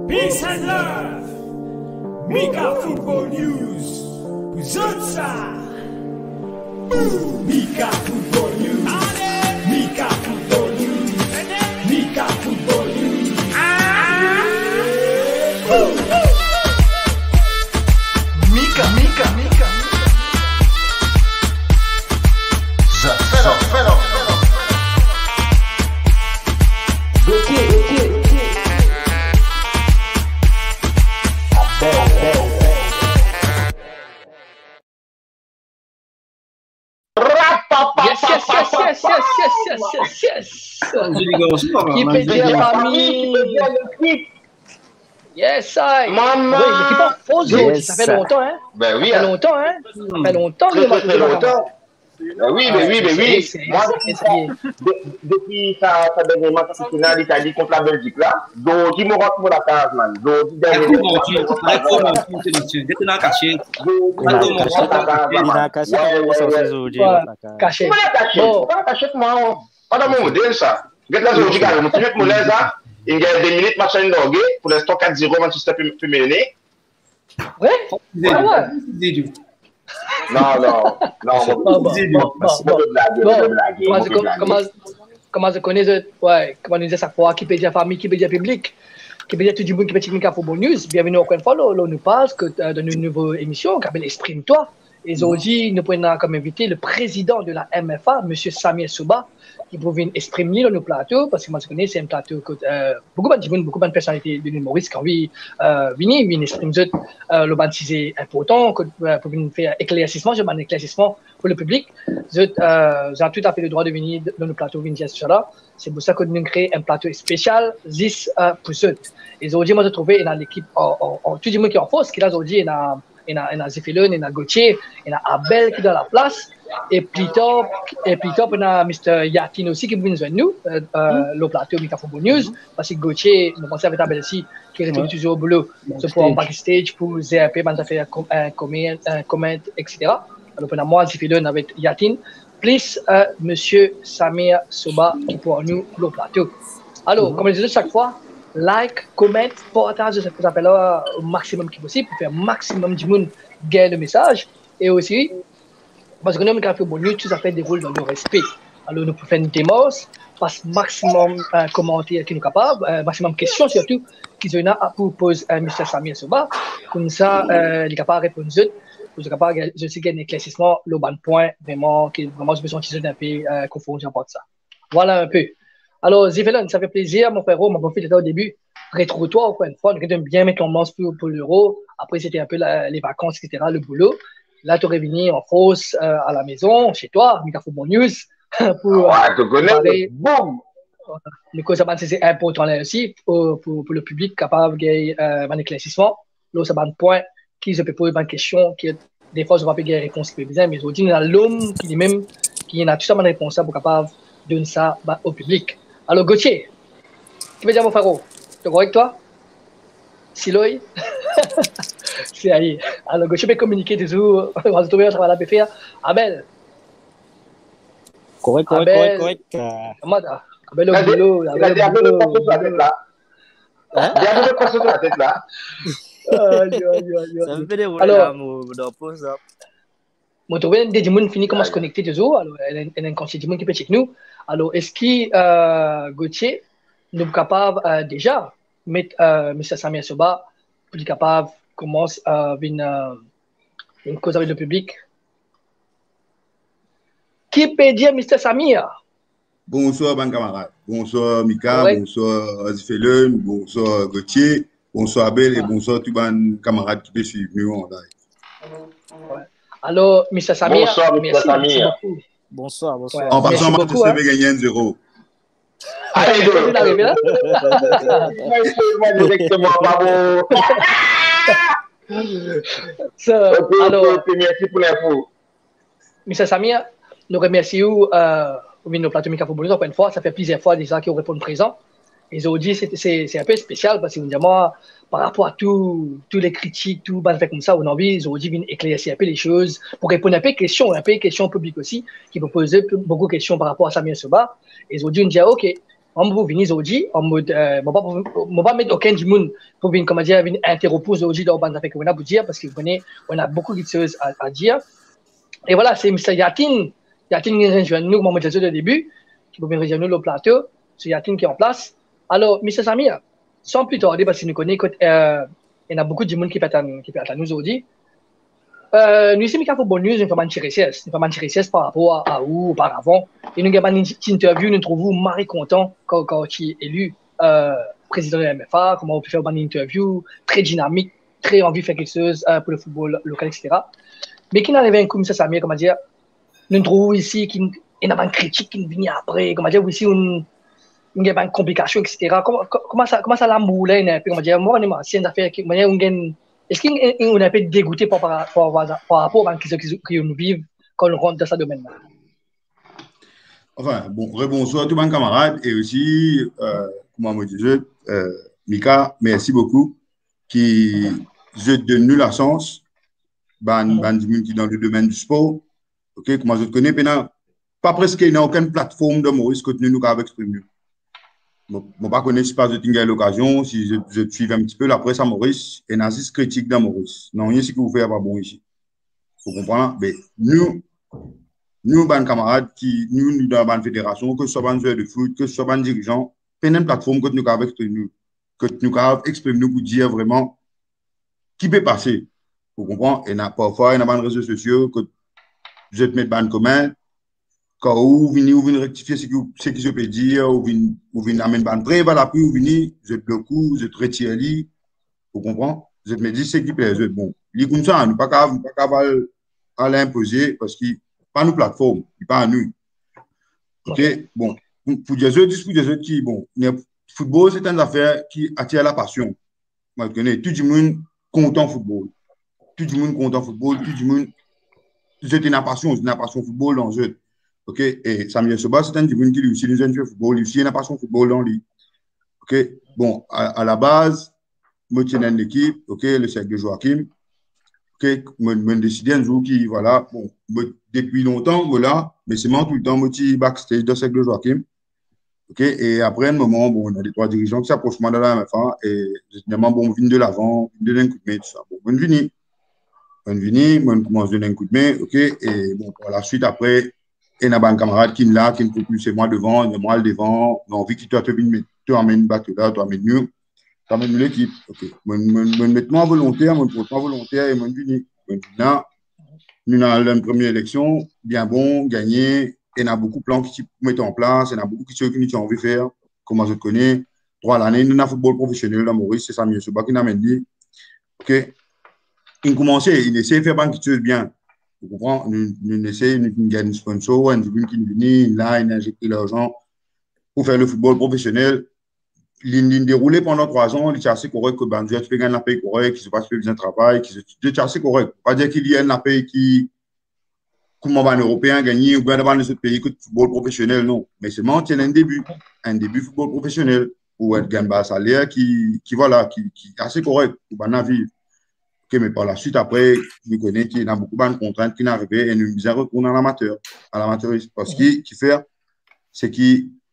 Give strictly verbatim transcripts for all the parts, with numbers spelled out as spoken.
Peace and love. Mika Football News. Vous autres ça. Mika Football News. Mika Football News. Mika Football News. Mika, Mika, Mika. The Fellow, Fellow, Fellow. Ok, ok, ok. Yes, yes, yes, yes, yes, yes, yes, yes, yes. Qui peut dire famille? Yes, I. Maman. Oui, l'équipe en fausse, Yes, ça fait sir. longtemps, hein? Ben oui, Ça fait hein. longtemps, hein? Ça fait longtemps Très, que très, très longtemps. Ben oui, ben oui, ben oui. C'est- Moi, c'est- c'est- de- depuis sa, sa dernière match finale l'Italie contre la Belgique là, donc il me rentre pour la case, man. Donc, il Arrête dernier de mentir, arrête de mentir, sélection. Dès que tu l'as caché, arrête de mentir. Il a caché comment ça se aujourd'hui. Ouais, caché. Comment la cacher? Bon. Comment la cacher moi? Pas dans mon modèle ça. Get là, je dis que mon petit modèle ça, il y a des minutes match en Norgue, pour l'instant quatre zéro Manchester peut mener. Ouais? Zéro. Ah ouais. Zéro. Non, non, non, Ah, bon, bon, bon, bon, bon, bon, de blague, Bon, de blague, comment de je- blague. comment comment je connais, je- ouais, comment on disait chaque fois, qui peut dire famille, qui peut dire public, qui peut dire tout le monde qui peut dire Mika Football News. Bienvenue encore une fois, là, là, on nous parle que, euh, de une nouvelle émission qui s'appelle Exprime-toi. Et aujourd'hui, nous prenons comme invité le président de la M F A, M. Samir Souba, qui peut venir exprimer dans nos plateaux, parce que moi je connais, c'est un plateau que euh, beaucoup de gens, beaucoup de personnalités de l'humoriste qui ont envie euh, venir, venir exprimer euh, le ban c'est important, que, euh, pour venir faire éclaircissement, je un éclaircissement pour le public. Vous euh, avez tout à fait le droit de venir dans nos plateaux, venir dire cela. C'est pour ça que nous créons un plateau spécial, dix euh, pour eux. Et aujourd'hui, moi je trouvais dans l'équipe, en, en, en, tout le monde qui est en force, qui là aujourd'hui, il y a il y a, il y a Zephelon, il y a Gauthier, il y a Abel qui est dans la place. Et plus tard, et plus tard, on a mister Yatin aussi qui vient nous nous, euh, euh, le plateau Mika Football News, parce que Gauthier, nous pensons avec Abel aussi, qui est retourné toujours au boulot, c'est pour backstage, pour Z R P, on a fait un comment, un comment, et cetera. Alors, on a moi, Zephelon avec Yatin, plus euh, monsieur Samir Souba qui est pour nous le plateau. Alors, comme je disais chaque fois, like, comment, partage cet appel-là au maximum qui est possible pour faire un maximum de monde gagner le message. Et aussi, parce que nous, quand on fait bon news, tout ça fait déroule dans le respect. Alors, nous pouvons faire une démos, passe maximum euh, commentaires qui nous capables, euh, maximum questions surtout, qui sont là pour poser à mister Samir Souba. Comme ça, euh, il est capable de répondre aux autres. Vous êtes capable de gagner un éclaircissement, le bon point, vraiment, qui vraiment, je me sens un peu euh, confondu en part de ça. Voilà un peu. Alors, Zephelon, ça fait plaisir, mon frérot, mon profil était au début. Rétro-toi, encore une fois, nous avons bien mettre l'ambiance pour, pour l'euro. Après, c'était un peu la, les vacances, et cetera, le boulot. Là, tu aurais venu en fausse euh, à la maison, chez toi, Mika Football News. Pour, Ouais, tu connais, boum! Mais que ça, c'est important là aussi pour, pour, pour le public capable de gagner euh, un éclaircissement. Là, ça va un point qui se peut poser une question qui, des fois, je ne vais pas gagner réponse qui peut bien, mais aujourd'hui, il y a l'homme qui lui-même, qui a tout ça, une réponse pour capable de donner ça bah, au public. Alors, Gauthier, tu veux dire, mon frérot, tu es correct, toi? Siloy? C'est allé. Alors, Gauthier peut communiquer toujours. On va se trouver, ça va la faire. Abel. Correct, correct, Abel. correct, correct. Comment ça? Abel au Il a boulot. il a dit un peu de poisson sur la tête là. Hein? Il y a un peu de poisson sur la tête là. Aïe, aïe, aïe, Ça aïe. me fait dérouler Alors- là, mon mon pause là. Moi, trouver des gens finissent comment se connecter toujours. Alors, il y a un conseiller de monde qui peut checker nous. Alors, est-ce que euh, Gauthier, nous sommes capables euh, déjà de mettre euh, M. Samir Souba pour être capable de commencer à une, euh, une cause avec le public? Qui peut dire M. Samir? Bonsoir, ban camarade. Bonsoir, Mika. Ouais. Bonsoir, Zephelon. Bonsoir, Gauthier. Bonsoir, Abel. Et bonsoir, tous les camarades qui peuvent suivre nous en live. Alors, M. Samir, Bonsoir, M. merci, Samir. merci beaucoup. Bonsoir, Ouais. bonsoir. En Merci passant, beaucoup, Manchester hein. va gagner un zéro. Allez, Vous êtes arrivé là? moi, directement, bravo. So, Ok, alors, ok, ok, merci pour l'info. M. Samir, nous remercions euh, pour venir au plateau Mika Football News encore une fois. Ça fait plusieurs fois déjà qu'ils répondent présent. Et aujourd'hui, c'est- c'est c'est un peu spécial parce que moi, par rapport à tous tous les critiques, tout ben, fait comme ça, on a envie aujourd'hui de éclaircir un peu les choses pour répondre un peu aux questions, un peu aux questions publiques aussi, qui vont poser beaucoup de questions par rapport à Samir Souba. Et aujourd'hui, on dit, ah, OK, on va venir aujourd'hui, en mode, euh, on va pas mettre aucun du monde pour venir, comment dire, venir interrompre aujourd'hui dans le fait qu'on a pour dire, parce qu'on on a beaucoup de choses à, à dire. Et voilà, c'est M. Yatin, Yatin qui rejoint nous, comme on m'a dit au début, qui peut venir rejoindre nous le plateau, c'est Yatin qui est en place. Alors, M. Samir, sans plus tarder, parce que nous connaissons, euh, il y a beaucoup de monde qui peut être à nous aujourd'hui. Euh, nous ici, nous avons bonne news, nous avons une richesse. Nous avons une richesse par rapport à, à où auparavant. Et nous avons une interview, nous trouvons Marie content quand, quand il est élu euh, président de la M F A, comment on peut faire une interview très dynamique, très envie de faire quelque chose euh, pour le football local, et cetera. Mais qui n'arrive à un coup, M. Samir, comment dire, nous trouvons ici qu'il y a une critique qui vient après, comment dire, ici, une, une, une complication, et cetera. Comment, comment ça, comment ça l'a moulé, un peu, comment dire, moi, on est ancien d'affaires, comment dire, on est-ce qu'on est un peu dégoûté par, par, par, par rapport à ce que nous vivons quand on rentre dans ce domaine-là? Enfin, bon, rebonsoir à tous mes camarades et aussi, euh, comment me disais, euh, Mika, merci beaucoup, qui je donne la chance, ban, ban qui dans le domaine du sport, ok, comment je te connais, pas presque, il n'y a aucune plateforme de Maurice que nous nous avons exprimé. Je ne pas connaître si pas de tinga l'occasion, si je, je suivais un petit peu la presse à Maurice, et nazis critique dans Maurice. Non, il y a ce que vous faites pas bon ici. Vous comprenez? Mais nous, nous, ban camarades, qui, nous, nous, dans la fédération, que ce soit ban joueur de foot, que ce soit ban dirigeant, c'est une plateforme que nous avons exprimé, que nous avons exprimé pour dire vraiment qui peut passer. Vous comprenez? Et parfois, il y a des réseaux sociaux que je te mets ban commun. Quand vous venez, vous venez rectifier ce que je peux dire, vous venez, vous venez amener ban très bas la pluie, vous venez, je te bloque, je te retire, vous comprenez? Je te me dis ce qui plaît, bon, les comme ça, nous pas capable, pas capable à l'imposer parce qu'il pas nous plateforme, il pas à nous. Ok, bon, pour des autres, pour des autres qui, bon, le football c'est une affaire qui attire la passion. Moi, je connais tout le monde content football, tout le monde content football, tout le monde, c'est une passion, c'est une passion football dans le jeu. Ok, et Samuel Soba, c'est un type qui réussit les jeunes football, il réussit une passion football dans lui. Ok, bon, à, à la base, je tiens une équipe, ok, le cercle de Joachim. Ok, je décidé un jour qui, voilà, bon, depuis longtemps, voilà, mais c'est moi tout le temps, je suis backstage de cercle de Joachim. Ok, et après un moment, bon, on a des trois dirigeants qui s'approchent moi de la M F A, et généralement, bon, on vient de l'avant, on donne un coup de main, tout ça. Bon, on vient, on vient, on commence à donner un coup de main, ok, et bon, pour la suite, après, il y a un camarade qui est là, qui me propulse moi devant, moi devant, on a envie qu'il te amène battre là, tu amènes mieux, tu amènes l'équipe. Ok. Je me mets moi volontaire, je me mets moi volontaire et je me dis, là, nous avons la première élection, bien bon, gagné, et il y a beaucoup de plans qui se mettent en place, il y a beaucoup de choses qui ont envie de faire, comment je te connais. Trois l'année, nous avons un football professionnel dans Maurice, c'est Samuel Soba qui nous dit, ok, il commence, il essaie de faire quelque chose bien. Vous comprenez? Nous, nous essayons, nous gagnons un sponsor, un début qui nous vient, là, il injecte l'argent pour faire le football professionnel. Il déroulé pendant trois ans, il est assez correct que Bandia, tu peux gagner la paye correcte, qu'il se passe bien de travail, qu'il est assez correct. Pas dire qu'il y a une paye qui, comme un Européen gagné ou bien dans les autres pays que le football professionnel, non. Mais c'est vraiment un début, un début football professionnel pour être gagné un salaire qui, qui, voilà, qui, qui est assez correct pour la vie. Okay, mais par la suite, après, nous connaissons qu'il y a beaucoup de contraintes qui n'arrivent et nous disons retourner à l'amateur. À l'amateurisme. Parce qu'il qui fait, c'est que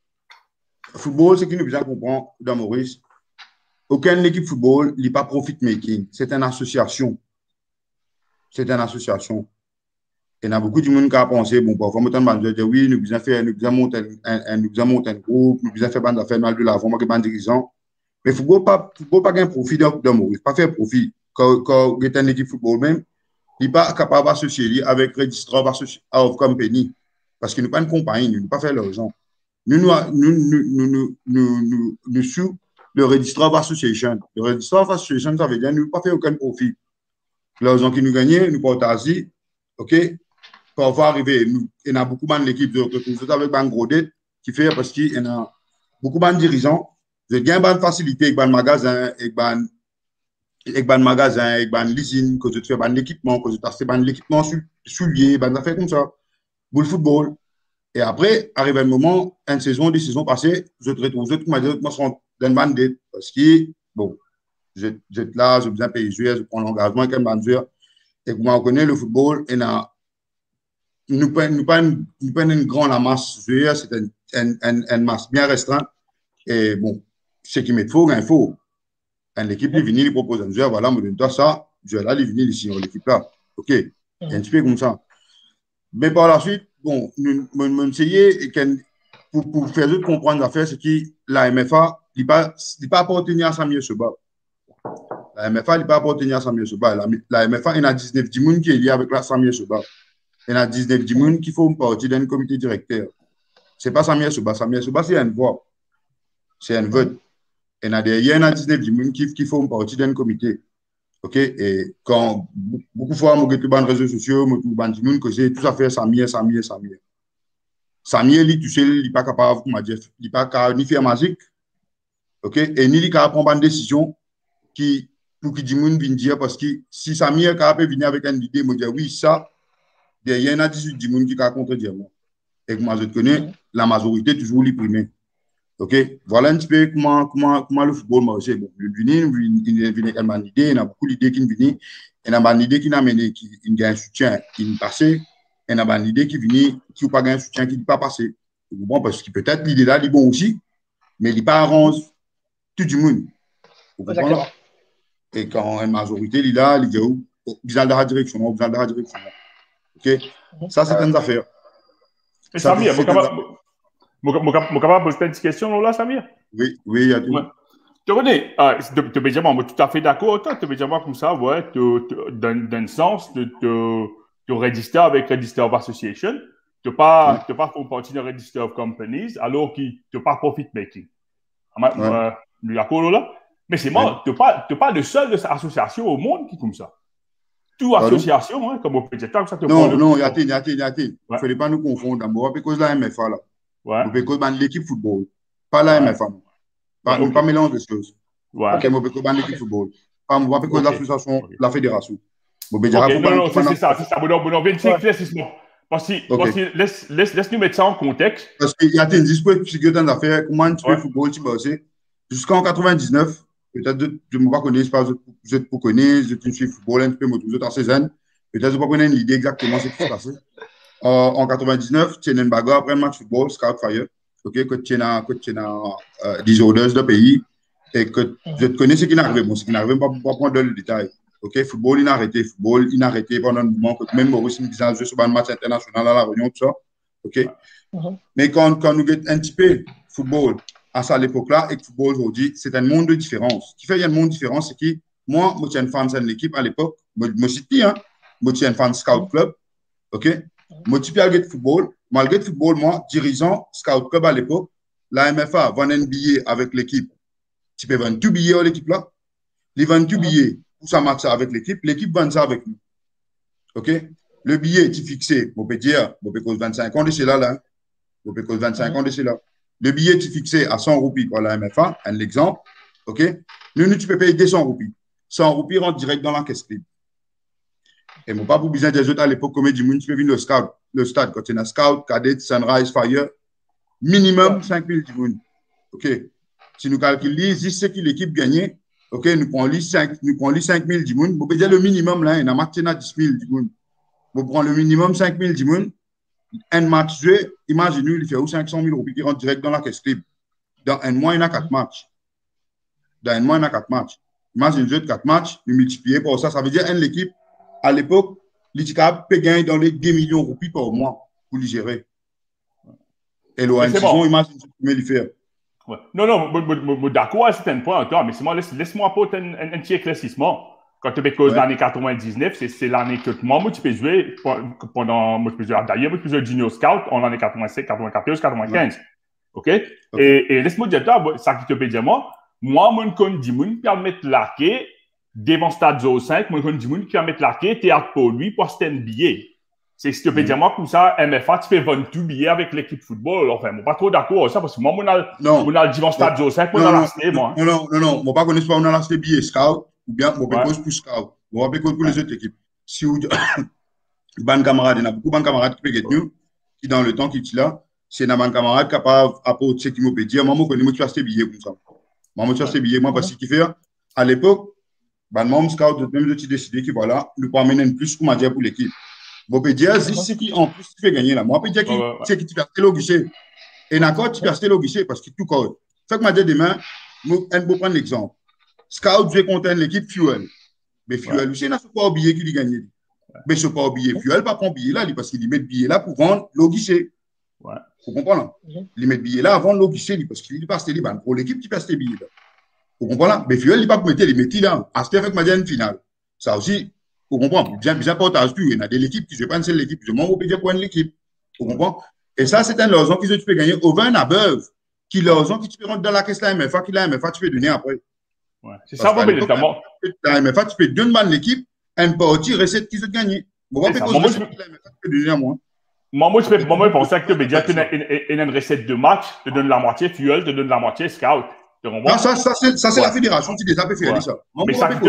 le football, c'est qu'il nous comprend dans Maurice. Aucune équipe de football n'est pas profit-making. C'est une association. C'est une association. Et il y a beaucoup de monde qui a pensé, bon, parfois, nous avons dit, oui, nous devons faire, nous devons monter un, nous devons monter un groupe, nous devons faire des affaires mal de l'avant, nous devons dirigeants. Mais le football n'a pas, pas gagner profit dans Maurice, pas faire profit. Quand, quand il y a une équipe de football même, il n'est pas capable d'associer avec Registrar of Company. Parce qu'il n'est pas une compagnie, il ne peut pas faire l'argent. Nous, nous, nous, nous, nous, nous, nous, nous sous le Registrar of Association. Le Registrar of Association, ça veut dire que nous ne pouvons pas faire aucun profit. L'argent qui nous gagnons, nous partagons, ok? Parfois arriver, nous, il y a beaucoup de l'équipe de recrutement avec un gros dette qui fait parce qu'il y a beaucoup de dirigeants. Vous avez une facilité avec un magasin, avec un avec un magasin, avec un leasing, que tu fais un équipement, que tu achètes un équipement soulier, des affaires comme ça, pour le football. Et après, arrive un moment, une saison, des saisons passées, je te retrouve, je te dis, moi, je suis dans une bande d'aide, parce que, bon, je suis là, je besoin de payer, je prends l'engagement avec un bandeur, et comme on connaît le football, et nous prenons une grande masse, c'est une, une, une, une masse bien restreinte, Et bon, ce qui m'est faux, il faut. L'équipe, il vient, il propose un joueur, voilà, me donne toi ça, je là, il vient ici, l'équipe là. OK. Un petit peu comme ça. Mais par la suite, bon, nous, nous, nous essayons, pour, pour faire d'autres comprendre l'affaire, c'est que la M F A, il n'est pas, pas appartenir à Samuel Seba. La M F A, il n'est pas appartenir à Samuel Seba. La, la M F A, il y a dix-neuf dix qui est lié avec la Samuel Seba. Il y a dix-neuf dix qui font partie d'un comité directeur. Ce n'est pas Samuel Seba. Samuel Seba, c'est une voix. C'est un vote. Il y a derrière dix-neuf dix qui, qui font partie d'un comité. OK? Et quand beaucoup de fois, je regarde les réseaux sociaux, je regarde que c'est tout à fait Samuel, Samuel, Samuel. Samuel, il n'est pas capable, il n'est pas capable ni faire magique. OK? Et ni il est capable de prendre une décision qui, pour que les gens viennent dire, parce que si Samuel est capable de venir avec une idée, il me dit oui, ça, derrière, il y a dix-huit gens qui sont contredire moi. Et que moi, je connais, la majorité toujours les primés. OK? Voilà un petit peu comment, comment, comment le football marche. Bon, il vient, il vient avec une idée, il y a beaucoup d'idées qui viennent, il y a une idée qui n'a mené, qui a un soutien qui est passé, il y a une idée qui vient, qui n'a pas un soutien qui n'est pas passé. Bon, parce que peut-être l'idée là, elle est bon aussi, mais il n'est pas arrange tout le monde. Vous comprenez? Et quand une majorité est là, il dit, oh, ils ont la direction, ils ont la direction. OK? Ça, c'est une affaire. Et Samir, je suis capable de poser une petite question là, Samir? Oui, oui, il y a tout. Tu connais, tu peux dire, moi, tout à fait d'accord, tu peux dire, moi, comme ça, ouais, dans un sens, tu registres avec Register of Association, tu n'as pas fait partie de Register of Companies, alors que tu n'as pas profit making. D'accord là? Mais c'est moi, tu n'es pas le seul de cette association au monde qui est comme ça. Toute association, hein, comme on peut dire, ça te non, non, il y a il y a il y a il ne fallait pas nous confondre d'abord, parce que la M F A là. Ouais. Parce que l'équipe football, pas la M F A. Pas, ouais, okay. Pas mélanger des choses. Ouais. Ok, moi, parce que l'équipe football. Pas moi, parce que l'association, la fédération. Okay, non, non, c'est ça, c'est ça. Bon, on vient de s'éclaircissement. Parce que, laisse, laisse, laisse nous mettre ça en contexte. Parce qu'il y a une dispute qui dans l'affaire, comment tu fais football, tu vois, jusqu'en quatre-vingt-dix-neuf, peut-être, je ne me connais pas, vous êtes pour connaître, je suis football, un peu, vous êtes en seize, peut-être, je ne connais pas l'idée exactement ce qui se passe. Euh, en quatre-vingt-dix-neuf, tu as une bagarre après un match de football, Scout Fire, okay, que tu as euh, des orders de pays, et que je te connais ce qui n'est arrivé. Bon, ce qui n'est arrivé, pas pour prendre le détail. Ok, football, il a arrêté. Football, il a arrêté pendant un moment, que même Maurice me disait, je suis sur un match international à La Réunion, tout ça. Ok. Mm-hmm. Mais quand, quand nous avons un petit peu football à ça à l'époque-là, et que football aujourd'hui, c'est un monde de différence. Ce qui fait qu'il y a un monde de différence, c'est que moi, je suis un fan de l'équipe à l'époque, je suis petit, hein, je suis un fan de Scout Club. Ok. Moi, je suis malgré le football. Malgré le football, moi, dirigeant Scout Club à l'époque, la M F A vend un billet avec l'équipe. Tu peux vendre tout billet à l'équipe là. Ils vendent tout billet pour ça match avec l'équipe. L'équipe vend ça avec nous. OK? Le billet est fixé. On peut dire, on peut cause vingt-cinq ans de cela là. On peut cause vingt-cinq ans de cela. Le billet est fixé à cent roupies par la M F A. Un exemple. OK? Nous, nous, tu peux payer deux cents roupies. cent roupies rentrent direct dans la caisse libre. Et mon pas pour besoin des autres à l'époque, comme du monde, tu peux venir le scout, le stade, quand tu es un scout, cadet, sunrise, fire, minimum cinq mille du monde. OK. Si nous calculons, si c'est que l'équipe gagne, OK, nous prenons cinq mille du monde. On peut dire le minimum là, il y a un match à dix mille du monde. On prend le minimum cinq mille du monde. Un match joué, imaginez, il fait où cinq cent mille roupies qui rentrent direct dans la caisse libre. Dans un mois, il y a quatre matchs. Dans un mois, il y a quatre matchs. Imaginez, jeu de quatre matchs, nous multiplier par ça, ça veut dire une l'équipe. À l'époque, l'I-T-C-A peut gagner dans les deux millions de roupies par mois pour les gérer. Et l'O N C, bon. Imagine ce que tu peux faire. Ouais. Non, non, d'accord à un certain point, mais laisse-moi laisse apporter un, un, un petit éclaircissement. Quand tu fais cause de l'année quatre-vingt-dix-neuf, c'est l'année que moi, moi, tu peux jouer pendant, moi, je peux jouer d'ailleurs, moi, je peux jouer Junior Scout en l'année quatre-vingt-cinq, quatre-vingt-quatorze, quatre-vingt-quinze. OK? Ouais. Et, et laisse-moi dire, toi, ça qui te peut dire, moi, moi, mon con dit, mon permet de laquer devant Stade zéro cinq, mon con dit, mon permet de laquer théâtre pour lui pour acheter un billet. C'est ce que tu peux dire, moi, comme ça, M F A, tu fais vendre tout billet avec l'équipe de football. Enfin, je ne suis pas trop d'accord avec ça, parce que moi, on a le divan Stade zéro cinq, on a l'acheté, moi. Non, non, non, non, je ne pas connaître pas, on a l'acheté billet scout, ou bien, on peut cause pour scout. On va cause pour les autres équipes. Si vous, ban camarade, il y a beaucoup de camarades qui peuvent être nous, qui dans le temps qui est là, c'est un ban camarade capable d'apporter ce qu'il me peut dire. Moi, je connais, moi, tu as billets comme ça. Moi, tu as ces billets, moi, parce qu'il fait, à l'époque, ban membre scout, même je décidé que voilà, nous peut amener plus qu'on m'a dit pour l'équipe. Vous pouvez dire, si c'est qui en plus tu fais gagner là. Moi, je peux dire que c'est qui tu perds le guichet. Et d'accord, tu perds le guichet parce que tout corps. Fait que m'a dit demain, on peut prendre l'exemple. Scout, je contenir l'équipe Fuel. Mais Fuel, aussi, il n'a pas oublié qu'il a gagné. Mais je ne pas oublier Fuel, pas prendre billet là, parce qu'il met le billet là pour vendre le guichet. Ouais. Vous comprenez? Il met le billet là avant le guichet, parce qu'il passe les pour l'équipe qui passe les billets là. Vous comprenez? Mais Fuel, il ne pas pour mettre les métiers là. À ce fait, m'a dit une finale. Ça aussi, vous comprenez? Bien, bien partage plus. Il y a de l'équipe qui ne pas une seule équipe. Je m'en vais dire pour une l'équipe. Vous comprenez? Et ça, c'est un l'argent qu'ils tu peux gagner au vin à beuve. Qui l'argent qui tu peux rentrer dans la caisse de la M F A, qui la M F A, tu peux donner après. Ouais. C'est ça, vous pouvez notamment. La M F A, tu peux donner à l'équipe une partie recette qu'ils ont gagné. Vous voyez que la M F A, tu peux donner à moi. Moi, moi, je peux moi, penser que tu peux dire que tu as une recette de match, tu donnes la moitié Fuel, tu donnes la moitié Scout. Non, ça, ça c'est la fédération qui déjà peut faire ça. Mais ça qui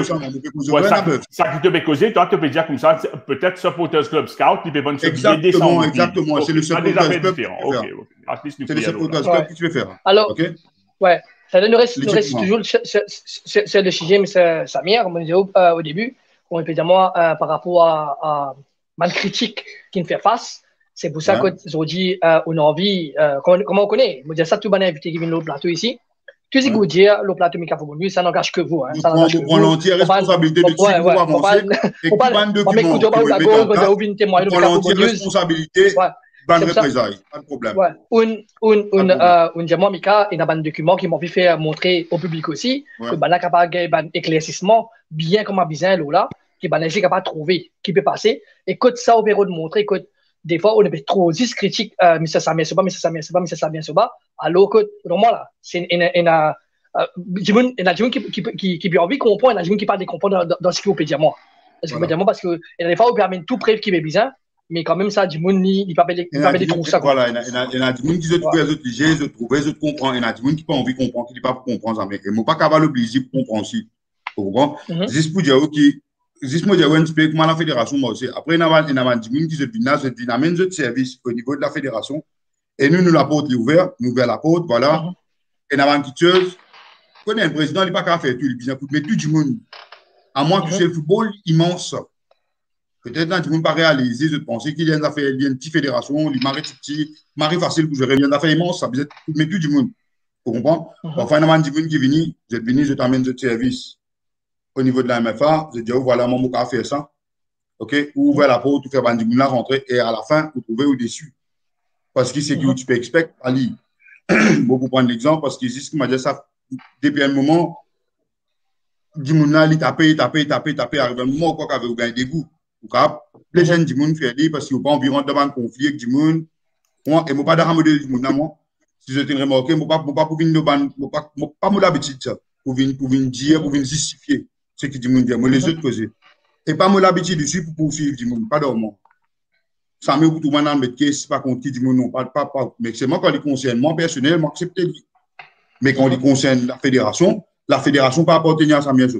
te peut causer, toi, tu peux dire comme ça, peut-être Supporters Club Scout, il peut vendre ce billet Exactement, exactement. C'est le Supporters Club. C'est le Supporters Club que tu peux faire. Alors, ouais, ça nous reste toujours c'est le sujet, mais c'est Samir, on disait au début, on peut dire moi, par rapport à mal critique qui nous fait face. C'est pour ça qu'aujourd'hui, on a envie, comment on connaît, on dit ça, tout le monde a invité qui vient de l'autre plateau ici. Tu sais, vous dire, le plateau Mika Football, ça n'engage que vous. Hein, ça n'engage que vous. On prend l'entière responsabilité de qui vous avancer. Et qui va un document. On prend l'entière responsabilité dans le représailles. Pas de problème. Un diamant Mika, il y a un document qui m'a fait montrer au public aussi, que ben là, capable un éclaircissement, bien comme un bizarre là, qui ben là, capable de trouver, qui peut passer. Écoute ça au bureau de montrer, écoute. Des fois, on est trop juste critique, euh, mais ça, ça, mais ça, mais ça, mais ça, mais ça, mais ça, alors que, vraiment, là, c'est une, une, une, une, une, une qui, qui, qui, qui, qui a envie de comprendre, une qui parle de comprendre dans, dans ce qu'il peut dire moi. Parce que, voilà. Parce que, il y a des fois, on permet tout près qui est bizarre, mais quand même, ça, du monde, il ne permet de trouver ça. Voilà, il y a des gens qui se trouvent, ils se trouvent, ils se trouvent, ils se comprennent, il y a des gens qui n'ont pas envie de comprendre, qui n'ont pas comprendre, mais ils n'ont pas capable l'obliger pour comprendre aussi. Vous comprenez? Juste pour dire, OK. Juste moi, je vais expliquer comment la fédération moi aussi. Après, il y a des gens qui se disent, ils amènent de service au niveau de la fédération. Et nous, nous, la porte est ouverte, nous ouvrons la porte, voilà. Et il y a des gens qui un président, il n'est pas qu'à faire tout, il est mais tout le monde. À moins que c'est le football immense. Peut-être que tout le monde pas réalisé, je pense qu'il y a une affaire, il y a une petite fédération, il marie petit, marie facile pour gérer, il y a une affaire immense, ça peut mais tout le monde. Vous comprenez? Enfin, il y a des gens qui viennent, je viens, je t'amène de service. Au niveau de la M F A, je dis, oh, voilà, mon mot faire ça. OK? Ou ouvrir la porte, ou faire bandimouna rentrer, et à la fin, vous trouvez au-dessus. Parce que c'est que tu peux expecter à lire. Bon, pour prendre l'exemple, parce que c'est ce qui m'a dit ça, depuis un moment, Dimouna, il tape, il tape, il tape, il tape, arrive un moment où il avait gagné des goûts. Les jeunes Dimoun font dire, parce qu'ils n'ont pas envie de rentrer dans un conflit avec Dimoun. Moi, et moi, pas dans le modèle Dimoun, moi. Si je t'ai remarqué, moi, pas pour venir, pas mon habitude, ça. Pour venir dire, pour venir justifier. Ce qui dit mon Dieu, moi les autres causer. Et pas mon habitude dessus pour poursuivre du monde, pas dormant. Ça me tout le monde mettre caisse, pas contre qui dit mon non, pas, pas, pas. Mais c'est moi quand il concerne, moi personnellement, accepte. Mais quand il concerne la fédération, la fédération pas appartenir à sa mienne.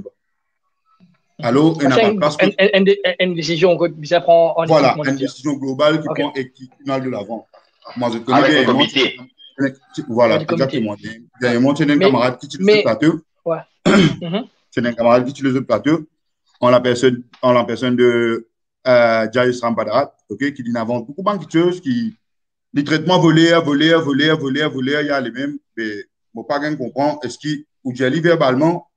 Alors, il n'y a pas parce que. Une décision que ça prend en Voilà, une décision globale qui prend et qui finale de l'avant. Moi, je connais bien. Voilà, exactement. Dernièrement, c'est un camarade qui tire ce plateau. Ouais. C'est un camarade qui utilise le plateau, en la personne, en la personne de euh, Jairus Rampadrat, okay, qui dit n'avance beaucoup de choses, qui les traitements volés, volés, volés, volés, volés, il y a les mêmes, mais je ne pas bien comprendre, est-ce qu'il, ou j'ai dit verbalement,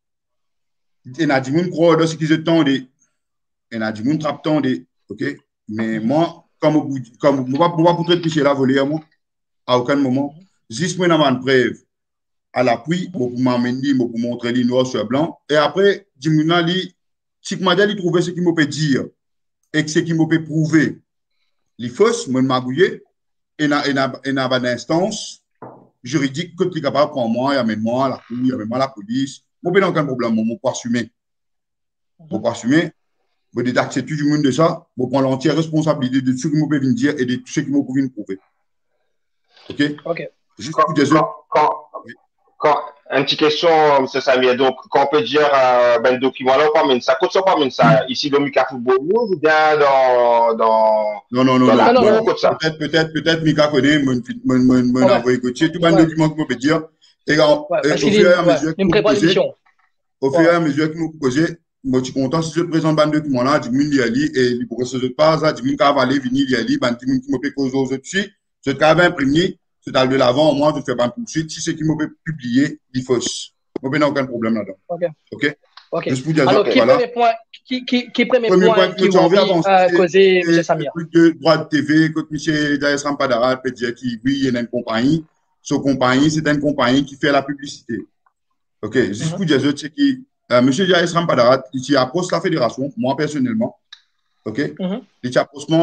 il y a des gens qui croient dans ce qu'ils attendent, il y a des gens qui trappent, ok, mais moi, comme je ne peux pas pour traiter la volée, moi, à aucun moment, juste moi, dans une preuve, à l'appui, pour m'amener, pour montrer les noirs sur blanc. Et après, Dimouna, si je m'adèle, il trouvait ce qu'il me peut dire et ce qu'il me peut prouver. Les fausses, je m'agouillais, et il y a une instance juridique que tu es capable de prendre moi, il y a même moi, la cour, il y a même moi, la police. Je n'ai aucun problème, je peux assumer. Je peux assumer. Je peux accepter tout le monde de ça, je prends l'entière responsabilité de ce qu'il me peut dire et de tout ce qu'il me peut prouver. OK? OK. Juste pour dire ça. Quand, une petite question, M. Samir. Donc, quand on peut dire, euh, ben, le document-là, on parle de ça. Quand on parle de ça, ici, dans Mika Football News, ou bien dans, dans, non, non, non, dans la non, cour, non, comme ça. Peut-être, peut-être, peut-être, Mika connaît, mon, mon, mon, mon envoyé coaché, tout un document qu'on peut dire. Et au fur et à mesure qu'il nous pose, au fur et à mesure qu'il nous pose, moi, je suis content si je présente ce document-là, je dis, il y a li, et il pourrait se pas, ça, je dis, qu'il va aller venir, il y a li, ben, je dis, qu'il me peut causer aux autres, je vais imprimer, je t'aille de l'avant, moi, je ne fais pas tout de suite. Si c'est qui m'a publié, il fausse. Moi, je n'ai aucun problème là-dedans. OK. OK? OK. Juste pour dire, Alors, okay, qui est voilà. le premier point qui, qui, qui premier Premier point point qui que va tu as avancé, euh, causer M. Samir? Le truc de droit de T V, quand M. Jaïs Rampadara peut dire qu'il oui, il y a une compagnie. Cette compagnie, c'est une compagnie qui fait la publicité. OK? Juste pour dire, c'est que euh, M. Jaïs Rampadara, il approche la fédération, moi personnellement. OK? Mm-hmm. Il approche en,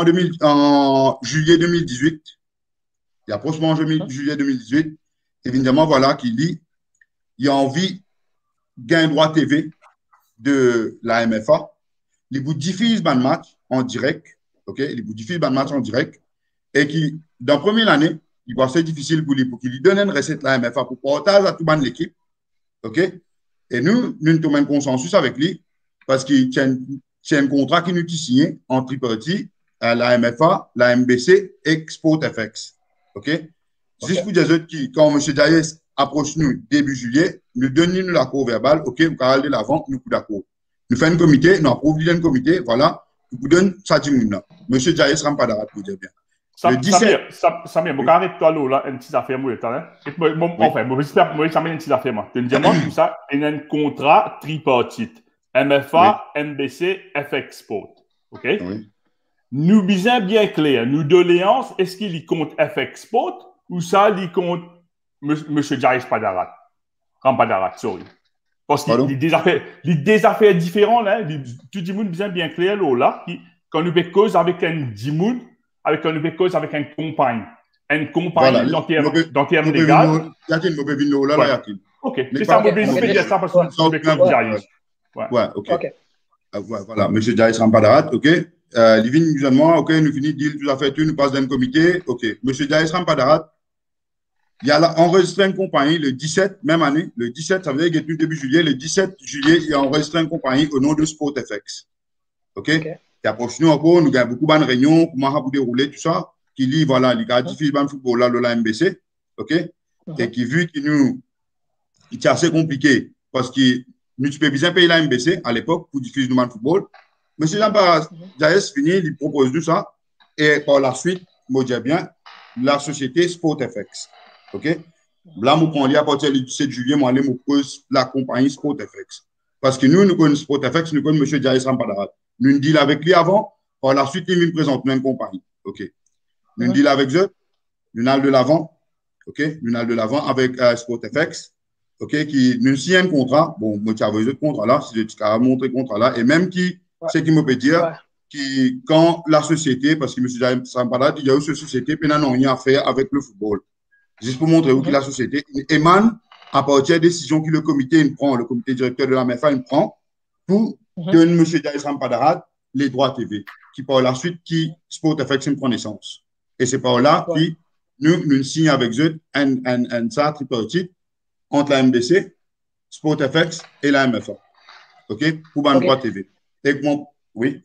en juillet deux mille dix-huit. Il approche en Mm-hmm. juillet deux mille dix-huit. Évidemment, voilà, qu'il dit il a envie d'un droit T V de la M F A. Il vous diffuse un match en direct. OK? Il vous diffuse un match en direct. Et qui, dans la première année, il va ser difficile pour lui, pour qu'il lui donne une recette à la M F A pour partager à tout le monde l'équipe. OK? Et nous, nous avons un consensus avec lui parce qu'il y a un contrat qui nous est signé en tripartite à la M F A, la M B C et Sport F X. OK? Okay. Juste pour dire que quand M. Jaïs approche nous début juillet, nous donnons l'accord verbal, OK, vous pouvez aller de l'avant, nous sommes d'accord. Nous faisons un comité, nous approuvons un comité, voilà, nous vous donnons ça du monde. M. Jaïs ne pas d'arrêt pour dire bien. Le dix-sept... Samir, je vais arrêter toi là, une petite affaire, moi, enfin, je vais j'espère que je vais une petite affaire, moi. Tu me demandes tout ça, il y a un contrat tripartite. M F A, oui. M B C, F X Sport. OK? Oui. Nous disons bien clair, nous doléances, est-ce qu'il y compte F X Sport ou ça, il compte M. Jaïs Padarat? Rampadarat, sorry. Parce qu'il y a des affaires, des affaires différentes, là. Tout le monde bien bien clair, là, qui, quand nous faisons cause avec un dimoun, avec un nous cause avec un compagne. Une compagne dans le terme légal. Il y a une mauvaise vidéo là, là, il y a OK. C'est ça, mauvaise vidéo, il ça parce que nous faisons Jaïs. Ouais, OK. Voilà, M. Jaïs Rampadarat, OK. Euh, les vignes musulmans, OK, nous finissons, deal, tout à fait, nous passons d'un comité, OK. M. Jaïs Rampadarat, il y a enregistré une compagnie le dix-sept, même année, le dix-sept, ça veut dire qu'il est début juillet, le dix-sept juillet, il a enregistré une compagnie au nom de Sport F X. OK? Okay. Et approche nous encore, nous avons beaucoup de réunions, comment vous dérouler, tout ça, qui lit, voilà, il a diffusé le football là, la M B C, OK? Uh-huh. Et qui vu qu'il nous, il est assez compliqué, parce que nous, tu peux bien payer la M B C à l'époque pour diffuser le football. M. Jaïs fini, il propose tout ça, et par la suite, moi, je dis bien, la société Sport F X. OK? Là, je prends à partir du dix-sept juillet, moi, je pose la compagnie Sport F X. Parce que nous, nous connaissons Sport F X, nous connaissons M. Jaïs Rampadarat. Nous nous deal avec lui avant, par la suite, il nous présente une compagnie. OK? Nous nous deal avec eux, nous allons de l'avant. OK? Nous allons de l'avant avec euh, Sport F X. OK? Qui nous signe un contrat. Bon, moi, tu as ce contrat-là, si tu as montré le contrat-là, et même qui, ouais. c'est qui me peut dire, ouais. qui, quand la société, parce que M. Jaïs Rampadarat, il y a eu cette société, puis n'a rien à faire avec le football. Juste pour montrer où mm-hmm. que la société émane à partir des décisions que le comité il prend, le comité directeur de la M F A il prend pour mm-hmm. donner M. Jaïs Rampadarat les droits T V, qui par la suite, qui Sport F X prend naissance. Et c'est par là ouais. que nous, nous signons avec eux un, un, un, un tripartite entre la M B C, Sport F X et la M F A. OK? Pour un okay. droit T V. Et comment, oui.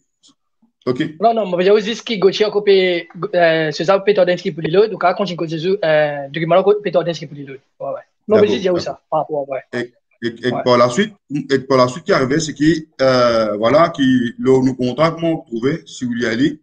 OK. Non, non, mais j'ai juste que Gauthier a coupé, c'est ça, Peter Densky pour l'autre, donc, quand il continue, euh, document, Peter Densky pour l'autre. Ouais, ouais. Non, mais j'ai dit ça, par rapport, ouais. Et, et, et ouais. par la suite, et par la suite qui est arrivé, c'est qui, euh, voilà, qui, là, nous contrat, comment vous trouvez, si vous y allez,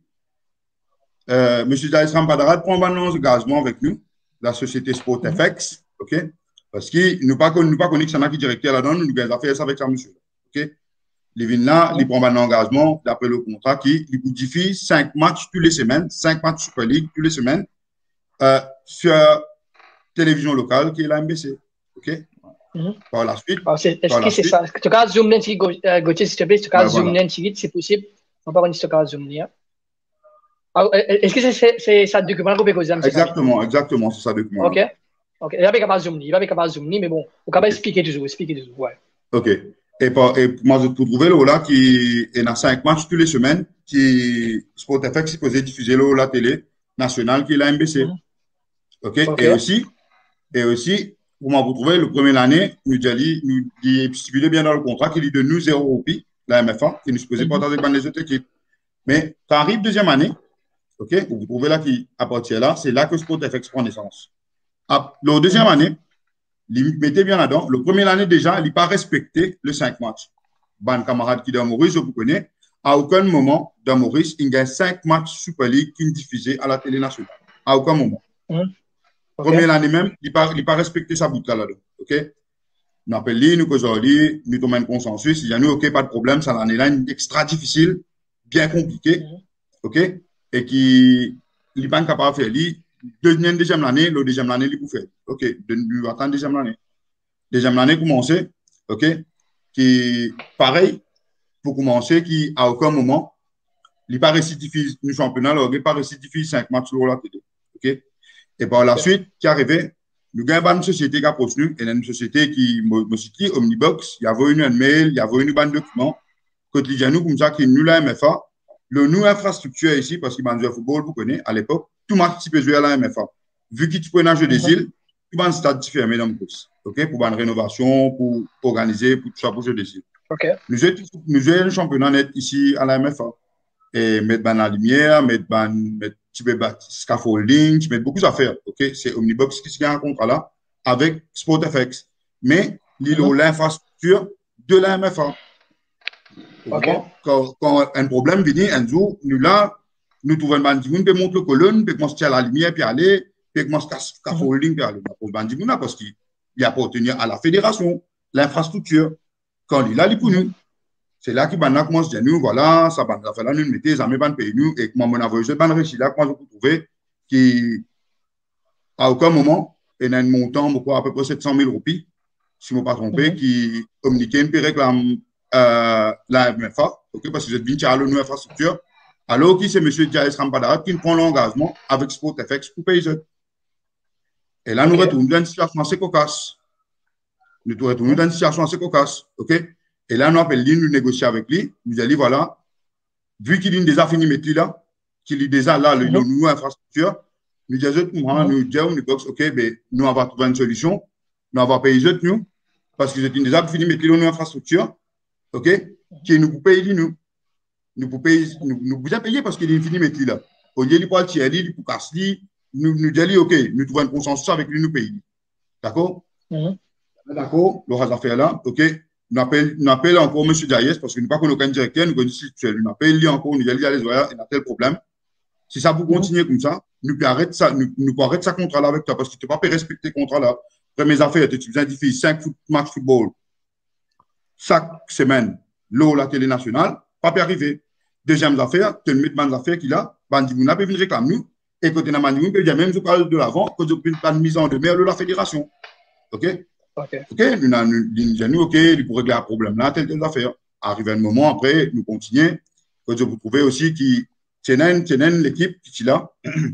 euh, M. Jaïs Rampadarat prend un engagement avec nous, la société Sport mm-hmm. F X, OK? Parce qu'il nous pas connu, nous pas connu que c'est un qui directeur là-dedans, nous avons affaire ça avec ça, monsieur, OK? Les vignes là, ils prennent un engagement d'après le contrat qui ils modifient cinq matchs tous les semaines, cinq matchs Super League tous les semaines euh, sur télévision locale qui est la M B C. OK? Mm-hmm. Par la suite. Ah, est, est-ce que c'est ça? Tu as zoom in, Gauthier, s'il te plaît, tu as zoom in, c'est possible? On peut pas si tu as zoom in. Est-ce que c'est, c'est ça document qu'on peut causer? Exactement, exactement, c'est ça document. OK? OK. Il va pas capable zoom in, il va pas capable zoom in, mais bon, on peut expliquer toujours, expliquer toujours, ouais. OK. Et, par, et moi, je peux trouver là, là qui est dans cinq matchs toutes les semaines, qui Sport F X qui peut diffuser là, la télé nationale, qui est la M B C. Mm-hmm. OK? Okay. Et aussi, et aussi, pour moi, vous trouvez, le premier année, nous dit, nous dit, stipulé bien dans le contrat qu'il est de nous zéro roupi, la M F A, qui nous supposait mm-hmm. partager avec les autres équipes. Mais quand arrive deuxième année, OK? Vous trouvez là qui appartient là, c'est là que Sport F X prend naissance. À, la deuxième mm-hmm. année, il mettait bien là-dedans. Le premier année déjà, il n'a pas respecté les cinq matchs. Ban camarade qui est dans Maurice, je vous connais. À aucun moment, dans Maurice, il gagne cinq matchs Super League qui sont diffusés à la télé nationale. À aucun moment. Mm. Okay. Première année même, il n'a pas, pas respecté sa bout là-dedans. OK? Nous appelons, nous aujourd'hui, nous avons un consensus. Il y a nous, OK, pas de problème, ça l'année-là, extra difficile, bien compliqué. Mm-hmm. OK? Et qui n'est pas capable de faire. Lui, deuxième, deuxième année, le deuxième année, il peut faire. OK? Nous attendons deuxième année. Deuxième année, commencer. OK? Qui, pareil, pour commencer, qui, à aucun moment, il n'a pas récidifié le championnat, il n'a pas récidifié cinq matchs sur la télé. OK? Et par la suite, qui est arrivé, nous avons une société qui a postulé, et une société qui me cite Omnibox, il y avait une mail, il y avait une bande de documents, quotidien, comme ça, qui nous la M F A. Le nous infrastructure ici, parce qu'il y a un football, vous connaissez, à l'époque, tout le monde qui peut jouer à la M F A. Vu qu'il peut nager des îles, tout le monde stade fermé dans le course. OK? Pour une rénovation, pour organiser, pour tout ça, pour jouer des îles. Okay. Nous avons un championnat net ici à la M F A. Et mettre ben la lumière, mettre ben, mettre tu peux battre scaffolding, tu mets beaucoup d'affaires, ok? C'est Omnibox qui a un contrat là avec SportFX. Mais l'île mm-hmm. l'infrastructure de la M F A. Okay. Quand, quand un problème vient, un jour, nous là, nous trouvons un bandit, peut monter la colonne, peut commencer à la lumière, puis aller, peut commencer à scaffolding, puis aller. Pour le bandit, parce qu'il appartient à la fédération, l'infrastructure. Quand il est là, il est pour nous. C'est là que maintenant commence à dire nous voilà ça va faire là nous mettez les amis ban pays nous et comment on a vu je ban réussi là comment je peux trouver qui à aucun moment il y a un montant à peu près sept cent mille roupies si je ne me pas trompé mm-hmm. qui communiquait une réclame euh, la M F A okay, parce que vous êtes venu à l'O N U infrastructure alors qui c'est monsieur Diaz Rampadara qui prend l'engagement avec SportFX pour payer et là nous okay. retournons dans une situation assez cocasse nous retournons dans une situation assez cocasse ok. Et là, nous appelons lui, nous négocions avec lui. Nous allons voilà, vu qu'il a déjà fini de mettre là, qu'il est déjà là, le mm-hmm. nouveau infrastructure, nous disons, mm-hmm. nous disons, nous disons, OK, ben, nous avons trouvé une solution, nous avons payé les autres, nous, parce qu'ils ont déjà fini de mettre le nouveau infrastructure, OK, qui nous paye nous. Nous pouvons payer, nous, nous pouvons payer parce qu'il est fini de mettre là. Au lieu de pas le tirer, il peut casser, nous, nous disons, OK, nous trouvons un consensus avec lui, nous payons. D'accord? Mm-hmm. D'accord, le reste d'affaires là, OK. Nous appelons appelle encore M. Diaz parce que nous ne connaissons pas aucun directeur, nous connaissons institutionnel. Nous appelons encore, nous allons aller voir, il y a tel problème. Si ça vous continue comme ça, nous pouvons arrêter ça, nous, nous pouvons arrêter ce contrat-là avec toi parce que tu ne peux pas respecter ce contrat-là. Après mes affaires, tu identifies cinq matchs football chaque semaine, l'eau, la télé nationale, pas peut arriver. Deuxième affaire, tu mets des affaires qu'il a, Bandi Mouna peut venir réclamer nous, et que tu as Bandi Mouna, même si parle de l'avant, que tu as une mise en demeure de la fédération. OK? OK, nous avons OK, il pour régler un problème là, telle telle affaire. Arrivé un moment après, nous continuons. Que je vous trouvez aussi qui tiennent l'équipe qui est là,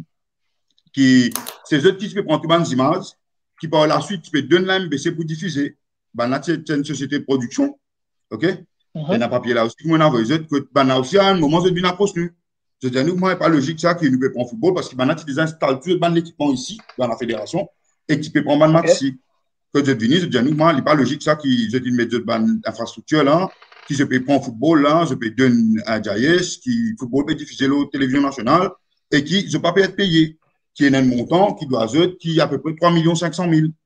qui c'est eux qui peuvent prendre des images, qui par la suite peuvent donner la M B C pour diffuser. Ben là, c'est une société de production. OK? Il y a un papier là aussi, que a que ben là aussi, à un moment, c'est une approche nous. Je dis, nous, moi, pas logique ça qui nous peut prendre football parce que ben là, tu désinstalles tout l'équipement ici, dans la fédération, et qui peut prendre un match ici. Que je dis, je dis, nous, moi, il n'est pas logique ça qui, je dis, mettre une infrastructure là, qui se peut prendre football là, je peux donner un Jaïs, qui, football peut diffuser la télévision nationale, et qui, je ne peux pas être payé, qui est un montant, qui doit être, qui est à peu près trois millions cinq cent mille.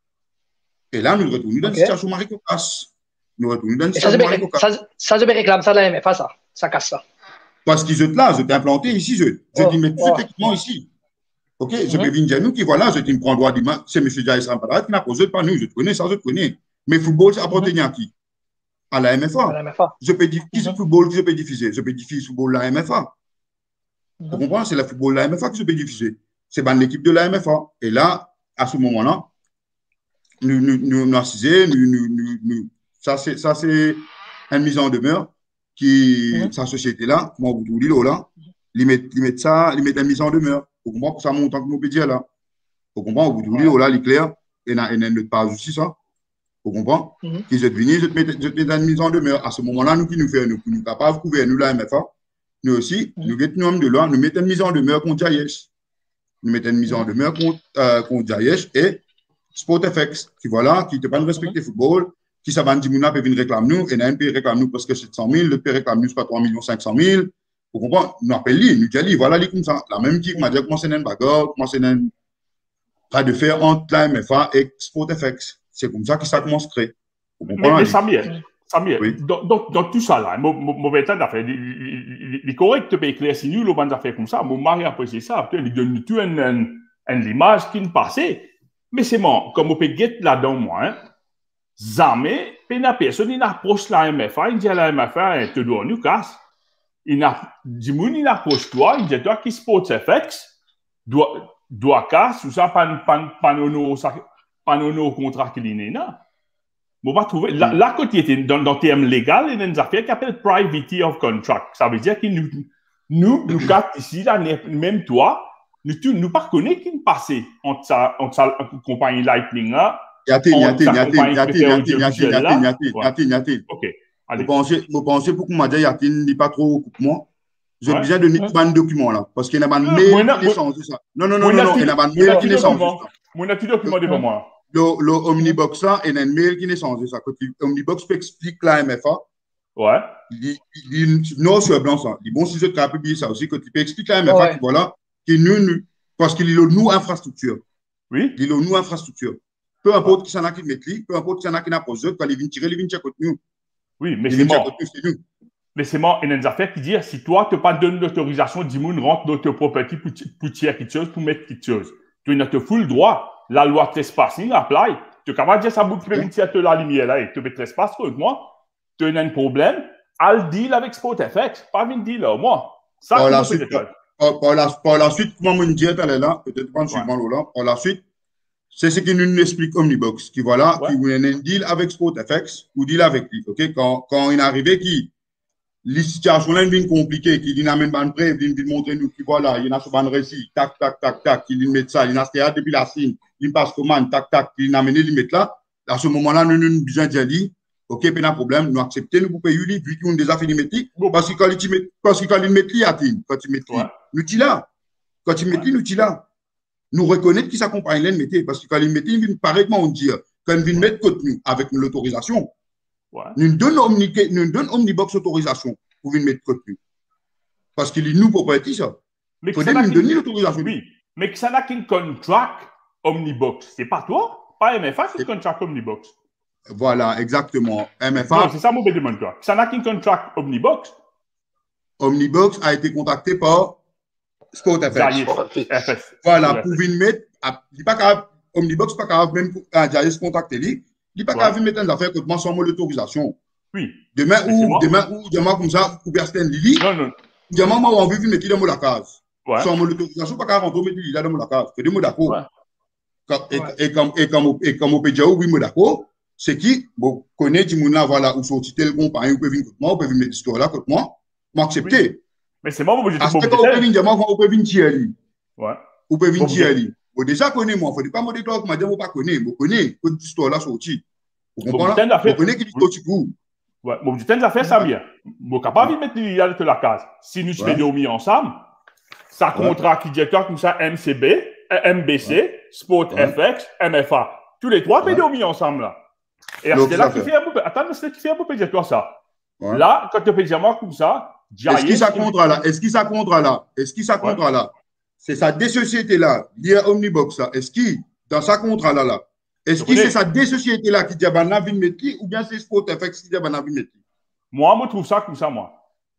Et là, nous retournons dans une situation maricocasse. Nous retournons dans une situation maricocasse. Ça, ça, je me réclame ça de la M F A, ça. Ça casse ça. Parce qu'ils sont là, je t'ai implanté ici, je, je dis, mais tout équipement ici. OK, mm-hmm. je peux venir dire nous qui voilà, je te prends droit d'image, c'est M. Jaïs Rampadara qui n'a posé pas nous, je te connais, ça je te connais. Mais football, ça appartient à qui? À la M F A. À la M F A. Je peux dire, qui c'est le football que je peux diffuser? Je peux diffuser le football de la M F A. Mm-hmm. Vous comprenez? C'est le football de la M F A que je peux diffuser. C'est ben l'équipe de la M F A. Et là, à ce moment-là, nous nous nous nous assisons, nous nous nous nous ça c'est ça c'est une mise en demeure qui mm-hmm. sa société là, comment vous dites là, ils mettent ils mettent ça, ils mettent une mise en demeure. Vous comprenez? Pour ça monte en que nous peut dire là. Vous comprenez? Vous dites là, il est clair, et n'a une autre page aussi ça. Vous comprenez? Mm-hmm. Qui je te venir, je te mets je te mets une mise en demeure. À ce moment-là, nous qui nous faisons, nous nous capables de couvrir nous la M F A, nous aussi, mm-hmm. nous mettons nous de là, nous mettons une mise en demeure contre Jaïs. Nous mettons une mise en demeure contre euh, contre Jaïs et SportFX, qui voilà, qui ne peut pas respecter le football, qui s'avance dix mouna peut venir réclamer nous, et un P réclame nous parce que sept cent mille, le P réclame nous pas trois millions cinq cent mille. Vous comprenez? Nous appelons lui, nous disons, voilà, lui comme ça. La même qui m'a dit comment c'est une bagarre, comment c'est une pas de faire entre la M F A et SportFX. C'est comme ça que ça commence à créer. Mais, mais Samir, Samir, oui. dans, dans, dans tout ça là, mauvais temps d'affaires, il est correct de éclaircir nous le banc d'affaires comme ça, mon mari apprécie ça, il donne tout un une image qui ne passait. Mais c'est bon, comme on peut guetter là-dedans, moi, hein, jamais, la personne, il approche la M F A, il dit à la M F A, tu dois nous casser. Il a, du monde, il approche toi, il dit, toi qui Sports F X, doit, doit casser, ou ça, pas, pas, pas, nos, pas nos contrats qu'il est là. On va trouver, là, là quand il était dans, dans le terme légal, il y a une affaire qui s'appelle Privity of Contract. Ça veut dire que nous, nous, nous quatre ici, là, même toi, nous ne nous pas connaissons qui ne passait entre sa, entre sa compagnie Lightning là. Yatin, Yatin, Yatin, Yatin, Yatin, Yatin, Yatin, Yatin, Yatin, Yatin. Ok. Vous pensez, vous pensez pour que moi, Yatin n'est pas trop pour moi? J'ai Ouais. besoin de mettre un document là. Parce qu'il y a un Non, mail moi, qui moi- change ça. Non, non, non, Moi, non, non, il il y a un Mon mail qui ne change document, ça. mon document devant moi. Le, le Omnibox là, il y a un mail qui ne change ça. Quand Omnibox peut expliquer la M F A, Ouais. il dit, il dit, non, sur blanc ça. Il dit, bon, si je peux publier ça aussi, quand tu peux expliquer la M F A, Ouais. qui voilà, qui nous, nous, parce qu'il est le nous infrastructure. Oui. Il est le nous infrastructure. Peu importe qui s'en a qui met lui, peu importe qui s'en a qui n'a pas eux, quand ils viennent tirer, ils viennent tirer contre nous. Oui, mais Ils c'est viennent tirer bon. contre nous, c'est nous. Mais c'est bon, il y a une affaire qui dit, si toi, tu n'as pas donné l'autorisation, dis-moi, rentre dans ta propriété pour, pour tirer quelque chose, pour mettre quelque chose. Tu n'as pas full droit. La loi trespassing apply. Tu es capable de dire ça, vous pouvez tirer la lumière là, et tu peux trespasser contre moi. Tu as un problème, al deal avec Sport F X. Pas une deal là, moi. Ça, Par c'est la mon suite, peut-être. par, par la, par la suite, comment on dit, elle est là, peut-être pas en suivant là, par la suite, c'est ce qui nous explique Omnibox, qui voilà, Ouais. qui vous a un deal avec Sport F X, ou deal avec lui, ok? Quand, quand il est arrivé, qui, les situations là, viennent compliquées, qui dit, n'amène pas de preuve, il dit, montrer nous, qui voilà, il y a ce ban récit, tac, tac, tac, tac, il met ça, il y a ce depuis la signe, il passe commande, tac, tac, il a amené, il met là, à ce moment-là, nous, nous, nous, besoin de dire, ok, pas de problème, nous acceptons, nous, pour payer lui, vu qu'on a déjà fait les mettre, parce que quand il met, parce que quand il met lui, quand il met lui, Ouais. nous, tu là, quand il met lui, nous, tu là, nous reconnaître qui s'accompagne l'un métier, parce que quand il met lui, il vient pareillement, on dit, quand il vient mettre contenu avec l'autorisation, Ouais. nous donne Omni, nous donne Omnibox autorisation pour venir mettre contenu. Parce qu'il est nous propriétaire, ça. Mais Il faut que ça n'a nous qu'une- donner l'autorisation. Oui, mais que ça n'a qu'une contract Omnibox. C'est pas toi, pas M F A qui C'est- contract Omnibox. Voilà, exactement. M F Non, A, c'est ça mon demande toi. Ça n'a qu'une contract Omnibox. Omnibox a été contacté par Sport F X. Zaïf, F S. Voilà, Ouais. pour venir mettre, à- il n'est pas capable, Omnibox pas capable même pour un Jaïs contacter lui, il n'est pas Ouais. capable de mettre une affaire contre moi sans mon autorisation. Oui. Demain Mais c'est ou, moi. demain ou, demain comme ça, ou Bersten Lili, Non, non. demain moi, on veut venir mettre dans la case. Ouais. Sans mon autorisation, pas capable de mettre Lili dans la case. Que deux mots d'accord. Ouais. Quand- Et, Ouais. et comme, et comme, et comme on peut dire, oui, moi d'accord, c'est qui, bon, connaît du monde là, voilà, où sorti tel compagnie, ou peut venir contre moi, ou peut venir mettre l'histoire là contre moi, m'accepter. Mais c'est moi, mon objet. À ce que quand on peut venir dire, moi, on peut venir tirer lui. Ouais. Ou peut venir Bon, tirer bien. lui. Bon, déjà, connaît moi, faut pas me déclarer que madame, on pas connaît, on connaît, que cette histoire là sorti. Vous Bon, comprenez putain là? d'affaires. On connaît qui dit sorti coup. Ouais. Mon objet de faire ça bien. Bon, capable de mettre l'idée de la case. Si nous Ouais. faisons mis ensemble, ça Ouais. contrat qui dit toi comme ça M C B, euh, M B C, Sport Ouais. F X, M F A. Tous les trois Ouais. faisons mis ensemble là. Et Donc, c'est là ça qui fait. fait un peu. Attends, c'est là qui fait un peu dire toi ça. Ouais. Là, quand tu peux dire moi comme ça, Est-ce qu'il ça contrat là? Est-ce qu'il ça contrat là? Est-ce qu'il ça Ouais. contrat là? C'est sa deux sociétés là, liées à Omnibox là. Est-ce qu'il, dans sa contrat là, là, est-ce Je que connais. c'est sa deux sociétés là qui dit ben la vie mettre ou bien c'est Sport F X qui dit ben la vie mettre? Moi, je trouve ça comme ça, moi.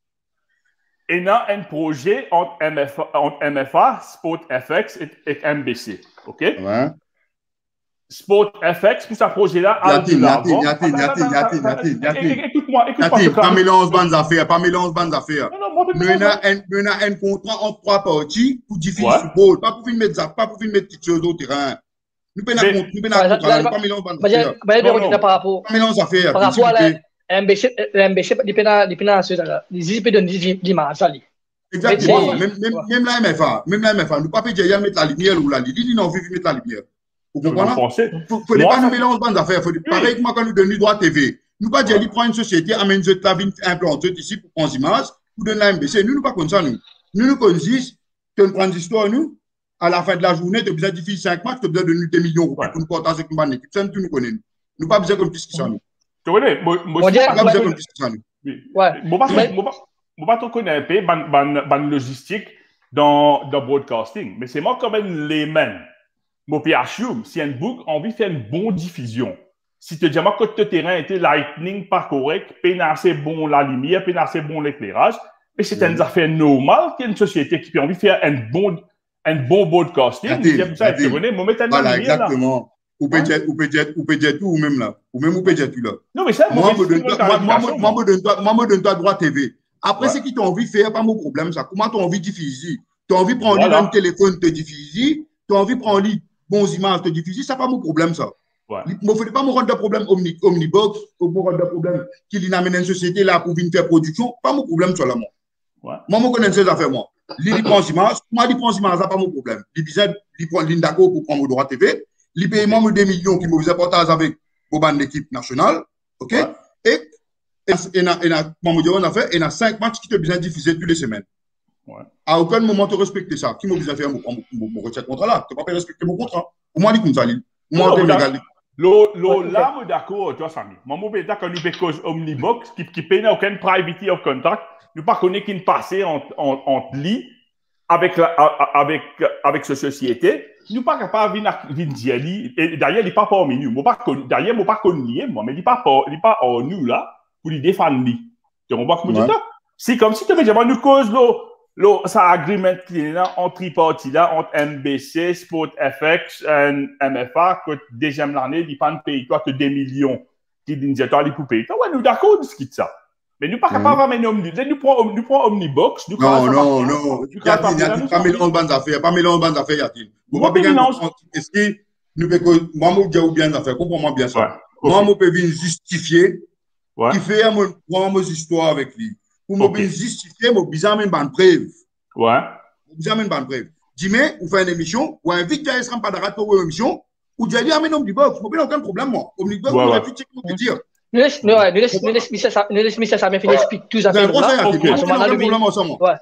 Il y a un projet entre M F A, entre M F A Sport F X et, et M B C. OK? Ouais. Sport F X, pour ce projet-là, Yatin, de l'avant. Yatin, Yatin, Attends, Yatin, attends, Yatin, attends, Yatin, attends, Yatin. Écoute-moi, écoute-moi. Yatin, je te pas calme. mélange bonnes affaires, pas mélange bonnes affaires. Non, non, moi, je Nous te avons un, nous avons un contrat entre trois parties pour diffuser Ouais. le football, pas pour venir mettre ça, pas pour venir mettre quelque chose au terrain. Nous Mais- prenons nous prenons Ouais, un contrat là, là, nous pas mélange bonnes Bah, j'ai- affaires. bah, j'ai Non, bien non. par rapport, Pas mélange affaires. par s'il rapport vous à plaît. la M B C, M B C, il peut il peut ça, il peut donner l'image, ça, lui. Exactement. Mais- Même, même, Ouais. même la M F A, même la M F A, nous pas dire, il y a mettre la lumière ou la Lili, il n'a envie de mettre la lumière. Vous Vous comprenez? pensez? Faut, faut Moi, pas ça- nous mélanger bonnes affaires. Faut, pareil que moi, quand nous donnons droit T V, nous pas dire, Ouais. il prend une société, amène une la vie implantée ici pour prendre des images, pour donner la M B C. Nous, nous pas comme ça, nous. Nous, nous connaissons, tu prends des histoires, nous, à la fin de la journée, tu as besoin de diffuser cinq matchs, tu as besoin de donner des millions Ouais. pour nous partager avec une bonne équipe. Ça, nous, nous connaissons. Nous pas besoin comme plus que ça, nous. Tu connais? Moi, moi, On je dirait- suis Pas pas- besoin ouais. comme plus que ça, nous. Oui. Ouais. Moi, pas trop- Mais- moi, pas- moi, pas trop connais un peu ban, ban, ban logistique dans, dans broadcasting. Mais c'est moi comme un layman. Moi, puis assume, si un book a envie de faire une bonne diffusion, si tu dis, moi, que le terrain était lightning pas correct, puis assez bon la lumière, puis assez bon l'éclairage, mais c'est une affaire normale qu'il y a une société qui a envie de faire un bon, un bon broadcasting, j'aime ça, tu connais, moi, mettre un Voilà, exactement. Ou peut dire, ou peut dire, ou peut dire tout, ou même là. Ou même ou peut dire tout là. Non, mais ça, moi, me donne toi, moi, moi, moi, me donne toi, moi, me donne toi droit T V. Après, c'est qui t'as envie de faire, pas mon problème, ça. Comment t'as envie de diffuser? T'as envie de prendre un téléphone, te diffuser. T'as envie de prendre bons images, te diffuser. Ça, pas mon problème, ça. Ne me faites pas me rendre de problème omni, omnibox, ou me rendre de problème qu'il amène une société là pour venir faire production. Pas mon problème, sur la moi. Moi, je connais ces affaires, moi. Lui, il prend des images. Moi, il prend des images, ça pas mon problème. Il prend l'Indaco pour prendre mon droit T V. Il paye moi deux millions qui me faisait portage avec Boban l'équipe nationale. OK? Ouais. Et il a fait, il a cinq matchs qui te besoin diffuser toutes les semaines. Ouais. À aucun moment tu respectes ça. Qui m'a besoin de faire mon retrait de contrat là? Tu ne peux pas respecter mon contrat. Pour moi, il comme ça. Moi, je légal. Là, je suis d'accord, toi, Samy. Moi, je suis d'accord que nous cause Omnibox qui ne paye aucun privacy of contract. Nous ne pas connaître qui ne passe entre lui avec avec cette société. Nous ne sommes pas capables de dire, et d'ailleurs, il n'est pas parmi nous. D'ailleurs, je ne pas connu, moi, mais il n'est pas en nous là pour lui défendre. Tu comprends ce que je dis? C'est comme si tu me disais, nous cause ça agreement qui est là, entre tripartis là, entre M B C, Sport F X et M F A, que deuxième l'année, il ne pas payer toi que des millions qui disent, toi, il faut payer. Ouais, nous d'accord de ce qui est ça. Mais nous ne sommes pas capables de ramener nous prenons Omnibox. Non, non, non. Il y a pas mélange de bonnes affaires. Pas mélange de bonnes affaires, Yatine. Est-ce que nous pouvons, moi, je dis bien affaires, comprends-moi bien ça. Moi, je peux venir justifier, qui fait mon histoire avec lui. Pour me justifier, je besoin de bonne preuve. Ouais. Je besoin de bonne preuve. Dis-moi, vous faites une émission, ou invite Jaïs Rampadarat pour une émission, ou Jaïs amène Omnibox. Je n'ai aucun problème, moi. Omnibox, vous avez fait ce que vous pouvez dire. Nous laisse, nous laisse, nous laisse, nous laisse, Mister Samir finir explique tout ça. C'est un procès, il n'y a aucun problème ensemble. Ouais,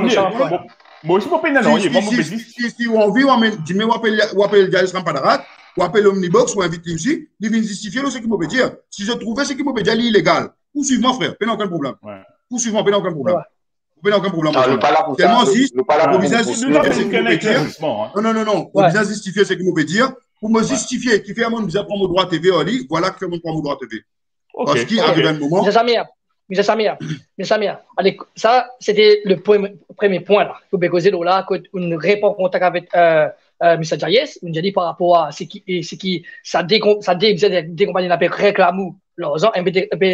moi aussi, je ne peux pas y Si on vit, dis-moi, ou appelle Jaïs Rampadarat, ou appelle Omnibox, ou invite aussi, il vient justifier ce qu'il peut dire. Si je trouvais ce qu'il peut dire, il est illégal. Poursuivez-moi, frère, pas aucun problème. Poursuivez-moi, pas aucun problème. Pas aucun problème. Tellement juste, pour bien justifier ce qu'il peut dire. Non, non, non, non, pour bien justifier ce qu'il peut dire. Pour me justifier, qui fait un monde, prendre mon droit T V, voilà qui fait mon droit T V. Okay. Parce qu'il arrive un moment. Mister Samir, Mister Samir, Mister Samir, allez, ça, c'était le premier point là. Il faut causer là, qu'on répond en contact avec euh, euh, Mister Jaïs, on dit par rapport à ce qui, ce qui, ça décom, ça dé, des compagnies appellent réclamou, l'argent, M B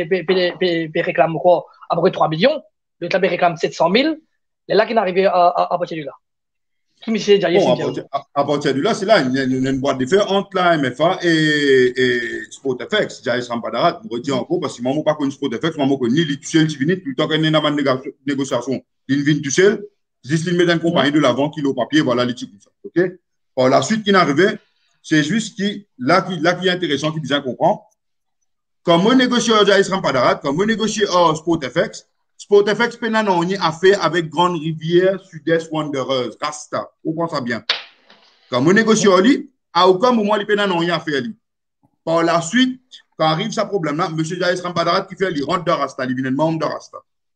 D réclame quoi, à peu près trois millions, le club réclame sept cent mille, et là qui est arrivé à, à, à partir de là. Qui Mister Jaïs bon, à, partir, à, à partir de là, c'est là, il y a une, une boîte de fait entre la M F A et, et Sport F X. Jaïs Rampadarat, je redis encore, parce que moi, je ne pas connu Sport F X, moi, je connais ni tout seul, tu viens, tout le temps qu'il y a une négociation, il vient tout seul, juste il met une compagnie de l'avant, qui est au papier, voilà, les trucs comme ça. OK? Or, la suite qui est arrivée, c'est juste qui, là, qui, là, qui est intéressant, qui bien comprend. Quand moi, négocieur Jaïs Rampadarat, quand moi, négocieur Sport F X, Sport F X, on a affaire avec Grande Rivière, Sud-Est Wanderers, Rasta. Vous comprenez ça bien. Quand on négocie, à aucun moment, les pénans n'ont rien affaire. Par la suite, quand arrive ce problème-là, M. Jaïs Rampadarat qui fait, il rentre de Rasta, il vient membre de Rasta.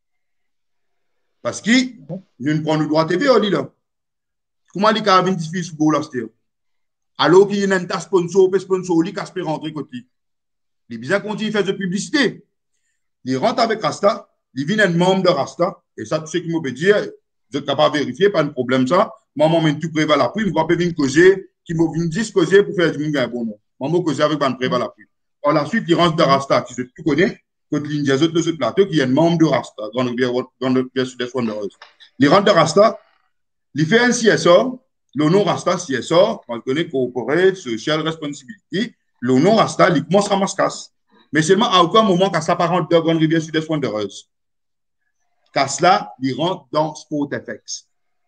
Parce qu'il nous prend le droit T V, on là. Comment il a vingt filles sur le football, alors qu'il y a un sponsor, un sponsor, qui a rentrer côté. Il bien continue à faire de publicité. Il rentre avec Rasta. Il vient un membre de Rasta, et ça, tout ce qui me peut dire, je ne peux pas vérifier, pas de problème, ça. Moi, je tout préval la prime, je ne vais pas venir causer, qui me vient dire causer pour faire du monde un bon nom. Moi, je vais causer avec un préval la prime. Par la suite, il rentre de Rasta, qui se tout connaît, quand il y a d'autres plateaux, qui est un membre de Rasta, dans le Sud-Est Wanderers. Il rentre de Rasta, il fait un C S R, le nom Rasta, C S R, on le connaît, Corporate Social Responsibility, le nom Rasta, il commence à mascasse. Mais seulement à aucun moment, quand ça part de Grande Rivière Sud-Est Wanderers. Car cela, il rentre dans Sport F X.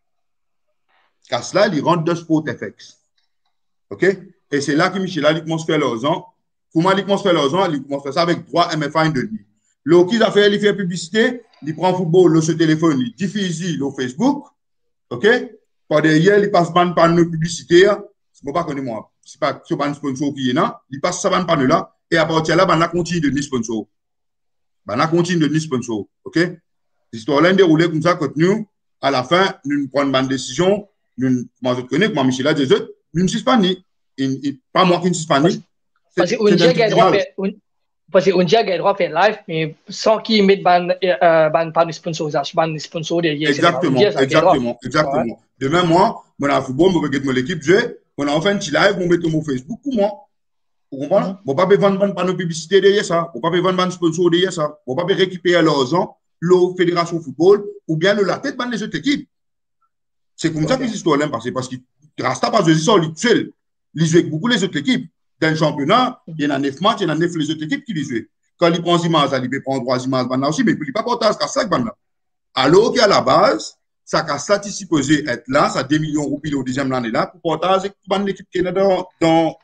Car cela, il rentre dans Sport F X. OK? Et c'est là que Michel Ali commence à faire l'argent. Comment il commence à faire l'argent? Il commence à faire ça avec droit M F A de lui. Le qui a fait, il fait publicité, il prend football, le sur téléphone, il diffuse le Facebook. OK? Par derrière, il passe ban par nos publicités. Je ne sais pas connaître moi. Ce n'est pas ce ban sponsor qui est là. Il passe ça ban par là. Et à partir de là, on a continué de devenir sponsor. On a continué de devenir sponsor. OK? L'histoire là déroulée comme ça, quand nous, à la fin, nous prenons une décision, nous, moi je connais, moi Michel a dit, nous ne sommes pas ni, pas moi qui ne suis pas ni. Parce qu'on dit qu'il y a droit faire, parce qu'on dit qu'il y a droit faire live, mais sans qu'il mette ban, ban, ban de sponsorisation, ban de sponsor derrière. Exactement, exactement, exactement. Demain, moi, Mon a football, mon regarde mon équipe jouer, on a fait un petit live, on met mon Facebook pour moi. Vous comprenez? On ne peut pas vendre panneaux publicité derrière ça. On ne peut pas vendre sponsor derrière ça. On ne peut pas récupérer l'argent, la fédération football, ou bien le la tête de les autres équipes. C'est comme okay. ça que l'histoire est passée. Parce que Rasta pas joué ça, il est seul. Il joue avec beaucoup les autres équipes. Dans le championnat, il y en a neuf matchs, il y en a neuf les autres équipes qui les jouent. Quand il prend Zimaz, il peut prendre trois Zimaz aussi, mais il ne peut pas porter à ça. Alors qu'à la base, ça a supposé être là, ça deux millions de roupies au deuxième année là, pour porter à l'équipe qui est dans, dans,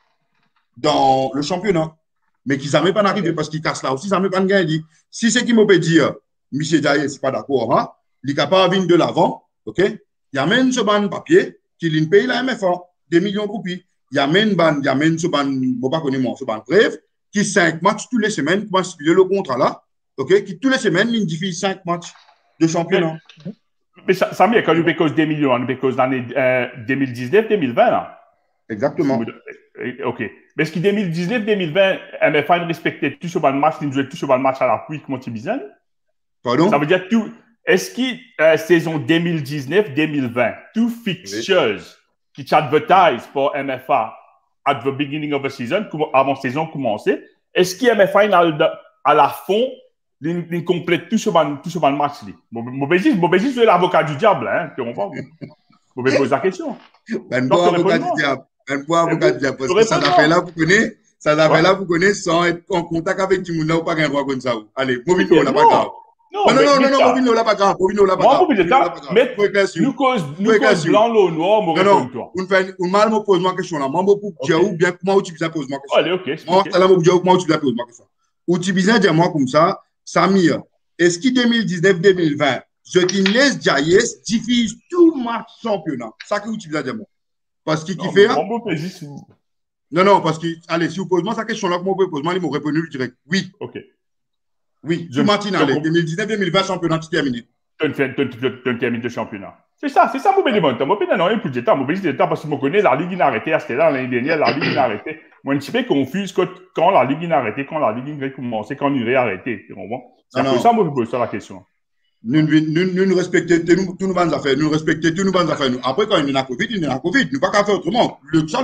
dans le championnat. Mais qu'ils n'ont pas arrivé parce qu'ils cassent là aussi, ils n'ont pas gagné. Si c'est qui me dire, Michel Jaye, c'est pas d'accord, hein, il est capable de venir de l'avant, ok? Il amène ce ban papier, qu'il paye la M F A, deux millions de roupies. Il amène ban, il amène ce ban, bon, pas connu moi, ce ban bref, qui cinq matchs tous les semaines, pour stipuler le contrat là, ok? Qui tous les semaines, il diffuse cinq matchs de championnat. Mais, mais ça, ça m'est quand nous cause des millions, nous cause l'année euh, deux mille dix-neuf deux mille vingt là. Exactement. Ok. Mais est-ce que deux mille dix-neuf deux mille vingt, M F A respectait tout ce ban match, il jouait tout ce ban match à l'appui, comment tu disais? Pardon? Ça veut dire tout. Est-ce que euh, saison deux mille dix-neuf deux mille vingt, tout fixtures oui. qui advertise pour M F A at the beginning of the season, avant saison commencée, est-ce que M F A à la fin, il, il complète tout ce ban, tout ce ban match là? Mauvais c'est l'avocat du diable, hein? Tu comprends? Vous pouvez poser la question. Ben, bon avocat du diable. Ben, bon avocat du diable. Parce que ça fait là, vous connaissez, ça fait là, vous connaissez, sans être en contact avec tout le monde, ou pas qu'un droit comme ça. Allez, Mobino, on n'a pas grave. Non, non, non, non, non, Mobino, là, pas grave. Mobino, là, pas grave. Moi, mais nous cause, nous cause blanc, l'eau noir, mon réponds toi. On fait, on mal me pose ma question là. Moi, pour dire ou bien comment tu poses ma question. Allez, ok. Moi, là, moi, dire comment tu poses ma question. Ou tu bisais dire moi comme ça, Samir, est-ce que deux mille dix-neuf deux mille vingt, je te laisse Jaïs diffuse tout match championnat. Ça que vous disais dire moi. Parce qu'il fait. Non, non, parce que, allez, si vous posez moi sa question là, comment vous posez moi, ils m'ont répondu direct. Oui. Ok. Oui, tout matinal, deux mille dix-neuf deux mille vingt, championnat, tu termines. Tu termines le championnat. C'est ça, c'est ça, mon bénévole. Mon bénévole, non, il pour du temps, mon bénévole, parce que je connais la Ligue inarrêtée, c'était là l'année dernière, la Ligue inarrêtée. Moi, je suis un peu confus quand la Ligue inarrêtée, quand la Ligue a commencé, quand il est arrêté. C'est un peu ça, moi, je pose ça la question. Nous, nous, nous, nous respectons tous nos bonnes affaires, nous respectons tous nos bonnes affaires. Après, quand il y a la Covid, il y a la Covid, nous ne pouvons pas faire autrement.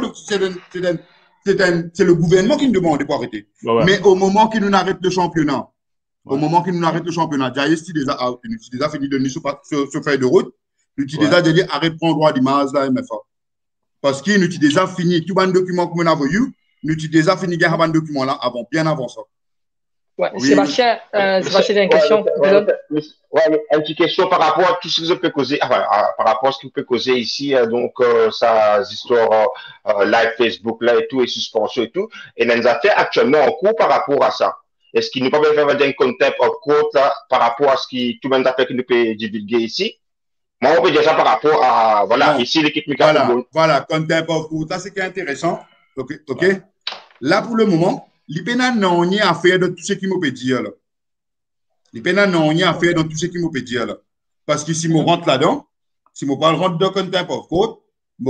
C'est le gouvernement qui nous demande de pas arrêter. Mais au moment qu'il nous arrête le championnat, au moment qu'il nous arrête le championnat, Jaïs, il a déjà fini de nous se faire de route. Nous avons déjà dit arrête de prendre droit d'image là, M F A. Parce qu'il nous a déjà fini tout le document que nous avons eu, nous avons déjà fini de faire un document là avant, bien avant ça. Ouais, oui. Sébastien, euh, Sébastien, il y a une question. Ouais, ouais, ouais, ouais, une petite question par rapport à tout ce que vous pouvez causer, enfin, à, par rapport à ce que vous pouvez causer ici, euh, donc, euh, ça, histoires, euh, live Facebook là et tout, et suspension et tout. Et nous avons fait actuellement en cours par rapport à ça. Est-ce qu'il nous peut faire un contempt of court là, par rapport à ce qui tout le monde a fait que nous peut divulguer ici? Moi, on peut dire ça par rapport à, voilà, non. Ici, l'équipe Mika Voilà, Football. voilà, contempt of court. Ça, c'est qui est intéressant. OK, OK. Ouais. Là, pour le moment, l'Ipena n'a rien à faire de tout ce qu'il me peut dire là. L'Ipena n'a rien à faire de tout ce qu'il me peut dire là. Parce que si je rentre là-dedans, si je parle rentre dans contempt of court,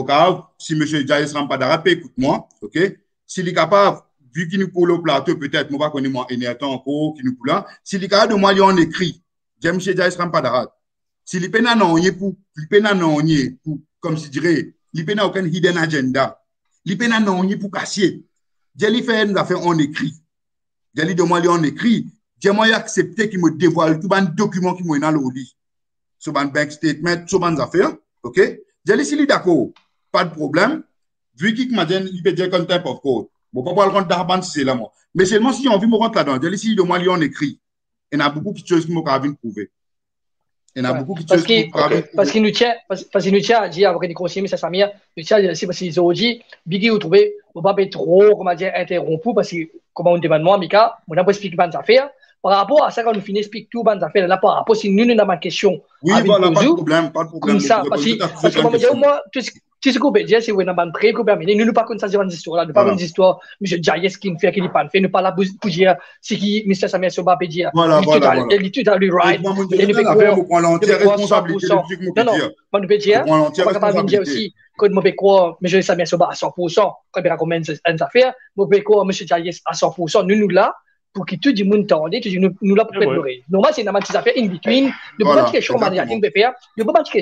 si M. Jaïs Rampadara peut écoute-moi, OK? S'il est capable, vu qu'il nous pour le plateau, peut-être, moi, pas connaître moi, énertant encore, qui nous pour là, s'il est capable de moi, il en écrit, j'aime M. Jaïs Rampadara. Si l'Ipena n'a rien pour, l'Ipena n'a rien pour, comme je dirais, l'Ipena n'a aucun hidden agenda. L'Ipena n'a rien pour casser. J'ai fait une affaire en écrit. J'ai de moi en écrit. J'ai moi accepté qu'il me dévoile tout un document qui m'a dans le lit. Sur un bank statement, sur une affaire. OK? J'ai dit, d'accord, pas de problème. Vu qu'il m'a dit, il peut dire contempt of court. Bon, pas le rentrer dans c'est là, moi. Mais seulement si j'ai envie de me rentrer là-dedans, j'ai dit, de moi en écrit. Il y a beaucoup de choses qui m'ont prouvé. Il y en a ouais. beaucoup qui parce qu'il okay. parce qu'il nous tient parce, parce qu'il nous tient à dire après des conseillers mais ça Samir nous tient c'est parce qu'ils ont dit Biggie vous trouvez on va pas être trop comment dire interrompu parce que comment on demande moi Mika on n'a pas expliqué bonnes affaires par rapport à ça quand nous finissons expliquer tout bonnes affaires là par rapport si nous nous avons ma question oui voilà pas de problème pas de problème comme ça parce que parce que moi moi tout ce qu'on peut dire c'est qu'on a un prêt qu'on permet nous nous pas comme ça dire une histoire là nous pas une histoire monsieur Jaïs qui nous fait qu'il n'est pas fait nous pas là pour dire c'est qui mister Samir Soba peut dire voilà voilà il est tout à lui right il nous prend l'entière responsabilité non non moi nous peut dire on va capable dire aussi que moi peut croire monsieur Samir Soba à cent pour cent quand il recommande une affaire moi peut croire monsieur Jaïs à cent pour cent nous nous là pour que tout le monde t'entende, tout nous nous là pour pleurer. Normalement c'est une petite affaire in between. Ne pas de question manière, il peut faire. Ne pas de question,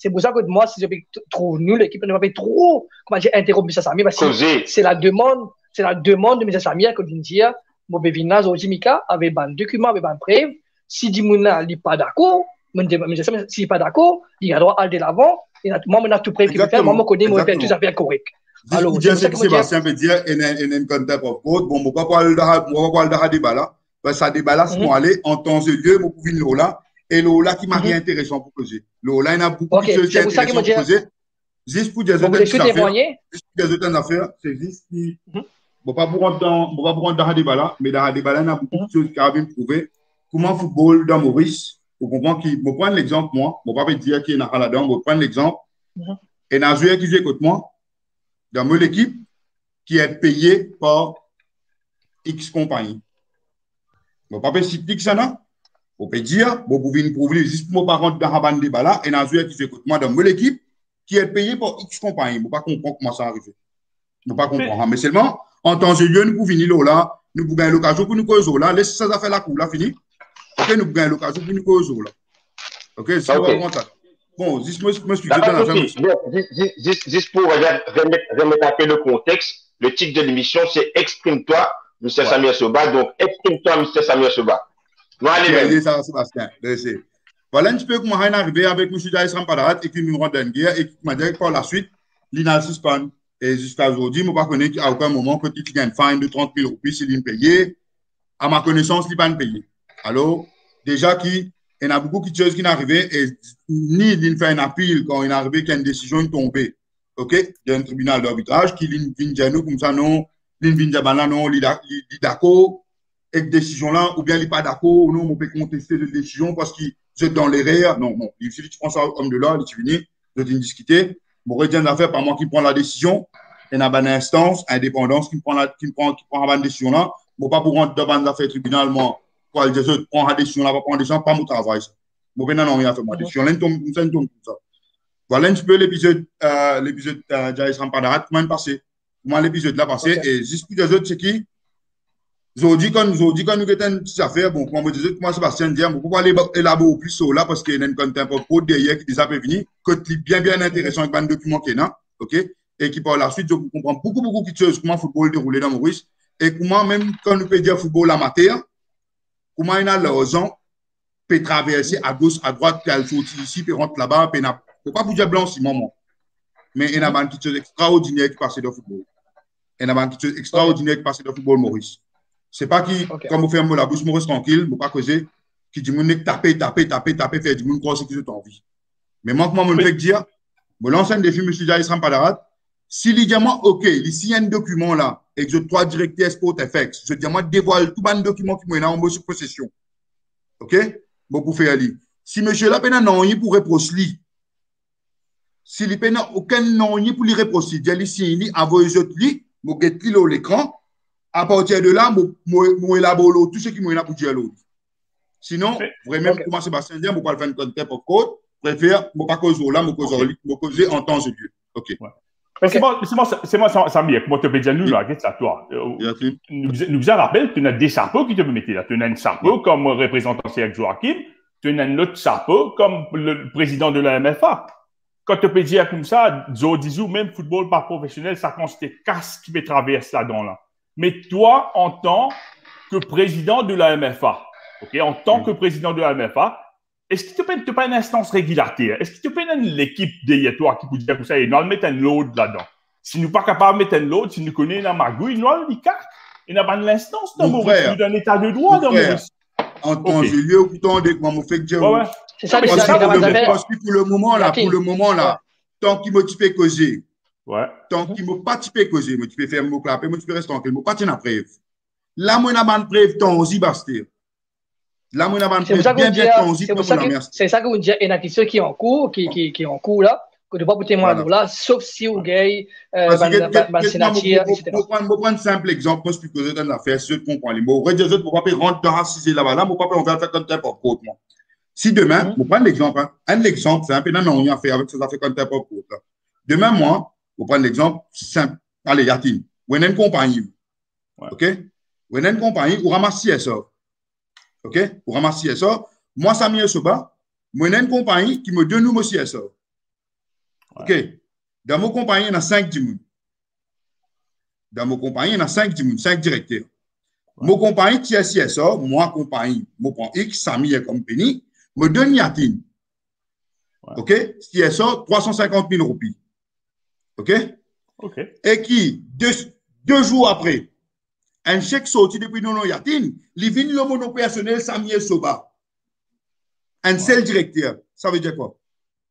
C'est pour ça que moi, si je fais trop nul, l'équipe ne va pas trop, comment dire, interrompre M. Samir, parce que Causé. c'est la demande, c'est la demande de M. Samir que vient dire, mon bébina, Zoji Mika, avec un document, avec un preuve. Si Dimouna n'est pas d'accord, M. Samir, s'il n'est pas d'accord, il a droit à aller de l'avant. Et moi, on a tout prêt qu'il veut faire. Moi, je connais, moi, je fais tout à fait correct. Alors, c'est ça que Sébastien peut dire, il y a un contact of code. Bon, je ne vais pas parler de débat là. Parce que ça débat là, c'est pour aller en temps et lieu, je peux venir là. Et là qui m'a rien intéressant pour poser. Là, il y a beaucoup de choses qui sont intéressantes pour poser. Juste pour des autres affaires. Juste pour des autres affaires, c'est juste qui. Je ne vais pas vous rentrer dans le débat là, mais dans le débat là, il y a beaucoup de choses qui ont prouvé comment le football dans Maurice, vous comprenez qu'il. Je vais prendre l'exemple, moi. Je ne vais pas dire qu'il y a là-dedans, je vais prendre l'exemple. Et dans un joueur qui joue contre moi, dans mon équipe, qui est payé par X compagnie. Je ne vais pas citer ça, non? On peut dire, vous pouvez nous prouver, juste pour ne pas rentrer dans la bande de débat là, et dans un joueur qui joue contre moi, dans mon équipe, qui est payé par X compagnie. Je ne vais pas comprendre comment ça arrive. Je ne vais pas comprendre. Mais seulement, en temps et lieu, nous pouvons venir là, nous pouvons gagner l'occasion pour nous causer là, laissez ça faire la cour là, fini. Ok, nous pouvons gagner l'occasion pour nous causer là. Ok, c'est okay. Ça. Bon, juste moi, je m'explique. Juste pour remettre un peu le contexte, le titre de l'émission, c'est Exprime-toi, M. Ouais. Samir Soba. Donc, Exprime-toi, M. Samir Soba. Allez, ça, Sébastien. Voilà un petit peu comment on est arrivé avec M. Jaïs Rampadarat et qui nous rend en guerre et qui m'a dit que par la suite, il a suspendu. Et jusqu'à aujourd'hui, je ne connais pas qu'à aucun moment que tu gagnes une fine de trente mille roupies s'il est payé. À ma connaissance, il n'est pas payé. Alors, déjà, qui. Il y a beaucoup de choses qui sont arrivées et ni il fait un appel quand il est arrivé qu'il y a une décision tombée. OK? Il y a un tribunal d'arbitrage qui vient dire nous comme ça, non, il vient dire non, il est d'accord avec la décision là, ou bien il n'est pas d'accord, ou non, on peut contester la décision parce qu'il est dans l'erreur. Non, non. Il suffit que tu prends ça comme de là, il est fini, je viens discuter. Bon, rien d'affaire par moi qui prend la décision. Il y a une instance, indépendance qui prend la, qui prend, qui prend la décision là. Bon, pas pour rentrer dans l'affaire tribunal, moi. Quoi, je vais prendre la décision là, pas prendre la décision, pas mon travail. Bon, ben non, il a fait ma décision. Là, il tombe comme ça. Voilà un petit peu l'épisode, euh, l'épisode de Jaïs Rampadarat, comment il passé. Comment l'épisode là passé. Okay. Et juste pour les autres, c'est qui? Aujourd'hui, quand nous dit quand nous avons une petite affaire, bon, comme je disais, moi, Sébastien dit, on peut pas aller élaborer plus sur là parce qu'il y a un content pour derrière qui déjà prévenu, que c'est bien, bien intéressant avec un document qui est là, OK? Et qui par la suite, je comprends beaucoup, beaucoup de choses, comment le football déroulé dans Maurice, et comment même quand nous peut dire football amateur, comment il a l'argent peut traverser à gauche, à droite, puis elle saute ici, puis rentre là-bas, puis il ne faut pas vous dire blanc si moment. Mais il y a une chose extraordinaire qui passe dans le football. Il y a une chose extraordinaire qui passe dans le football Maurice. Ce n'est pas qui, okay. Quand vous fermez la bouche, Maurice tranquille, vous ne pas causer, qui dit, vous taper, taper, taper, taper, faire du monde croire ce que vous avez envie. Mais moi, comment je vais dire, je lance un défi, M. Jaïs Rampadarat, si il dit, OK, ici, il y a un document là, et que je dois directer Sport F X, je dis, moi, dévoile tout un document qui m'a en sur possession. OK? Bon, pour faire aller. Si monsieur là, il n'a rien pour reprocher lui. S'il n'a aucun non pour lui reprocher, il dit, si il a envoyé lui, je vais mettre l'écran. À partir de là, je vais élaborer tout ce qui m'a pour dire l'autre. Sinon, vraiment, comme Sébastien dit, je ne vais pas faire un contact of code. Je préfère, je ne vais pas causer là, je vais causer en temps et lieu. OK. Mais c'est moi, c'est moi, Samir, comment tu peux dire nous, là, qu'est-ce que toi? Nous, nous rappelle, tu as des chapeaux qui te peux mettre là. Tu as un chapeau comme représentant C F Joachim, tu as un autre chapeau comme le président de la M F A. Quand tu peux dire comme ça, Joe Dizou, même football pas professionnel, ça consiste casse qui peut traverser là-dedans, là. Mais toi, en tant que président de la M F A, ok, en tant que président de la M F A, est-ce qu'il te peut pas une instance régulateur? Est-ce qu'il te peut une équipe derrière toi qui peut dire que ça, et nous mettre un load là-dedans? Si nous pas capable de mettre un load, si nous connaissons la magouille, nous allons le dire, il n'y a pas l'instance dans Maurice, d'un état de droit dans Maurice. En temps et lieu, ou plutôt, dès que moi, je fais que dire. C'est ça, parce que pour le moment, là, pour le moment, là, tant qu'il me type causer, tant qu'il me pas type causer, me type faire mon clapper, me type rester tranquille, me pas tenir preuve. Là, moi, n'a pas de preuve, tant aussi, basté. Là, moi, n'a pas de preuve, bien, bien, tant aussi, c'est ça que vous dites, il y a une question qui est en cours, qui, qui, qui est en cours, là, que de ne pas pour témoin là, sauf si vous gagnez, euh, ma sénature, et cetera. Je vais prendre un simple exemple, moi, je peux causer dans l'affaire, si je comprends les mots. Je vais dire, je ne vais pas rentrer dans la cise là-bas, là, je ne vais pas on va faire comme tel pour côte, moi. Si demain, je prends l'exemple, hein, un exemple, c'est un peu, non, non, on a fait avec ces affaires comme tel pour côte, là. Demain, moi, je prends l'exemple simple. Allez, Yatine, vous avez une compagnie, ok? Vous avez une compagnie, vous ramassez ça. OK? Vous ramassez ça. Moi, Samir Soba, moi, j'ai une compagnie qui me donne nous C S A. OK. Dans mon compagnie, il y en a cinq dix. Dans mon compagnie, il y en a cinq dix, cinq directeurs. Ouais. Mon compagnie qui est C S A, moi, compagnie, je prends X, Samy et compagnie, me donne Yatin. Ouais. OK? C S A, trois cent cinquante mille roupies. OK? OK. Et qui, deux, deux jours après, un chèque sorti depuis non Yatin, il vient le mono personnel Samy et Soba. Un ouais. seul directeur. Ça veut dire quoi?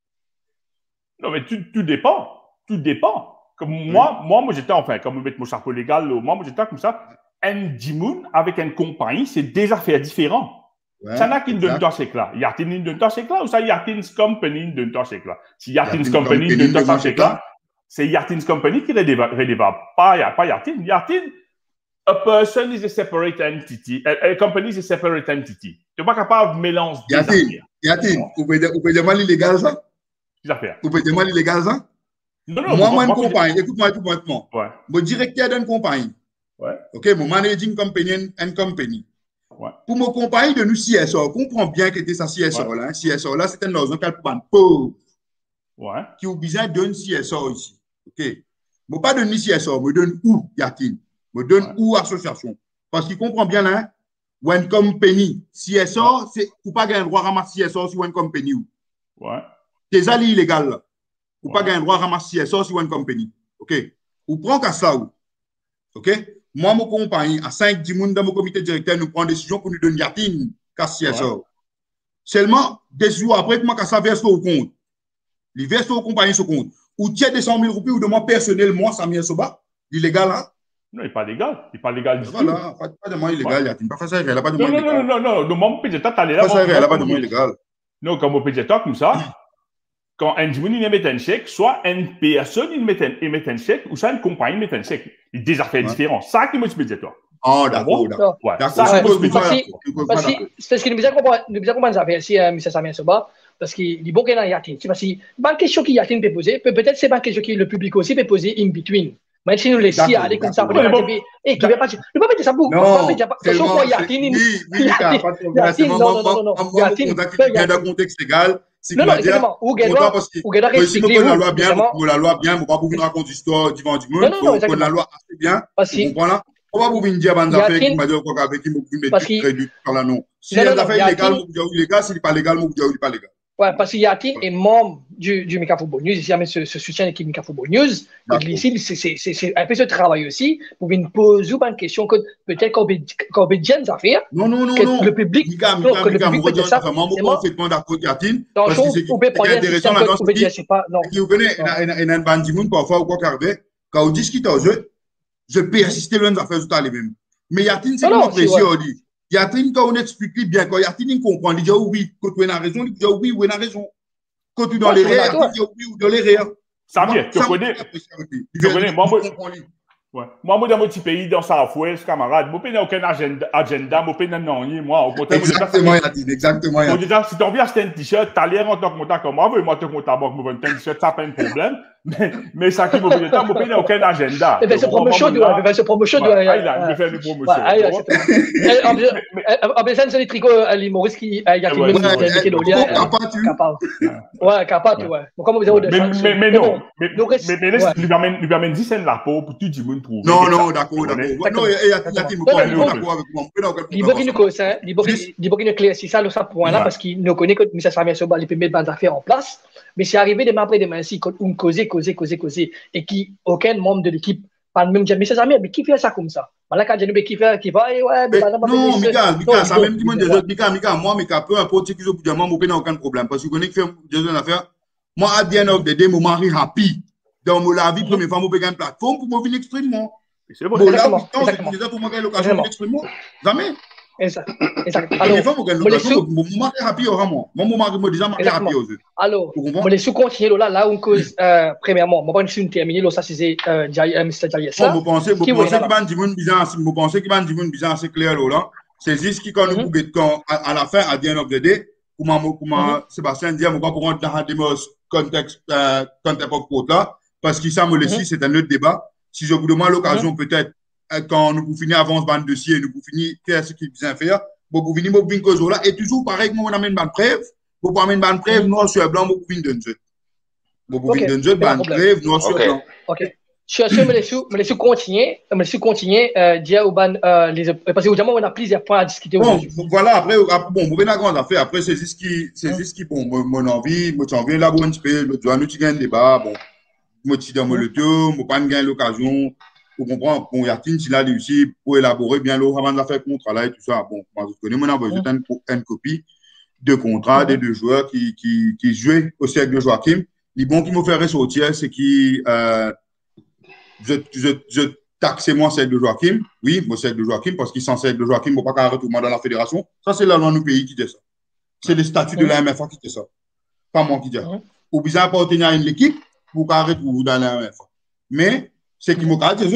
Non, mais tout, tout dépend. Tout dépend. Comme oui. moi, moi, moi j'étais, enfin, comme vous mettez mon chapeau légal, moi, moi j'étais comme ça. Un Dimoun avec une compagnie, c'est des affaires différentes. Ouais, ça n'a qu'une donne dans ce là. Yatin une donne dans ce là ou ça Yatin's Company donne dans ce là. Si Yatin's Company donne dans ce là, c'est Yatin's Company qui est redevable. Pas, pas Yatin. Yatin, a person is a separate entity. A, a company is a separate entity. Tu n'es pas capable de mélanger des Yatin, affaires. Yatin, vous pouvez demander illégal ça? Des affaires. Vous pouvez demander illégal ça? Non, non, moi, moi, une compagnie, écoute-moi, écoute-moi, écoute-moi. Ouais. Mon directeur d'une compagnie. Ouais. OK, mon managing company and company. Ouais. Pour mon compagnie de nous C S A, on comprend bien que c'est ça C S A ouais. là. C S A là, c'est un argent qu'elle prend pauvre. Ouais. Qui a besoin d'un C S A ici. OK. Je ne pas donner C S A, je me donne où, Yatin? Je me donne ouais. où association? Parce qu'il comprend bien là, one company. C S A, ouais. c'est ou pas gagner droit à ramasser C S A sur one company. Ouais. C'est ça l'illégal là. Ou ouais. pas gagner droit à ramasser C S A sur one company. OK. Ou prend qu'à ça où. OK. Moi, mon compagnie, à cinq dix personnes dans mon comité directeur, nous prenons décision pour nous donner Yatin qu'à C S A. Ouais. Seulement, des jours après, moi, qu'à ça verse au compte. Il verse au compagnie sur compte. Ou tiens deux cent mille roupies ou de moi personnel, moi, Samir Soba, illégal, hein? Non, il n'est pas légal. Il n'est pas légal du tout. Voilà, pas, pas de moi illégal, Yatin. Pas ça, il n'a pas de moi illégal. illégal. Non, non, non, non, non, mon pédiatre, t'as l'air là. Pas ça, il n'a pas de moi illégal. Non, comme mon pédiatre, comme ça, quand un dimoun, il met un chèque, soit une personne, il met un, il met un chèque, ou soit une compagnie, il met un chèque. Il y a des affaires différentes. Ça qui est mon pédiatre. Oh, d'accord, d'accord. D'accord. Ça, c'est parce qu'il nous a compris ça, merci, M. Samir Soba, parce qu'il dit bon qu'il y a un Yatin. C'est parce que la question qu'il Yatin peut poser, peut-être c'est pas question que le public aussi peut poser in between. Mais si nous laissons aller comme ça, on va dire, eh, tu ne vas pas mettre ça pour. Non, attention quoi, Yatin. Yatin, non, non, non, non. Yatin, il y a un contexte légal. Non, non, exactement. Ou Guédouard, ou Guédouard expliquer où. La loi bien, la loi bien, on ne va pas vous raconter l'histoire du monde. Non, non, non, la loi assez bien. Vous comprenez? On va vous dire bande d'affaires qui m'a dit qu'on avait qui m'a mettre réduit par la non. Si les affaires illégales, vous dire illégal, si pas légal, vous dire pas légal. Ouais, parce que Yatin est membre du, du Mika Football News, ici, ce, ce soutien de l'équipe Mika Football News. Donc, ici, c'est un peu ce travail aussi, pour venir poser une question que peut-être qu'on peut dire des affaires. Non, non, non, non. Le public, Mika, Mika, Mika, vous redonnez ça. Moi, je suis parfaitement d'accord avec Yatin. Parce que c'est intéressant là-dedans. Vous connaissez, il y a un bandit, parfois, ou quoi qu'arrive, quand on discute au jeu, je peux assister à des affaires tout à l'heure même. Mais Yatin, c'est mon précieux, on dit. Yatin, quand on explique bien, quand Yatin, il comprend, il dit oui, quand tu as raison, il dit oui, ou il a raison. Quand tu es dans les rires, il dit oui, ou dans les rires. Ça vient, tu connais. Tu connais, moi, moi. Ouais. Moi, moi, dans mon petit pays, dans sa fouet, camarade, moi, je n'ai aucun agenda, agenda, moi, je n'ai rien, moi, au contraire. Exactement, Yatin, exactement. Moi, déjà, si tu envie d'acheter un t-shirt, tu as l'air en tant que montant comme moi, moi, tu montes à bord, moi, un t-shirt, ça pas un problème. Mais, mais ça qui m'a dit, moi, je n'ai aucun agenda. Eh bien, c'est promotion, tu vois, c'est promotion, tu vois. Ah, il a fait une promotion. En plus, c'est les tricots, les Maurice qui, il y a qui me dit, capable. Ouais, capable, tu vois. Mais non, mais laisse, lui amène dix cents là pour tout le monde trouver. Non, non, d'accord, d'accord. Non, il y a qui me parle d'accord avec moi. Il faut qu'il nous cause, il faut qu'il nous claircisse ça, ça point-là, parce qu'il nous connaît que M. Samir Soba, il peut mettre des affaires en place. Mais c'est arrivé demain après demain, si on causait, causait, causait, causait, et qui aucun membre de l'équipe parle même dire, mais Samir, mais qui fait ça comme ça? Voilà, quand j'ai qui fait, qui va, ouais, mais non, Mika, Mika, ça même dit, Mika, Mika, moi, Mika, peu importe ce qu'ils ont pour moi, moi, n'a aucun problème. Parce que je connais que faire des affaires. Moi, à the end of the day, mon mari happy. Dans mon la vie, première fois, je vais une plateforme pour me venir exprimer moi. C'est bon, exactement. C'est déjà pour moi l'occasion d'exprimer moi. Jamais. Exact. Exact. Alors, mon mari happy aura moi. Mon mari me déjà marqué happy aux yeux. Alors, on les sous continuer là, là, on cause, premièrement, moi, je vais terminer, là, ça, c'est M. Jayes. Vous pensez qu'il va y dire une bizarre, vous pensez qu'il va y dire une bizarre, c'est clair, là. C'est juste qui, quand nous, à la fin, à the end of the day, comment Sébastien dit, on va pour rentrer dans un contexte, contexte of là. Parce que ça me laisse, mm -hmm. c'est un autre débat. Si je vous demande l'occasion, mm -hmm. peut-être, quand nous pouvons finir avant ce ban de dossier, nous pouvons finir faire ce qu'il est bien faire, nous pouvons finir, nous pouvons cause là, et toujours pareil, nous on amène une preuve, nous pouvons amener une preuve, noir sur blanc, nous pouvons donner. Bon, pour donner une bonne grève, noir sur blanc. Ok. Je suis me laisse me laisse continuer, me laisse continuer euh dire au ban euh, les parce que évidemment on a plusieurs points à discuter aujourd'hui. Bon, voilà, après bon, vous venez à grande affaire, après c'est juste qui c'est juste qui bon mon envie, moi j'en viens là pour un petit peu, le doigt nous tu gagnes débat, bon. Moi tu dans le tour, moi pas gagner l'occasion pour comprendre bon Yatine s'il a réussi pour élaborer bien l'eau avant de faire contrat là et tout ça. Bon, moi je connais mon envoyé une, une copie de contrat des deux joueurs qui qui qui jouaient au cercle de Joachim. Les bons qui me fait ressortir c'est qui euh Je, je, je taxe moi cercle de Joachim, oui, mon cercle de Joachim, parce qu'il s'en cercle de Joachim, il ne pas retourner dans la fédération. Ça, c'est la loi du pays qui dit ça. C'est le statut de la M F A qui dit ça. Pas moi qui dis ça. Ou bien appartenir à une équipe pour qu'on retrouve dans la M F A. Mais, c'est qui m'a dit,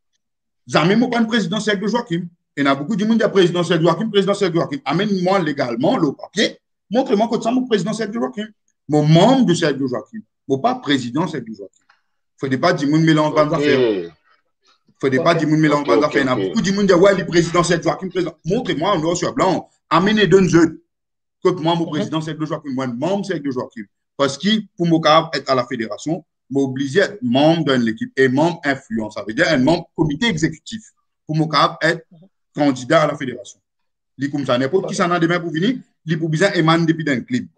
jamais je pas un président cercle de Joachim. Il y a beaucoup de monde qui a président cercle de Joachim, président cercle de Joachim. Amène-moi légalement le papier, montre-moi que ça, mon président cercle de Joachim. Mon membre du cercle de Joachim. Mon pas président cercle de Joachim. Il ne faut pas dire que mélange pas d'affaires. Il ne faut pas dire que mélange pas d'affaires. Il y a beaucoup de gens qui disent ouais, le président c'est Joachim président. Montrez-moi en noir sur blanc. Amenez deux jeux. Que moi, mon président c'est Joachim. Moi, membre c'est Joachim. Parce que pour moi, être à la fédération, m'obliger à être membre d'une équipe et membre influent. Ça veut dire un membre comité exécutif. Pour moi, être candidat à la fédération. Il comme ça. N'importe qui s'en a demain pour venir, il pour besoin émane depuis d'un club.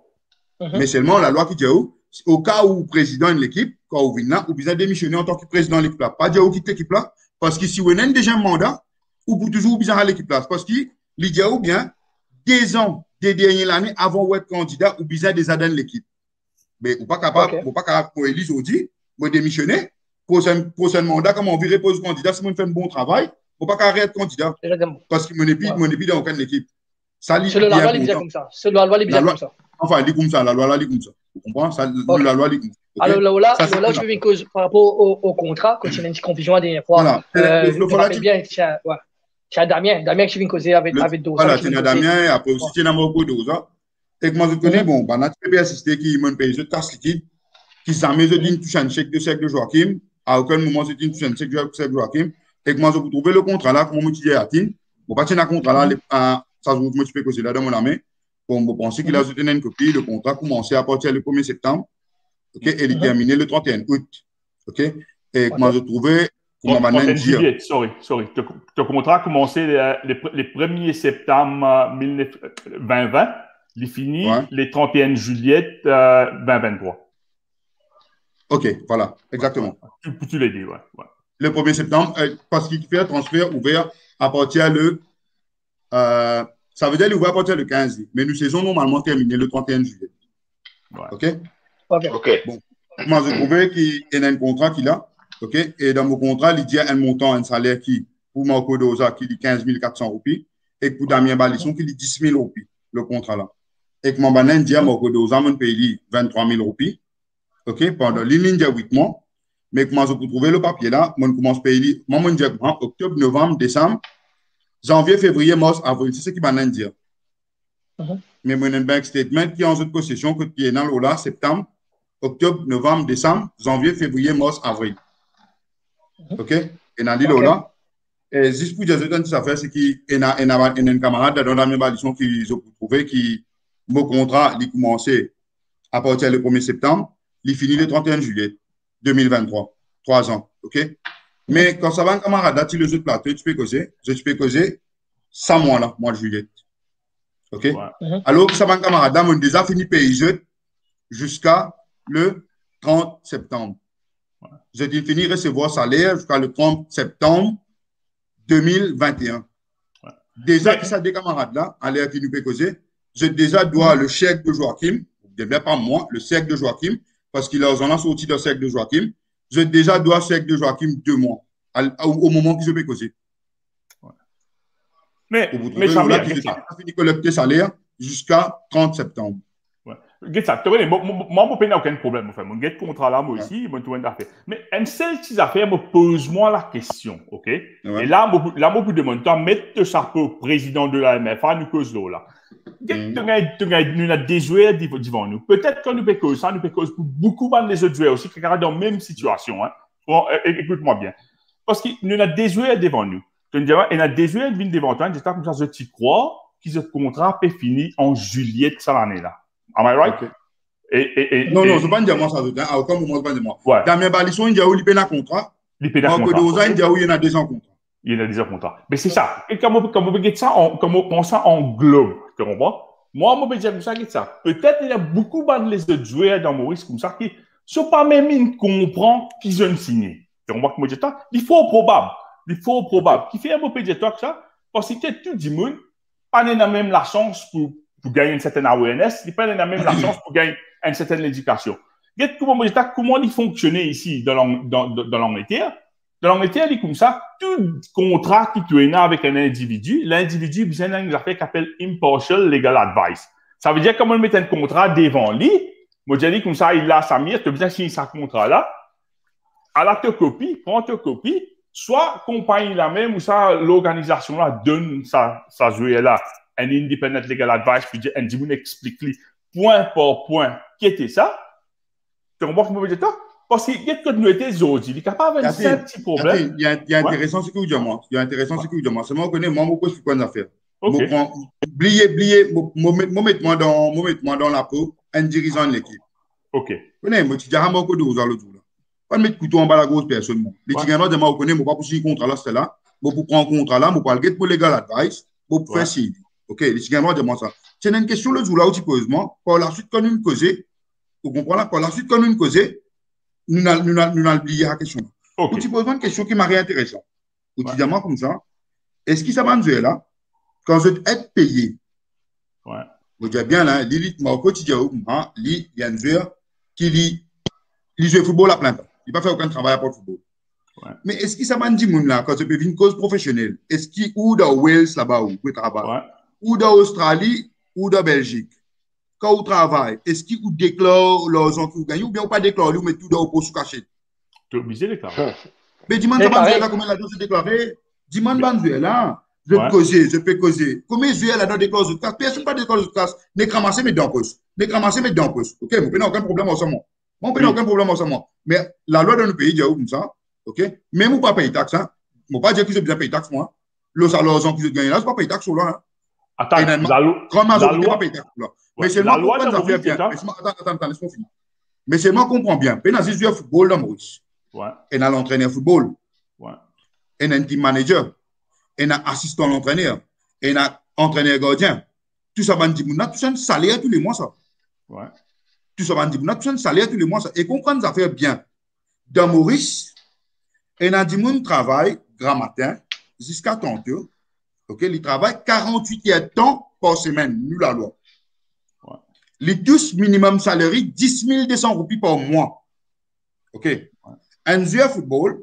Mais seulement la loi qui dit au cas où président de l'équipe, quand vous venez là, vous besoin démissionner en tant que président de l'équipe là. Pas dire où quitte l'équipe là, parce que si vous avez déjà un mandat, ou pour toujours besoin à l'équipe là. Parce que l'idée ou bien, deux ans, des dernières années, avant d'être candidat, ou besoin des adhérents de l'équipe. Mais vous pas capable, okay. vous pas capable pour élire aujourd'hui, vous démissionner, prochain, prochain mandat, comme on veut reposer candidat, si vous faites un bon travail, vous pas capable être candidat. Parce que mon équipe, mon équipe dans aucune équipe. Ça lit bien. La loi est bien comme ça. C'est la loi est bien comme ça. Enfin, elle est comme ça, la loi là, elle est comme ça. Vous comprenez? Ça, okay. La loi, elle est comme ça. Okay? Alors là, ça, là, là je veux une cause par rapport au, au contrat, quand il y a une petite confusion la dernière fois. Voilà. Euh, je me rappelle bien, c'est Damien, Damien qui vient causer avec, le, avec Dosa. Voilà, c'est Damien, et après aussi, c'est Namoko Dosa. Et que moi, je connais, bon, bah, notre P B assisté qui m'a payé de casse liquide, qui s'est mis de touche un chèque de chèque de Joachim, à aucun moment, c'est une touche un chèque de Joachim, et que moi, je peux trouver le contrat là, comment m'utiliser à Tine. Bon, pas un contrat là, ça, je me suis causer là dans mon main. Bon, vous pensez qu'il a soutenu une copie, le contrat commençait à partir le premier septembre, ok, et il est terminé le trente et un août, ok, et comment je trouvais, comment on va dire. Sorry, sorry, le contrat a commencé les, les, les premiers septembre vingt vingt, il finit ouais. les trente et un juillet euh, vingt vingt-trois. Ok, voilà, exactement. Ouais, ouais. Tu, tu l'as dit, ouais, ouais. Le premier septembre, euh, parce qu'il fait un transfert ouvert à partir le euh, ça veut dire qu'il ouvert à partir du quinze, mais nous saisons normalement terminé le trente et un juillet. Ouais. OK? OK. Bon. Moi, je trouvais qu'il y a un contrat qu'il a. OK? Et dans mon contrat, il dit un montant, un salaire qui, pour Marco Dosa, qui dit quinze mille quatre cents roupies, et pour Damien Balisson, qui dit dix mille roupies, le contrat là. Et que mon banan dit à Marco Dosa, mon pays vingt-trois mille roupies. OK? Pendant l'île de huit mois. Mais comment je peux trouver le papier là? Moi, je commence à payer, moi, je dis octobre, novembre, décembre. Janvier, février, mars, avril, c'est ce qui m'a dit. Uh-huh. Mais mon bank statement qui est en autre possession, qui est dans le là, septembre, octobre, novembre, décembre, janvier, février, mars, avril. Uh-huh. OK? Et dans l'île là, et juste pour dire ce que ça fait, c'est qu'il y a un camarade dans la même balison qui ont trouvé qui, mon contrat, il commençait à partir du premier septembre, il finit le trente et un juillet deux mille vingt-trois. Trois ans. OK? Mais quand ça va un camarade, tu le jeu de plateau, tu peux causer, je peux causer sans mois là, mois de juillet. OK? Ouais. Mm-hmm. Alors que ça va un camarade, on a déjà fini payer jeu jusqu'à le trente septembre. Ouais. J'ai dit fini recevoir salaire jusqu'à le trente septembre deux mille vingt et un. Ouais. Déjà que ça des camarades là, à l'air qui nous peut causer, je déjà dois mm-hmm. le chèque de Joachim, bien pas moi, le chèque de Joachim, parce qu'il a en a sorti le chèque de Joachim. Je déjà dois le chèque de Joachim deux mois, à, à, au moment que je vais causer. Ouais. Mais, mais ça va fini de collecter salaire jusqu'à trente septembre. Ouais. Ça, moi, moi, je n'ai aucun problème. Enfin, mon contrat là, moi ouais. aussi, mon tout affaire. Mais une seule petite affaire me pose-moi la question, ok? Ouais. Et là, là, moi, je demande, mettre le chapeau au président de la M F A, nous cause là. Nous avons des joueurs devant nous. Peut-être que nous pouvons causer ça, nous pouvons causer pour beaucoup de autres joueurs aussi qui sont dans la même situation. Hein. Bon, écoute-moi bien. Parce que nous avons des joueurs devant nous. Il y a des joueurs qui viennent devant toi, j'espère que je crois que ce contrat peut finir en juillet de cette année-là. Am I right? Okay. Et, et, et, non, et, non, je ne pas dire moi ça. Hein. À aucun moment, je ne pas dire moi. Ouais. Damien Balisson, il y a eu un contrat. Il y a un contrat. Il y a eu un deux ans contrat. Il y a des contrats. Mais c'est ça. Et comme on peut ça, comme on pense ça en globe, tu comprends? Moi, je peux dire comme ça, ça. Peut-être il y a beaucoup de les autres joueurs dans Maurice comme ça qui ne sont pas même ils comprennent qu'ils ont signé. Tu comprends que je dis ça? Il faut probable. Il faut probable. Qui fait un peu de toi que ça? Parce que tout le monde n'a même la chance pour, pour gagner une certaine awareness, il n'a même la chance pour gagner une certaine éducation. Regarde comment, comment il fonctionnait ici dans l'Angleterre. Dans l'Angleterre, il est comme ça, tout contrat qui tourne avec un individu, l'individu besoin d'une affaire qui s'appelle impartial legal advice. Ça veut dire que quand on met un contrat devant lui, moi je dis comme ça, il a sa mire, tu as besoin de signer ce contrat-là, à la te copie, prends ta copie, soit compagnie la même ou ça, l'organisation-là donne sa, sa joueur-là un independent legal advice, puis un dit, on explique-lui point par point qui était ça. Tu comprends ce que je veux dire? Parce qu'il y a que nous étions aujourd'hui, il est capable d'avoir un petit problème. Il y a intéressant ce que vous dites moi. Il y a intéressant ce que vous dites moi. C'est moi qui connais, moi, je suis quoi d'affaires. Oubliez, oubliez, moi dans, moi dans la peau, un dirigeant de l'équipe. Ok. Vous connaissez, moi, tu dis, ah, moi, je suis l'autre jour. Pas de mettre couteau en bas la grosse personne. Les Tiganois de moi, je connais, je ne vais pas signer contrat là, c'est là. Je vais prendre un contrat là, je vais pas le get pour legal advice, je vais faire signer. Ok, les Tiganois de moi ça. C'est une question le jour là où tu poses moi, par la suite, quand nous causons, vous comprenez, par la suite, quand nous causons, nous n'allons oublier la question. Okay. Tu poses une question qui m'a réintéressant. Vous dites moi comme ça, est-ce qu'il s'avance là, quand je êtes payé, ouais. Vous dites bien là, l'élite, au quotidien, il y a un joueur qui lit, il joue au football à plein temps. Il n'a pas fait aucun travail à part le football. Ouais. Mais est-ce qu'il s'avance là, quand je peux une cause professionnelle, est-ce qu'il ou dans Wales là-bas, où il travaille, ouais. Ou dans Australie, ou dans Belgique, quand vous travaillez, est-ce qu'ils vous déclarent leurs enfants gagnent ou bien vous pas déclarent, vous mettez tout dans le poste caché? Tu es obligé de déclarer. Mais dis-moi, comment la dose est déclarée? Dis-moi, là, je peux causer, je peux causer. Combien de là dans des clauses de classe? Personne pas des clauses de classe. Ne ramasser mes dents en poste. Ne ramasser mes dents en poste. Ok, vous n'avez aucun problème en ce moment. Vous n'avez aucun problème en ce moment. Mais la loi dans le pays dit comme ça, ok? Même vous pas payer taxe, hein? Je ne pas dire que je bien payer taxe, moi. Leurs gens qui gagnent là, je ne pas payer taxe sur là. Attends, la loi. Grande majorité pas payer taxe là. Mais seulement comprendre ça fait bien. Attends, attends, attends, laisse-moi finir. Mais seulement comprends bien. Pénal, si je joue au football dans Maurice. Ouais. Et dans l'entraîneur football. Ouais. Et un team manager. Et un assistant l'entraîneur. Et un entraîneur gardien. Tout ça va dire, tout ça un salaire tous les mois, ça. Ouais. Tout ça va dire, tout ça un salaire tous les mois, ça. Et comprendre ça fait bien. Dans Maurice, et un dit, travaille grand matin jusqu'à trente heures. Ok, il travaille quarante-huit heures de temps par semaine, nous la loi. Ouais. Les tous minimum salaire, dix mille deux cents roupies par mois. Ok. Ouais. Un joueur football,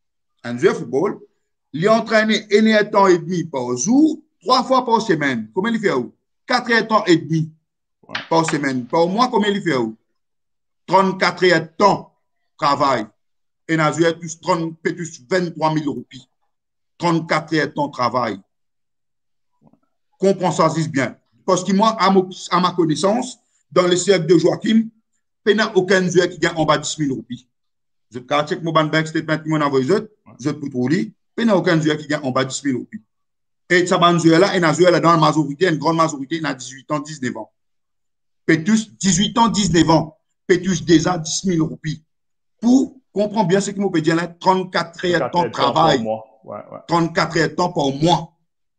un joueur football, il entraîne un heure temps et demi par jour, trois fois par semaine. Combien il fait où? Quatre heures temps et demi ouais. Par semaine. Par mois, combien il fait où? trente-quatre heures de temps travail. Et un joueur plus trente, plus vingt-trois mille roupies. trente-quatre heures de temps travail. Comprends ça bien. Parce que moi, à, mo, à ma connaissance, dans le cercle de Joachim, il n'y a aucun joueur qui gagne en bas de dix mille roupies. Je check mon bank statement qui m'a envoyé, je peux tout lire, il n'y a aucun joueur qui gagne en bas de dix mille roupies. Et ça va joueur là, il y a un joueur là dans la majorité, une grande majorité, il a dix-huit ans, dix-neuf ans. Pétus, dix-huit ans, dix-neuf ans. Pétus déjà dix mille roupies. Pour comprendre bien ce que je peux dire là, trente-quatre heures de temps de travail. Ouais, ouais. trente-quatre heures de temps par mois.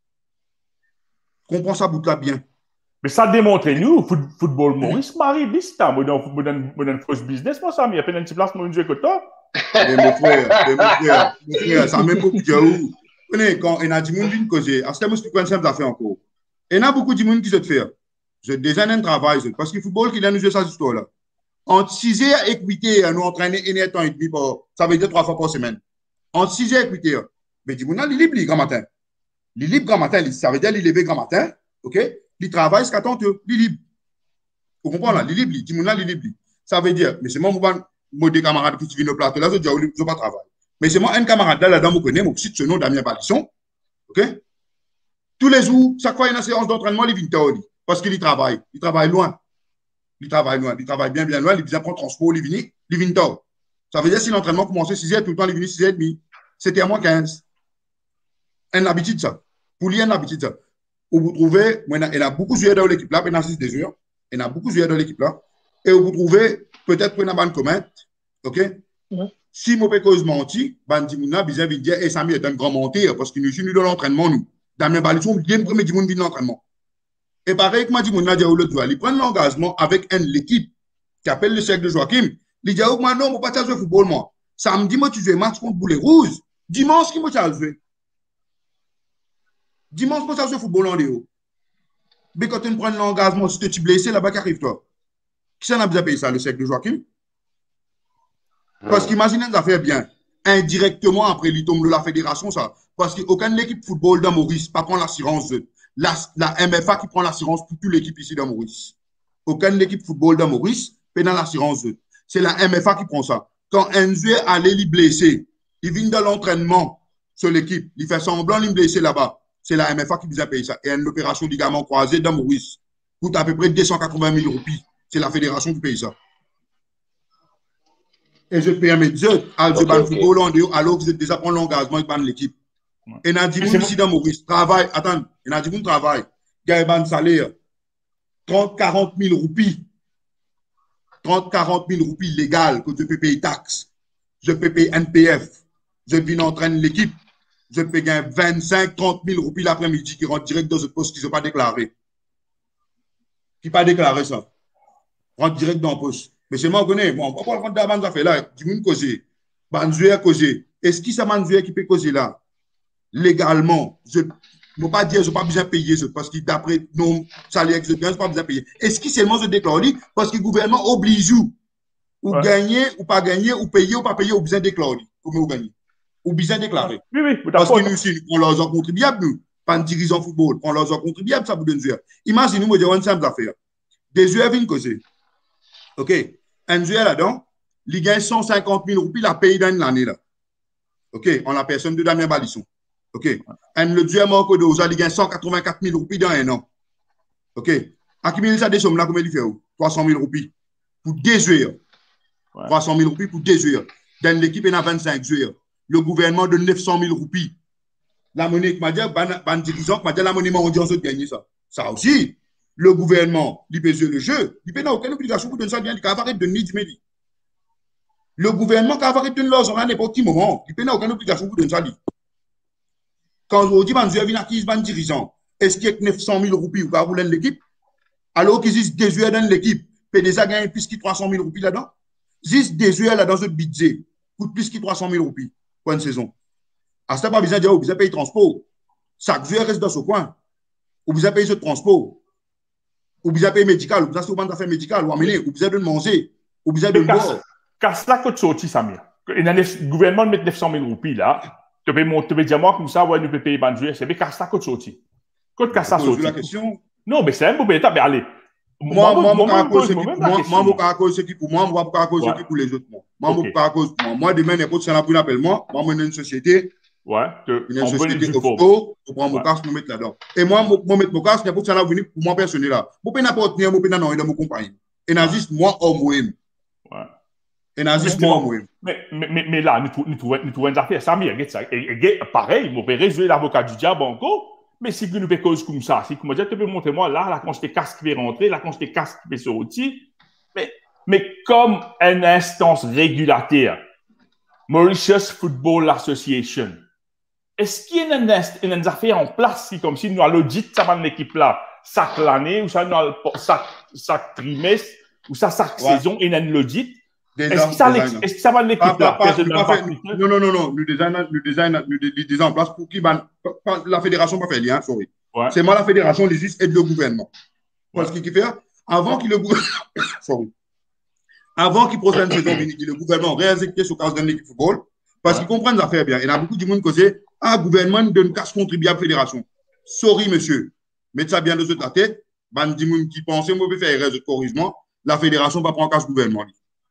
Comprends ça, bout là bien. Mais ça démontre, nous, football Maurice, Marie, Bista, moi, dans un fausse business, moi, ça, mais il y a pas une petite place pour nous jouer que toi. Mais mon frère, mon frère, mon frère, ça même beaucoup de gens où, quand il y a des gens qui causent, à ce moment-là, je peux ça fait encore. Il y a beaucoup de gens qui se font. Je déjà un travail, parce que le football, qui a nous joué cette histoire-là. Entre six heures et huit heures, nous entraîner une heure et demi, ça veut dire trois fois par semaine. Entre six heures et huit heures. Mais dis-moi, il est libre, grand matin. Il est libre grand matin, ça veut dire qu'il est levé grand matin, ok? Il travaille jusqu'à trente heures, il est libre. Vous comprenez là? Il est libre, dis-moi, il est libre. Ça veut dire, mais c'est moi, moi, des camarades qui viennent au plateau, là, je dis, je ne pas travailler. Mais c'est moi, un camarade là, là-dedans, je connais, mon petit nom, Damien Balisson, ok? Tous les jours, chaque fois, il y a une séance d'entraînement, il vient au lit, parce qu'il travaille. Il travaille loin. Il travaille loin. Il travaille bien, bien loin. Il vient prendre transport, il vient, il vient tard. Ça veut dire, si l'entraînement commençait six heures, tout le temps, il vient six heures trente. C'était à moins quinze. Une habitude, ça. Pour lui, une habitude, ça. Où vous trouvez, il y a beaucoup de joueurs dans l'équipe là, il y a six des joueurs. Il y a beaucoup de joueurs dans l'équipe là. Et vous trouvez, peut-être que vous avez une comment, ok? Mhm. Si je peux cause menti, Bandi Mouna, bien dire, et Samy est un grand menteur parce qu'il nous suit dans l'entraînement, nous. Damien Balisson, bien premier du monde dans l'entraînement. Et pareil que Madi Mouna dit au l'autre, il prend l'engagement avec un l'équipe qui appelle le chèque de Joachim. Il dit, oh, moi, non, je ne peux pas jouer au football, moi. Samedi, moi, tu joues match contre Boulet Rouge. Dimanche, qui moi, tu as joué? Dimanche, moi, tu as joué au football en Léo. Mais quand tu prends l'engagement, si tu es blessé, là-bas, qu'arrive toi? Qui s'en a besoin de payer ça, le chèque de Joachim? Parce qu'imagine une affaire bien, indirectement après il tombe de la fédération, ça. Parce qu'aucune équipe de football dans Maurice ne prend l'assurance. La, la M F A qui prend l'assurance pour toute l'équipe ici dans Maurice. Aucune équipe de football dans Maurice peut dans l'assurance. C'est la M F A qui prend ça. Quand un joueur allait lui blesser, il vient dans l'entraînement sur l'équipe, il fait semblant de lui blesser là-bas. C'est la M F A qui vous a payé ça. Et une opération de ligament croisé dans Maurice coûte à peu près deux cent quatre-vingt mille roupies. C'est la fédération qui paye ça. Et je permets de dire, à okay, okay. football en dehors, alors que vous êtes déjà pris l'engagement avec l'équipe. Ouais. Et Nadimoun ici dans Maurice, travaille, attends, et Nadimoun travaille, gagne un salaire, trente à quarante mille roupies, trente à quarante mille roupies légales que je peux payer taxes, je peux payer N P F, je viens entraîner l'équipe, je peux gagner vingt-cinq à trente mille roupies l'après-midi qui rentrent direct dans ce poste qui ne sont pas déclarés. Qui pas déclaré ça. Rentre direct dans le poste. Mais c'est moi qui connais. Bon, on va prendre d'avance à faire là. Du monde causer. Banzoué à causer. Est-ce qu'il y a Banzoué qui peut causer là? Légalement, je ne peux pas dire que je n'ai pas besoin de payer ça. Parce que d'après nos salaires que je gagne, je n'ai pas besoin de payer. Est-ce qu'il seulement se déclare parce que le gouvernement oblige ou, ou ouais. gagner, ou pas gagner, ou payer, ou pas payer, ou besoin de déclarer. Comment vous gagnez? Ou besoin de déclarer. Oui, oui. Parce que nous, si nous prenons leurs contribuables, nous, pas un dirigeant football, prenons leurs contribuables, ça vous donne joueur. Imaginez-nous, nous, une simple affaire. Des joueurs viennent causer. OK. Un joueur là-dedans, il gagne cent cinquante mille roupies, la paye dans l'année là. OK. On la personne de Damien Balisson. OK. Un le joueur Marco Doza, il gagne cent quatre-vingt-quatre mille roupies dans un an. OK. À qui il a des sommes là, combien il fait? trois cent mille roupies. Pour deux joueurs. Ouais. trois cent mille roupies pour deux joueurs. Dans l'équipe, il y a vingt-cinq joueurs. Le gouvernement donne neuf cent mille roupies. La monnaie, qui m'a dit, ban dirigeant, m'a dit, la monnaie mondiale, on gagner ça. Ça aussi. Le gouvernement, il peut jouer le jeu, il n'a aucune obligation pour donner ça, il va arrêter de donner du Le gouvernement, qui va arrêter de donner l'argent à n'importe quel moment, il n'a aucune obligation pour donner ça. Quand on dit que vient acquis un dirigeant, est-ce qu'il y a neuf cent mille roupies ou pas rouler l'équipe? Alors qu'ils disent des joueurs dans l'équipe, peut déjà gagner plus que trois cent mille roupies là-dedans? Juste des joueurs là dans ce budget, coûte plus que trois cent mille roupies pour une saison. À ce pas besoin de dire, vous avez payé transport. Chaque joueur reste dans ce coin. Vous avez payé ce transport. Ou vous avez payé médical, ou vous avez fait affaire médicale, ou amener, ou vous avez de manger, ou vous avez de boire. Car cela coûte sorti, Samir. Le gouvernement met neuf cent mille roupies là. Tu peux dire moi comme ça, ouais, nous pouvons payer Banjoué. C'est bien car ça coûte sorti. Coûte car ça sorti. La question. Non, mais c'est un peu étape, mais allez. Moi, moi, moi, moi, moi, cause ce qui pour moi, moi, pas cause ce qui pour les autres. Moi, moi, pas cause pour moi. Moi, demain, n'importe qui pour l'appel moi. Moi, moi, une société. Ouais, une société offshore, je prends mon casque, je me mets là-dedans. Et moi, je mets mon casque, n'importe qui là venir pour moi personnel là. Je peux n'importe qui, je peux n'importe qui dans mon compagnie. Et n'a juste moi, homme ou même. Ouais. Et n'a juste moi, homme ou même. Mais, mais, mais là, nous trouvons une affaire, ça m'y est ça. Et pareil, on peut résoudre l'avocat du diable encore. Mais si nous faisons cause comme ça, si tu peux montrer moi là, la quantité de casque qui va rentrer, la quantité de casque qui va sortir, mais, mais comme une instance régulateur, Mauritius Football Association, est-ce qu'il y a une, une, une affaire en place, comme si nous allons l'audit, ça va dans l'équipe là, chaque année, ou ça nous chaque, chaque trimestre, ou ça chaque ouais. saison, et une l'audit? Est-ce que, ça, est que ça va dans l'équipe là? Pas, pas, pas non, non, non, non, le design, le design, le design en place pour qui ban, la fédération pas fait lien, sorry. Ouais. C'est moi la fédération, les juste aide le gouvernement. Parce ouais. qu'il fait, avant qu'il le gouvernement, sorry. Avant qu'il procède une saison, le gouvernement réinjecté sur le cas de l'équipe football, parce ouais. qu'ils comprennent les affaires bien. Il y a beaucoup de monde qui disent, ah, gouvernement donne casse contribuable fédération. Sorry, monsieur. Mettez ça bien de la tête. Ban di moun qui pense, moi, je faire erreur de corrigement. La fédération va prendre casse gouvernement.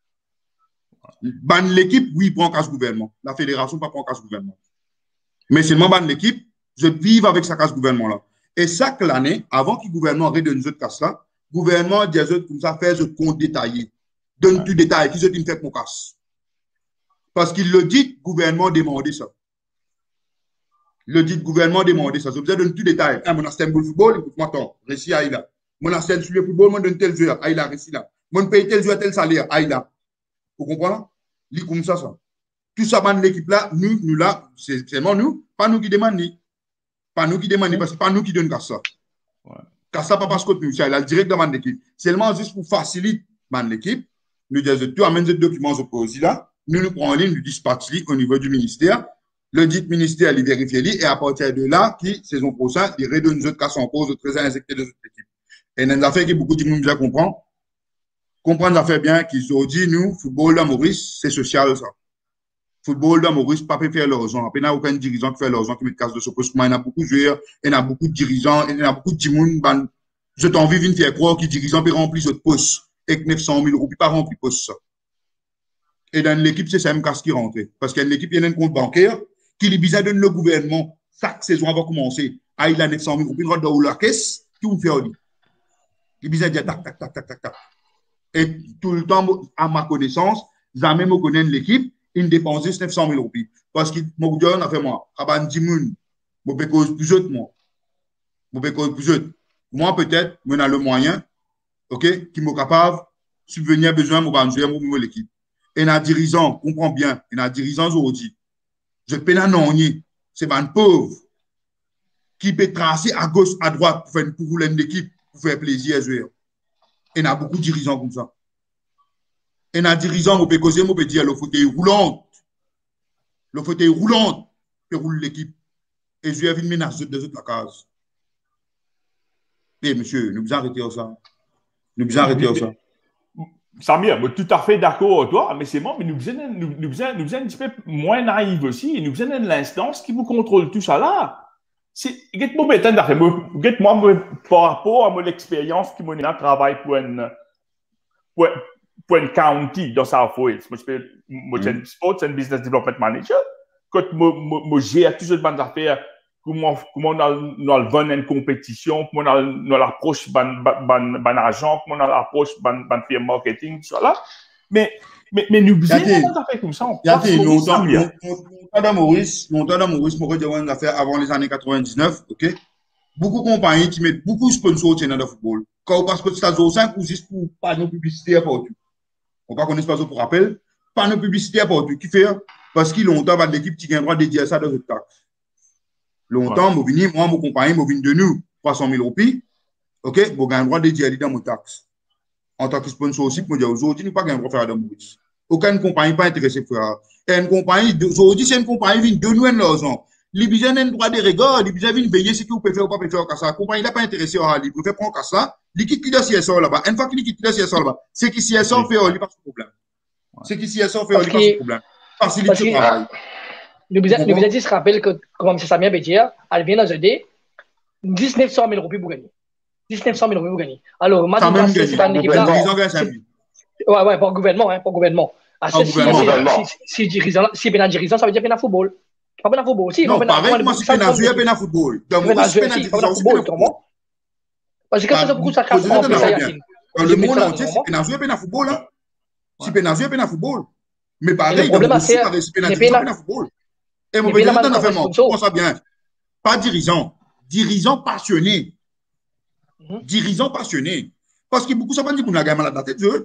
Ban l'équipe, oui, prend casse gouvernement. La fédération va prendre casse gouvernement. Mais seulement ban l'équipe, je vive avec sa casse gouvernement là. Et chaque année, avant que le gouvernement arrête de nous autres casse là, le gouvernement dit comme ça, fait ce compte détaillé. Donne tout détail, qui se dit fait mon casse. Parce qu'il le dit, le gouvernement demande ça. Le dit, le gouvernement demande ça. Je vous donne tout détail. Ah, mon assistant de football, écoute-moi, attends, récit à là. Mon assistant sur le football, moi donne tel joueur, ah, il a récit là. Mon paye tel jour tel salaire, aïe là. Vous comprenez? Li comme ça, ça. Tout ça, man, l'équipe là, nous, nous là, c'est seulement nous, pas nous qui demandons. Pas nous qui demandons, parce que pas nous qui donnons ça. Ouais. Car ça, pas parce que nous, c'est là, direct devant l'équipe. Seulement juste pour faciliter l'équipe, nous disons, tu amènes ce document au posi là, nous nous prenons en ligne, nous dispatchons au niveau du ministère. Le dit ministère, il vérifie, et à partir de là, qui, saison prochaine, il redonne les autres cas en pause, très injectés de cette équipe. Et dans les affaires que beaucoup de monde déjà comprend, comprendre ça fait bien qu'ils ont dit, nous, football de Maurice, c'est social, ça. Football de Maurice, pas peut faire l'argent. Il n'y a aucun dirigeant qui fait l'argent, qui met casse de ce poste. Il y a beaucoup de joueurs, il y a beaucoup de dirigeants, il y a beaucoup de gens, je t'en envie de faire croire que les dirigeants peuvent remplir ce poste. Et que neuf cent mille euros, pas remplir poste ça. Et dans l'équipe, c'est ça même casse qui rentre. Parce qu'il y a une équipe, il y a un compte bancaire, qui est bizarre de le gouvernement, chaque saison avant de commencer, ah, il a neuf cent mille euros, il rentre dans la caisse, qui vous fait au lit. Il est bizarre de dire tac, tac, tac, tac, tac, tac. Et tout le temps, à ma connaissance, jamais me connaît l'équipe, il dépense neuf cent mille euros. Parce que mon gouvernement a fait moi, Raban Dimoun, je peux cause plus autre, moi. Je peux cause plus autre. Moi, peut-être, je a le moyen, ok, qui m'est capable de subvenir à besoin de jouer pour l'équipe. Et un dirigeant, comprends bien, et un dirigeant aujourd'hui, je peux pas n'ennuyer, c'est un pauvre qui peut tracer à gauche, à droite pour faire pour rouler l'équipe, pour faire plaisir à jouer. Et il y a beaucoup de dirigeants comme ça. Et un dirigeant, on peut causer, on peut dire, le fauteuil roulant, le fauteuil roulant, peut rouler l'équipe. Et je vais une menace de autres la case. Eh, monsieur, nous devons arrêter ça. Nous devons arrêter ça. Samir, je suis tout à fait d'accord avec toi, mais c'est bon, mais nous devons nous, nous, nous, un petit peu moins naïfs aussi, et nous devons l'instance qui vous contrôle tout ça là. Dites-moi, dites-moi, par rapport à mon expérience qui m'a travaillé pour une, pour, pour une county dans South Wales. Moi, je suis un sports and business development manager. Quand je gère toutes ces bonnes affaires, comment on a vendre une compétition, comment on a l'approche d'un agent, comment on a l'approche d'un firme marketing, tout ça là. Mais, mais, mais nous faisons des affaires comme ça. Il y a des longtemps, longtemps Maurice, longtemps Maurice, Maurice a une affaire avant les années quatre-vingt-dix-neuf, ok? Beaucoup de compagnies qui mettent beaucoup de sponsors dans le football. Quand on passe pour Stade cinq ou juste pour panneaux publicitaires partout. On ne connaît pas ça pour rappel. Panneaux publicitaires partout. Qui fait? Parce qu'il longtemps, l'équipe qui a le droit de dédier ça dans le taxe. Longtemps, ouais. Venu, moi, mon compagnie, je viens de nous trois cent mille euros. Ok? Je j'ai le droit de dédier dans mon taxe. En tant que sponsor aussi, je dis aujourd'hui, je n'ai pas le droit de faire de Maurice. Aucune compagnie n'est pas intéressée pour faire. Et une compagnie, aujourd'hui, c'est une compagnie qui vient de nous l'argent. Les besoins d'un droit de regard, les besoins viennent veiller ce que vous pouvez faire ou pas faire ça. La compagnie n'est pas intéressée à lui. Vous pouvez prendre ça, l'équipe qui doit s'y S R là-bas. Une fois qu'il quitte le C S R là-bas, c'est qui s'y S R fait, il n'y a pas de problème. C'est qui s'y S R fait, il n'y a pas de problème. Facilite le travail. Le business se rappelle que, comme M. Samia peut dire, elle vient dans un dé, dix-neuf cent mille euros pour gagner. dix-neuf cent mille euros pour gagner. Alors, maintenant, c'est pas une équipe là. Ouais, ouais, pour le gouvernement, hein, pour le gouvernement. Ah, si, si, si, dirigeant, si bien dirigeant, ça veut dire bien à football. Pas bien à football aussi. Non, pareil, moi, si bien à jouer, bien à football. Dans mon cas, bien à dirigeant, c'est bien à football. Parce que quand ça beaucoup, ça casse en plus, ça y dans le monde entier, si bien à jouer, bien à football, hein. Si bien à jouer, bien à football. Mais pareil, dans mon si pareil, si bien à dirigeant, bien à football. Et mon président d'en affaires, on pense ça bien. Pas dirigeant, dirigeant passionné. Dirigeant passionné. Parce que beaucoup, ça va dire qu'on a gagné malade la tête, je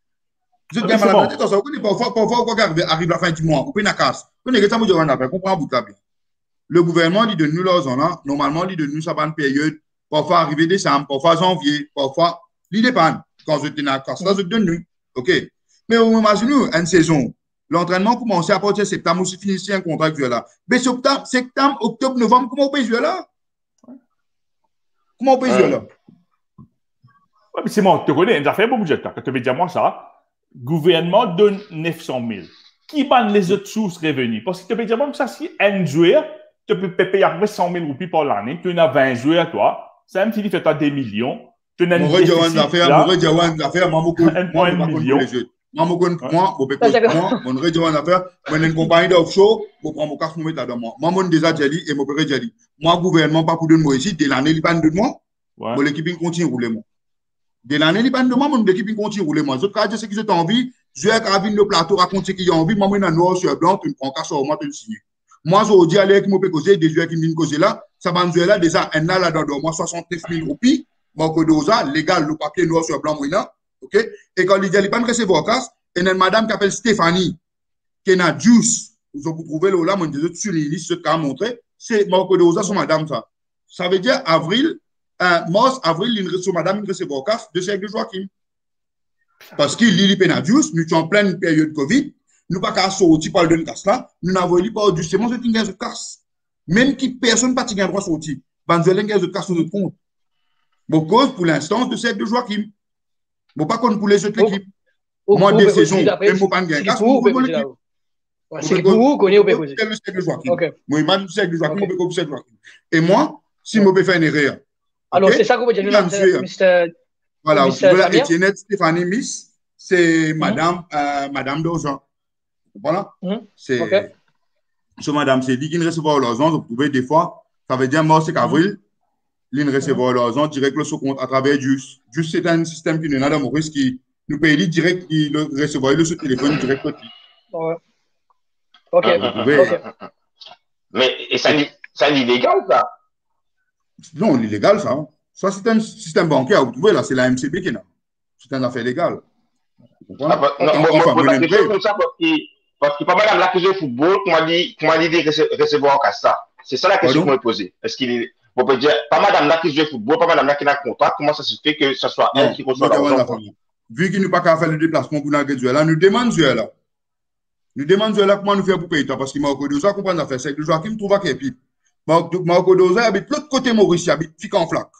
Je gagne malade la tête, ça va parfois, parfois, on arrive à la fin du mois, on peut une casse. On est comme on a comprend bout de le gouvernement dit de nous l'argent là, normalement, il dit de nous ça va une période, parfois arriver décembre, parfois janvier, parfois, il dépend. Quand je tenais à casse, là, je donne nous. OK. Mais on imagine une saison. L'entraînement commence à partir de septembre, ou si finissait un contrat avec là. Mais septembre, septembre, octobre, novembre, comment on peut jouer là? Comment on peut jouer là? Ouais, mais c'est bon, tu connais, il a fait un bon budget. Quand tu veux dire moi ça, gouvernement donne neuf cent mille. Qui banne les autres sources revenus? Parce que tu peux dire moi ça, si un joueur, tu peux payer à peu près cent mille roupies par l'année, tu en as vingt joueurs, toi, c'est un petit fait à des millions. Tu as une déficit là. Mon vrai dire une affaire, moi, je ne million. Moi, je ne moi, je peux moi, mon vrai dire une affaire, moi, une compagnie d'offshore, je prends mon carte, je mets là-dedans. Moi, moi, déjà dit et mon père dit. Moi, gouvernement, pas pour donner moi ici, dès l'année, il banne de moi, mon équipe continue rouler moi. Dès l'année, il banne de moi, mon équipe continue rouler moi. D'autres cas, c'est que j'ai envie, je vais à le plateau, raconter ce qu'il y a envie, moi, je suis noir sur blanc, tu me prends carte sur moi, tu le signes. Moi, je dis à l'air qui me peut causer, des joueurs qui me causent là, ça va me jouer là, déjà, un là, là-dedans, moi, soixante-neuf mille roupies, moi, que dosa, légal, le papier noir sur blanc, moi, là, OK? Et quand il dit, il pas recevoir casse, et il y a une madame qui s'appelle Stéphanie, qui est na Juice. Vous avez trouvé là, moi, je dis, sur les listes, ce qu'a montré, c'est Marco de Rosa, son madame, ça. Ça veut dire, avril, euh, mars, avril, il reçoit madame, il recevoir casse de Serge Joachim. Parce qu'il lit les Juice, nous sommes en pleine période Covid, nous pas qu'à sortir par le casse là, nous n'avons pas justement ce qui est de casse. Même qui personne pas qui a droit de sortir. Banzuelen a de casse sur notre compte. Bon, cause pour l'instant de Serge Joachim. Bon, pas qu'on pour les autres l'équipe. Moi, deux saisons, même pour pas gagner casse, pour l'équipe. C'est pour vous qu'on est au Pécosé. Moi, il m'a dit Serge Joachim, et moi, si je peux faire une erreur. Alors, c'est ça que vous dites, mister Voilà, voilà, Etienne Stéphanie Miss, c'est Madame, euh, Madame Dozan. Voilà. Mm-hmm. C'est. Okay. Ce Madame, c'est dit qu'il ne recevra l'argent, vous pouvez des fois, ça veut dire mars et avril, il ne recevra l'argent direct le compte à travers Just. Just, c'est un système qui nous a dans Maurice qui nous paye direct, il recevra le sur téléphone direct. Ouais. Ok. Ah, okay. Mais c'est illégal, ça? Non, illégal, ça. Ça, c'est un système bancaire. Vous trouvez, là, c'est la M C B qui est là. C'est une affaire légale. Ah, bah, non, moi, je pose la question comme ça parce que, parce que pas mal d'accusés de football, qu'on m'a dit, qu'on m'a dit de recevoir en ça. C'est ça la question qu'on m'a posée. Est-ce qu'il est, on peut dire, pas mal d'accusés de football, pas mal d'accusés qui a contrat, comment ça se fait que ce soit elle qui reçoit l'argent? Vu qu'il n'a pas qu'à faire le déplacement pour nous là, nous demandons là. Nous demandons là comment nous faire pour payer toi, parce que Marco Doza comprend l'affaire. C'est que le Joachim trouve qu'il est Marco Doza habite l'autre côté Maurice, il habite Fic en flac.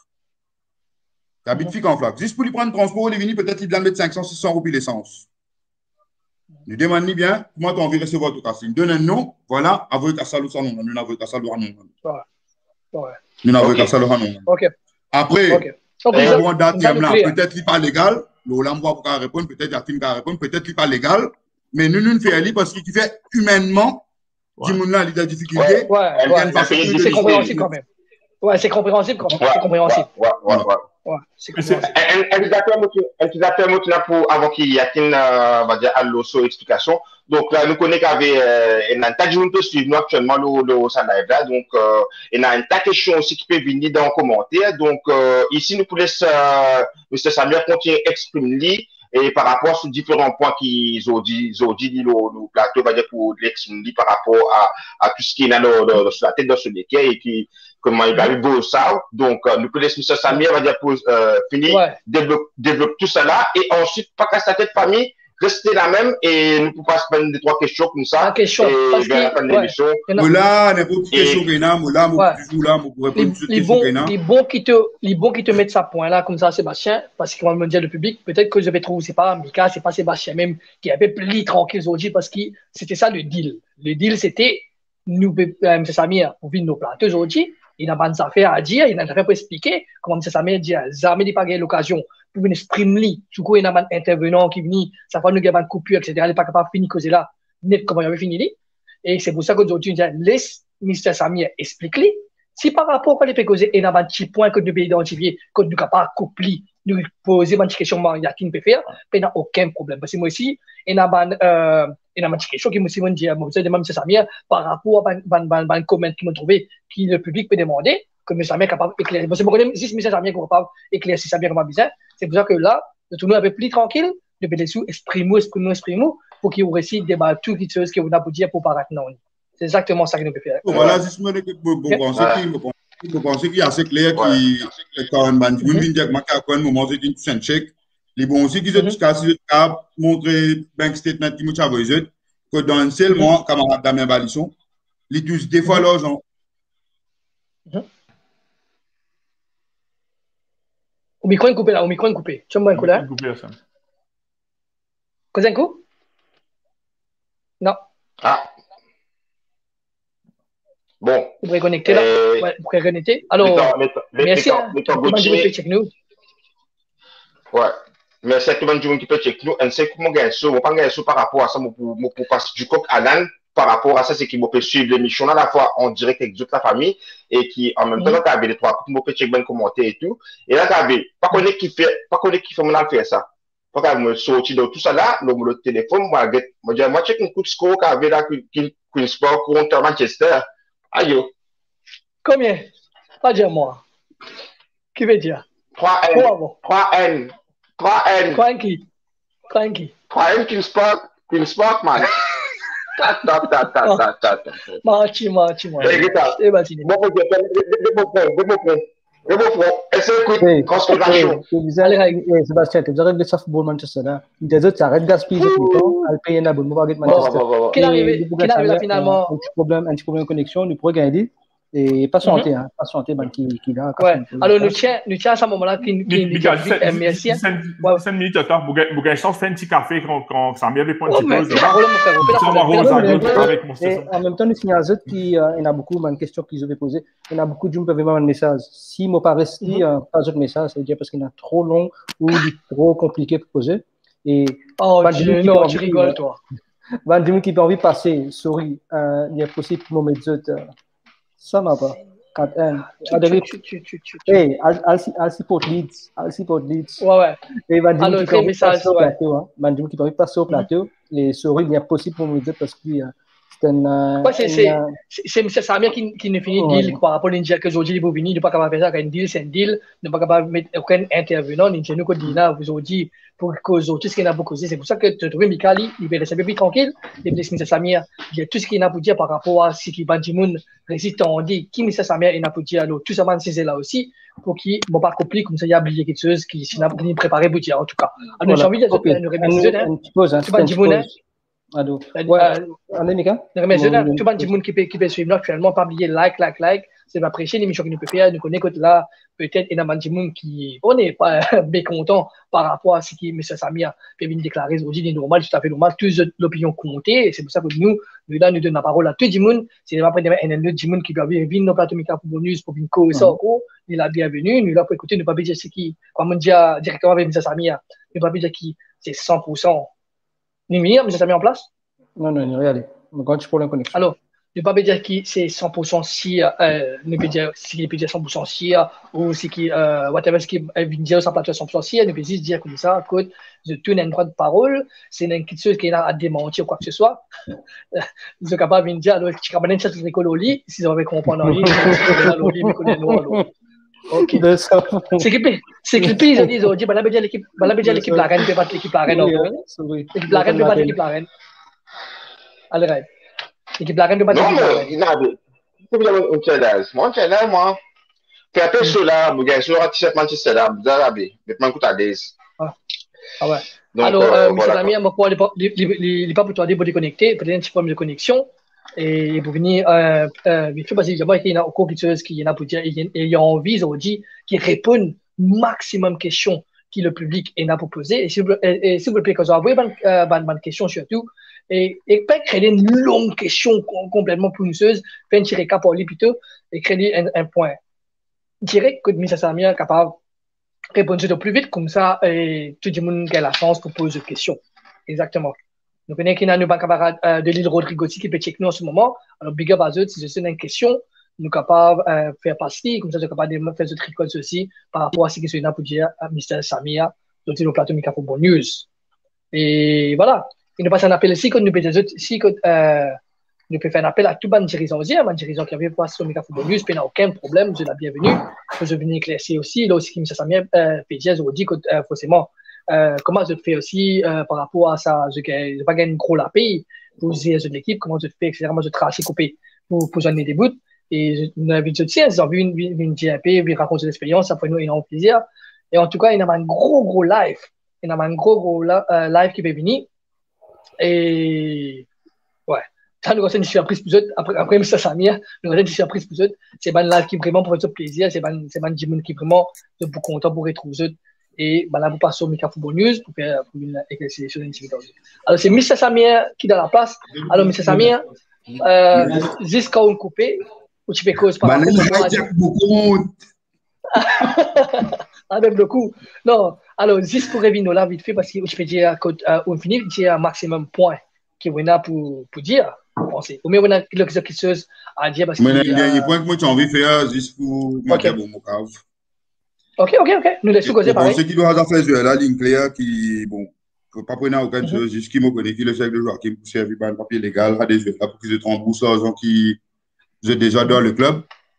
Il habite Fic en flac. Juste pour lui prendre le transport, il est venu peut-être il doit mettre cinq cents, six cents roupies d'essence. Nous demandons bien comment tu as envie de recevoir tout ça. Donne un nom, voilà, avouez qu'à ça, nous n'avons qu'à ça, nous n'avons qu'à ça, nous Après, on a un terme là, peut-être qu'il n'est pas légal, le Lambois pourra répondre, peut-être Yatin pourra répondre, peut-être qu'il n'est pas légal, mais nous nous faisons parce qu'il fait humainement, du monde là, il a des difficultés. Ouais, ouais, c'est compréhensible quand même. Ouais, c'est compréhensible quand même. C'est compréhensible. Ouais, ouais, ouais. Ouais, c'est un utilisateur là pour avant qu'il y ait une va dire alloso explication. Donc là nous connaissons qu'avec un tas de gens qui suivent nous actuellement le le live là. Donc il y a un tas de questions aussi qui peuvent venir dans les commentaires. Donc ici nous pouvons laisser Mister Samir continuer à exprimer et par rapport aux différents points qu'ils ont dit, ils ont dit le plateau va dire pour l'exprimer par rapport à à tout ce qui est là sur la tête de ce déquet et qui comment il va eu beau ça. Donc, euh, nous connaissons Mister Samir, va dire, pour euh, finir, ouais. développer développe tout ça là, et ensuite, pas qu'à sa tête famille, rester la même, et nous pouvons pas se prendre des trois questions comme ça. Une question, et vers la fin de l'émission. Voilà, n'importe quelle question qu'il y a, là, moi, toujours là, pour répondre sur les bons, les bons qui te, les bons qui te mettent ça point là, comme ça, Sébastien, parce qu'ils vont me dire le public, peut-être que je vais trouver, c'est pas Mika, c'est pas Sébastien même, qui avait plus tranquille aujourd'hui, parce que c'était ça le deal. Le deal, c'était, nous, euh, M. Samir, on vit nos plateaux aujourd'hui. Il n'a pas d'affaires à dire, il n'a rien pour expliquer comment M. Samir dit, jamais n'a pas eu l'occasion pour venir exprimer, du coup, il n'a pas d'intervenant qui vient, ça fait nous gagner une coupure, et cetera. Il n'est pas capable de finir causer là, net comment il avait fini. Et c'est pour ça qu'aujourd'hui, on dit, laisse M. Samir expliquer. Si par rapport à les causer, il y a un petit point que nous devons identifier, que nous sommes capables de coupler, nous poser une petite question, il y a qui peut faire, il n'y a aucun problème. Parce que moi aussi, il y a une euh, il y a une petite question qui me dit, moi, je demande M. Samir, par rapport à un comment qui m'a trouvé, qui le public peut demander, que M. Samir est capable d'éclairer. Parce que moi, si M. Samir est capable d'éclairer, si Samir est bizarre, c'est pour ça que là, de tout nous un peu plus tranquille, de peut être exprime-nous, exprime-nous, exprime-nous, pour qu'il vous récite des débat toutes les choses que vous avez dire pour paraître non. C'est exactement ça que nous pouvons faire. Voilà, c'est ce que je pense qu'il y a assez clair qui est quand même ban. Je me dis que ma un moment c'est une scène chèque. Les bons aussi qui se disent si je cap montrer bank statement qui me chavoie que dans un seul mois camarade Damien Balisson, ils touchent des fois l'argent. Au micro est coupé là, au micro est coupé. Tu as un coup là? Coupé ça. Cause un coup? Non. Ah. Bon. Vous pouvez connecter là. Euh, ouais, vous pouvez connecter. Alors, merci à tout le monde qui peut checker nous. Ouais. Merci à tout le monde qui peut checker nous. On sait comment gagner ça. On pas gagner ça par rapport à ça. Pour pour passer du coq à l'âne. Par rapport à ça, c'est qu'il peut suivre l'émission à la fois en direct avec toute la famille et qui en même temps, là, tu as les trois coups, tu peux checker bien commenter et tout. Et là, tu as pas qu'on est qui fait, pas qu'on est qui fait mal faire ça. Quand tu me sorti de tout ça là, le, le téléphone, moi, je dis, moi, check un coup de score qu'il y avait là, Queen Sport contre Manchester. Aïe. Combien? Pas dire moi. Qui veut dire? trois N. trois N. trois N. Cranky. Cranky. trois N, Queen's Park. Queen's Park, man. Ta, ta, ta, ta, ta, ta, ta. Marchi, marchi, marchi. Eh, Rita. Eh, vas-y. Bon, ok, le bon front, le bon front. Le bon front. Est-ce que, Oui, conspiration? oui, tu disais, oui, Sébastien, tu disais que ça football Manchester là. Des autres, ça arrête gaspiller tout le temps. Elle paye un abonnement avec Manchester. Qui est arrivé, qui est arrivé finalement? Un petit problème, un petit problème de connexion, nous pourrons gagner. Et pas santé, hein, pas santé, ben, qui, qui là. Ouais. Alors, nous tiens, nous tiens à ce moment-là, qui, qui, Mika, merci. cinq minutes, attends, vous avez chance de faire un petit café quand ça m'y avait pas un petit peu. En même temps, nous finissons à il y en a beaucoup, une question qu'ils avaient posée. Il y en a beaucoup de gens qui peuvent avoir un message. Si moi pas resté, pas d'autre message, ça veut dire parce qu'il est trop long ou trop compliqué pour poser. Et. Oh, non, tu rigoles, toi. Ben, du monde qui a envie de passer, sorry, il est possible pour moi mettre ça m'a pas. quatre N. Hey, I'll support Leeds. I'll support Leeds. Ouais, ouais. Et ben, alors, du coup, qui passer au plateau, hein. Ben, du coup, qui peut passer au plateau. Et sorry, il est possible pour moi dire parce que c'est un. Ouais, c'est M. Samir qui qui ne finit de deal par rapport à l'India que aujourd'hui, il est venu, il n'est pas capable de faire ça. Un deal, c'est un deal. Il n'est pas capable de mettre aucun intervenant. L'India nous dit là, vous aujourd'hui, pour cause tout ce qu'il a pour causer. C'est pour ça que tu trouves Mikali, il va rester un peu plus tranquille. Et puis, M. Samir, il y a tout ce qu'il a pour dire par rapport à ce qui Bandimoun résiste en dit. Qui M. Samir, il a pour dire, alors, tout ça, c'est là aussi, pour qu'il ne pas compliquer, comme ça, il a oublié quelque chose qui s'est préparé pour dire, en tout cas. Alors, j'ai envie de dire, nous remercier, hein. Tu Bandimoun, Allô. Ouais. Allez, Mika. Mais je n'ai pas de monde qui peut, qui peut suivre actuellement, pas oublier like, like, like. C'est apprécier l'émission que nous pouvons faire. Nous connaissons que là, peut-être, il y a un monde qui, on n'est pas mécontent par rapport à ce qui M. Samir peut venir déclarer aujourd'hui. C'est normal, tout à fait normal. Toute l'opinion comptée. C'est pour ça que nous, nous, là, nous donnons la parole à tout le monde. C'est pas après un autre monde qui doit venir nos plateaux Mika pour bonus, pour venir causer ça encore. Il a bienvenue. Nous, là, pour écouter, nous ne pas dire ce qui, comme on dit directement avec M. Samir, nous ne pas dire qui, c'est cent pour cent. Nimir, mais ça mis en place? Non, non, il n'y a rien. Quand tu prends la connexion. Alors, ne pas dire que c'est cent pour cent si, euh, ne peut dire si il peut dire cent pour cent si, ou si qui, euh, whatever ce qui vient dire sans plateau cent pour cent si, ne peut juste dire comme ça, écoute, je tourne une droite de parole, c'est une chose qui est là à démentir ou quoi que ce soit. Ils sont capables de dire, alors, tu vas pas chercher l'école au lit, si vous avez compris en ligne, au lit, mais connaît nous, alors. Ok. C'est que c'est que ils ont dit ils ont dit bah là déjà l'équipe bah là déjà l'équipe la reine peut battre l'équipe la reine non l'équipe la reine peut battre l'équipe la reine allez reine l'équipe la reine peut battre l'équipe la reine non mais c'est bien un challenge moi challenge moi faire peu cela vous gagnez sur un t-shirt Manchester là vous avez mais pas écoute à des ah ouais alors monsieur Damien moi pour il il pas pour toi de déconnecter peut-être un petit problème de connexion. Et pour venir, euh, euh, vite fait, parce qu'il y a encore quelque chose qui est là pour dire, il y a envie, ils ont dit, qu'ils répondent maximum de questions que le public est là pour poser. Et s'il vous plaît, quand vous avez une question surtout, et, et pas créer une longue question complètement pousseuses, faire un petit récap pour lui plutôt, et créer un, un point direct que M. Samir est capable de répondre au plus vite, comme ça, et tout le monde a la chance pour poser des questions. Exactement. Nous connaissons qu'il y a un camarade euh, de l'île Rodrigo qui peut checker nous en ce moment. Alors, big up à eux, si je suis une question, nous sommes capables de euh, faire passer, comme ça, nous sommes capables de faire ce tricot ceci par rapport à ce qui est là pour dire à M. Samir, donc c'est le plateau Mika pour Bon News. Et voilà. Il nous passe un appel ici, que nous pouvons si, euh, nous pouvons faire un appel à tout le monde dirigeant aussi, un dirigeant qui avait passé sur Mika pour Bon News, il n'y a aucun problème, vous êtes la bienvenue. Je vais venir éclaircir aussi, là aussi, M. Samir, euh, P G S, vous dit que euh, forcément, Euh, comment je fais aussi euh, par rapport à ça, je n'ai pas gagné une gros la paye pour gérer de l'équipe, comment je fais, et cetera. Moi, je trace et couper pour, pour donner des bouts. Et je n'avais pas de j'ai envie une, une, une G P, puis raconter l'expérience, ça fait nous énorme plaisir. Et en tout cas, il y a un gros, gros live. Il y a un gros, gros euh, live qui va venir. Et ouais. Ça, nous, je suis appris plus autres. Après, après, M. Samir, nous, je suis appris plus autres. C'est un live qui vraiment pour faire plaisir. C'est un, c'est un Jimon qui vraiment est beaucoup content pour retrouver autres. Et bah là, vous passez au Mika Football News pour faire pour une éclaircissement d'intimidation. Alors, c'est M. Samir qui est dans la place. Alors, M. Samir, euh, jusqu'à un coupé, ou tu peux cause par rapport à avec beaucoup. Non, alors, juste pour revenir là, vite fait, parce que je peux dire qu'on finit, j'ai un maximum point qui est là pour, pour dire. Pensez. Ou même on a quelque chose à dire parce que. Mais il y a un point que moi, tu as envie de faire juste pour marquer bon mot. Ok, ok, ok. Nous laissons causer pareil. Ce qui doit faire jouer la ligne claire qui, bon, pas prendre aucune chose, juste qui me connaît, qui le chef de joueur, qui me servi par un papier légal, à des joueurs, là, pour qu'ils se remboursent l'argent qui, je déjà dans le club.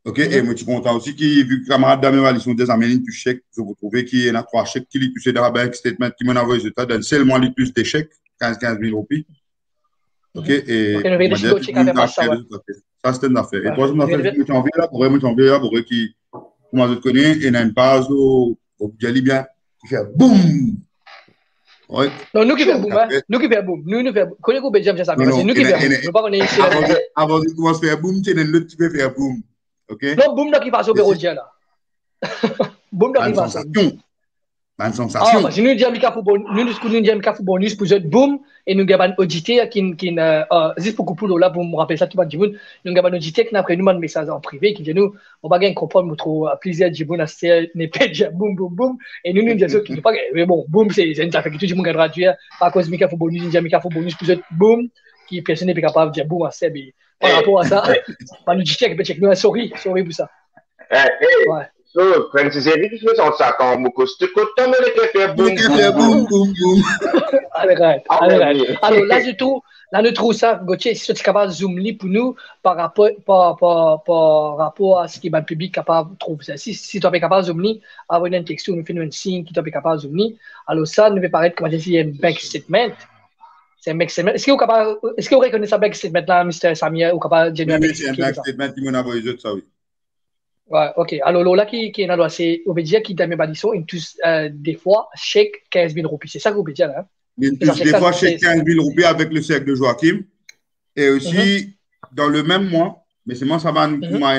OK, mm -hmm. Et moi, je suis content aussi qui, vu que camarade d'Amé sont des amis, tu chèques, je vous trouvez qu'il y en a trois chèques qui lui touchent dans la banque statement qui m'en envoie les résultats, donne seulement les plus des chèques, quinze mille roupies. OK, et okay, nous dire, ça, ouais. Ça, c'était une affaire. Et troisième affaire, je me envie là, pour moi, je envie là, pour qui, comment je te connais, il y a une page au bien, qui fait boum. Ouais. Non, nous qui faisons boum, hein. Nous qui faisons boum. Nous, nous faisons. Connaissez-vous Belgium, c'est ça. C'est nous qui faisons boum. Nous pas qu'on est ici. Avant de commencer à faire boum, tu es l'autre qui peut faire boum. OK? Non, boum, là qui passe au bureau de là. Boum, là qui passe. Bonne sensation. Ah, parce que nous disons que nous disons que bonus pour eux, boum, et nous avons un auditeur qui, qui, euh, juste pour couper là, pour me rappeler ça, tout le monde, nous avons un auditeur qui n'a pris nous un message en privé qui dit nous, on va gagner comprendre, nous trouvons plaisir de Djiboun à ce n'est pas déjà boum, boum, boum, et nous nous disons qu'il n'est pas, mais bon, boum, c'est une affaire que tout le monde a traduire, par cause de Mika bonus, nous disons Mika bonus pour eux, boum, qui personne n'est pas capable de dire boum à ce, mais par rapport à ça, par l'auditeur qui peut checker, nous, sorry, sorry pour ça. Ouais. So, Francis Eric, je fais ça quand mon costume, quand on me le fait boum, boum, boum, boum. Allez, allez. Alors là, je trouve, là, nous trouvons ça, Gauthier, si tu es capable de zoomer pour nous par rapport, par, par, par rapport à ce qui est le public capable de trouver ça. Si, si tu es capable de zoomer, avoir un texte, nous faisons un signe qui tu es capable de zoomer, alors ça nous va paraître, comme je dis, un bank statement. C'est un bank statement. Est-ce que vous capable, est-ce que vous reconnaissez ce bank statement là, mister Samir, ou capable de dire oui, c'est un bank statement qui m'a envoyé de ça, oui. Ouais, ok. Alors là, qui, qui est là, c'est, on veut dire qu'il t'a mis badisson, il touche euh, des fois chèque quinze mille roupies. C'est ça que vous veut dire, là? Il touche des fois chèque quinze mille roupies avec le cercle de Joachim. Et aussi, mm-hmm. dans le même mois, mais c'est moi, ça va,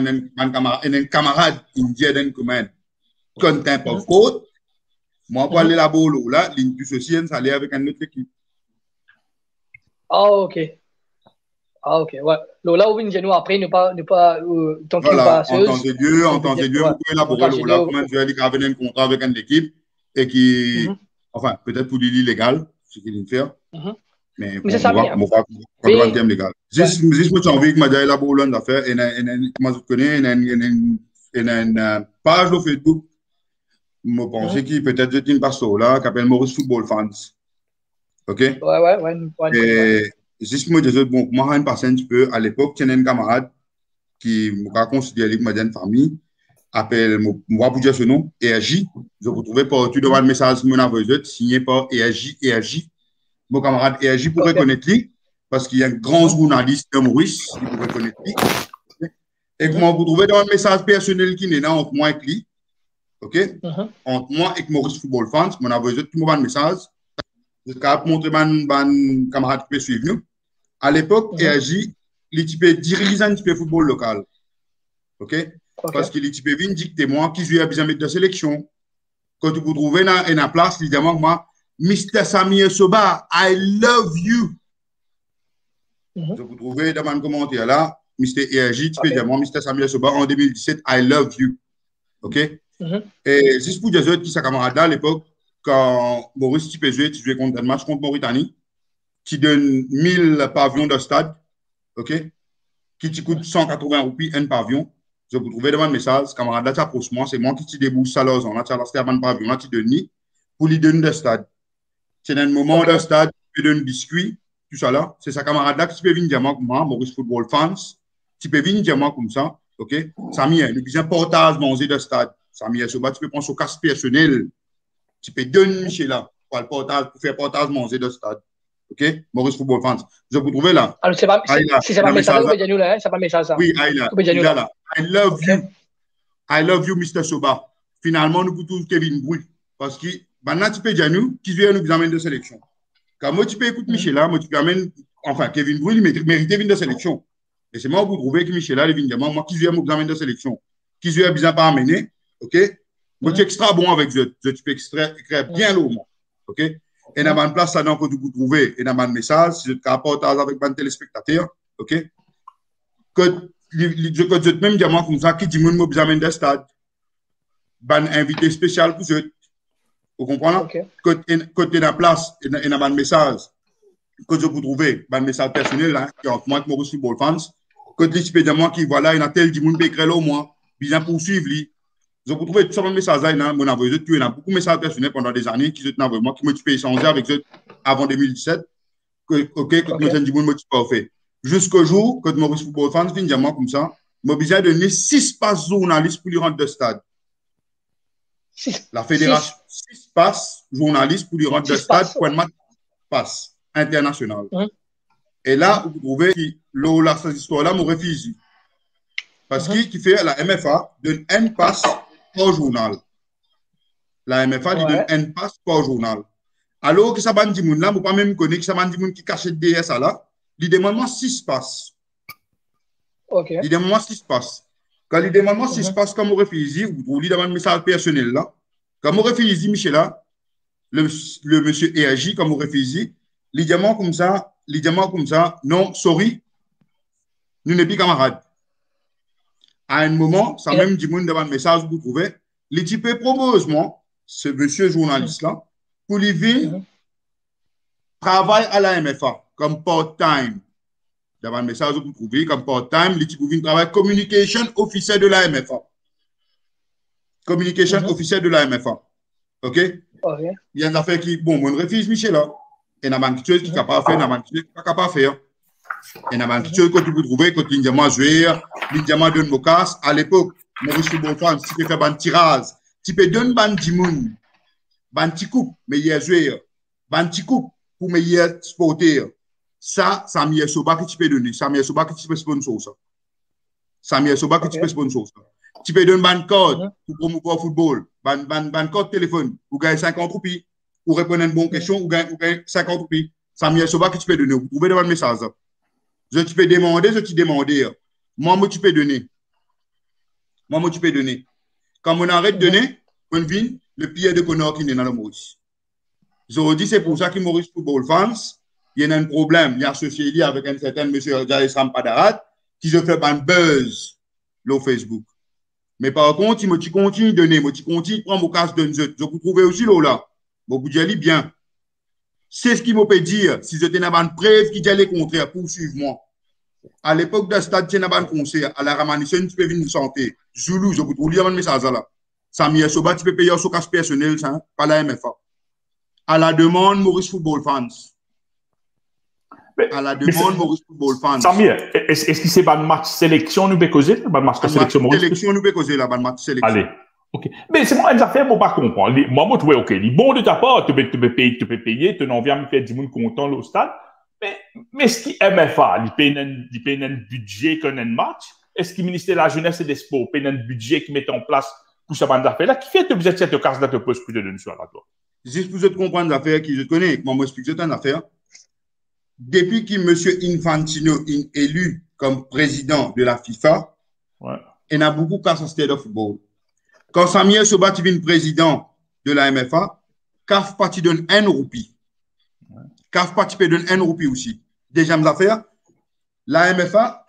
un camarade indien comme un content of code. Moi, pour aller là-bas, là, il touche aussi un salaire avec un autre équipe. Ah, ok. Ah, ok, ouais. Là, où nous après, ne pas, ne pas, euh, tant qu'il voilà, pas en temps de Dieu, en temps de Dieu, vous pouvez élaborer là, comment tu as dit qu'il y avait un contrat avec une équipe et qui, mm-hmm. enfin, peut-être pour l'illégal, ce qu'il vient de faire, mm-hmm. mais, mais c'est ça, bien. On va contrôler le terme légal. Juste, juste, moi, j'ai envie que je m'aille élaborer l'affaire et, comment je connais, il y a une page sur Facebook, je pense qu'il peut-être j'ai une pastor là, qui s'appelle Maurice Football Fans. OK? Ouais, ouais, ouais. ouais juste moi, je bon, moi, une personne, tu peux, à l'époque, tu as un camarade qui m'a considéré comme une famille, appelle, moi, pour dire ce nom, E R J. Je vous trouvez partout devant le message que mon avocat signé par E R J, E R J. Mon camarade E R J pourrait connaître lui, parce qu'il y a un grand journaliste de Maurice qui pourrait connaître lui. Et comment vous trouvez dans un message personnel qui n'est là entre moi et lui, OK? Uh-huh. Entre moi et Maurice Football Fans, mon avocat, tout le monde message. Je vais montrer mon camarade qui peut suivre nous. À l'époque, mm-hmm. E R J, il type dirigeant du football local. OK? Okay. Parce qu'il type vient dicter moi qui suis bien mettre de sélection. Quand vous trouvez dans une place, il dit moi, mister Samir Soba, I love you. Mm-hmm. Je vous trouvez dans mon commentaire là, mister E R J, tu peux dire moi, mister Samir Soba, en deux mille dix-sept, I love you. OK? Mm-hmm. Et juste pour dire qui sa camarade à l'époque, quand Maurice tu peux jouer, tu joues contre un match contre Mauritanie, qui donne mille pavillons de stade, OK, qui te coûte cent quatre-vingts roupies un pavillon. Je vous trouvez devant le message, camarade, là, tu approches moi, c'est moi qui te débouche ça là, là, tu as l'acheté avant le pavillon, là, tu donnes pour lui donner de stade. C'est un moment okay. de stade, tu donnes biscuit, tout ça là, c'est sa camarade là qui peut venir dire moi comme moi, Maurice Football Fans, tu peux venir dire moi comme ça, OK, Samir, le plus important, manger de stade, Samir, tu peux prendre son casse personnel. Tu peux donner Michel là pour, le portage, pour faire portage manger de stade. OK? Maurice Football Fans. Je vous trouve là. Alors, c'est pas, si c'est pas message, c'est là, c'est pas message ça. Oui, Aïla. Il là, là. I love okay. you. I love you, mister Soba. Finalement, nous pouvons Kevin Bruyne. Parce que maintenant, tu peux dire nous, qui veut nous examiner de sélection. Car moi, tu peux écouter mm-hmm. Michel là, moi, tu peux amener, enfin, Kevin Bruyne, il mérite Kevin de sélection. Et c'est moi, vous trouvez que Michel là, il vient dire, moi, qui veut nous examiner de sélection. Qui veut bien pas amener. OK? Moi, tu es extra bon avec eux. Tu peux extraire bien l'eau, OK? Et dans une place, ça, que vous trouvez, et dans un message, si je te rapporte avec un téléspectateur, OK? Que je te même diamant comme ça, qui dit, moi, je amène des stades. Un invité spécial pour eux. Vous comprenez? Que tu es dans la place, et dans un message, que je vous trouvez, un message personnel, là, qui est entre moi et Maurice Football Fans, que tu peux dire, moi, qui voilà, il y a tel, dit, moi, je peux écrire là au moins, bien poursuivre, lui. Je vous trouve tout ça, mon message là, mon envoyé, tu as beaucoup de messages personnels pendant des années qui sont moi, qui me tu peux échanger avec eux avant deux mille dix-sept, que, ok, que moi, j'ai dit, moi, tu peux faire. Jusqu'au jour que Maurice Football Fans vient dire moi comme ça, m'a besoin de donner six passes journalistes pour lui rendre de stade. Six. La fédération, six, six passes journalistes pour lui rendre de stade pour un match passe international. Hum. Et là, vous trouvez que là, cette histoire-là m'aurait refusé. Parce Hum. qu'il qui fait la M F A donne une passe par journal. La M F A lui Ouais. donne une passe par journal. Alors que ça va dire là, vous pas même connaître que ça va dire qui cache derrière ça là, il demande moi six passes. Ok. Il demande moi six passes. Quand il demande moi six Mhm. passes, comme on réfléchit, ou il demande un message personnel là, comme on réfléchit, Michel là, le, le monsieur R J, comme on réfléchit, il demande comme ça, il demande comme ça, non, sorry, nous n'est plus camarades. À un moment, ça Et même dit monde demande un message, vous trouvez, il dit proposeusement, ce monsieur journaliste là, pour lui venir Mhm. travailler à la M F A comme part-time. D'abord, un message vous trouvez comme part-time, il dit pour venir travailler communication officiel de la M F A. Communication Mhm. officiel de la M F A. OK? Ok. Il y a une affaire qui, bon, mon refuse Michel là. Et il y a une chose qui n'est capable de faire, il y a une chose qui n'est pas capable de faire. Et il y a une chose que tu peux trouver, quand il y a un joueur, il y a un donne Mocas, à l'époque, Maurice Football, si tu peux faire un tirage, tu peux donner un dimoun, un petit coup, meilleur joueur, un petit coup pour meilleur sporteur. Ça, c'est un meilleur soba que tu peux donner. C'est un meilleur soba que tu peux sponsor ça. C'est un meilleur soba que tu peux sponsor ça. Tu peux donner un code Mhm. pour promouvoir le football, un code téléphone pour gagner cinquante roupies, pour répondre à une bonne question, ou gagner cinquante roupies. C'est un meilleur soba que tu peux donner. Vous pouvez donner un message. Je tu peux demander, je te demander. Moi, moi, tu peux donner. Moi, moi, tu peux donner. Quand on arrête de donner, on vient le pire de Connor qui est dans le Maurice. Je dis, c'est pour ça que Maurice Football Fans, il y a un problème. Il y a associé avec un certain monsieur Jaïs Rampadarat qui se fait un buzz sur Facebook. Mais par contre, il continue de donner, il continue de prendre mon casse de je. Je vous trouve aussi là. Bon, vous dites bien. C'est ce qu'il me peut dire. Si je tenais une preuve qui dit le contraire, poursuivre-moi. À l'époque de stade, tu n'as concert. À la Ramanisson, tu peux venir santé. Zoulou, je vous trouve un message là. Samir Soba, tu peux payer son casse personnel, ça, par la M F A. À la demande, Maurice Football Fans. Mais- À la mais demande, c'est- Maurice Football Fans. Samir, est-ce est-ce que c'est pas un match sélection nous peut causer? Un match de À sélection match Maurice? sélection, nous pouvons causer là, match sélection. Allez. OK. Mais c'est moi, une affaire, pour pas comprendre. Les- Moi, moi, tu vois, OK. Les bons de ta part, tu peux, tu peux payer, tu peux payer, tu n'en viens me faire dix mille content au stade. Mais, mais est-ce qu'il M F A, il paye un, il paye un budget qu'on a un match? Est-ce que le ministère de la Jeunesse et des Sports paye un budget qui met en place pour ce bande d'affaires là? Qui fait que vous êtes cette case là, te pose plus de données sur la toi? Juste pour vous comprendre l'affaire qui je connais, moi, moi, explique une affaire. Depuis que M. Infantino est élu comme président de la FIFA, Ouais. il y a beaucoup de cas en stade de football. Quand Samir Soba devient président de la M F A, C A F parti donne un roupie. C A F parti peut donner un roupie aussi. Deuxième affaire, la M F A,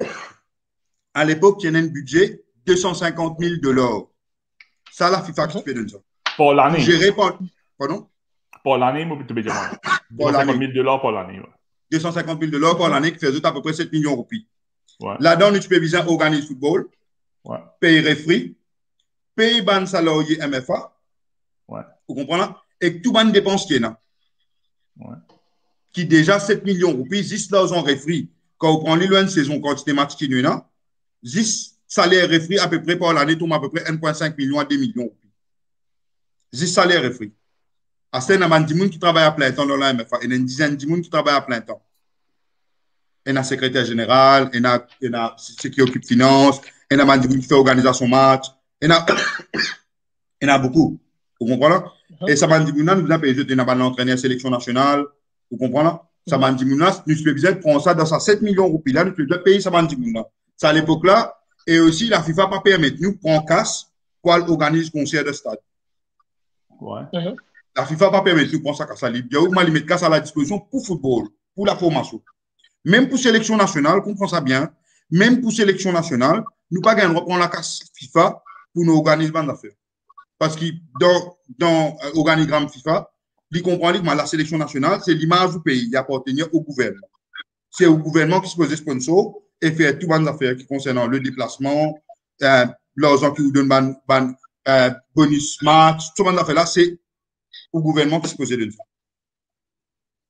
à l'époque, il y a un budget deux cent cinquante mille dollars. Ça, la FIFA qui peut donner ça. Pour l'année. Géré par, pardon? Pour l'année, moi, tu peux dire. Pour cinquante l'année. mille dollars pour l'année. Ouais. deux cent cinquante mille dollars par l'année qui fait à peu près sept millions de roupies. Ouais. Là-dedans, nous supervisons organise football, Ouais. paye refri, paye ban salarié M F A. Ouais. Vous comprenez? Et tout ban dépense qui est là. Ouais. Qui déjà sept millions de roupies, dix l'argent refri. Quand vous prenez l'une saison quantité match qui est là, dix salaires refri à peu près par l'année, tout à peu près un virgule cinq million à deux millions de roupies. dix salaires refri. À ce moment, il y a dix personnes qui travaillent à plein temps dans la M F A. Il y a une dizaine de personnes qui travaillent à plein temps. Il y a un secrétaire général, il y a, il y a ceux qui occupent finance, il y a un qui fait organisation match, il y en a, il y en a beaucoup. Vous comprenez? Mhm. Et ça m'a dit, nous avons payé, il y a un entraîneur sélection nationale. Vous comprenez? Ça m'a dit, nous avons besoin de prendre ça dans sa sept millions de roupies là, nous devons payer ça m'a dit, ça à l'époque là. Et aussi, la FIFA pas permettre nous prendre casse pour organiser concert de stade. Ouais. Mhm. La FIFA pas permettre nous prendre ça casse à libre. Il y a où mettre casse à la disposition pour football, pour la formation. Même pour sélection nationale, comprends ça bien, même pour sélection nationale, nous pas gagner reprendre la casse FIFA pour nos organismes d'affaires. Parce que dans, dans euh, l'organigramme FIFA, il comprend que la sélection nationale, c'est l'image du pays, il appartient au gouvernement. C'est au gouvernement qui se pose sponsor et fait tout les affaires qui concernent le déplacement, euh, l'argent qui vous donne ban, ban, euh, bonus match, tout les affaires là, c'est au gouvernement qui se pose de ça.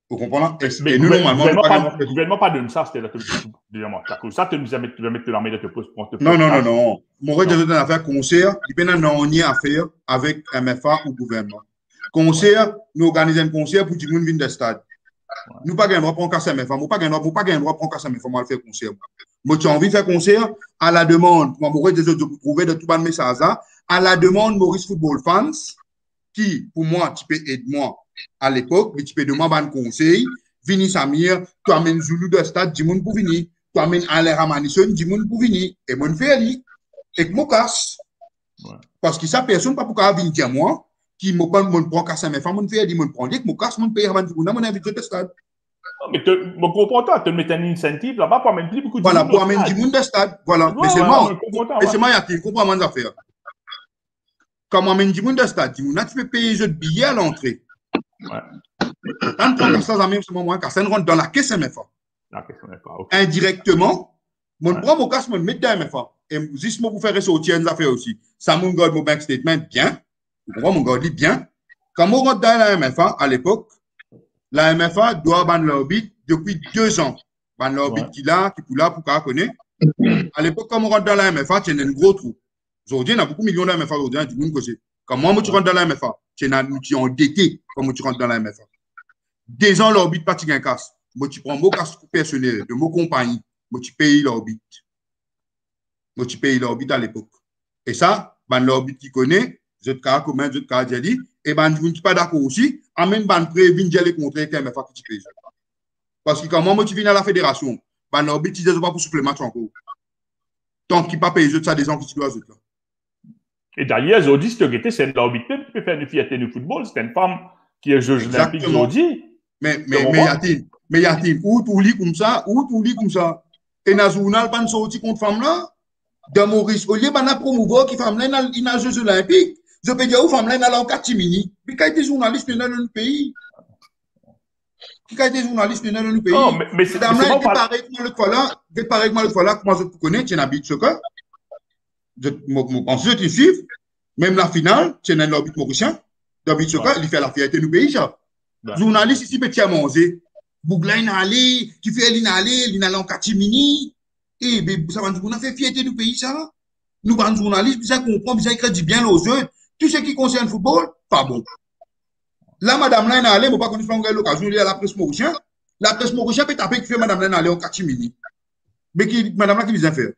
Vous comprenez? Et, Mais et nous, le normalement, nous gouvernement pas pas, le gouvernement pas donne ça, c'était là. D'accord. Ça, tu nous as mis, tu vas mettre l'armée de te pose pour te Non, non, non, poste. non. Mon rôle de affaire concert, il peut y avoir à faire avec M F A ou gouvernement. Concert, nous organisons un concert pour tout le monde venir de stade. Nous pas gagner droit pour casser M F A, nous pas gagner droit, nous pas gagner droit pour casser M F A, moi faire concert. Moi j'ai envie de faire concert à la demande, moi mon des autres trouver de tout ban message à la demande Maurice Football Fans qui pour moi tu peux aider moi à l'époque, mais tu peux demander un conseil, Vini Samir, tu amènes Zulu de stade, du monde pour venir. Tu amènes Alain Ramanisson, du monde pour venir. Et moi, je fais aller. Et je me casse. Ouais. Parce que ça, personne pas pour venir dire moi, qui me prend, me prend casse à mes femmes, je fais aller, me prend, je me casse, je paye avant de vous, je invite de stade. Mais tu me comprends pas, tu mets un incentive là-bas pour amener plus beaucoup de monde. Voilà, pour amener du monde de stade. Voilà. Mais seulement, mais seulement, il y a des comprends mes affaires. Quand on amène du monde de stade, tu peux payer les autres billets à l'entrée. Ouais. Quand on ça, ça moment, car ça rentre dans la caisse M F A. La caisse M F A, okay. Indirectement, mon ouais. Prend mon casse, mon met dans M F A. Et juste pour faire ressortir une affaire aussi. Ça, mon gars, mon bank statement, bien. Vous comprenez, mon gars, dit bien. Quand on rentre dans la M F A, à l'époque, la M F A doit ban l'orbite depuis deux ans. Ban l'orbite ouais. Qui l'a, qui pour là, pour qu'on connaît. À l'époque, quand on rentre dans la M F A, il y a un gros trou. Aujourd'hui, il y a beaucoup de millions de M F A aujourd'hui, du monde que quand moi, tu rentres dans la M F A, tu es endetté comme tu rentres dans la M F A. Des ans, l'orbite pas un casse. Moi, tu prends mon casse personnel de mon compagnie. Moi, tu payes l'orbite. Moi, tu payes l'orbite à l'époque. Et ça, ben, l'orbite qui connaît, je te cas commun, je te cas dit, et ben, je ne suis pas d'accord aussi, amène ben, prévine les contrats avec M F A que tu payes. Parce que quand moi, tu viens à la fédération, ben, l'orbite, tu ne pas pour souffler le match encore. Tant qu'il pas payé, je te ça des gens qui tu dois là. Et d'ailleurs, aujourd'hui, si tu as c'est l'orbite qui peut faire une fierté du football, c'est une femme qui est juge olympique aujourd'hui. Mais, mais, mais, Yatine, mais Yatine, où tu lis comme ça, où tu lis comme ça, et dans le journal, pas sorti contre femme là, de Maurice, au lieu de promouvoir qui femme là, il y a Jeux olympiques, je peux dire où femme là, il y a en catimini, puis quand il y a des journalistes dans le pays, puis quand il y a des journalistes dans le pays, non, mais, mais c'est dame là, pareil que moi l'autre fois là, pareil que moi l'autre fois là, comment je te connais, tu es habitué ce cas, je pense que je te suis, même la finale, tu es dans l'orbite mauricien, David Soka, il fait la fierté du pays, ça. Ouais. Journaliste ici, petit à manger. Bougla, il a allé, qui fait, il a allé, il a allé en catimini. Eh, ben, ça va nous faire fierté du pays, ça. Nous, les journalistes, ça comprend, ça écrit bien aux yeux. Tout ce qui concerne le football, pas bon. Là, madame là, il a allé, mais pas qu'on ait l'occasion de à la presse mauricienne. La presse mauricienne peut taper qui fait madame là, il a allé en catimini. Mais qui, madame là, qui vient faire?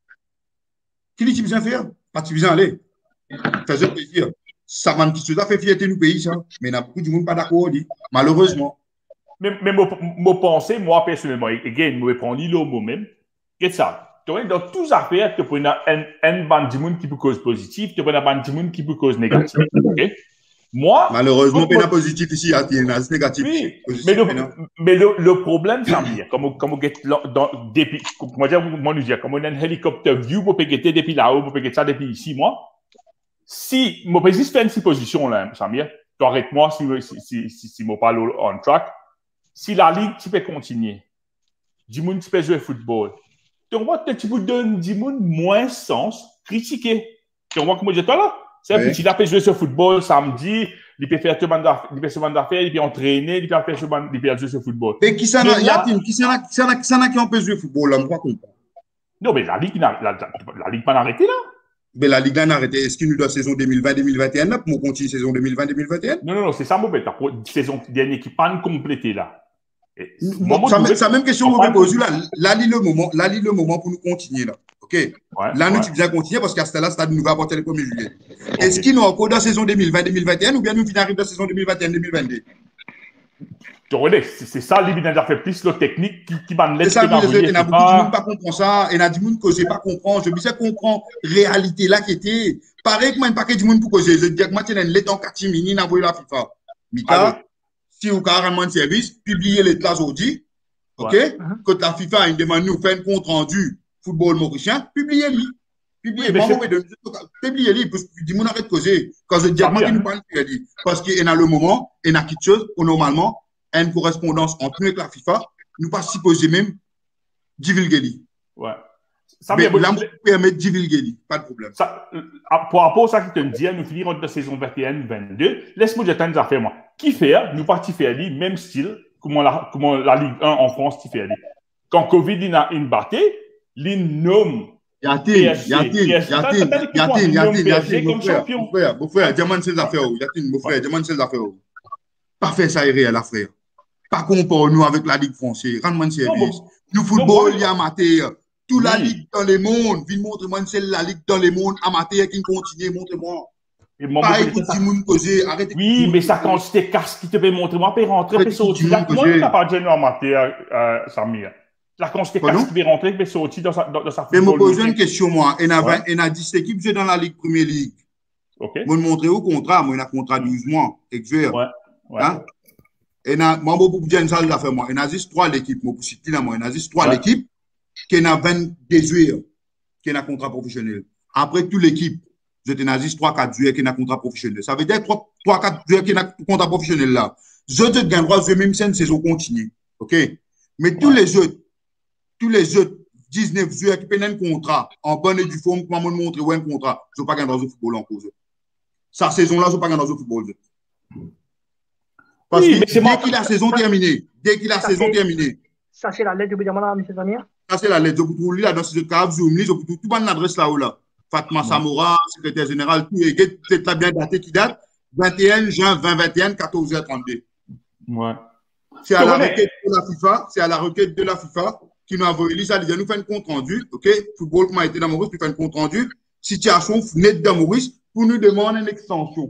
Qui dit qui vient faire? Pas qui vient aller. Faisait plaisir. Ça m'a dit, ça fait fierté du pays, ça. Mais il y a beaucoup de monde pas d'accord, malheureusement. Mais, mais moi, pensée, moi, personnellement, et again, moi, prends l'îlot moi-même, qu'est-ce ça? Tu vois, dans toutes les affaires, tu prends un, un bande de monde qui peut cause positif, tu prends un bande de monde qui peut cause négatif. Okay? Moi. Malheureusement, il y a positif ici, il y a négatif. Oui, positif, mais, le, mais le, le problème, ça veut dire, comme, comme on get dans, depuis, moi, je vais dire, comme on a un hélicoptère view pour pégueter depuis là-haut, pour pégueter ça depuis ici, moi. Si mon président fait une supposition là, Samir, correct-moi si si si si, si mon parle on track. Si la ligue tu peux continuer, du monde tu peux jouer football. Tu vois que tu peux donner du monde moins sens critiquer. Tu vois comment je dis toi là? C'est oui. Petit là peut jouer sur football samedi, il peut faire tout bande d'affaires, il peut faire bande d'affaires, il peut entraîner, il peut faire ce bande, il peut jouer sur football. Mais qui ça n'a Yatine, qui ça n'a qui ça n'a qui ça n'a qui on peut jouer football là, moi comprends. Non mais la ligue la la, la ligue pas arrêté là. Mais la Ligue un a arrêté. Est-ce qu'il nous doit saison deux mille vingt deux mille vingt et un là pour continuer saison deux mille vingt deux mille vingt et un? Non, non, non, c'est ça, mon bête. La saison dernière qui pas complétée là. Bon, ça, même, ça même question que vous posez là. Là, le moment, là, le moment pour nous continuer là. OK? Ouais, là, nous, ouais. Tu viens continuer parce qu'à ce là, Stade nous va apporter le premier juillet. Okay. Est-ce qu'il nous a encore dans la saison deux mille vingt deux mille vingt et un ou bien nous finissons dans la saison deux mille vingt et un deux mille vingt-deux? C'est ça, l'évidence a fait plus le technique qui, qui va C'est ça, il y a beaucoup de monde pas comprend ça, et il y a du monde que je pas comprendre. Je me sais comprendre réalité là qui était. Pareil que moi, un paquet du monde pour causer. Je dis que moi, tu as un lettre en catimini, n'a la FIFA. Mika, si vous avez un service, publiez les classes aujourd'hui. OK? Ouais. Quand la FIFA il demande nous faire un compte rendu football mauricien, publiez-le. Publiez-le. Publiez-le. Parce que du monde arrête de causer. Quand je dis que moi, nous parle, parce qu'il y a le moment, il y a quelque chose, normalement, une correspondance entre nous et la FIFA, nous pas supposé même divulguer. Ouais. Ça mais là, vous permet de divulguer, pas de problème. Ça, pour rapport à ça que tu me dis, nous finirons de la saison vingt et un vingt-deux, laisse-moi dire une affaire, moi. Qui fait, nous partis faire, même style, comment la, comment la Ligue un en France qui fait. Quand Covid il a une batté, il nomme Yatin, P S G. Yatin, P S G. Yatin, T'as- t'as- t'as- Yatin, t'as- Yatin, P S G Yatin, mon comme frère, champion. mon frère, mon frère, diamant ses affaires, Yatin, mon frère, diamant ses affaires. Pas faire ça réel, la frère. Pas compare nous avec la Ligue française. Rends-moi un service. bon. Nous football, bon. il y a amateur. Toute la Oui. Ligue dans le monde, viens montrer-moi c'est la Ligue dans le monde amateur qui continue, montre-moi. Et moi, Pas moi, écoute ça- du monde causer, arrêtez. Oui, mais ça, quand c'était casse qui te fait montrer, moi, peut rentrer, Arrête puis sortir. de Là, dire moi, que je j'ai- n'ai pas de en matière, euh, Samir. Là, quand c'était Pardon? casse qui peut rentrer, puis sortir dans sa, dans, dans sa Mais me football pose league. une question, moi. Il y a Ouais. vingt- il y a dix équipes jouent dans la Ligue Première Ligue. OK? Moi, montrer au contrat, moi, il y a un contrat de douze mois. Exact. Ouais. Ouais. Hein? Et na, moi, moi, pour dire une salle d'affaires, moi, il y a juste trois l'équipe, moi, pour citer là, moi, il y a juste trois Ouais. l'équipe qui a vingt-deux joueurs qui ont un contrat professionnel. Après, toute l'équipe, je t'ai juste trois, quatre joueurs qui ont un contrat professionnel. Ça veut dire trois, trois, quatre joueurs qui ont un contrat professionnel là. Je te gagne droit, je même si une saison continue. OK? Mais tous Ouais. les autres, tous les autres dix-neuf joueurs qui prennent un contrat en bonne et due forme, comment me montrer ouais, un contrat, je ne pas gagner dans le football en cause. Sa saison-là, je ne pas gagner dans le football. Parce Oui, que mais c'est dès moi- qu'il a la saison terminée, dès qu'il a la Ça saison fait- terminée, Ça, c'est la lettre du Bédiamon, M. Samir. ça c'est la lettre. Je peux trouver là dans ce cas, Zoom, je peux trouver tout bon l'adresse là où là. Fatma Samora, secrétaire général, tout, et c'est là bien daté qui date, vingt et un juin deux mille vingt et un, quatorze heures trente-deux. Ouais. C'est à la Ouais. requête de la FIFA, c'est à la requête de la FIFA qui nous a envoyé ça, nous fait un compte rendu, ok? Football, comment a été dans Maurice, nous fait un compte rendu, situation nette dans Maurice, pour nous demander une extension.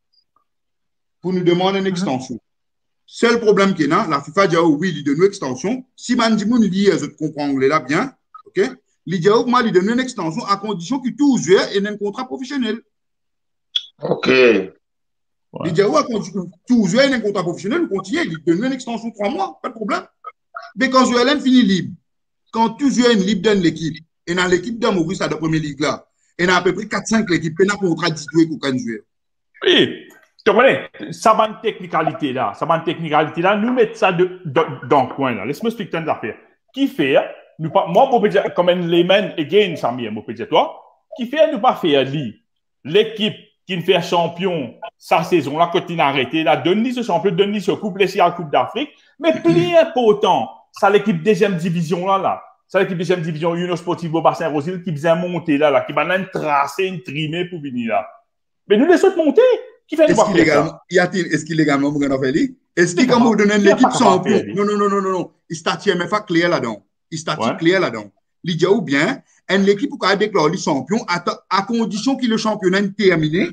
Pour nous demander une extension. Seul problème qu'il y a, la FIFA dit, oh oui, il donne une extension. Si Mandimoun dit, je comprends anglais là bien, ok? Il dit, oh, moi, il donne une extension à condition que tout joueur ait un contrat professionnel. OK. Ouais. Il dit, ouais, quand tout joueur ait un contrat professionnel, on continue, il donne une extension de trois mois, pas de problème. Mais quand joueur finit libre, quand tout joueur est libre dans l'équipe, et dans l'équipe de Maurice, à la première ligue là, et dans à peu près quatre cinq l'équipe, et dans un contrat d'histoire avec aucun joueur. Oui, tu connais, ça va une technicalité là, ça va une technicalité là, nous mettre ça de, de- dans le coin là. Laisse-moi expliquer une affaire. Qui fait, nous pas, moi, je peux dire, comme un layman, again, Samir, je peux dire toi, qui fait, nous pas faire lui, l'équipe qui nous fait champion sa saison là, quand il a arrêté, là, donne-lui ce champion, donne-lui ce coupe, laissez à la Coupe d'Afrique, mais plus important, ça l'équipe deuxième division là, là. Ça l'équipe deuxième division, Union Sportivo Bassin Rosil, qui vient monter là, là, qui va une tracé, une trimée pour venir là. Mais nous laissons monter. Qui fait Est-ce qu'il légalement, y a-t-il, est-ce qu'il légalement, vous faire Est-ce qu'il, C'est quand pas vous donnez grave. l'équipe C'est sans pas pion? grave. Non, non, non, non, non, non. Il statue M F A clair là-dedans. Il statue Ouais. clair là-dedans. Il dit, ou bien, une équipe qui a déclaré champion à, à condition que le championnat est terminé.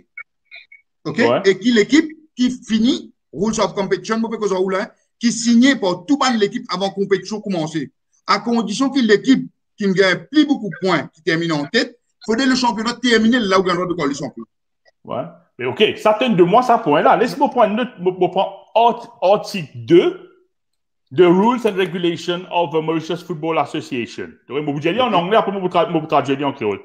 OK? Ouais. Et que l'équipe qui finit, rules of competition, qui signe par tout le monde l'équipe avant la compétition commencer. À condition que l'équipe qui ne gagne plus beaucoup de points, qui termine en tête, il faudrait le championnat terminer là où il y a le droit de coller le champion. Ouais. Mais OK, ça tient de moi, ça point là. Laisse-moi prendre notre, moi prendre art- article deux The Rules and Regulations of the Mauritius Football Association. Je vais vous dire en anglais, après je vais vous traduire en créole.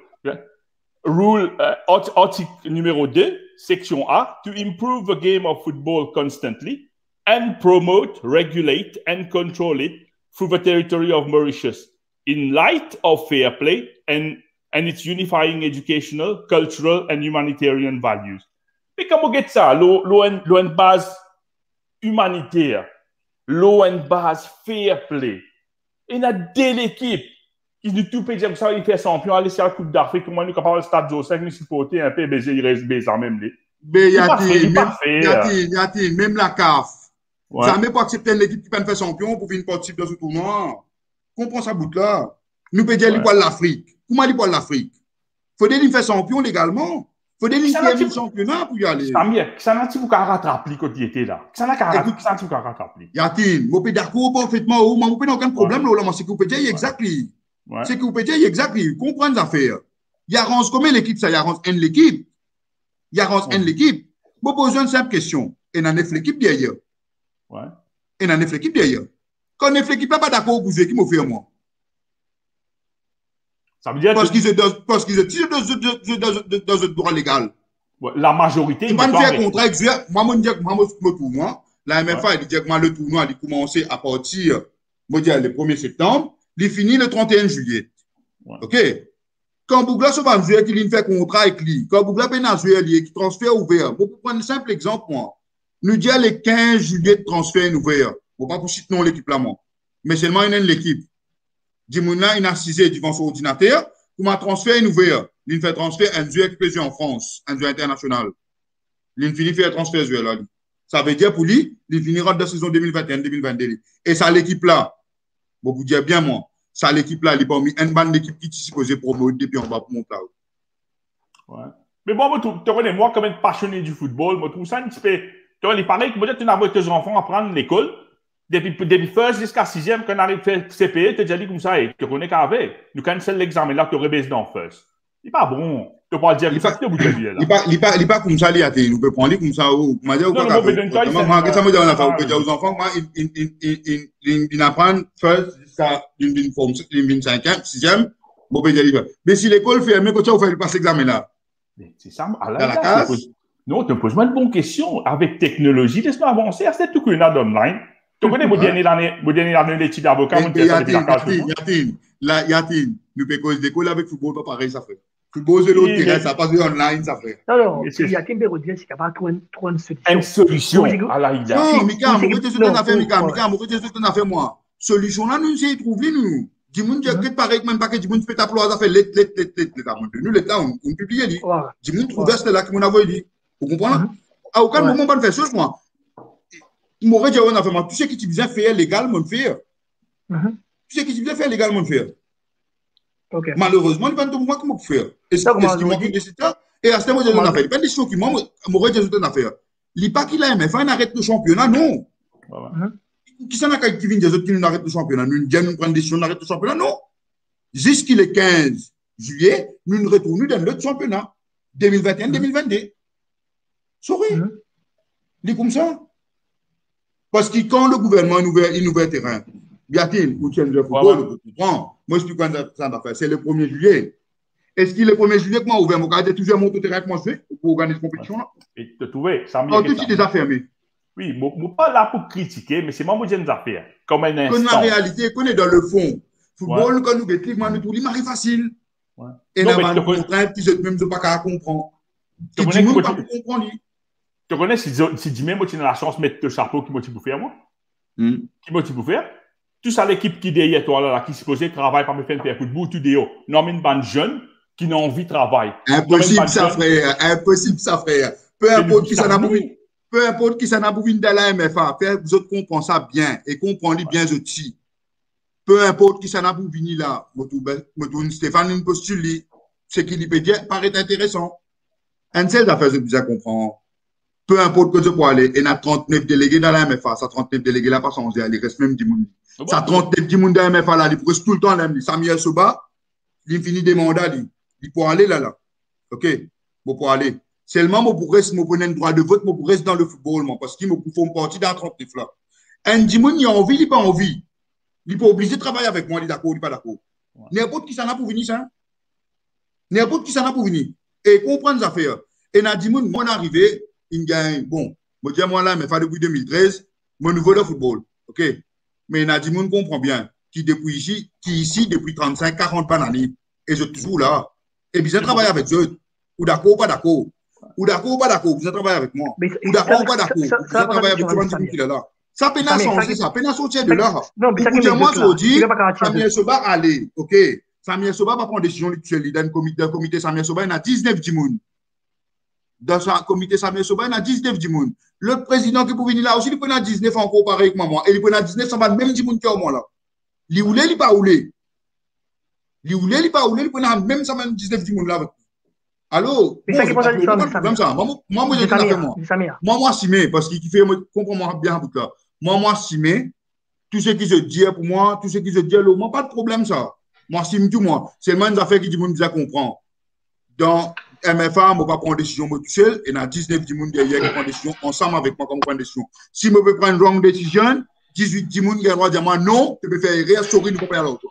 Rule, euh, art- article numéro deux, section A, to improve the game of football constantly and promote, regulate and control it through the territory of Mauritius in light of fair play and, and its unifying educational, cultural and humanitarian values. Mais comment vous get ça? L'eau l'eau en l'eau en base humanitaire, l'eau en base fair play. Et il y a deux équipes qui nous tout peut dire que ça, il fait champion, aller sur la Coupe d'Afrique, comment nous capable le stade Joseph, nous supporter un peu, baiser, il reste baiser même les. Mais y Il pas fait, a-t-il, il pas même, fait, y a-t-il, y a-t-il, même la C A F. Ouais. Jamais pas accepter l'équipe qui peut faire champion pour venir participer dans ce tournoi. Comprends ça bout là. Nous peut dire Ouais. ouais. l'Afrique. Comment il parle l'Afrique? Faut dire qu'il fait champion légalement. Faut dire qu'il Ça n'a termine le pas- championnat pour y aller. Samir, ça n'a-tu vous qu'à rattraper quand il était là? Ça n'a qu'à Écoute. ça n'a-tu qu'à rattraper? Y a-t-il, moi peut d'accord parfaitement, ou moi peut aucun problème là, moi c'est que vous pouvez dire exactement. Ouais. C'est que vous pouvez dire exactement. Comprendre les affaires. Il arrange combien l'équipe ça? Il arrange une l'équipe. Il arrange une l'équipe. Moi pose une simple question. Et il y a neuf l'équipe derrière. Ouais. Et il y a neuf l'équipe derrière. Quand neuf l'équipe n'est pas d'accord pour jouer, qui m'a fait moi? Ça veut dire Parce que qu'ils sont dans, parce qu'ils sont dans, dans, dans, dans un droit légal. ouais, la majorité. Tu il vas est me pas faire avec- contrat avec joueur. Moi, je dis que moi, je me tournoi. La M F A, elle dit que moi, le tournoi, il commence à partir, moi, je dis, le premier septembre. Il finit le trente et un juillet. Ouais. OK? Quand Bougla se va me jouer, qu'il fait contrat avec lui, quand Bougla peut un joueur, qui transfert ouvert. Pour prendre un simple exemple, moi, nous disons le quinze juillet de transfert ouvert. Bon, pas pour citer non l'équipe là, moi. Mais seulement une l'équipe. Dimoun là, il a assisé devant son ordinateur, pour m'a transfert une ouvert. Il fait transfert un jeu expédié en France, un jeu international. Il finit faire transfert joueur là. Ça veut dire pour lui, il finira de la saison deux mille vingt et un deux mille vingt-deux. Et ça, l'équipe là, bon, vous dire bien, moi, ça, l'équipe là, il a mis une bande d'équipe qui est supposée promouvoir depuis en bas pour monter là. Ouais. Mais bon, moi, tu connais, moi, comme un passionné du football, moi, tout ça, un petit peu. Tu vois, il paraît que peut-être tu n'as pas tes enfants à prendre l'école, depuis, depuis first jusqu'à sixième, quand on arrive à faire C P E, tu as déjà dit comme ça, et tu connais qu'avec. Nous, quand c'est l'examen là, tu aurais baissé dans first. Il n'est pas bon. Tu peux pas dire, il n'est pas comme ça, il n'est pas comme ça, il a nous peut prendre comme ça. Moi, je ça me dit, on a fait aux enfants, moi, ils apprennent first jusqu'à une cinquième, sixième, bon, mais si l'école fait, mais quand tu vas faire passer l'examen là. C'est ça, à la non, tu me poses mal de bonnes questions. Avec technologie, laisse-moi avancer. C'est tout qu'on a d'online. Tu connais mon dernier année, mon dernier année d'études d'avocat, mon dernier année Yatin, là, Yatin, nous peut causer d'école avec football, pas pareil, ça fait. Football, c'est l'autre terrain, ça passe online, ça fait. Non, non, Yatin peut redire, c'est qu'il n'y a pas trop une solution. Une solution à la idée. Non, Mika, moi, je te donne affaire, Mika, Mika, moi, je te donne affaire, moi. Solution là, nous, c'est trouver, nous. Dis-moi, que pareil, même pas que dis-moi, tu peux t'appeler, ça fait let, let, let, let, let. Nous, l'état, on publie, dit. Dis-moi, trouver, c'est là que mon avoue dit. Vous comprenez? À aucun moment, on ne fait ça, moi. M'aurait dit, on a fait, moi, tout ce qui te faire légal, mon faire. Tout ce qui te faire légal, mon faire. Malheureusement, il va te moi comment faire. Et c'est ce qui m'a dit, et à ce moment-là, on a fait. Il y a des choses qui m'auraient dit, on a fait. Il n'est pas qu'il a aimé, il arrête le championnat, non. Qui s'en a qui vient des autres qui nous arrêtent le championnat? Nous, nous prenons des décisions, on arrête le championnat, non. Jusqu'il est quinze juillet, nous nous retournons dans l'autre championnat. deux mille vingt et un deux mille vingt-deux. Sorry. Il est comme ça. Parce que quand le gouvernement a ouvert un terrain, il y a une pour le football, moi je suis quand ça va faire. C'est le premier juillet. Est-ce qu'il est le premier juillet que moi ouvert? Moi, j'ai toujours monté terrain que moi je fais pour organiser cette compétition là. Et te trouver, ça m'a tout est déjà fermé. Oui, je ne suis pas là pour critiquer, mais c'est moi qui ai des affaires. Comme un instant. Quand la réalité, qu'on est dans le fond. Football, quand nous mettons, nous tout, il m'arrive facile. Et là, on contrainte, puis je ne même pas comprendre. Tu connais qui pas comprendre. Tu connais si si dis-moi moi tu as la chance de mettre le chapeau qui motive pour faire moi. Qui motive pour faire. Tout ça l'équipe qui derrière toi là qui supposé travailler par me faire faire football tout déo. Non mais une bande jeune qui n'a envie de travailler. Impossible ça frère, impossible ça frère. Peu importe qui ça n'a pas peu importe qui ça n'a pas dans la M F A, faire vous autres comprendre ça bien et comprendre bien aussi. Peu importe qui ça n'a pas venir là, moi Stéphane postule ce qu'il peut dire paraît intéressant. Un seul affaire je vous comprendre. Peu importe que je peux aller, il y a trente-neuf délégués dans la M F A, ça trente-neuf délégués là pas changé, il reste même dix monde. Ça trente-neuf dix monde dans la M F A là, il reste tout le temps là, Samuel Soba, il finit des mandats, il peut aller là là. OK, bon pour aller. Seulement moi pour rester, moi pour un droit de vote, moi pour rester dans le football moi parce qu'il me faut une partie dans trente-neuf là. Un dix monde il a envie, il pas envie. Il pas obligé de travailler avec moi, il est d'accord, il est pas d'accord. N'importe qui ça n'a pour venir ça. N'importe qui ça n'a pour venir. Et comprendre les affaires. Et n'a dix monde moi arrivé il gagne, bon, moi, je dis moi là, mais fait depuis deux mille treize, mon nouveau de football, ok? Mais Nadi Moun comprend bien, qui depuis ici, qui ici depuis trente-cinq, quarante années, et je suis toujours là. Et puis, je travaille avec eux. Ou d'accord ou pas d'accord? Ou d'accord ou pas d'accord? Vous travaillez avec moi. Ou d'accord ou pas d'accord? Vous travaillez avec tout qui est là. Ça peine à changer, ça peine à sortir de là. Non, mais ça, moi, je dis, Samuel Soba, allez, ok? Samuel Soba va prendre des décisions actuelles. Dans le comité Samuel Soba, il y a dix-neuf dimoun. Dans le comité Samuel Soba, il y a dix-neuf dimoun. Le président qui peut venir là aussi, il prend dix-neuf encore pareil avec moi. Et il prend dix-neuf, ça va même dimoun que moi là. Il oulé, il pas oulé. Il oulé, il pas oulé, il prend même ça même dix-neuf dimoun là. Alors, mais ça qui pose la comme ça. Moi, moi, moi, je dis moi. Moi, moi, Simé, parce qu'il fait, comprends-moi bien, là. Moi, moi, Simé, tout ce qui se dit pour moi, tout ce qui se dit, moi, pas de problème, ça. Moi, Simé, tout moi. C'est une affaire qui dit, moi, je comprends. Dans M F A, moi, pas prendre décision, moi, tout seul, et dans dix-neuf dix derrière qui prend décision, ensemble avec moi, comme prendre décision. Si je peux prendre une wrong décision, dix-huit dix qui a le droit de dire, moi, non, tu peux faire rire, souris, nous, pour faire l'autre.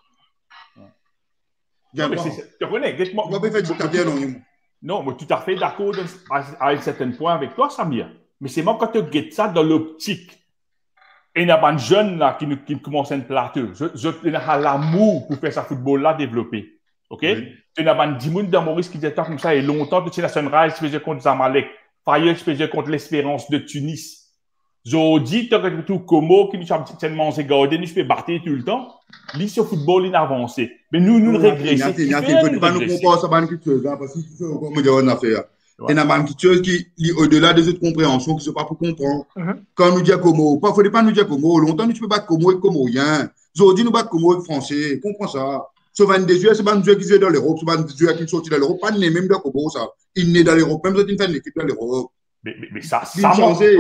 Tu connais, moi, je peux faire du carrière, non, non, moi, tout à fait d'accord à un certain point avec toi, Samir. Mais c'est moi quand tu guettes ça dans l'optique. Et il y a un jeune là qui, qui commence à être plateau. Je, je, il y a l'amour pour faire ce football-là développer. OK? Oui. Il y a un dix mille dans Maurice qui disait comme ça, et longtemps, tu sais, la Sunrise, tu faisais contre Zamalek. Fayeux, tu faisais contre l'Espérance de Tunis. Aujourd'hui, tu as tout Como qui nous a tellement regardé, nous peux battre tout le temps. Lui, sur football, il a avancé. Mais nous, nous régressons. Il y a des gens qui nous comparent ça avec quelque chose, parce qu'il faut encore me dire une affaire. Il y a quelque chose qui est au-delà des autres compréhensions, qui ne sont pas pour comprendre. Quand nous disons Como, il ne faut pas nous dire Como. Longtemps, nous ne peux pas battre Como et Comorien. Aujourd'hui, nous battons Como et Français. Comprends ça. Ce sont des joueurs, ce sont des joueurs qui sont dans l'Europe, ce sont des joueurs qui sont sortis de l'Europe, pas né même dans Como, ça. Il est dans l'Europe, même si il fait une équipe dans l'Europe. Mais, mais, mais ça, ça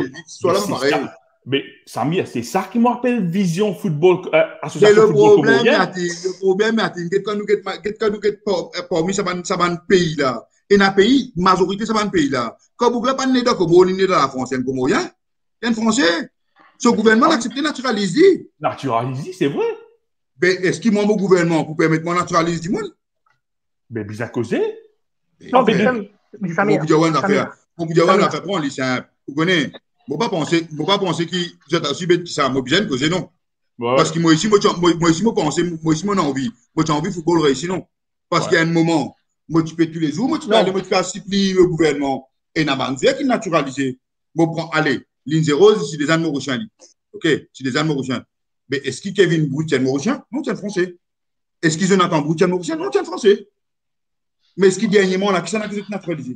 m'a Mais Samir, c'est ça qui me rappelle Vision Football, euh, Association Football Comorien. Le problème, c'est quand nous sommes parmi ce pays là, et dans le pays, la majorité de ce pays là, quand vous n'êtes pas né dans Como, ni né dans la France, il y a un Comorien, il y a un Français. Ce gouvernement l'accepte naturaliser. Naturaliser, c'est vrai. Mais est-ce qu'il manque au gouvernement pour permettre de naturaliser du monde? Mais bizarre causé. Non, mais ça m'est. Pour vous dire, on a fait prendre les simples. Vous connaissez, je ne pas penser, je pas penser que vous êtes aussi bête que ça. Moi, bien que non. Ouais. Parce que moi ici, moi, moi ici, moi pense, moi ici, moi j'ai envie. Moi j'ai envie de football réussi, non. Parce ouais. qu'il y a un moment, moi tu peux tous les jours, moi tu peux aller, moi tu peux supplier le gouvernement. Et n'a pas qui naturalisé. Moi prends, allez, ligne zéro, c'est des animaux mauriciens. Ok, c'est des animaux mauriciens. Mais est-ce que Kevin Brou tient mauricien? Non, tient français. Est-ce que Jonathan Brou tient mauricien? Non, tient français. Mais est-ce qu'il dernièrement, là, qui s'en a naturalisé?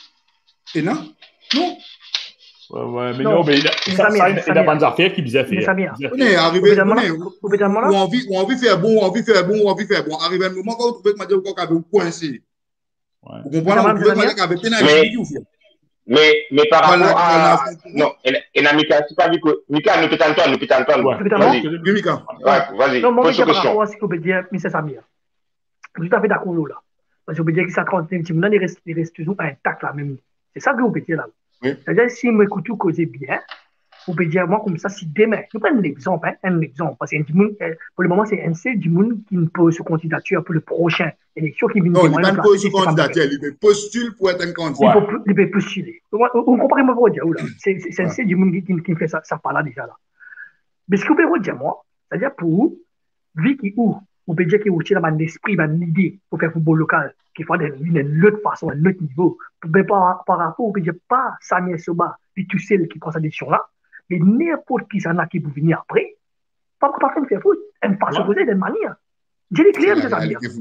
Et là, non. Ouais, ouais, mais non, non mais il ça, ça, il y a des affaires qui bizarre faire. On est arrivé, on est, on envie, on envie faire bon, on envie faire bon, on envie faire bon. Arrivé un moment quand on trouvait que Madame Coq avait coincé. Vous comprenez? On trouvait que Madame avait pénalisé. Mais, mais par rapport à, non, et la Mika, c'est pas Mika, Mika, nous peut-être Antoine, nous peut-être Antoine. Vas-y. Oui, Mika. Ouais, vas-y. Non, moi, je par rapport à ce que vous dire, M. Samir. Je suis tout à fait d'accord là. Parce que vous dire que ça trente-neuf, il reste, il reste toujours intact là même. C'est ça que vous pouvez dire là. Oui. C'est-à-dire, si vous écoutez causer bien, vous pouvez dire, moi, comme ça, si demain, je prends un exemple, hein, un exemple, parce que pour le moment, c'est un seul du monde qui ne peut se candidature pour le prochain élection qui vient. Non, il ne peut pas se candidature, il peut postuler pour être un candidat. Il peut postuler. Vous comprenez moi pour dire, c'est un seul du monde qui fait ça, ça par là déjà là. Mais ce que vous pouvez dire, moi, c'est-à-dire pour, vu qu'il ou, vous pouvez dire qu'il y a un esprit, une idée pour faire football local, qu'il faut d'une autre façon, à un autre niveau. Par, par rapport, vous pouvez dire pas Samir Soba, puis tout seul qui prend cette décision-là, mais n'importe qui s'en a qui peut venir après, pas pour faire faire foot, elle ne pas se poser d'une manière. J'ai les clients, c'est ça.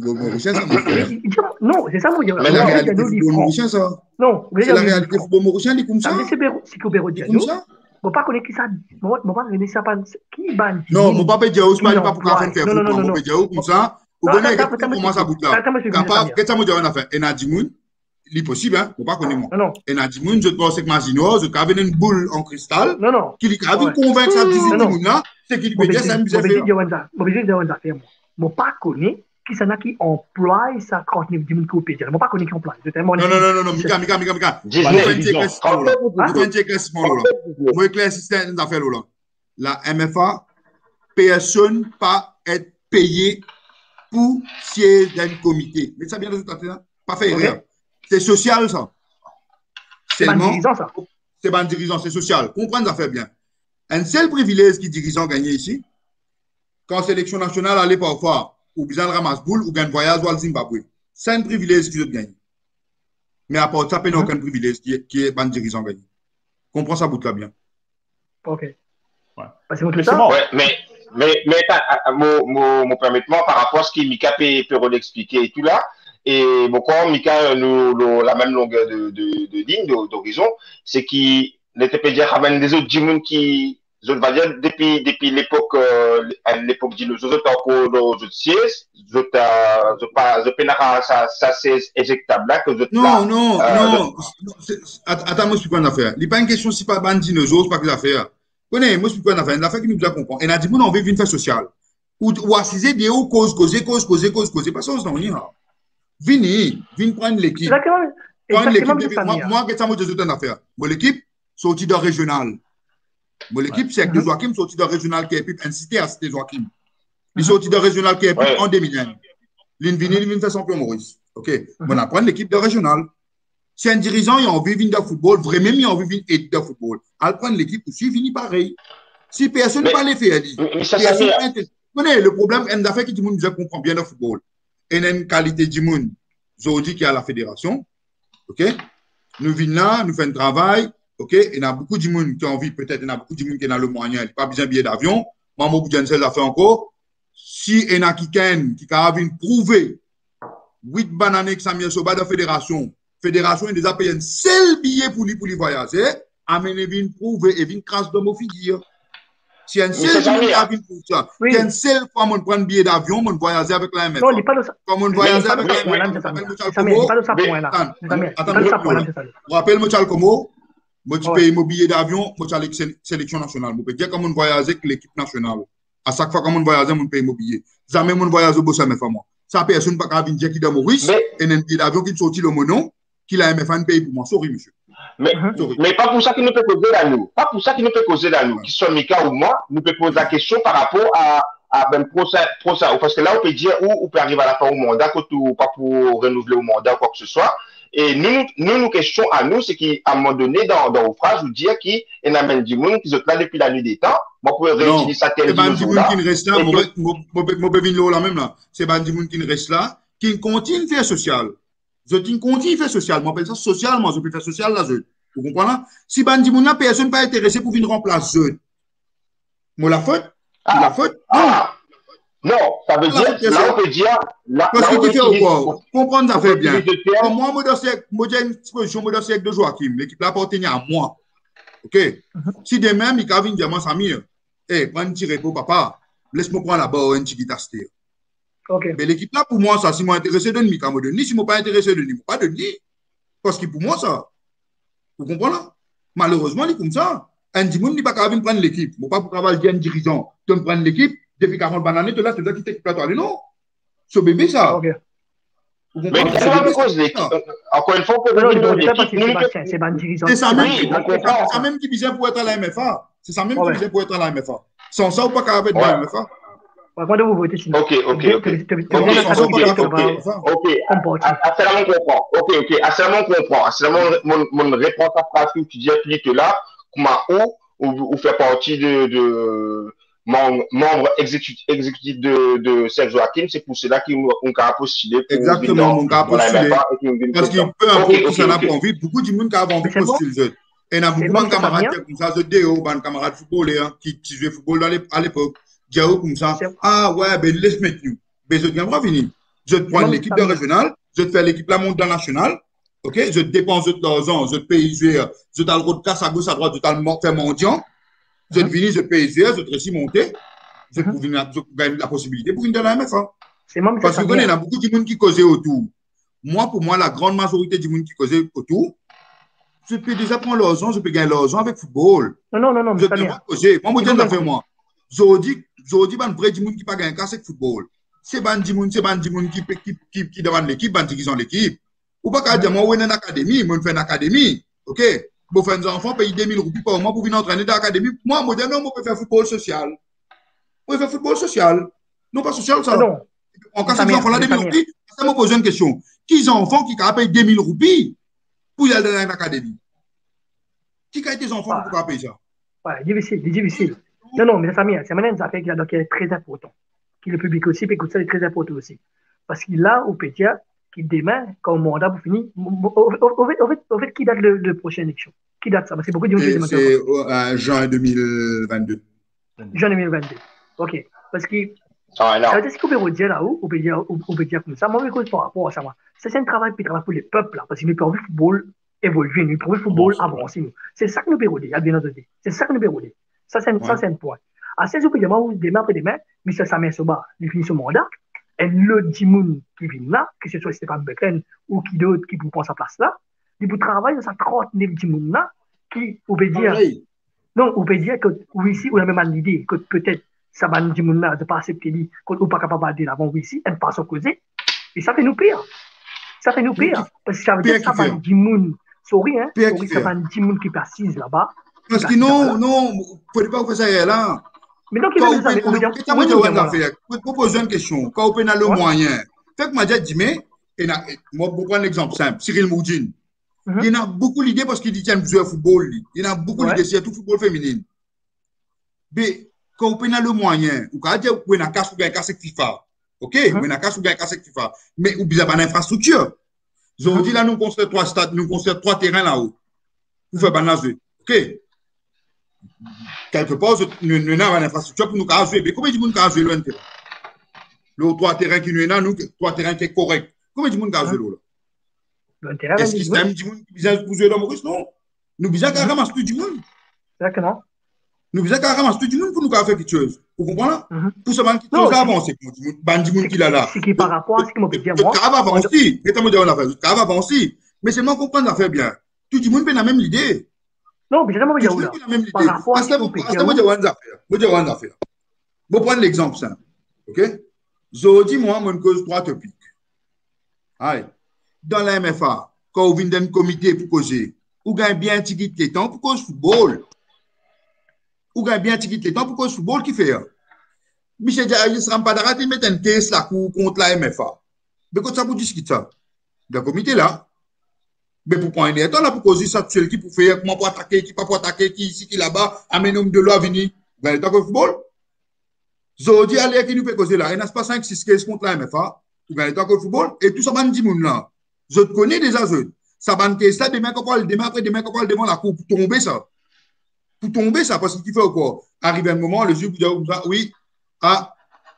Non, c'est ça, vous dire. Mais la réalité du football mauricien, ça. Non, c'est la réalité du football mauricien, il comme ça. C'est que vous dire. Comme ça. Je ne pas connaître qui ça. Je ne pas connaître ça. Qui ban? Non, je ne pas dire où pas pour faire faire foot. Je ne dire où comme ça. Vous connaissez comment ça bouge là. Qu'est-ce que ça veut dire en affaire? Et Nadimoun, il est possible, hein, faut pas connaître moi. Et Nadimoun, je pense que Masino, je avais une boule en cristal. Non, non. Qui lui a convaincre ça Nadimoun là, c'est qu'il peut dire ça me fait. Je vais dire une affaire. Je ne pas connaître qui s'en a qui emploie ça trente-neuf Dimoun qui peut dire. Je ne pas connaître qui emploie. Non, non, non, non, non, Mika, Mika, Mika, Mika. Je vais faire un éclaircissement là. Je vais faire un éclaircissement là. Je vais éclaircir une affaire là. La M F A, personne pas être payé pour siéger dans un comité. Mais ça vient de tout là. Pas faire erreur. C'est social, ça. C'est un dirigeant, ça. C'est pas un dirigeant, c'est social. Comprenez, ça fait bien. Un seul privilège qui dirigeant gagné ici, quand sélection nationale allait parfois, ou bien ramasse boule, ou bien voyage au Zimbabwe. C'est un privilège qui doit gagner. Mais à part ça, il n'y a aucun privilège qui est, qui est un dirigeant gagné. Comprends ça, bout là bien. Ok. Ouais. Parce que c'est bon. Ouais, mais, mais, mais, mon permettement par rapport à ce que Mika peut, peut l'expliquer et tout là, et bon, quand Mika nous, nous la même longueur de, de, de ligne, d'horizon, c'est qu'il n'était pas dire ramène des autres Jimoun qui, je vais dire, depuis, depuis l'époque, euh, l'époque dinosaure, je t'en dans autres sièges, je t'en, je pas, je peux ça, ça c'est éjectable là, que je Non, non, non, attends, moi, je suis pas en affaire. Il n'est pas une question si pas ban dinosaure, c'est pas que l'affaire. Connais, moi, je suis pas en affaire. L'affaire qui nous doit comprendre. Et on a dit, on veut une faire sociale. Ou, ou assiser des hauts causes, causer, cause, causer, cause, causer. Pas ça, on s'en vient. Vini, vini prendre l'équipe. Prendre l'équipe. Moi, moi, qu'est-ce que je veux affaire? Moi, l'équipe, sortie d'un régional. Moi, l'équipe, c'est que Joachim sorti d'un régional qui est plus incité à citer Joachim. Il sorti d'un régional qui est plus en deux mille un. L'une vini, il vient faire champion Maurice. OK. On apprend l'équipe de régional. Si un dirigeant il a envie de venir dans le football, vraiment, il a envie de venir aider dans le football. Alors, prendre l'équipe aussi, vini pareil. Si personne ne parle les faire, le problème, un affaire qui dit que comprend bien le football. Et une qualité du monde, aujourd'hui qui est à la fédération, ok? Nous venons là, nous faisons un travail, OK? Il y a beaucoup de gens qui ont envie, peut-être, il y a beaucoup de gens qui ont le moyen, il n'y a pas besoin de billet d'avion. Moi, mon bout a fait encore. Si il y a quelqu'un qui a prouvé huit bananes que ça mis sur la fédération, fédération, il a déjà payé un seul billet pour lui, pour lui voyager, amener vient prouver et vient crasse de mon figure. Si un seul jour qui a vu pour ça, oui. Un seul fois on prend un billet d'avion, on voyage avec la M F A. Non, il n'est pas de ça. Comme on voyage avec la M F A. Il n'est pas de ça point là. Attends, je rappelle moi Como, moi tu payes mon billet d'avion, moi tu sélection nationale. Moi peux dire comme on voyage avec l'équipe nationale. À chaque fois qu'on voyage, on paye mon billet. Jamais on voyage au boss M F A moi. Ça personne pas venir dire qu'il est Maurice et un billet d'avion qui sorti le monon, qui la M F A paye pour moi. Sorry monsieur. Mais, uh-huh. mais pas pour ça qu'il nous peut causer là nous. Pas pour ça qu'il nous peut causer là nous. Qu'il soit Mika ou moi, nous peut poser la question par rapport à, à ben, pro ça, pro ça. Parce que là, on peut dire où on peut arriver à la fin au mandat, ou pas pour renouveler au mandat ou quoi que ce soit. Et nous, nous, nos questions à nous, c'est qu'à un moment donné, dans, dans vos phrases, vous dire qu'il y a un du monde qui sont là depuis la nuit des temps. Moi, pour réutiliser ça tel jour. C'est un qui reste là, mon bébé là même là. C'est un du qui reste là, qui continue de faire social. Je dis continue de faire social. Moi, j'appelle ça social, moi, je peux faire social là, je. Vous comprenez? Si Bandi Mouna, personne n'est pas intéressé pour venir remplacer eux. Moi, la faute? Ah, la faute? Ah, non, ça veut dire, là, on peut dire. Là, parce que tu fais quoi? Comprendre, ça fait bien. Moi, moi, j'ai une exposition, moi, avec de Joachim. L'équipe là appartient à moi. OK? Si demain, il y a une diamant, Samir, eh, prends un petit repos, papa. Laisse-moi prendre là-bas un petit guitaste. OK. Mais l'équipe là, pour moi, ça, si moi intéressé de Mika, moi de ni, si moi pas intéressé de ni, pas de ni. Parce que pour moi, ça. Vous comprenez? Malheureusement, il est comme ça. Un dimanche, il n'est pas capable de prendre l'équipe. Je ne pas pour travailler un dirigeant. Tu me prends l'équipe, depuis quarante bananes, tu là, tu dois quitter l'équipe. Non. Ce bébé, ça. Okay. Mais c'est pas cause l'équipe. Encore une fois, on peut dire l'équipe. C'est pas un dirigeant. C'est ça même qui visait pour être à la M F A. C'est ça même qui visait pour être à la M F A. Sans ça, on ne peut pas capable être à la M F A. Quand vous votez, sinon. Ok, ok, ok. Ok, assez là, on comprend. Ok, ok, assez là, on comprend. Assez là, mon réponse à phrase que tu dis plutôt là, comment ou ou fait partie de de membre exécutif de de Serge Joachim, c'est pour cela qu'on a postulé. Exactement, on a postulé. Parce qu'il peut importe ça n'a pas envie. Beaucoup de monde qui a envie de postuler. Et il y a beaucoup de camarades comme ça, de Déo, des camarades footballeurs qui jouaient football à l'époque. Diao comme ça, ah ouais, ben laisse mettre nous. Ben je viens pas venir. Je te prends l'équipe de régionale, je te fais l'équipe la mondiale nationale, ok? Je te dépense de l'argent, je te paye, je te le route casse à gauche, à droite, je te le fais mendiant, je te finis, je te paye, je te réussis monter, je te gagne la possibilité pour venir dans la M F A. Parce que vous connaissez, il y a beaucoup de monde qui causait autour. Moi, pour moi, la grande majorité du monde qui causait autour, je peux déjà prendre l'argent, je peux gagner l'argent avec football. Non, non, non, non, je peux pas causer. Moi, je dis, moi. Jodi, Jodi, ban vrai monde qui pas gagné casse avec football. C'est ban monde, c'est ban monde qui qui qui qui demande l'équipe, ban qui sont l'équipe. Ou pas qu'à dire moi on est en académie, moi on fait une académie. OK. Bon faire des enfants payer deux mille roupies par mois pour venir entraîner dans l'académie. Moi moi non, moi peut faire football social. Moi faire football social. Non pas social ça. Non. En cas ces enfants là deux mille roupies, ça me pose une question. Qui enfants qui capable payer deux mille roupies pour y aller dans l'académie? Qui a des enfants pour payer ça? Ouais, difficile, difficile. Non, non, mais ça, c'est une affaire qui est très important. Qui le public aussi, puis ça est très important aussi. Parce qu'il a au Pétia, qui demain, quand le mandat vous finit, au fait, au fait, au fait, qui date le, le prochaine élection? Qui date ça? Parce que beaucoup de gens c'est euh, juin deux mille vingt-deux. Juin deux mille vingt-deux. OK. Parce que, ah, ça veut dire ce qu'on peut dire là-haut, on peut dire, on peut dire comme ça. Moi, je cause par rapport à ça. Ça, c'est un travail qui travaille pour les peuples, là. Parce que nous avons vu le football évoluer, nous avons vu le football avancer. C'est ça que nous avons dit, bien entendu. C'est ça que nous avons dit. Ça, c'est ouais. un point. À ce moment où demain après demain, M. Samuel Soba, il finit son mandat, et le Dimoun qui vient là, que ce soit Stéphane Becken ou qui d'autre qui prend sa place là, il peut travailler dans sa trente-neuf Dimoun là, qui, on peut dire, oui. non, on peut dire que, oui, ici, on a même l'idée que peut-être ça va Dimoun là de ne pas accepter lui, qu'on n'est pas capable de dire avant, oui, ici, elle ne pas s'opposer, et ça fait nous pire. Ça fait nous pire. Parce que ça veut dire que ça va Dimoun, sorry, hein, sorry, ça va Dimoun qui est assise là-bas. Parce que non, non, il ne faut pas faire ça là. Mais donc, il faut poser une question. Quand on a le moyen, fait que moi, j'ai dit, mais, moi, pour prendre l'exemple simple, Cyril Moudjine, il y a beaucoup d'idées parce qu'il dit qu'il y a un football. Il y a beaucoup d'idées, c'est tout football féminin. Mais quand on a le moyen, ou quand on a casse ou bien casse avec FIFA, ok, on a casse ou bien casse avec FIFA, mais ou bien une infrastructure. Aujourd'hui, là, nous construisons trois stades, nous construisons trois terrains là-haut. Pour faire banage. OK. Quelque part, nous avons une infrastructure pour nous jouer. Mais combien de monde a joué le terrain? Le trois terrains qui nous nous, trois terrains qui est correct. Combien de monde a joué là? Est-ce qu'il y a des gens qui ont joué dans Maurice? Non. Nous avons qu'à ramasser tout le monde. Exactement. Nous avons qu'à ramasser tout le monde pour nous faire quelque chose. Vous comprenez? Pour ce moment qui nous a avancé, bandi monde qui est là. C'est qui par rapport à ce que m'a dit moi. Ça va avancer. Et comme on dit on a fait, ça va avancer. Mais seulement comprendre l'affaire bien. Tout le monde a la même idée. Non, mais j'aimerais dire là. Par rapport à ce que vous Parce que moi, je vais une affaire. Moi, je vais une affaire. Je vais prendre l'exemple simple. OK? Je dis, moi, mon cause trois topics. Allez. Dans la M F A, quand vous venez d'un comité pour causer, vous gagnez bien un ticket de temps pour cause football. Vous gagnez bien un ticket de temps pour cause football qui fait. Michel Diaye, il ne sera pas d'arrêter de mettre un caisse là contre la M F A. Mais quand ça vous discute ça, le comité là, mais pour prendre un temps là pour causer ça, tu sais qui pour faire, comment pour attaquer, qui pas pour attaquer, qui ici, qui là-bas, amener un homme de loi à venir. Vous gagnez le temps que football. Zodi, allez, qui nous fait causer là, il n'y a pas cinq six caisses contre la M F A. Vous gagnez le temps que football. Et tout ça, man, dit moun là. Je te connais déjà, je. Ça va une caisse là, demain, quand on parle, demain, après, demain, quand on parle, devant la cour, pour tomber ça. Pour tomber ça, parce qu'il fait quoi? Arrive un moment, le juge vous dit, oui, ah,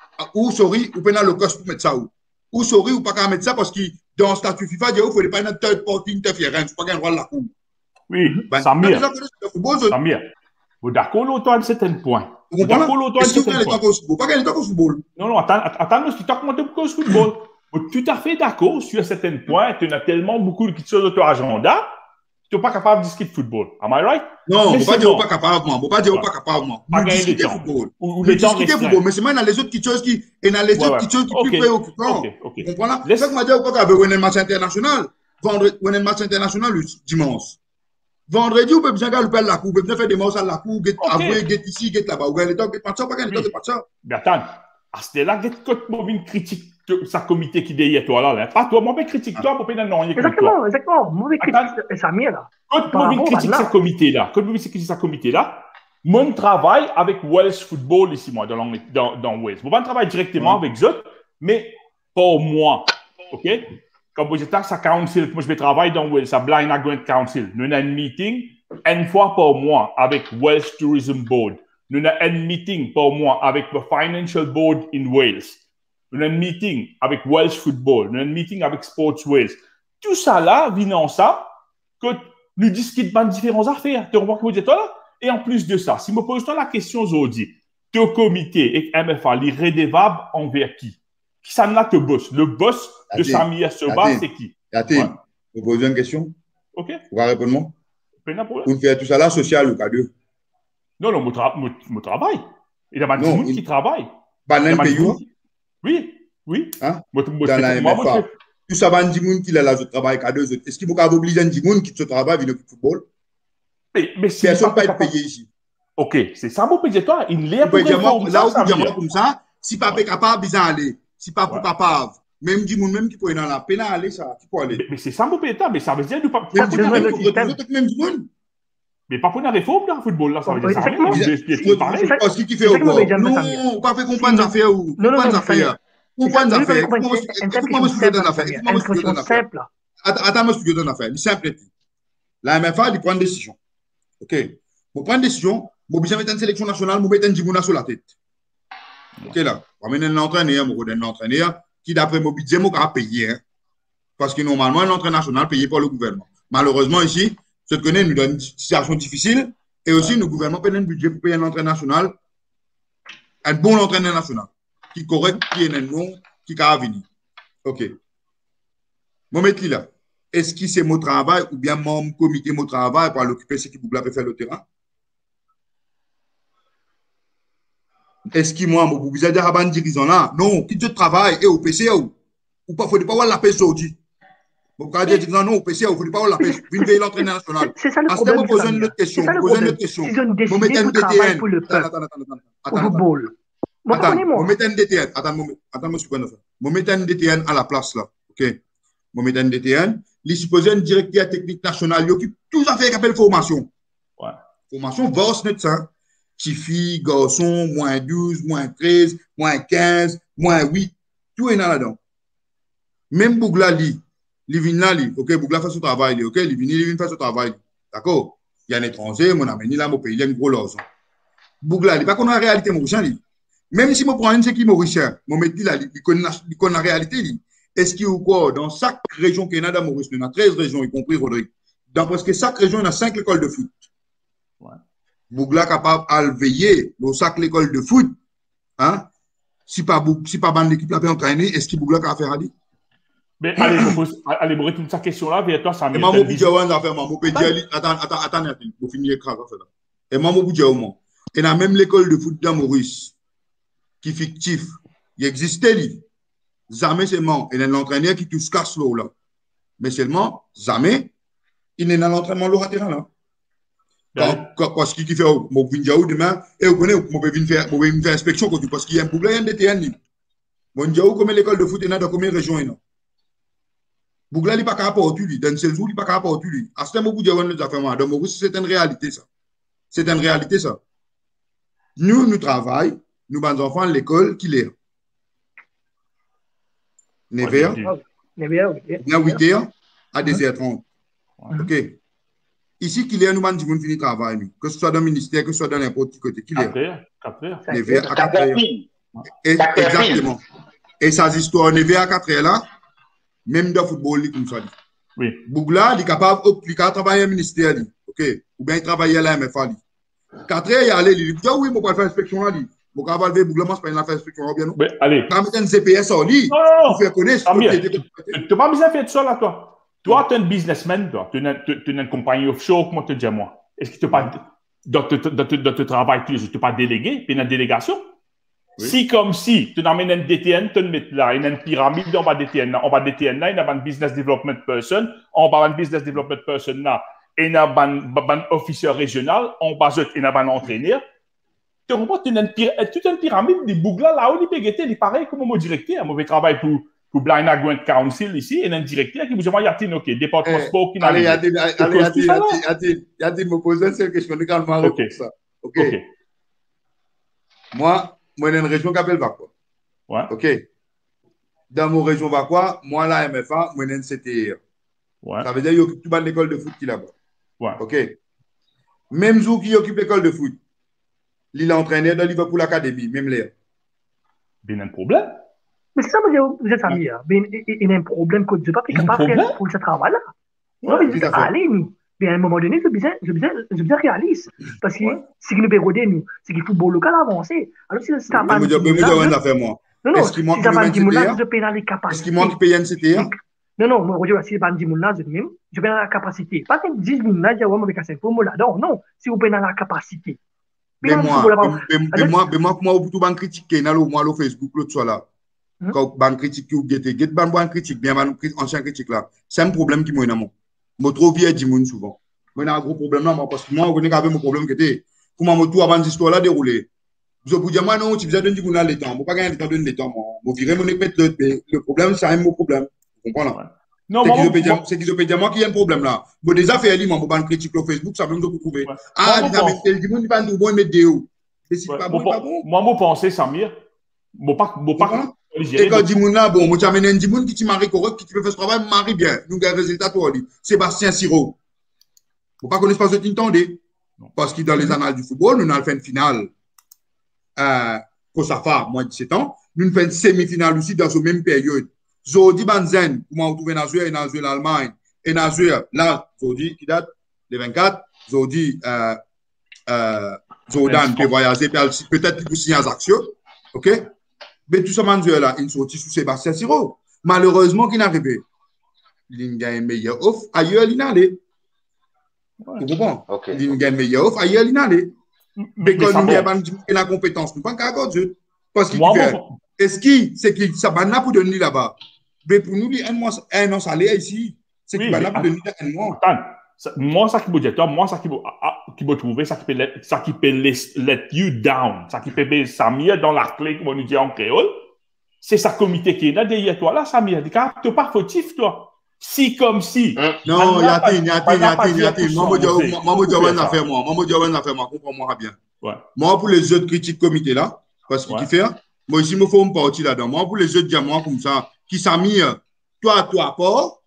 ou sorry, ou pénal le cost pour mettre ça où? Ou sorry, ou pas qu'à mettre ça parce que dans le statut FIFA, il ne faut pas une third party interference, il ne faut pas gagner le droit de la cour. Oui, ben, Samir. Samir, vous d'accord l'auto à un certain point. Vous d'accord l'auto à un certain point. Vous pas gagner le temps au football. Non, non, attends, attends, tu t'as commenté pour le football. Tout à fait d'accord sur un certain point. Tu as tellement beaucoup de choses de ton agenda. Tu n'es pas capable de discuter de football. Am I right? Non, on ne peut pas dire pas capable, on ne peut pas dire pas capable. Pas gagner le temps. Ou le temps football, mais c'est même dans les autres choses qui, et dans les autres choses qui sont plus préoccupantes. Vous comprenez? C'est ça que je dis qu'on a un match international. Vendredi, on a un match international dimanche. Vendredi, on peut bien gagner le la cour, on peut bien faire des matchs à la cour, avouer, get ici, get là-bas. Ou gagner le temps, get pas ça, pas gagner le temps, pas ça. Mais attends, à ce là, get quand une critique sa comité qui derrière toi là, pas toi, moi je critique toi pour pas non rien. Exactement, exactement. Moi je critique Samir là. Quand moi je critique sa comité là, quand je critique sa comité là, mon travail avec Wales Football ici moi dans dans dans Wales. Moi je travaille directement avec eux, mais pour moi, ok? Comme je taxe à council, moi je vais travailler dans Wales, à Blind Agreement Council. Nous avons un meeting une fois par mois avec Wales Tourism Board. Nous avons un meeting par mois avec le Financial Board in Wales. Nous avons un meeting avec Welsh Football, nous avons un meeting avec Sports Wales. Tout ça là, vient ça, que nous discutons de différentes affaires. Tu remarques que vous dites là? Et en plus de ça, si je me pose la question aujourd'hui, ton comité et M F A, il est redevable envers qui? Qui ça n'a que boss? Le boss de Samir Seba, c'est qui? Attends, je pose une question. Ok. Vous allez répondre moi? Pour Vous faites tout ça là, social ou pas deux? Non, non, je travaille. Il y a pas de monde qui travaille. Pas d'un pays. Oui, oui. Hein? Dans la M F A. Tout ça va dire que là, je travaille à deux autres. Est-ce qu'il faut obliger un monde qui se travaille avec le football? Mais, mais si personne ne peut être payé ici. Ok, c'est ça mon petit toi. Il l'est pour là où vous dites comme ça, si pas capable, ils aller. Si pas pour capable, même du monde même qui peut aller dans la peine à aller, ça, qui peut aller. Mais c'est ça mon petit mais ça veut dire nous pas. Même du monde. Mais pas pour une réforme dans le football, là, ça veut dire ça. Parce qu'il fait au corps. Non, pas fait comprendre les affaires ou. Non, non, non, affaires. Comprendre les affaires. Comment me expliquer dans l'affaire? Comment me expliquer dans l'affaire? Attends, me expliquer dans l'affaire. C'est simple. La M F A, il prend une décision. OK. Pour prendre une décision, vous besoin mettre une sélection nationale, vous mettez un Djibouna sur la tête. OK, là. Vous mettez un entraîneur, vous mettez un entraîneur qui, d'après mon budget, vous a payé. Parce que normalement, un entraîneur national payé par le gouvernement. Malheureusement, ici, ce que nous donne une situation difficile et aussi le gouvernement paye un budget pour payer un entraîneur national, un bon entraîneur national, qui est correct, qui est un bon, qui est venir. OK. Mon maître là, est-ce que c'est mon travail ou bien mon comité, mon travail pour l'occuper ce qui vous peut faire le terrain? Est-ce que moi, vous vous dire à un dirigeant là? Non, qui te travaille et au P C ou ou pas, il ne faut pas avoir la paix aujourd'hui. Vous pouvez dire non, au P C, il ne faut pas avoir la paix. Vous veillez l'entraîneur national. C'est ça le problème. Vous posez une autre question. Vous posez une autre question. Ils ont décidé de travailler pour le peuple. Attends, attends, attends. Au football. Attends, vous mettez un D T N. Attends, attends, monsieur, vous mettez un D T N à la place là. OK. Vous mettez un D T N. Il suppose un directeur technique national. Il occupe tout à fait qu'appelle formation. Ouais. Formation, boss, net ça. Chifi, garçon, moins douze, moins treize, moins quinze, moins huit. Tout est là-dedans. Même Bougla, lui, il vient là, ok, Bougla fait son travail, ok, il vient, il vient faire son travail, d'accord. Il y a un étranger, mon ami, là, mon pays, il y a une grosse l'argent. Bougla, il n'est pas qu'on a la réalité mauricien. Même si je prends une qui est mauricien, mon métier là, il connaît la réalité. Est-ce qu'il y a quoi dans chaque région qu'il y a dans Maurice, il y a treize régions, y compris Rodrigue. Dans presque chaque région, il y a cinq écoles de foot. Ouais. Bougla capable de veiller dans chaque école de foot. Hein? Si pas si pas bande d'équipe là peut entraîner, est-ce qu'il Bougla a faire à dire? Mais allez, je pose, allez, me retourne sa question là, vers toi, ça m'est. Et maman Boudjaouan a fait, maman Pédiali, attends, attends, attends, attends, pour finir l'écran, ça là. Et maman Boudjaouan, et dans même l'école de foot dans Maurice, qui est fictif, il existait, lui. Jamais seulement, il y a un entraîneur qui touche casse l'eau là. Mais seulement, jamais, il est dans l'entraînement l'eau terrain là. Parce qu'il fait, mon Boudjaou demain, et vous connaissez, mon peut venir faire, mon venir faire inspection, parce qu'il y a un problème de terrain. Mon Boudjaou, comme l'école de foot, il y a dans combien de régions il y a? Bougla, il n'est pas capable de lui. Dans ce jour, il n'est pas capable de lui. À ce moment où Boudjaouan nous a fait mal, dans Maurice, c'est une réalité, ça. C'est une réalité, ça. Nous, nous travaillons, nous, nos enfants, l'école, qui l'est. neuf heures, huit heures, à deux heures trente. OK. Ici, qu'il est, nous, nous finissons le travail, que ce soit dans le ministère, que ce soit dans n'importe quel côté. quatre heures. quatre heures. neuf heures à quatre heures. Exactement. Et sa histoire, neuf heures à quatre heures là, même dans le football, il comme ça. Oui. Bougla, il est capable de travailler au ministère, OK? Ou bien il travaille à la M F A. quatre heures, il allait, il dit, oui, je vais faire inspection là. Je vais faire Bougla, je vais faire inspection bien. Mais allez. Je vais mettre un C P S en ligne. Pour faire connaître. Tu n'as pas besoin de faire ça là, toi. Toi, tu es un businessman, toi. Tu es une compagnie offshore, comment te dire moi? Est-ce que tu pas, dans ton travail, tu n'es pas délégué, tu es une délégation? Oui. Si comme si tu amènes un D T N, tu le mets là, il y a une pyramide en bas de D T N là, en bas de D T N là, il y a un business development person, en bas de business development person là, il y a un officier régional, en bas il y a un entraîneur. Tu comprends, tu as une pyramide de Bougla là où il peut guetter, il est pareil comme mon directeur, moi je travaille pour pour Blind Agreement Council ici, il y a un directeur qui vous dit, Yatin, ok, département sport qui n'a allez, Yatin, allez, Yatin, Yatin, Yatin, me poser cette question également pour ça. OK. Moi, moi, j'ai une région qui s'appelle Vakwa. Ouais. OK. Dans mon région Vakwa, moi, la M F A, moi, j'ai une C T R. Ouais. Ça veut dire qu'il occupe tout l'école de foot qui est là-bas. Ouais. OK. Même jour qui occupe l'école de foot, il est entraîneur dans Liverpool Academy, même l'air. Il y a un problème. Mais c'est ça, vous êtes amis. Il y a un problème que je ne peux pas faire pour ce travail-là. Non, mais vous êtes allés, nous. Mais à un moment donné, je besoin réaliste. Parce que si nous pouvons regarder, nous, c'est que le football local a avancé. Alors, si c'est un ban de moi. Non, non, si c'est un ban de moulin, je paye dans les capacités. Est-ce qu'il manque payer un C T R? Non, non, moi, si c'est un ban de moulin, je paye dans la capacité. Pas que dix moulins, je vais avec un cinq moulins. Non, non, si vous payez dans la capacité. Mais moi, mais moi, mais moi, moi, au bout de critiquer, dans le Facebook, l'autre soit là. Quand ban critique ou guette, guette ban ban critique, bien ban ancien critique là. C'est un problème qui moi dans moi. Moi trop vieux du monde souvent. Moi j'ai un gros problème là parce que moi on connaît qu'avec mon problème qui était comment moi tout avant l'histoire là déroulé. Je vous dis moi non, tu besoin de dire qu'on a le temps. Moi pas gagner le temps de le temps moi. Moi virer mon épée le le problème c'est un mot problème. Vous comprenez là? Non, moi c'est qu'ils ont dire moi qui a un problème là. Bon déjà fait lui moi ban critique sur Facebook ça même vous trouver. Ah, il a mis du monde il pas nous bon mettre déo. C'est pas bon pas bon. Moi moi penser Samir, bon pas bon pas et quand Dimoun là, bon, moi, tu amènes un Dimoun qui te marie correct, qui te fait faire ce travail, marie bien. Nous, avons un résultat, toi, Sébastien Siro. Vous ne connaissez pas ce que tu parce que dans les annales du football, nous avons fait une finale, euh, Kosafa, moins de dix-sept ans. Nous avons fait une semi-finale aussi dans cette même période. Zodi Banzen, pour moi, retrouver Nazoué et Nazoué l'Allemagne. Et Nazoué, là, Zodi, qui date, les vingt-quatre, Zodi, euh, euh, Zodan, qui voyager, peut-être pour signer à Action. OK? Mais tout ça, là, il sortit sous Sébastien Siro. Malheureusement, qu'il n'a arrivé. Il gagne meilleur offre, ailleurs, il n'a allé. Vous comprenez? Il gagne meilleur offre, ailleurs, il n'a allé. Mais quand il y a la compétence, nous ne pouvons pas accorder. Parce qu'il fait. Est-ce qu'il, c'est qu'il, ça va n'a pour donner là-bas. Mais pour nous, un mois, un an salaire ici, c'est qu'il va n'a pour donner un mois. Moi, ça qui peut dire, toi, moi, ça qui peut trouver, ça qui peut let, ça qui peut let you down, ça qui peut mettre Samir dans la clé, comme on nous dit en créole, c'est sa comité qui est là derrière toi, là, Samir, tu n'es pas fautif, toi. Si comme si. Non, Yatin, Yatin, Yatin, Yatin, Maman Diawan l'a fait, moi. Maman Diawan l'a fait, moi. Comprends-moi bien. Moi, pour les autres critiques comité là, parce qu'il fait, moi, ici, il me faut une partie là-dedans. Moi, pour les autres diamants comme ça, qui Samir, toi, toi, pas,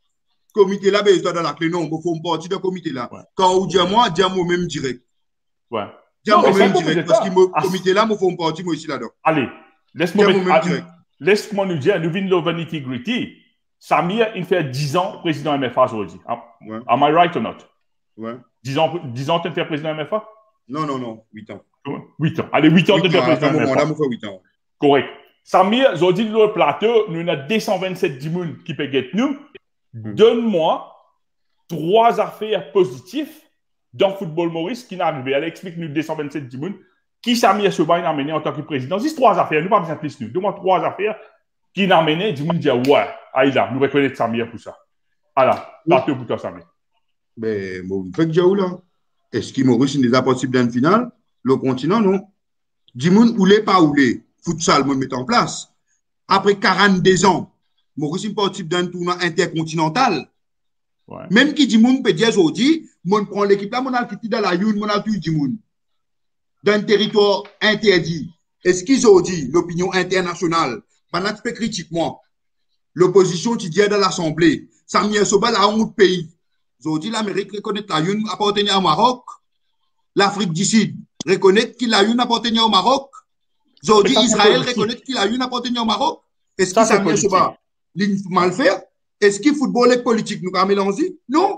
comité là, ben, il doit dans la clé. Non, il faut me partir de comité là. Ouais. Quand on dit à moi, dis à moi même direct. Ouais. Dis à moi même direct. Parce que le comité là, il faut me partir moi aussi là-dedans. Allez, laisse-moi laisse-moi nous dire, nous venons de Vanity Gritty. Samir, il fait dix ans président M F A aujourd'hui. Ouais. Am I right or not? Ouais. dix ans, dix ans, tu es président M F A? Non, non, non, huit ans. huit ans. Allez, huit ans, tu es président M F A. Là, on fait huit ans. Correct. Samir, aujourd'hui, le plateau, nous avons deux cent vingt-sept dix qui peuvent être nous. Mm. Donne-moi trois affaires positives dans le football Maurice qui n'arrivent. Elle explique-nous deux cent vingt-sept dix qui Samir Sobain a amené en tant que président. C'est trois affaires. Nous pas besoin de plus. Donne-moi trois affaires qui n'a amené du monde dire ouais, aïe là, nous reconnaissons Samir pour ça. Alors, plateau pour toi, Samir. Ben, moi, vous faites où là? Est-ce qu'il Maurice n'est pas possible dans une finale? Le continent, non. Dimoun, ou les pas ou les. Futsal, me met en place. Après quarante-deux ans, Maurice n'est pas possible d'un tournoi intercontinental. Ouais. Même qui Dimoun peut dire aujourd'hui, mon prend l'équipe là, mon a quitté dans la Youn, mon a tué Dimoun. Dans un territoire interdit. Est-ce qu'ils ont dit l'opinion internationale? Pendant que critiquement, l'opposition qui dit dans l'Assemblée, Samir Soba la honte pays. Aujourd'hui, l'Amérique reconnaît la Youn appartenait au Maroc. L'Afrique du Sud reconnaît qu'il a une appartenait au Maroc. Aujourd'hui, Israël reconnaît qu'il a une appartenait au Maroc. Est-ce que Samir Soba ligne mal faire? Est-ce que football et politique nous a mélangé? Non.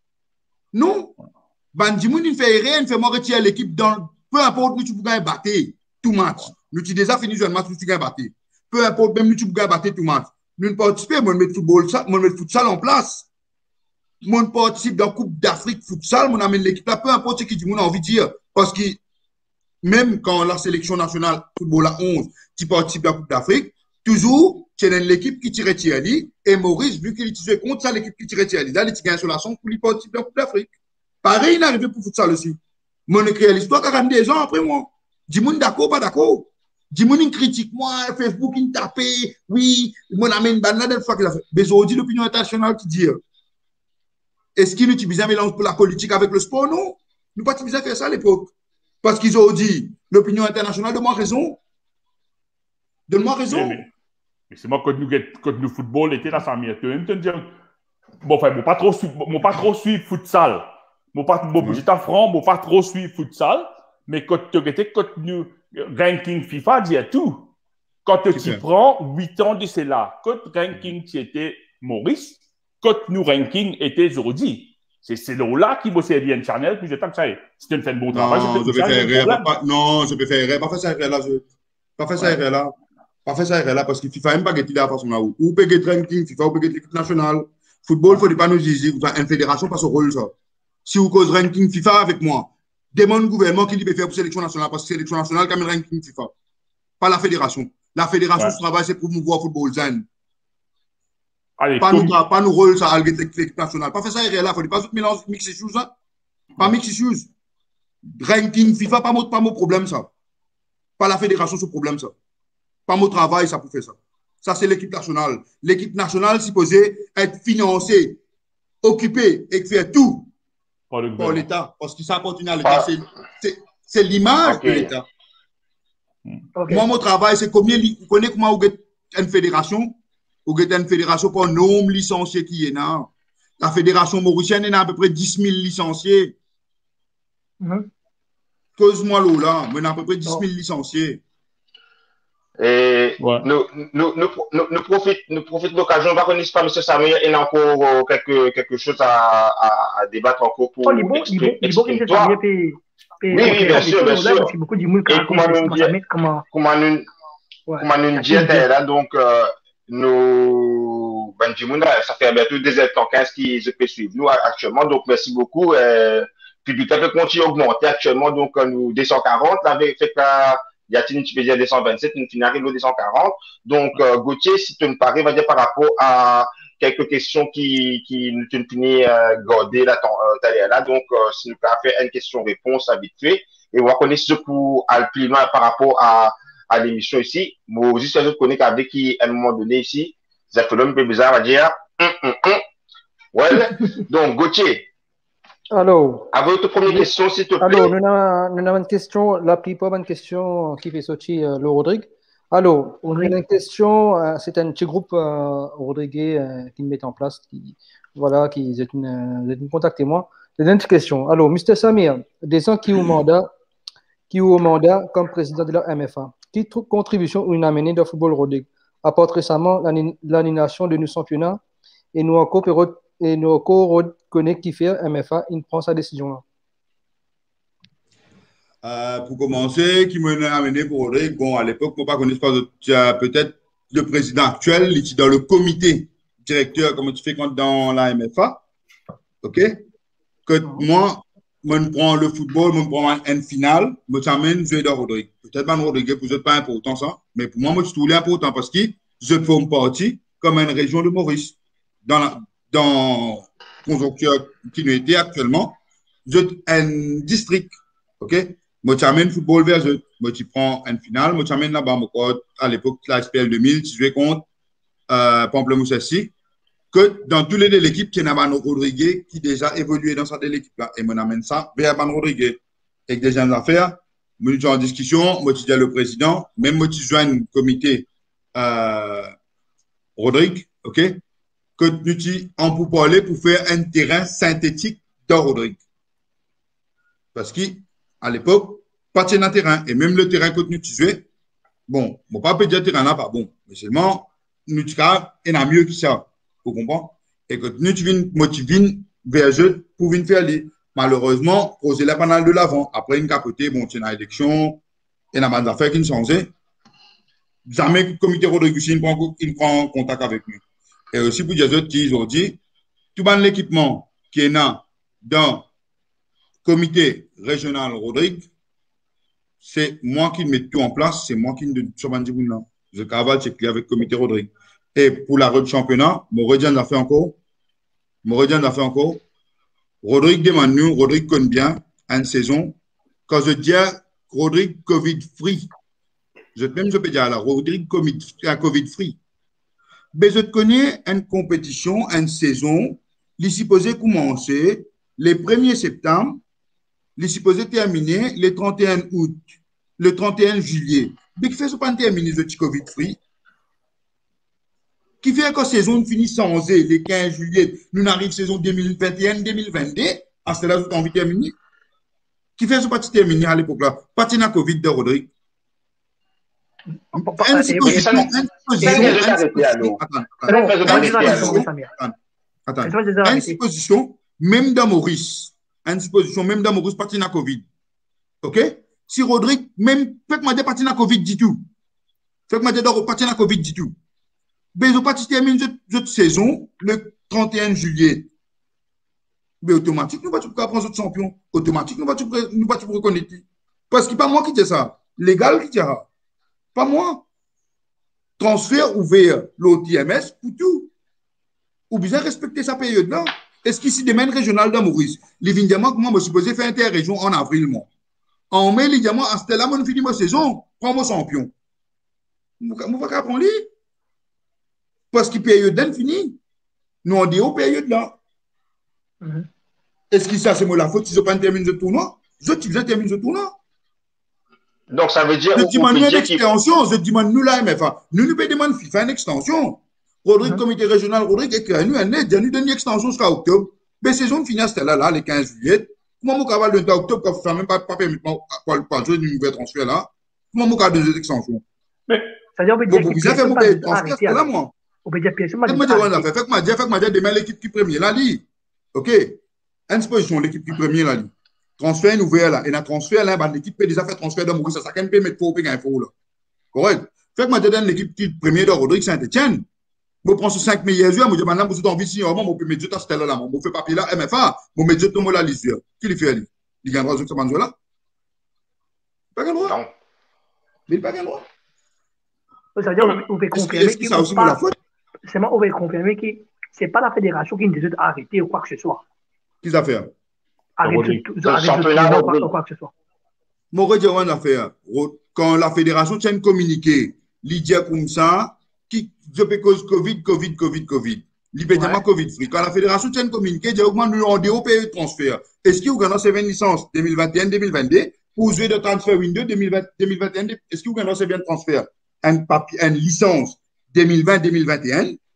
Non. Bandimoun, il fait rien, il fait moi retirer l'équipe dans, peu importe nous tu peux gagner battre tout match. Nous tu déjà fini un match, nous tu gagnes battre. Peu importe, même nous tu peux gagner battre tout match. Nous ne participons, moi, je mets football, moi, je mets futsal en place. Moi, je participe dans la Coupe d'Afrique futsal, moi, amène l'équipe là, peu importe ce que tu as envie de dire. Parce que même quand la sélection nationale football à onze, tu participes dans la Coupe d'Afrique, toujours, tu as l'équipe qui tire Thierry, et Maurice, vu qu'il jouait contre ça, l'équipe qui tire Thierry, là, il gagne sur la son pour lui participer dans la Coupe d'Afrique. Pareil, il est arrivé pour futsal aussi. Moi, on écrit l'histoire quarante-deux ans après moi. Dis-moi d'accord, pas d'accord. Dis-moi, il critique moi, Facebook, il tape, oui, mon amène banane, la fois qu'il a fait. Mais aujourd'hui, l'opinion internationale qui dit, est-ce qu'il utilise un mélange pour la politique avec le sport? Non. Nous pas utilisé à faire ça à l'époque. Parce qu'ils ont dit, l'opinion internationale, donne-moi raison. Donne-moi raison. Mais, mais, mais c'est moi, quand nous, quand nous football, était là, ça m'y est. Bon, enfin, moi, pas trop, moi, pas trop suivre futsal. Moi, pas, bon, mm-hmm. J'étais franc, moi, pas trop suivre futsal. Mais quand tu étais, quand nous, ranking FIFA dit tout. Quand tu prends huit ans de cela, quand ranking tu étais Maurice, quand nous ranking était aujourd'hui. C'est là qui va servir une channel, puis j'attends que ça y est. Si tu fais un bon travail, non, je peux faire erreur. Pas, non, je peux faire erreur. Pas faire ça erreur là. Je... Pas faire ça erreur là. Pas faire ça erreur là parce que FIFA n'aime pas guetter la façon là. Ou peut guetter ranking, FIFA ou peut guetter l'équipe nationale. Football, il ne faut pas nous dire, vous avez une fédération pas ce rôle ça. Si vous causez ranking FIFA avec moi, demande au gouvernement qui peut faire pour sélection nationale parce que sélection nationale qui a un ranking FIFA. Pas la fédération. La fédération, ouais. Ce travail, c'est pour promouvoir le football zen. Allez, pas, comme... nous, pas nous rôle ça à l'équipe nationale. Pas faire ça erreur là. Il ne faut pas mélanger mix issues. Hein? Pas ouais. Mix issues. Ranking FIFA, pas mon, pas mon problème ça. Pas la fédération, ce problème ça. Pas mon travail ça pour faire ça. Ça, c'est l'équipe nationale. L'équipe nationale supposée être financée, occupée et faire tout pour l'État. Parce que ça appartient à l'État. C'est l'image okay. de l'État. Okay. Moi, mon travail, c'est combien, vous connaissez comment vous êtes une fédération? Vous êtes une fédération pour un nombre licencié qui est là. La fédération mauricienne est à peu près dix mille licenciés. Mm-hmm. Cause-moi l'eau là, mais on a à peu près dix mille oh. licenciés. Et ouais. nous, nous, nous, nous, nous profitons nous profite de l'occasion. On va connaître pas, M. Samir, il y a encore euh, quelque, quelque chose à, à, à débattre encore pour oh, expliquer. Oui, oui, bien sûr, bien sûr. Et comment nous dire, comment nous, comment nous dire, là, donc, euh, nous, ben, ça fait bientôt deux heures quinze qui se peut suivre nous actuellement. Donc, merci beaucoup. Euh, puis, le temps peut continuer à augmenter actuellement. Donc, nous, deux cent quarante, l'avait fait là. Il y a une tu deux cent vingt-sept, une finale au deux cent quarante. Donc, euh, Gauthier, si tu me parais, va dire par rapport à quelques questions qui, qui nous ont fini euh, garder là, euh, là. Donc, euh, si nous pouvons faire une question-réponse habituée, et on va connaître ce pour Alpino par rapport à, à l'émission ici. Moi, juste, je connais qu'avec qui, à un moment donné ici, ça fait un peu bizarre à dire, hum, hum, hum. Well, donc, Gauthier. Alors, à votre première question, s'il te plaît. Alors, nous avons une question, la plupart une question qui fait sortir euh, le Rodrigue. Alors, on a une question, euh, c'est un petit groupe euh, Rodrigue euh, qui met en place, qui Voilà, qui vous êtes une, vous êtes une contactez-moi. Deuxième question. Alors, mister Samir, des gens qui ont mandat, qui ont mandat comme président de la M F A, quelle contribution ont amené dans le football rodé? Apporte récemment l'annulation de nos championnats et nous encore et nous encore reconnaît qui fait M F A, il prend sa décision là. Euh, pour commencer, qui m'a amené pour Rodrigue, bon, à l'époque, pour pas connaître pas, peut-être le président actuel, il est dans le comité directeur, comme tu fais quand dans la M F A, ok? Que moi, je prends le football, je prends une finale, je t'amène jouer dans Rodrigue. Peut-être pas Rodrigue, pour eux, pas important ça, mais pour moi, moi, je trouve important parce que je forme partie comme une région de Maurice. Dans la, dans conjoncture qui nous était actuellement, je un district, ok? Moi, tu amènes football vers eux. Moi, tu prends une finale. Moi, tu amènes là-bas, à l'époque, la S P L deux mille, tu jouais contre euh, Pamplemousse S C. Que dans tous les deux l'équipe, qui y a Ban Rodriguez qui déjà évolué dans cette équipe-là. Et moi, amène ça vers Ban Rodriguez. Avec des gens d'affaires, moi, tu es en discussion. Moi, tu dis le président. Même moi, tu joins un comité euh, Rodrigue, ok? Que tu en pour parler pour faire un terrain synthétique dans Rodrigue. Parce que à l'époque, pas de terrain. Et même le terrain que nous jouons, bon, je ne vais pas dire terrain là, pas bon. Mais seulement, nous avons un mieux que ça. Vous comprenez? Et que nous viens motiver vers eux pour venir faire les. Malheureusement, poser la panale de l'avant. Après une capoté, bon, c'est une élection, et la des affaires qui ne changent. Jamais le comité Rodrigue il prend, il prend contact avec nous. Et aussi pour les autres qui ont dit, tout l'équipement qui est là dans comité régional Rodrigue, c'est moi qui mets tout en place, c'est moi qui ne suis pas dit là. Je cavale, c'est clair avec le comité Rodrigue. Et pour la route championnat, Morédian l'a fait encore. Morédian l'a fait encore. Rodrigue demande nous, Rodrigue connaît bien une saison. Quand je dis Rodrigue Covid-free, je, même je peux dire là, Rodrigue Covid-free. Mais je connais une compétition, une saison, il est supposé commencer le premier septembre. Il est supposé terminer le trente et un août, le trente et un juillet. Mais qui fait ce pas terminer le Covid-free? Qui fait que la saison finit sans le quinze juillet, nous arrivons saison deux mille vingt et un deux mille vingt-deux, à ce là, vous avez envie de terminer. Qui fait ce pas terminer à l'époque là? Patina Covid de Rodrigue. Une supposition, une supposition, même dans Maurice, une supposition, même dans Maurice, patina Covid. OK? Si Rodrigue, même, faites-moi dire patina Covid du tout. Faites-moi dire patina Covid du tout. Mais ils pas terminé cette saison le trente et un juillet. Mais automatique, nous ne pouvons pas prendre notre champion. Automatique, nous ne pouvons pas reconnaître. Parce que pas moi qui dis ça. Légal qui dit ça. Pas moi. Transfert ouvert l'O T M S pour tout. Ou bien respecter sa période-là. Est-ce qu'ici, des domaines régionales de Maurice, les vignements, moi, je suis supposé faire interrégion en avril, moi. En mai, les diamants, à ce là, moi, je finis ma saison, prends mon champion. Je ne vais pas prendre lui. Parce que la période est finie. Nous, on dit aux périodes là. Mm-hmm. Est-ce que ça, c'est moi la faute si je ne pas termine ce tournoi? Je termine ce tournoi. Donc, ça veut dire. Je demande une extension. Je demande nous la M F A. Nous, nous demandons FIFA une extension. Rodrigue, mm-hmm. Comité régional, Rodrigue, écrit nous, elle nous donne une extension jusqu'à octobre. Mais saison finit à là, là, le quinze juillet. Comment mon cavale de octobre, quand vous ne faites même pas permis pour jouer du nouvel transfert là? Comment mon cavale de extension? Mais, ça veut dire que vous avez fait mon transfert, c'est là, moi. On peut dire pièce. Faites-moi dire, faites-moi dire, faites-moi dire, demain l'équipe qui premier, là, li. OK. Une position, l'équipe qui premier, là, li. Transfert ouvert, là. Et la transfert, là, l'équipe peut déjà faire transfert de Maurice, ça, ça peut mettre pour payer info, là. Correct. Faites-moi dire, l'équipe qui premier de Rodrigue Saint-Etienne. Je prends ce cinq meilleurs joueurs, je dis, maintenant, vous êtes en vie, si, on peut mettre à ce là, on fait papier là, M F A, on met tout le monde là, les joueurs. Qui le fait, lui? Il gagne droit de ce là? Pas gagne droit. Non. Mais il pas gagne droit. Ça veut dire qu'on peut confirmer qu'il faut pas. C'est moi, on va confirmer que ce n'est pas la fédération qui nous dit d'arrêter ou quoi que ce soit. Qu'est-ce à faire? Arrêter tout, arrêter ou quoi que ce soit. Moi, je dis une affaire. Quand la fédération tient un communiqué, il dit comme ça, qui je peux cause Covid, Covid, Covid, Covid. L'hyperdiamant Covid free. Quand la fédération tient un communiqué, il dit augmente le D O P transfert. Est-ce qu'il y a eu une licence deux mille vingt et un deux mille vingt-deux pour jouer de transfert Windows deux mille vingt et un? Est-ce qu'il y a eu un transfert? Un papier, une licence deux mille vingt deux mille vingt et un,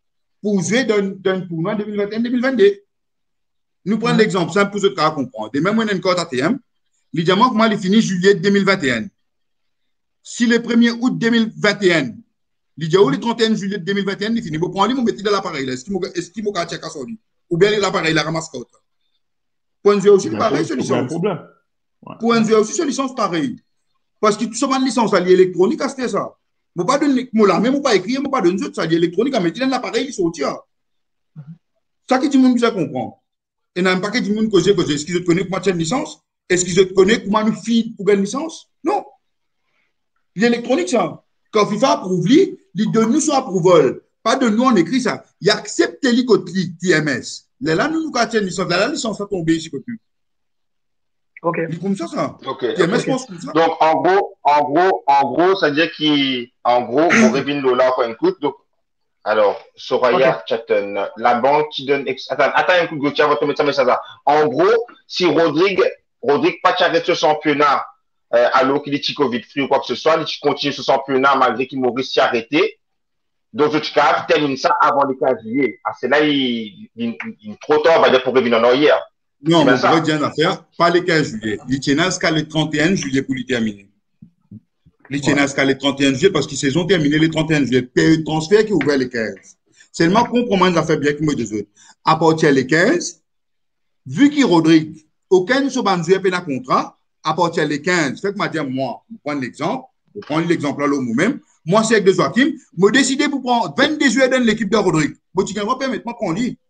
pour jouer dans un tournoi deux mille vingt et un deux mille vingt-deux. Nous prenons l'exemple simple pour ce cas comprendre. Et même on a une corde A T M, les diamants, comment il finit juillet deux mille vingt et un. Si le premier août deux mille vingt et un, les diamants, le trente et un juillet deux mille vingt et un, il finit. Bon, pour aller, on met dans l'appareil. Est-ce qu'il m'a qu'à checker ça? Ou bien l'appareil, la ramasse code. Point de vue aussi, pareil, sur licence. Point de vue aussi, sur licence, pareil. Parce que tout ça, une licence, ça lié électronique, c'est ça. Je ne pas donner, même pas écrire, je ne pas donner ça lié électronique, mais dans l'appareil, il sortit. Ça qui dit, monde ça comprend. Et n'a pas que du monde cause cause. Est-ce qu'ils te connaissent comment tu as une licence? Est-ce qu'ils te connaissent comment nous feed pour gagner une licence? Non. L'électronique, ça. Quand FIFA approuve, il donne nous son approval. Pas de nous, on écrit ça. Il accepte les côtés T M S. Là, nous, nous, avons une licence. Là, la licence a tombé ici, côté. Ok. Il comme ça, ça. Ok. T M S okay. pense comme ça. Donc, en gros, en gros, en gros, ça veut dire qu'en gros, on revient Lola encore une coup. Donc, alors, Soraya okay. Chatton, la banque qui donne. Attends, attends un coup, Gauthier, avant de mettre ça, mais ça. En gros, si Rodrigue, Rodrigue pas arrête ce championnat, euh, alors qu'il est Covid free ou quoi que ce soit, il continue ce championnat malgré qu'il Maurice s'y arrêté. Donc, je termine ça avant le quinze juillet. Ah, c'est là, il, il, il est trop tard, on va dire, pour revenir en hier. Non, mais ça veut dire l'affaire, pas le quinze juillet. Il tient jusqu'à le trente et un juillet pour le terminer. Il tient jusqu'à le trente et un juillet parce qu'ils se sont terminés le trente et un juillet. Période de transfert qui est ouvert le quinze. Seulement qu'on comprend l'affaire bien que moi deux autres. À partir du quinze, vu qu'il Rodrigue, aucun de ce bandier n'a contrat, à partir du quinze, fait que moi dire, moi, je prends l'exemple, je prends l'exemple là, moi-même. Moi, c'est avec de Joachim, je décidé pour prendre vingt-deux juillet dans l'équipe de Rodrigue. Moi, tu vas permettre moi qu'on lit.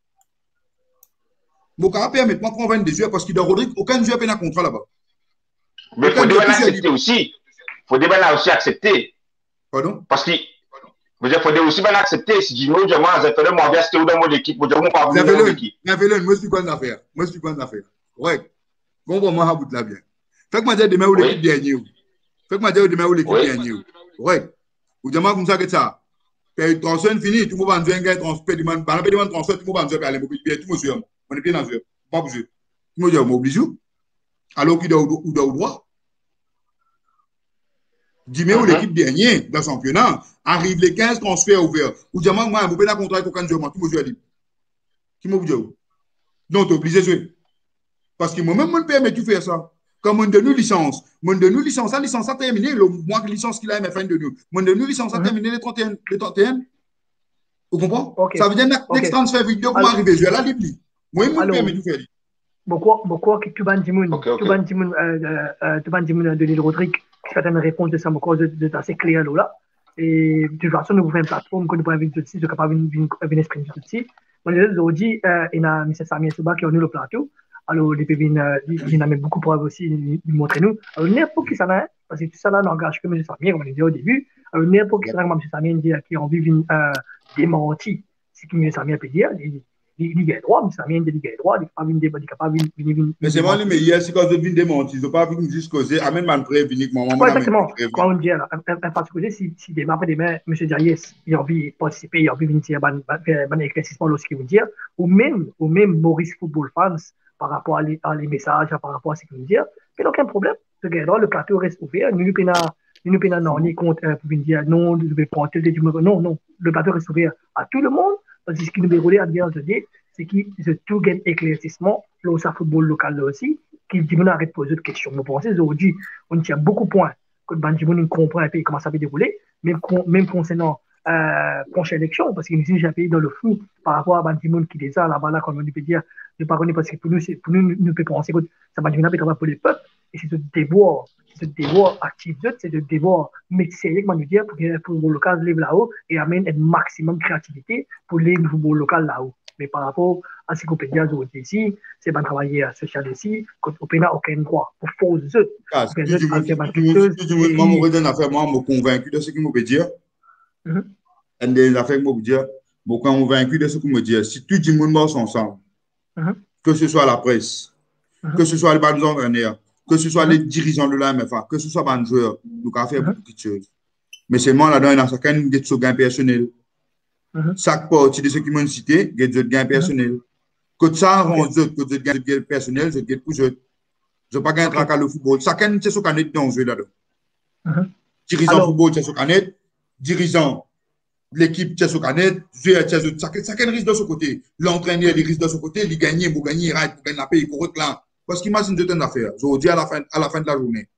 Moi, je vais permettre moi prendre vingt-deux juillet parce qu'il de Rodrigue, aucun juillet n'a contrat là-bas. Mais il faut déjà l'accepter aussi. Il faut déjà aussi accepter. Pardon? Parce qu'il faut aussi bien accepter. Si je dis, moi, j'ai fait le moi, c'était où dans mon équipe, moi, je ne pas venir dans l'équipe. Moi, je suis quoi d'affaire? Moi, je suis quoi d'affaire? Ouais. Comprends-moi, à bout de la bien. Fait que moi, j'ai demain où l'équipe dernière. Fait que moi, j'ai demain où l'équipe dernière. Ouais. Ou dis-moi comme ça que ça. Le transfert fini, tout le monde va dire un transfert, demande transfert, tout le monde va dire aller mobiliser, tout le monde suit. On est bien dans le pas bouger. Tout le monde dit m'oblige. Alors qu'il doit ou doit droit. Dis-moi où l'équipe dernière dans le championnat arrive les quinze transferts ouverts. Ou dis-moi moi, je vais pas contrat avec aucun joueur, tout le monde dit libre. Qui m'oblige. Donc tu es obligé de jouer. Parce que moi-même, je me permets de faire ça. Comme on donne nous licence, on donne nous licence, la licence a terminé, le mois de licence qu'il a, il fin de nous. On donne nous licence a terminé le trente et un. Le trente et un. Vous comprenez? Okay. Ça veut dire que okay. Next transfer vidéo pour arriver, je vais la libre. Moi, je me permets de faire. Pourquoi que tu ban Dimoun, tu ban Dimoun, tu ban Dimoun à Denis Rodrigue, qui fait une réponse de ça, de assez clair là. Et de toute façon, nous vous faisons une plateforme que nous pouvons venir ici, nous pouvons venir exprimer ici. On les a dit, il y a M. Samir Souba qui est venu le plateau. Alors, les P V N a beaucoup de preuves aussi, ils montrent nous. Alors, n'importe qui ça n'a, parce que tout ça là n'engage que M. Samir, comme on dit au début. Alors, n'importe qui ça n'a, comme M. Samir dit, qui a envie de démentir ce que M. Samir peut dire, il a droit, M. Samir dit qu'il a droit, il n'est pas capable de venir. Mais c'est moi, mais hier, c'est quand je viens démentir, ils n'ont pas vu juste causer, amène ma preuve, uniquement. Oui, exactement. Quand on dit, en particulier, si demain, après demain, M. Diariès, il a envie de participer, il a envie de venir faire un éclaircissement lorsqu'il veut dire, ou même, ou même Maurice Football Fans, par rapport à les, à les messages, par rapport à ce qu'il veut dire, il n'y a aucun problème. Le plateau reste ouvert. Nous ne pouvons pas non, compte pour dire non, je vais prendre tel du non, non. Le plateau reste ouvert à tout le monde. Parce que ce qui nous déroule à dire, c'est qu'il y a tout gain éclaircissement, là au football local là aussi, qui dit qu'on arrête de poser des questions. Vous pensez, aujourd'hui, on tient beaucoup de points que le Bandimoun comprend un peu comment ça va dérouler, même, même concernant la euh, prochaine élection, parce qu'il nous a payé dans le flou par rapport à Bandimoun qui déjà là-bas, là, comme on peut dire, ne pas connaître, parce que pour nous, pour nous, nous peut penser que ça Bandimoun peut travailler pour les peuples, et c'est de devoir, c'est de devoir actif, c'est de devoir mettre sérieux, comment nous dire, pour que le football local lève là-haut et amène un maximum de créativité pour les football local là-haut. Mais par rapport à ce qu'on peut dire ici, c'est bien travailler à social ici, qu'on n'a aucun droit pour faux eux. Ah, si tu veux, moi, je vais affaire, moi, je suis convaincu de ce que je veux dire. Et des affaires, je veux dire, je suis convaincu de ce que je veux dire. Si tout le monde marche ensemble, que ce soit la presse, que ce soit les bandes entraîneurs, que ce soit les dirigeants de l'A M F A, que ce soit les joueurs, nous avons fait beaucoup de choses. Mais seulement là-dedans, il y a chacun des gains personnels. Chaque partie de ce qui m'ont cité, il y a des gains personnels. Que ça rend des gains personnels, je gagne pour eux. Je ne veux pas gagner un le football. Chacun c'est ce qu'on est dans le jeu là-dedans. Dirigeant football, c'est ce qu'on est. Dirigeant l'équipe Tchèque Canet, chacun risque de son côté. L'entraîneur, il risque de son côté, il gagne, il gagne, il rate, il gagne la paix, il court là. Parce qu'imagine deux temps d'affaires. Je vous dis à la fin, à la fin de la journée.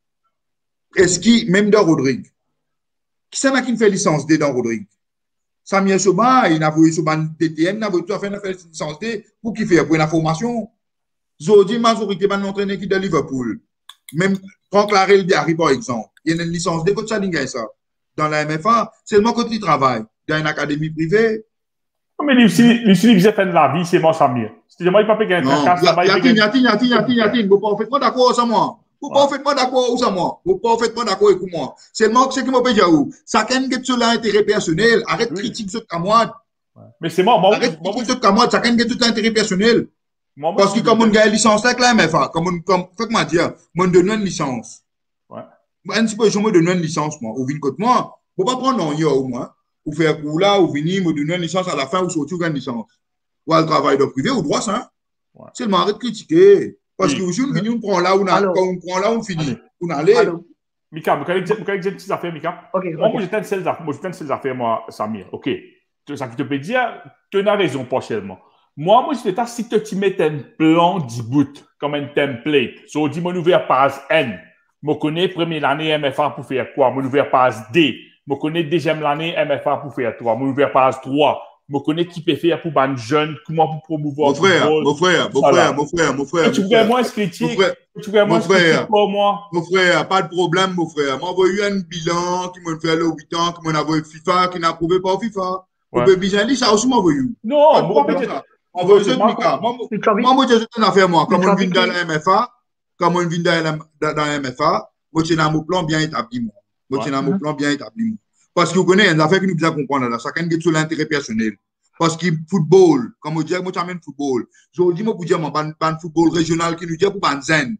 Est-ce qu'il, même dans Rodrigue, qui c'est qui fait licence D dans Rodrigue? Samir Soba, il a voulu Soba T T M, il a voulu tout à fait faire licence D pour qu'il fasse pour une formation. Je dis, majorité, de l'entraîneur qui est de Liverpool. Même Franck Larel Diary, par exemple, il y a une licence D, quand ça dit ça. Dans la M F A, seulement quand il travaille dans une académie privée. Mais lui aussi, lui aussi, il faisait faire de la vie, c'est moi, Samir. C'est-à-dire, moi, il ne peut pas gagner un casse là-bas. Yatin, Yatin, Yatin, Yatin, Yatin, vous ne faites pas d'accord avec moi. Vous ne faites pas d'accord avec moi. Vous ne faites pas d'accord avec moi. Seulement, ce qui m'a fait dire, ça qui est sur l'intérêt personnel, arrête de critiquer ce camarade. Mais c'est moi, moi, arrête de critiquer ce camarade, ça qui est tout l'intérêt personnel. Parce que comme on a une licence avec la M F A, comme on, comme, faites-moi dire, moi, je donne une licence. Ouais. Un petit peu, je me donne une licence, moi, ou vine côté moi. Faut pas prendre un au moins. Ou faire pour là, ou venir, me donner une licence à la fin, ou sortir une licence. Ou à travail de privé, ou droit, ça. Ouais. Seulement, arrête de critiquer. Parce oui. que vous venez, on prend là, on, a, on prend là, on finit. On allait. Mika, vous connaissez une petite affaire, Mika? Okay, moi, okay. moi, j'étais une seule affaire, moi, j'étais une seule affaire, moi, Samir. OK. Ça qui te peut dire, tu as raison partiellement. Moi, moi, j'étais si tu mets un plan du bout, comme un template. So, dis, mon ouvert page N. Je connais première année M F A pour faire quoi? Mon ouvert page D. Je connais deuxième l'année M F A pour faire trois. Mon ouvert page trois. Je connais qui peut faire pour ban jeune, comment pour promouvoir. Mon frère, mon frère, mon frère, mon frère, mon frère. Tu veux moins critique. Tu veux moins critique pour moi. Mon frère, pas de problème, mon frère. Moi, j'ai eu un bilan qui m'a fait le huit ans, qui m'a envoyé FIFA, qui n'a approuvé par FIFA. Vous pouvez bien dire ça aussi, moi, j'ai eu. Non, moi, peut-être. On va dire, Mika. Moi, moi, j'ai une affaire, moi. Comme on vient dans la M F A, comme on vient dans la M F A, moi, j'ai un plan bien établi, moi. Moi, j'ai un plan bien établi, moi. Parce que vous connaissez, une affaire qui nous bien comprendre là, chacun est sur l'intérêt personnel. Parce que football, comme on dit, moi, j'amène football. Je vous dis, moi, pour dire, moi, ban football régional qui nous dit pour ban zen.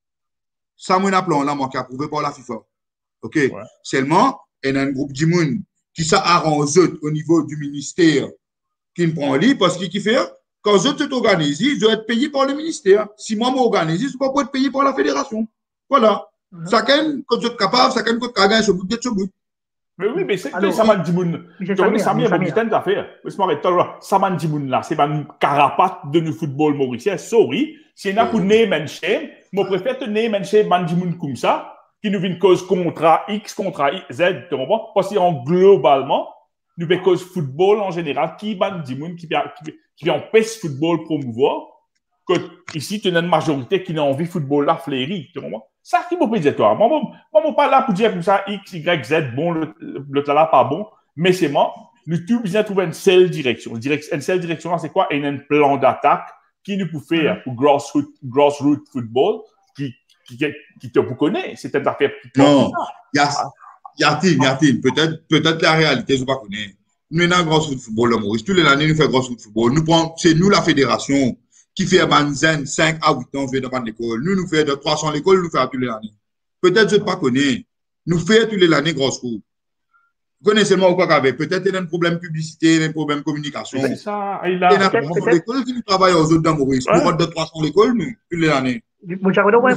Ça, moi, un plan là, moi, qui est approuvé par la FIFA. OK? Ouais. Seulement, il y a un groupe de monde qui s'arrange au niveau du ministère qui me prend lui parce qu'il fait, quand je suis organisé, je dois être payé par le ministère. Si moi, je m'organise, je ne peux pas être payé par la fédération. Voilà. Mm-hmm. Chacun, quand je suis capable, chacun, quand je suis capable, ce bout. Mais oui, mais c'est que ça m'a dit, tu connais Samir, il y a une affaire. Ça m'a dit, là, c'est un carapace de nous football mauricien. Sorry, si on a pour name and shame, je préfère te name and shame Bandimoun comme ça, qui nous vient cause contrat X, contrat Z, tu comprends? Parce qu'en globalement, nous avons cause football en général, qui Bandimoun, qui qui empêche football promouvoir, que ici, tu as une majorité qui n'a envie de football là, fléri, tu comprends? Ça qui m'a dire toi. Moi, je ne suis pas là pour dire comme ça, X, Y, Z, bon, le, le là, pas bon. Mais c'est moi, nous devons bien trouver une seule direction. Une seule direction, c'est quoi? Et un plan d'attaque qui nous peut faire pour grassroots, grassroots football, qui, qui, qui, qui te vous connaît. C'est une affaire qui non, il y a, il y a, il y a, peut-être, peut-être la réalité, je ne sais pas connaître. Nous, nous avons grassroots football, le Maurice. Tous les années, nous faisons grassroots football. Nous prenons, c'est nous la fédération qui fait à Banzen cinq à huit ans, fait dans l'école. Nous, nous faisons de trois cents l'école, nous faisons tous les années. Peut-être, je ne sais pas connaître. Nous faisons tous les années grosse route. Vous connaissez seulement ou quoi qu'avec. Peut-être, il y a un problème publicité, il y a un problème communication. C'est ça. Il y a un problème de l'école qui nous travaille aux autres dans Maurice. Nous faisons de trois cents l'école, nous, tous les années. Moi, j'avais un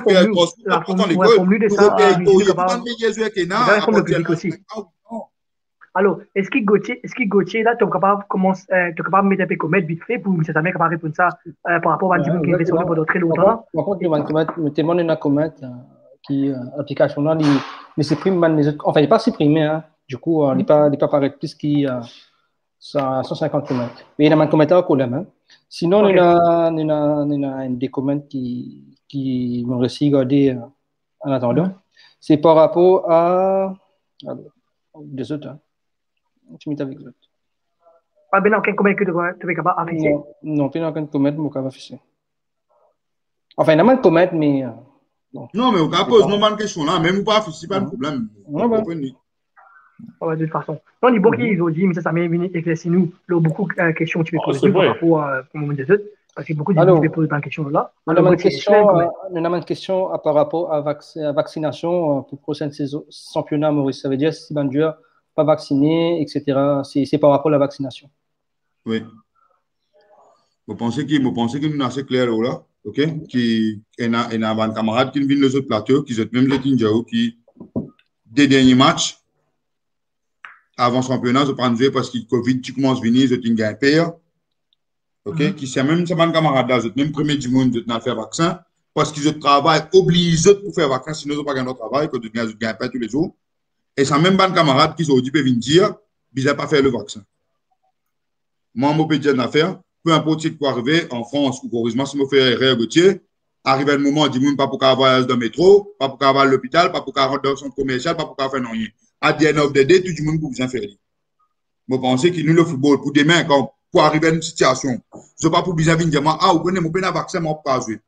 formule de ça. Alors, est-ce que Gauthier, est-ce que Gauthier, là, tu es capable de mettre un peu comme vite fait pour que ça m'ait capable de répondre ça euh, par rapport à Bandimoun qui est resté pendant très longtemps? Par contre, le témoin de comment qui l'application là, il supprime les autres. Enfin, il n'est pas supprimé, hein. Du coup, il n'est pas paraître plus qu'il cent cinquante kilomètres. Mais il y a un commentaire au même. Sinon, il y a des commentaires qui qui m'ont aussi gardé en attendant. C'est par rapport à des autres. Tu mets avec les autres. Ah, ben non, aucun comment que tu es capable d'afficher? Non, tu n'as aucun comment que tu afficher. Enfin, il y a un comment, mais. Bon. Non, mais au cas pose une question là, même ou pas afficher, pas de problème. Ouais, ouais. Ouais, de toute façon. Non, il y a beaucoup qui ont dit, mais ça, ça m'a éclairci nous. Il y a beaucoup de questions que tu peux poser par rapport à comment des autres. Parce qu'il y a beaucoup de gens qui peuvent poser plein de questions là. On a une question, une question par rapport à la vaccination pour la prochaine saison championnat, Maurice. Ça veut dire si un joueur pas vacciné, et cetera. C'est par rapport à la vaccination. Oui. Vous pensez que vous pensez que nous assez clair là, ok? Qui y a y a un camarade qui vient les autres plateaux, qui sont même les Tinjao qui des derniers matchs avant championnat, je prends jouer parce que le Covid, tu commences à venir, je t'ai un père. OK? Mm-hmm. Qui c'est même, c'est mon camarade là, je même premier du monde, je t'ai fait vaccin. Parce que je travaille obligé pour faire vaccin, sinon je n'ai pas gagné notre travail, que je ne gagne pas tous les jours. Et c'est même bon camarade qui aujourd'hui peut venir dire, il n'a pas fait le vaccin. Moi, je peux dire une affaire, peu importe ce qui peut arriver en France ou heureusement, si je fais erreur Gauthier, arrive un moment, on dit, pas pour qu'on voyage dans le métro, pas pour qu'on va à l'hôpital, pas pour qu'on rentre dans le centre commercial, pas pour qu'on fasse rien. À the end of the day, tout le monde peut vous en faire. Je pense que nous, le football, pour demain, quand, pour arriver à une situation, je ne sais pas pour bien venir dire, ah, vous connaissez, mon pénal vaccin, moi, pas jouer.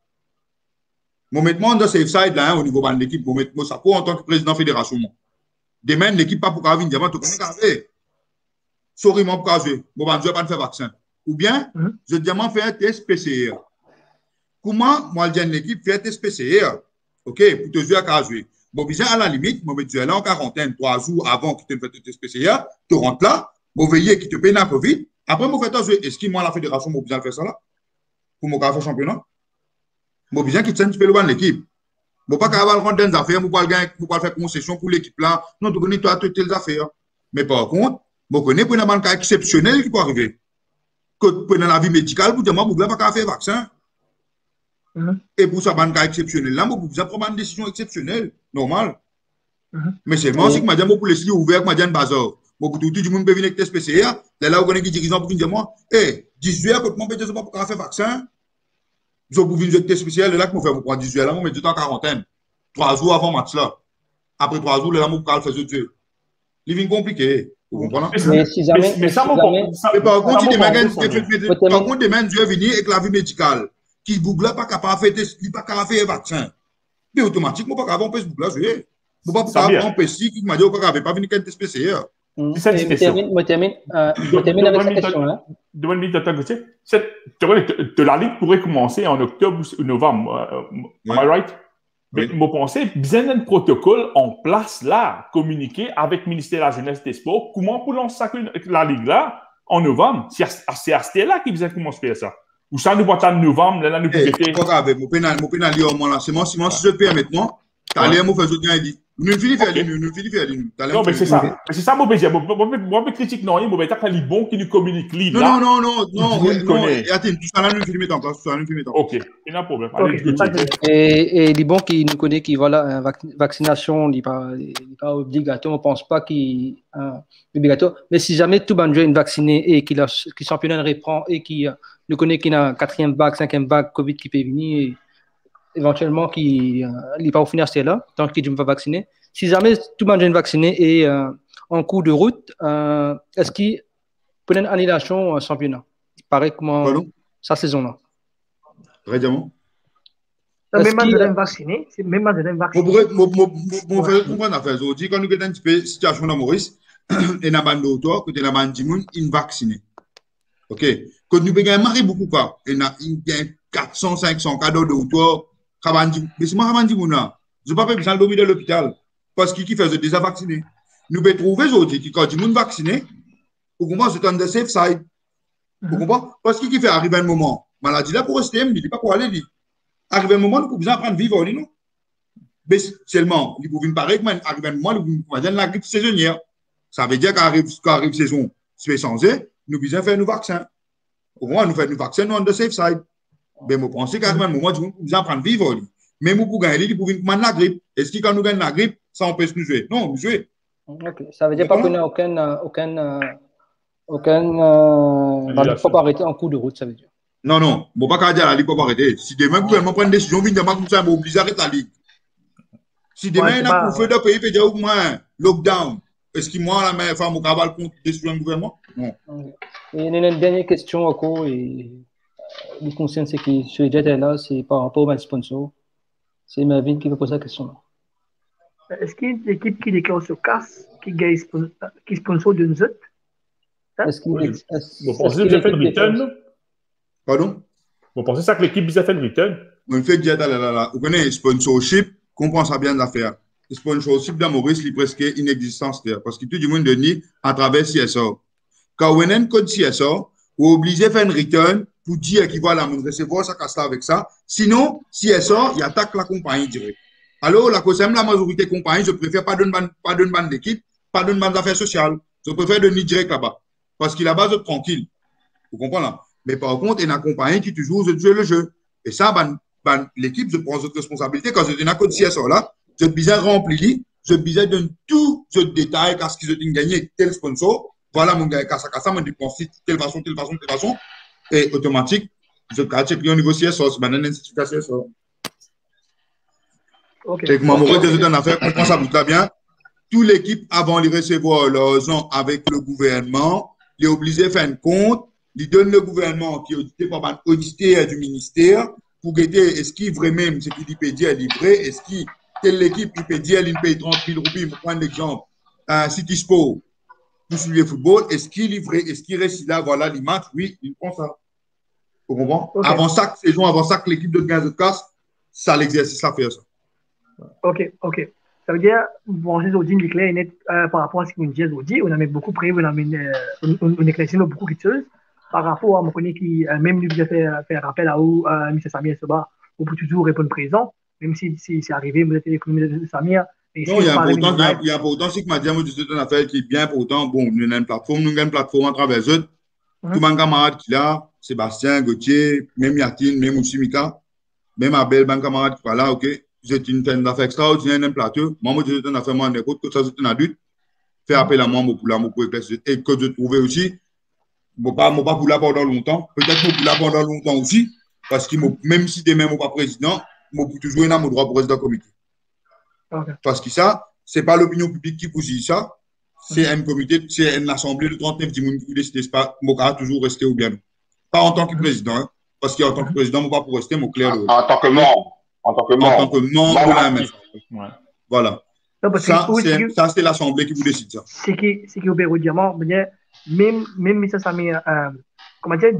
Moi, maintenant, dans safe side, là, hein, au niveau de l'équipe, moi, mettre ça pour en tant que président de la fédération. Demain, l'équipe, pas pour qu'on vienne dire, tu connais qu'à faire. Sorry, moi, pour jouer. Moi, je ne vais pas faire vaccin. Ou bien, mm-hmm. je demande faire un test P C R. Comment, moi, je dis à l'équipe, faire un test P C R. OK, pour te jouer à qu'à jouer. Bon, bien, à la limite, moi, tu es là en quarantaine, trois jours avant que tu te fasses le test P C R, tu rentres là, moi, veiller qui te paye la Covid. Après, moi, fais jouer. Est-ce que moi, la fédération, moi, besoin de faire ça là? Pour moi, faire championnat? Moi, besoin qu'il tienne un petit peu le l'équipe. Moi, pas qu'à rentrer dans des affaires, moi, pas faire concession pour l'équipe là. Non, tu connais toi toutes les affaires. Mais par contre, moi, connais pour un cas exceptionnel qui peut arriver. Que pour la vie médicale, pour dire, moi, vous ne pouvez pas faire vaccin. Mm-hmm. Et pour ça, un cas exceptionnel là, moi, vous pouvez prendre une décision exceptionnelle, normale. Mm-hmm. Mais seulement, si je dis, moi, pour les signes ouverts, moi, je dis, un bazar. Moi, tout le monde peut venir avec test P C R. Là, où on est qui dirigeant pour dire, moi, hé, dix-huit heures, comment on peut dire, pour faire vaccin? Je vous viens de test spécial, là, que vous faites, vous prenez dix-huit heures, là, vous mettez en quarantaine. Trois jours avant match là. Après trois jours, là, vous pouvez faire ce jeu. Il vient compliqué. Vous comprenez? Mais si jamais. Mais ça, mais par contre, il par contre, demain, Dieu venir avec la vie médicale. Qui boucle là, pas capable de faire, pas capable de faire vaccin. Mais automatiquement, pas capable de faire boucle là, je vous pas capable de faire P C qui m'a dit, pas capable, pas venir avec test spécial. Je termine avec cette question-là. Demande une minute, Gauthier. De la Ligue pourrait commencer en octobre ou novembre. Am I right? Mais je pense que besoin d'un protocole en place là, communiqué avec le ministère de la Jeunesse et des Sports. Comment pour lancer la Ligue là en novembre? C'est à ce là qu'il besoin de commencer à faire ça. Ou ça nous va en novembre, là, nous pouvons faire. Pas grave, mon pénal au moins là. C'est moi, si je peux maintenant, t'as l'air, moi, faire ce que dit. Nous finissons faire nous, nous finissons faire nous. Non, mais c'est ça. C'est ça, mon bézier. Moi, je critique non, moi, je suis bon qui nous communique libre. Non, non, non, non, non. Attends, tout ça là, nous filmons en place. Tout ça, nous filmons en place. Ok, il n'y a pas de problème. Et, et les bons qui nous connaissent, qui voilà, vaccination n'est pas, pas obligatoire, on ne pense pas qu'il est obligatoire. Mais si jamais tout le monde est vacciné et qu'il qui championnat reprend et qui nous connaît qu'il a quatrième vague, cinquième vague Covid qui peut venir, et éventuellement qui n'est pas au final c'est là, tant qu'il ne va pas vacciner. Si jamais tout le monde est vacciné et euh, en cours de route, euh, est-ce qu'il peut y avoir une annulation au championnat? Il paraît comment sa saison-là. Réellement. Même si on est vacciné, c'est même si on est vacciné. Mon frère, comment on a fait aujourd'hui, quand nous avons une situation dans Maurice, et dans la bande d'auteur, que la bande Dimoun, il est vacciné. OK? Quand nous avons marqué beaucoup pas, il y a quatre cents, cinq cents cadeaux d'auteur, mais c'est moi qui dit, je ne peux pas besoin de dormir dans l'hôpital parce qu'il fait déjà vacciné. Nous pouvons trouver aujourd'hui que quand il est vacciné, pour comprendre, c'est un de safe side. Pour comprendre? Parce qu'il fait arriver un moment, maladie là pour rester, il ne dit pas pour aller dire. Arrive un moment, nous pouvons besoin de prendre vivre, non? Mais seulement, il pouvait me paraître, mais arrive un moment, nous pouvons faire la grippe saisonnière. Ça veut dire qu'arrive la saison spécialisée, nous besoin faire nos vaccins. Au moins, nous faisons nos vaccins, nous on the safe side. Mais je pense qu'à un moment, nous pouvons prendre vivre. Mais nous pouvons gagner, nous pouvons prendre la grippe. Est-ce que quand nous gagnons la grippe, ça empêche nous de jouer? Non, nous jouons. Okay. Ça veut dire pas qu'on n'a aucun, aucun, aucun, euh, la Ligue peut pas arrêter en cours de route, ça veut dire. Non, non, bon, pas dire la Ligue peut pas arrêter. Si demain, le gouvernement prend une décision, on va obliger à arrêter la Ligue. Si demain, il y a un feu de pays, il peut dire au moins lockdown. Est-ce que moi, la meilleure femme, au cabal contre décision du gouvernement? Non. Et il y a une dernière question encore, et le concerne ce qui se dit là, c'est par rapport au sponsor. C'est Mervyn qui va poser la question là. Est-ce qu'il y a une équipe qui déclare ce casse, qui gagne, qui sponsor d'une zut? Est-ce qu'il y a Vous pensez que j'ai fait le return? Pardon? Vous pensez ça que l'équipe a fait le return? On fait déjà là, là, là. Vous connaissez sponsorship, comprend ça bien l'affaire. Le sponsorship dans Maurice, il est presque inexistant, parce que tout le monde donne à travers C S A. Quand on a un code C S A, on est obligé de faire un return pour dire qu'il va la recevoir sa casse avec ça. Sinon, C S A, il attaque la compagnie direct. Alors, la cause la majorité compagnie, je préfère pas d'une bande, pas d'une bande d'équipe, pas d'une bande d'affaires sociales. Je préfère donner direct là-bas. Parce qu'il là-bas, je suis tranquille. Vous comprenez là? Mais par contre, il y a un compagnie qui toujours joue le jeu. Et ça, ben, ben, l'équipe, je prends cette responsabilité. Quand je donne un code C S A là, je besoin remplir, je besoin de tout ce détail, qu'est-ce qu'ils ont gagné avec tel sponsor. Voilà mon gars, ça, ça, me dépense de telle façon, telle façon, telle façon. Et automatique, je check au niveau C S A, c'est maintenant une certification C S A. Ok. C'est que mon okay, okay. En affaire, comprends ça, vous très bien. Toute l'équipe, avant de recevoir l'argent avec le gouvernement, il est obligé de faire un compte. Il donne le gouvernement qui est audité par un auditeur du ministère pour guetter est-ce qu'il vraiment ce qu'il dit peut dire est livré, est-ce qu'il telle équipe qui peut dire il paye trente mille roupies, pour prendre l'exemple, un City Sport pour suivre le football, est-ce qu'il est livré, est-ce qu'il reste là, voilà l'image, oui, il prend ça. Vous comprenez? Okay. Avant chaque saison, avant ça que l'équipe de quinze de casse, ça l'exercice à faire ça. Ok, ok. Ça veut dire, bon, c'est aujourd'hui une clair et net euh, par rapport à ce qu'on dit aujourd'hui, on a mis beaucoup près, on a mis, euh, on, on éclaircit beaucoup de choses. Par rapport à mon connaît qui, euh, même lui, qui a fait, fait rappel à où, euh, M. Samir Seba, on peut toujours répondre présent, même si, si c'est arrivé, vous êtes télécommuné de Samir. Non, il y a important, il y a important, c'est que Madiam, c'est une affaire qui est bien important. Bon, nous avons une plateforme, nous avons une plateforme à travers eux. Tout mon camarade qui est là, Sébastien, Gauthier, même Yatine, même aussi Mika, même Abel, mon camarade qui est là, ok. C'est une affaire extraordinaire, un plateau. Moi, je suis une affaire, moi, n'importe que ça, c'est un adulte. Faire appel à moi, pour la, pour éclaircir. Et que je trouvais aussi, je ne pas pour là pendant longtemps. Peut-être que pour là pendant longtemps aussi, parce que même si demain, je ne suis pas président, je peux toujours jouer un droit pour président comité. Okay. Parce que ça, ce n'est pas l'opinion publique qui vous dit ça. C'est un comité, c'est une assemblée de trente-neuf personnes qui décide pas, je vais toujours rester ou bien non. Pas en tant que président, hein, parce qu'en tant que président, je ne vais pas pour rester, mon clair. En, en tant que membre. En tant que membre. En tant que membre de la M F. Ouais. Voilà. Non, ça, c'est, ça, c'est l'assemblée qui vous décide ça. C'est qui, c'est qui au Pérou Diamant, même, même M. Samir, euh, comment dire,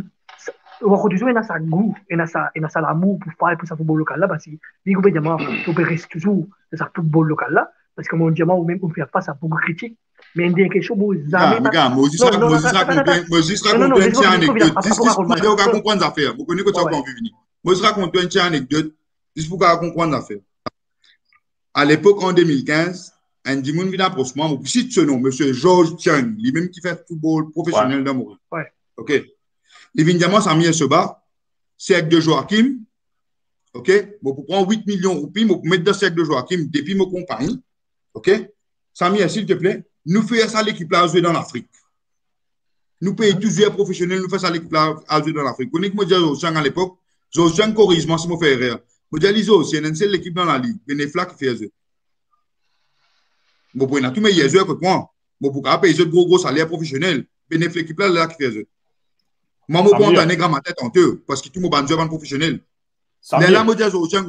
on a toujours un sa goût, un sa, un sa l'amour pour faire pour sa football local là, parce que les gouvernements Diamant, on peut rester toujours dans sa football local là, parce que mon Diamant, ou même, on fait face à beaucoup de critiques. Mais il y a quelque chose, vous avez. Regarde, Moses raconte une petite anecdote. Juste pour comprendre les affaires. Vous connaissez que ça va en venir. Moses raconte une petite anecdote, juste pour comprendre les affaires. À l'époque, en deux mille quinze, un Dimoun vient approcher moi, je cite ce nom, M. Georges Tiang, lui-même qui fait football professionnel ouais. d'amour. Ouais. OK. Il vient dire, ça m'a Seba, cercle de Joachim. OK. Bon, pour prendre huit millions de roupies, pour mettre dans le cercle de Joachim depuis ma compagnie. OK. Samir, s'il te plaît, nous faisons ça l'équipe là à jouer dans l'Afrique. Nous payons tous les professionnels, nous faisons ça l'équipe là à jouer dans l'Afrique. Vous connaissez que moi, Joachim à l'époque, Joachim corrige moi si je fais erreur. Je dis, c'est une seule équipe dans la ligue. Benefla qui fait ça. Je prends tous mes joueurs que moi. Je peux payer de gros gros salaires professionnels. Benefla l'équipe là, là qui fait ça. Moi, je prends un nègre à ma tête en deux parce que tout le monde est professionnel. Mais là, je dis, Joachim,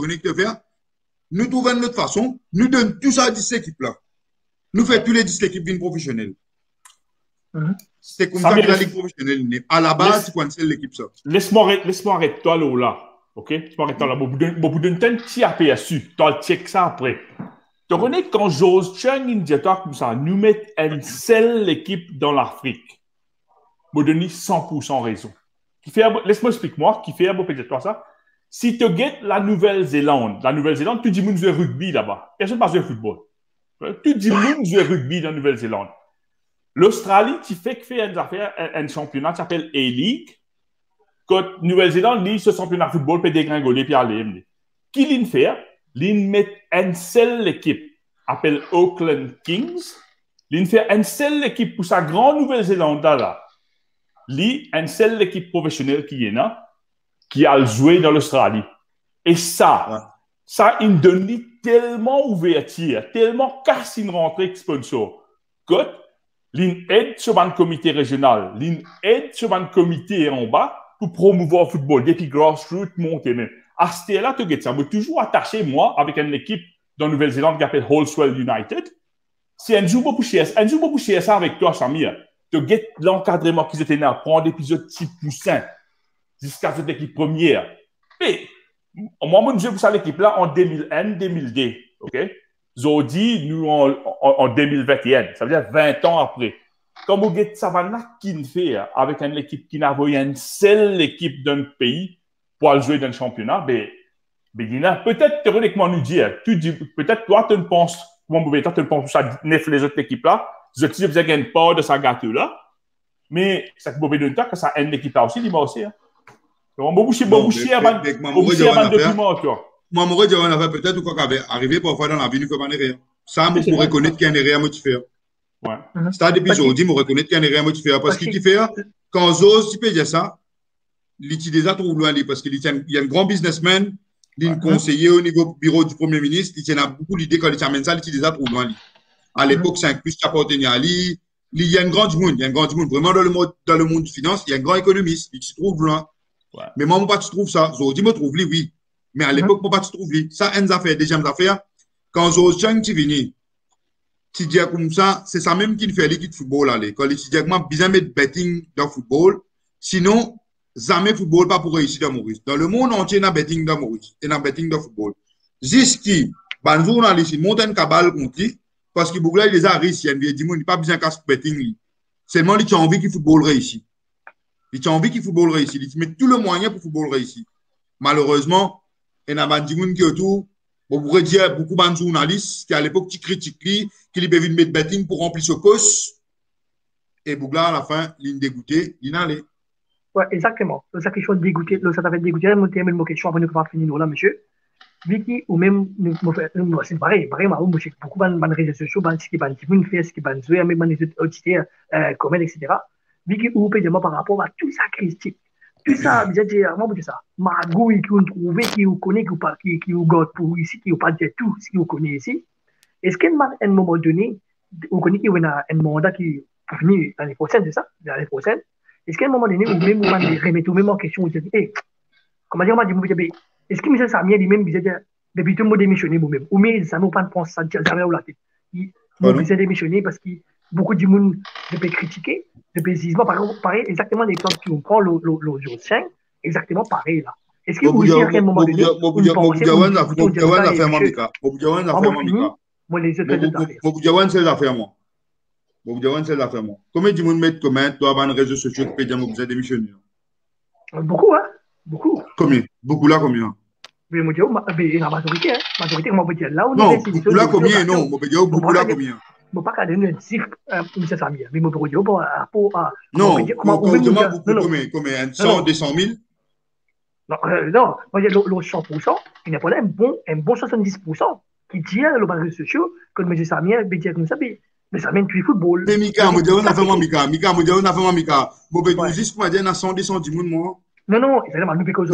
nous trouvons notre façon, nous donnons tout ça à dix équipes là. Nous faisons tous les dix équipes d'une professionnelle. Mm-hmm. C'est comme ça que la ligue professionnelle. À la base, c'est quoi une seule l'équipe ça? Laisse-moi arrêter toi là. OK? Laisse-moi arrêter là. Bon, vous donnez un petit A P S U. Tu as check ça après. Tu connais quand j'ose Chang Indiator comme ça, nous mettre une seule équipe dans l'Afrique. Vous donnez cent pour cent raison. Laisse-moi expliquer-moi, qui fait un beau peut-être ça. Si tu guettes la Nouvelle-Zélande, la Nouvelle-Zélande, tu dis que nous rugby là-bas. Personne ne passe de football. Tu dis que nous rugby dans la Nouvelle-Zélande. L'Australie, tu fais que fait une affaire, un championnat qui s'appelle A-League. Quand Nouvelle-Zélande dit ce championnat de football peut dégringoler puis aller. Qui l'in fait? L'in met une seule équipe, appelle Auckland Kings. L'in fait une seule équipe pour sa grande Nouvelle-Zélande là. L'in une seule équipe professionnelle qui est là, qui a joué dans l'Australie. Et ça, ouais. ça, il donne tellement ouverture, tellement casse une rentrée sponsor. Que l'in aide sur un comité régional, l'in aide sur un comité en bas pour promouvoir le football, depuis grassroots, monter même. À ce là tu sais ça. Je suis toujours attaché, moi, avec une équipe dans la Nouvelle-Zélande qui s'appelle Holswell United. Si un jour, je suis un jour, je suis ça avec toi, Samir, tu sais l'encadrement qu'ils étaient là, prendre l'épisode six poussins jusqu'à cette équipe première. Et moi, je joue pour cette équipe-là en deux mille un deux mille deux. OK? Ils dit, nous, en, en, en deux mille vingt et un. Ça veut dire vingt ans après. Comme vous avez Savannah qui fait avec une équipe qui n'a pas une seule équipe d'un pays pour aller jouer dans le championnat, ben, ben, peut-être théoriquement nous dire, tu dis, peut-être toi, tu ne penses, moi, tu ne penses pas à neuf les autres équipes là, je dis, vous avez une part de sa gâteau-là, mais ça peut donner temps que ça aide l'équipe aussi, il m'a aussi. On va boucher, on va boucher avant de document, toi. Moi, je dirais une affaire peut-être qu'on avait arrivé parfois dans la vie, nous ne faisons rien. Ça, je pourrais reconnaître qu'il y a rien à faire. Ouais. Ça, depuis aujourd'hui, je reconnais qu'il y a rien à faire. Parce qu'il fait, quand j'ose, tu peux dire ça, l'utilisateur trouve loin, parce qu'il y a un grand businessman, il y a un conseiller au niveau bureau du Premier ministre, il y a beaucoup d'idées quand il amène ça, l'utilisateur trouve loin. À l'époque, cinq plus, tu appartenais à lui. Il y a un grand monde, il y a un grand monde. Vraiment, dans le monde, dans le monde du finance, il y a un grand économiste, il se trouve loin. Ouais. Mais moi, moi, tu trouves ça. Aujourd'hui, je trouve lui, oui. Mais à l'époque, moi, tu trouves lui. Ça, une affaire, deuxième affaire. Quand Zoro-Chang, tu viens, tu dis comme ça, c'est ça même qu'il fait l'équipe de football, allez. Quand il dit que moi, besoin de betting dans le football. Sinon, jamais football pas pour réussir dans Maurice. Dans le monde entier, il y a betting dans Maurice. Il y a betting dans football. Jusqu'à, ben, journaliste, il monte un cabal contre lui. Parce que Bougla, il les a réussi. Il dit, il n'a pas besoin de betting. Seulement, il a envie que le football réussisse. Il a envie que le football réussisse. Il met tout le moyen pour que le football réussisse. Malheureusement, il y a des gens qui autour. On pourrait dire beaucoup de journalistes qui, à l'époque, qui critiquent lui, qui lui besoin de mettre betting pour remplir ce poste. Et Bougla, à la fin, il est dégoûté, il est allé. Oui, exactement. Ça, quelque chose de dégoûté. Ça t'a fait dégoûter. Je vais me question avant de finir là, monsieur. Vicky, ou même, c'est pareil, vraiment, moi, j'ai beaucoup de réseaux sociaux, ce qui est ban Timoun, ce qui est ban Zoé, même les auditeurs, comment, et cetera. Vicky, ou peut par rapport à tout ça critique, tout ça, je dis, moi, je dis ça, Magouille, qui ont trouvé, qui vous connaît, qui vous pas, qui vous garde pour ici, qui vous pas dire tout ce qui vous connaît ici. Est-ce qu'à un moment donné, vous connaissez qu'il y a un mandat qui pour finir l'année prochaine, c'est ça, l'année prochaine. Est-ce qu'à un moment donné, vous même, vous remettez même en question, vous dites, hé, comment dire, on m'a dit, est-ce que M. Samir lui-même disait depuis tout le monde démissionné vous-même ou mais ça ne pas penser ça jamais ou la tête il disait démissionner parce que beaucoup de monde peut critiquer de paisiblement pareil exactement l'exemple qu'on prend le jour cinq exactement pareil là est-ce que vous dites à un moment donné Bouboudiawan a fait moi Mika Bouboudiawan a fait moi Mika moi les autres Bouboudiawan c'est l'affaire moi Bouboudiawan c'est l'affaire moi combien de monde mettre comment toi ban réseaux sociaux qui peut dire vous êtes démissionné beaucoup hein beaucoup combien beaucoup là combien mais moi, je la majorité, hein. Majorité, moi, je dire là où non, beaucoup là combien, non, moi, je dire beaucoup là combien. Je ne peux pas donner un chiffre, M. Samir, mais je peux dire pour rapport à. Non, comment beaucoup, combien, combien, cent, deux cent mille? Non, non, moi, je dis le cent pour cent, il n'y a pas un bon, un bon soixante-dix pour cent qui dit dans les réseaux sociaux que M. Samir veut dire comme ça, mais ça mène tout le football. Mais Mika, je dis, on a fait moi, Mika, Mika, je dis, on a fait moi, Mika. Je vais dire juste pour dire, on a cent, deux cent dix mille, moi. Non, non, exactement. Nous, parce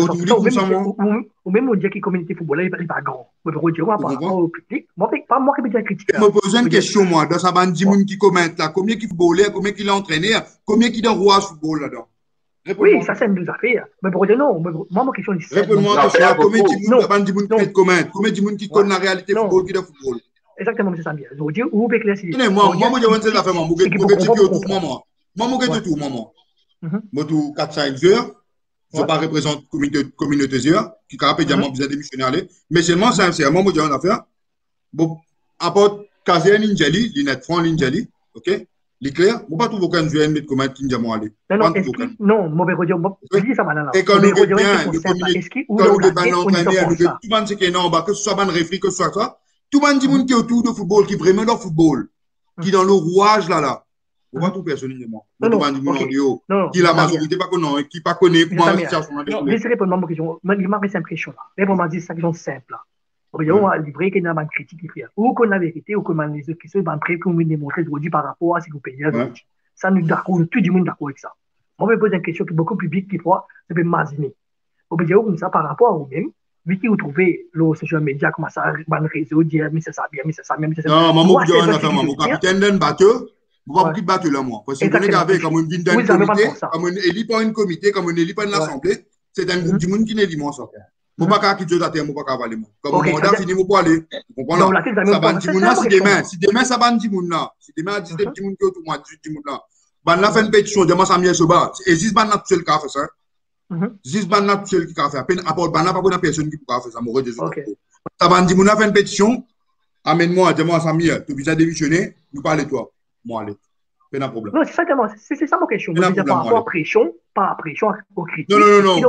que ou même on dit que la communauté footballeuse n'est pas grande. Mais pour dire, par rapport au public, moi, pas moi qui vais dire critique. Je me pose une question, moi, dans sa bande de monde qui commente là, combien qui footballeur, combien qui l'a entraîné, combien qui donne roi football là-dedans? Oui, ça, c'est une deux affaires. Mais pour dire non, moi, ma question est réponds-moi, combien de bande de monde qui commente, combien de monde qui connaît la réalité football qui donne football? Exactement, M. Samir. Je veux dire, où peut éclaircir? Moi, moi, je vais dire l'affaire, moi, je vais dire tout, moi, moi. Moi, je vais dire tout, moi, moi. Moi, tout quatre cinq heures. Je ne ouais. pas représenter la communauté qui a rapidement besoin de démissionner. Mais seulement, c'est un moment où on a fait. Bon, apporte Kazer Ninjali, l'inet franc Ninjali, ok? L'éclair, je ne pas trouver aucun joueur de comment Kinjamo aller. Non, non, non, moi, je vais dire ça maintenant. Et quand nous avons bien, quand nous avons bien entraîné, tout le monde sait que non, que ce soit un réflexe, que ce soit ça, tout le monde dit qui est autour du football, qui est vraiment dans le football, qui est dans le rouage là, là. On va tout personnellement. Non, non, non, qui la majorité pas connaît, qui pas connaît comment la situation. Non, laissez répondre à ma question. Il m'a fait impression là. Répondre à cette question simple là. On a livré qu'il y a une critique qui fait. Ou qu'on a vérité, ou qu'on a les autres qui sont en train de démontrer aujourd'hui par rapport à ce que vous payez. Ça nous d'accord, tout le monde d'accord avec ça. Moi, je me pose une question qui est beaucoup plus vite qui fois, je peux m'imaginer. On peut dire comme ça par rapport à vous-même. Vu que vous trouvez le social media comme ça, le réseau, dire, mais c'est ça bien, mais c'est ça bien, mais c'est ça bien. Non, maman, vous avez un capitaine d'un bateau. Vous ne pouvez pas battre là, moi. Parce que vous regardez comme une comité, comme une élit par une comité, comme une élit par une assemblée, c'est un groupe du monde qui n'est pas ça. Je ne peux pas quitter la terre, je ne peux pas avaler. Comme mon mandat fini, je peux aller. Vous comprenez? Ça va dire là, si demain, si demain ça va dire là, si demain dix-sept petits monde qui autour moi, dix-huit petits là, ban la fait une pétition, demain ça me se bat. Et dix ban n'a tout seul qui a fait ça. dix ban n'a tout seul qui a fait. À peine apport ban n'a pas bonne personne qui peut faire ça. M'aurait désolé. Ça va dire là fait une pétition, amène-moi, demain ça me tu viens démissionner, nous parler toi. Moi, allez. Pas de problème. Non, c'est ça, c'est ça ma question. Par rapport à pression, pas à pression aux critiques. Non, non, non, non.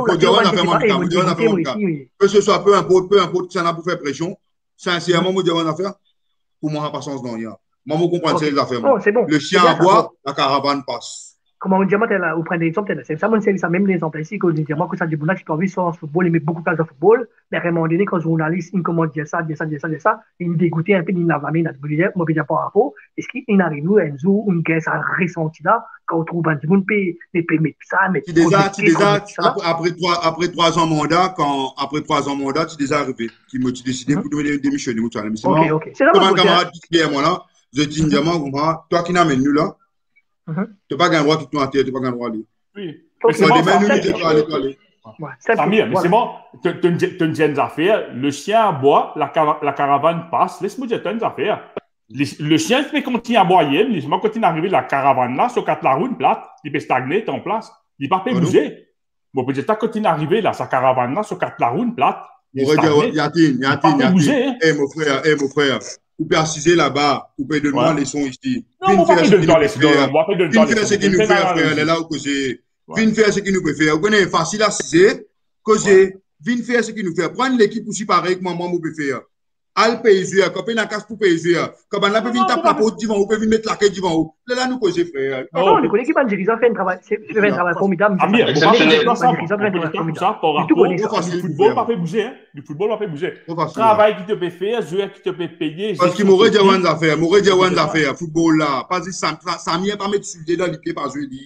Que ce soit peu importe, peu importe, ça n'a pas fait pression. Sincèrement, moi, je vais faire. Pour moi, pas sens dans rien. Moi, je comprends Ok. ces affaires. Oh, c'est bon. Le chien C'est bien, ça, aboie, bon. la caravane passe. Comment on dit, moi, vous prenez l'exemple, c'est ça, moi, c'est ça, même l'exemple ici, quand je dis, moi, que ça dit, bon, là, qui t'as envie sur le football, il met beaucoup de place de football, mais à un moment donné, quand le journaliste, il commence à dire ça, dire ça, dire ça, dire ça, il me dégoûtait un peu, il lave la main, il me dit, moi, je dis, par rapport, est-ce qu'il arrive, un jour, une guerre, ça ressenti là, quand on trouve un monde, il peut mettre ça, mais Tu déjà, tu déjà, après, après, trois, après trois ans mandat, quand, après trois ans mandat, tu es déjà arrivé, qui me, tu décidé pour te démissionner, ou tu as Ok, ok. C'est là, comme un moi, camarade qui est moi là, je dis, toi qui n'amènes nous là, tu n'as pas gagné droit qui t'ont attiré, tu n'as pas gagné droit aller. Oui. Ok, Mais c'est bon, bon, ça, ça. c'est- tu dois aller, tu dois aller. Ouais, c'est Samir, mais voilà. c'est bon. Tu as une jeune affaire. Le chien aboie, la, cara- la caravane passe. Laisse-moi dire, tu as une affaire. Le, le chien peut continuer à aboyer, mais quand il est arrivé la caravane là, sur quatre la route plate, il peut stagner, tu es en place. Il ne peut pas Ah, bouger. Bon, peut-être quand il est arrivé là, sa caravane là, sur quatre la route plate, il Mon frère, stagne. Yatine, Yatine, pas bouger, Yatine. hein. Eh, mon frère, eh, mon frère. Vous pouvez assiser là-bas, vous pouvez donner-moi Ouais. les sons ici. Non, on va pas de temps, laisse-le. On va pas de temps, Viens faire ce qu'il nous laisse-le. fait, frère, elle est là où causer. Ouais. Viens faire ce qu'il nous peut faire. Vous connaissez, facile à assiser, causer. Viens faire ce qu'il nous fait. Prendre l'équipe aussi pareil que moi, moi, je peux faire. Al payer, quand on a casse pour payer. Quand on a pas venir taper la porte devant, on peut venir mettre la quête devant. Là, là, nous causer, frère. Non, les collègues qui vont dire, ils ont fait un travail, c'est fait un travail formidable. Amir, c'est on ça. va Exceptionnel. faire ça. On Ils ont fait un peut travail faire formidable. ça par Du tout rapport connaît ça. au facile, football, frère. pas fait bouger. hein. Du football, pas fait bouger. Trop facile. Travail qui te peut faire, joueur qui te peut payer. Parce qu'il m'aurait dit one affaire, m'aurait dit one affaire, football là. Pas dit ça, ça m'y est pas mettre sur le pied dans les pieds par jouer.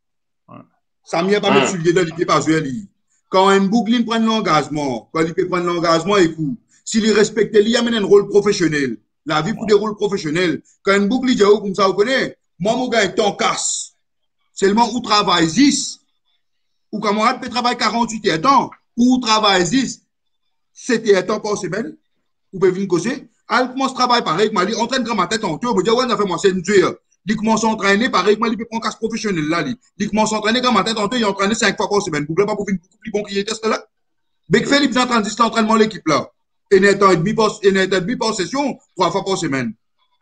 Ça m'y est pas mettre sur le pied dans les pieds par jouer. Quand un bouclin prend l'engagement, quand il peut prendre l'engagement, écoute, s'il respecte, il amène un rôle professionnel. La vie pour des rôles professionnels. Quand un bouclin dit, comme ça, vous connaissez, moi, mon gars, est en casse. Seulement, où travaille dix, ou camarade peut travailler quarante-huit heures temps, ou travaille dix, sept heures temps par semaine, ou peut venir causer. Elle commence à travailler pareil, il entraîne grand ma tête en tout, il me dit, ouais, ça fait moi, c'est une tueur. Il commence à entraîner pareil, il peut prendre un casse professionnel là, il commence à entraîner grand ma tête en tout, il entraîne cinq fois par semaine. Vous ne pas pour venir beaucoup plus bon qu'il était là. Bec fait, il est en train de l'entraînement l'équipe là. Et il est en demi par session, trois fois par semaine.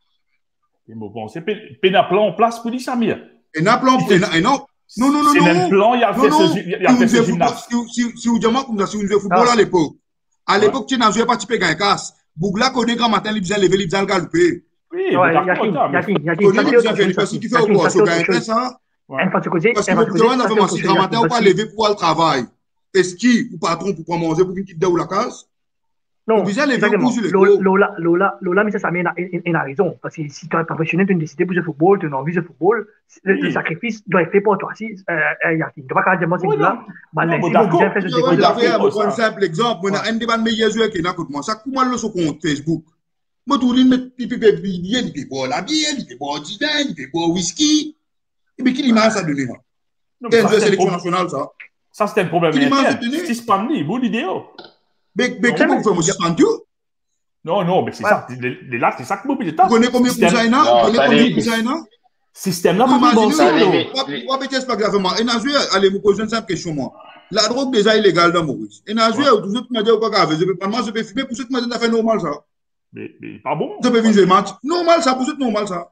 Bon, c'est un plan en place pour dire Samir. Et n'a plan, et non. Non, non, non, C'est non. un plan, il y a fait ce gymnase. Si vous dites comme ça, si vous jouez football à l'époque, à l'époque, tu n'as joué pas, tu peux gagner casse. Bougla connaît grand matin, il faisait lever, il faisait le galoper. Oui, Ouais, d'accord, Yakin, d'accord, mais- Yakin, Yakin, Connaît, ça, il c'est faisait autre faire, chose, parce qu'il fait Yakin, au quoi, ça, sur c'est autre gagner chose. ça. Ouais. Une fois de côté, Parce une que fois de vous côté, demandez, ça, c'est moi, autre si chose, grand matin, Yakin, on pas parce que- lever pour aller au travail. Est-ce qu'il, ou patron, pour pas manger, pour venir quitter ou la case? Non, Vous visez les exactement. vieux coups sur les Lola, dos. Lola, Lola, Lola, mais ça, ça m'a il a raison. Parce que si tu es un professionnel, tu as décidé pour jouer au football, tu as envie de jouer au football, le, Oui. le sacrifice doit être fait pour toi. Si, euh, euh, Yakin, tu ne vas pas dire, moi, c'est Oui, là, non. bah, Non, là, mais si d'accord. vous bien fait ce Je débat, vais d'accord, faire d'accord, un ça. simple exemple. Moi, un des meilleurs joueurs qui est là, moi, ça, comment le sur compte Facebook? Moi, tout le monde met pipi, pipi, billet, il fait boire la bière, il fait boire du vin, il fait boire whisky. Et puis, qui l'image ça donné, là? Non, mais C'est ça, un jeu c'est un sélection problème- nationale, ça. Ça, c'est un problème Il m'a interne. retenu. C'est spam ni, bonne idée. oh. Mais, mais Non, qui mais- vous fait me suspendre tout? Non, non, mais c'est Ouais. ça. Les, les là, c'est ça que moi, je Vous connaissez combien de Système- cousin il y a? Non, Vous connaissez ça combien de les- cousin il y a? Système là, Vous pas bon imaginez, ça, ça là. les- on va peut-être pas gravement. Et Nazoué, allez, vous poser une simple question, moi. La drogue déjà illégale dans Maurice. Et Nazoué, tout ce qui m'a dit, quoi grave, je peux pas, moi, je peux fumer, pour ce qui m'a dit, ça fait normal, ça. Mais, mais pas bon. Je peux venir jouer match. Normal, ça, pour ce qui est normal, ça.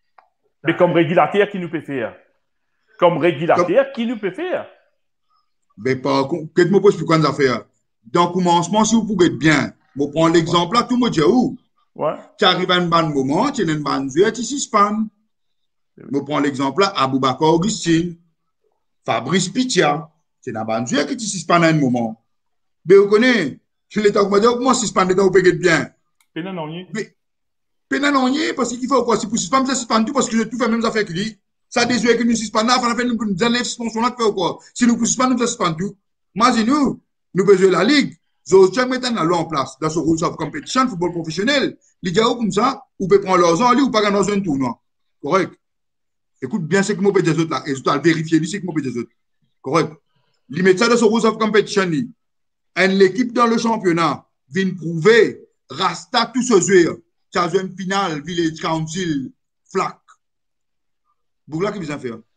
Mais comme régulateur, qui nous peut faire? Comme régulateur, qui nous peut faire? Mais par contre, qu'est-ce que je pose plus quoi affaires? Dans le commencement, si vous pouvez être bien, je prends l'exemple là, tout le monde dit où? Ouais. Tu arrives à un bon moment, tu as une bonne joueur, tu suspends. Je prends l'exemple là, Aboubakar Augustine, Fabrice Pitia, c'est une bonne joueur qui tu suspends à un moment. Mais vous connaissez, je l'ai dit, comment suspendre dans vous pouvez être bien? Et non, non, oui. Pénal non, parce qu'il faut quoi? Si pour suspendre, c'est suspendre tout parce que je tout fait même affaire qu'il dit. Ça des joueurs que nous suspendons, on a fait nous enlève suspension là, fait quoi? Si nous suspendons, nous suspendons tout. Imaginez-nous, nous besoin de la ligue. Zo chaque maintenant la loi en place dans ce rules of competition football professionnel. Les gars comme ça, ou peut prendre leurs ans, ou pas gagner dans un tournoi. Correct. Écoute bien ce que moi peux des autres là, et je dois vérifier ce que moi peux des autres. Correct. Ils mettent ça dans ce rules of competition. Et l'équipe dans le championnat vient prouver Rasta tout ce joueur. Tu as une finale Village Council Flac. Bougla qui vient faire.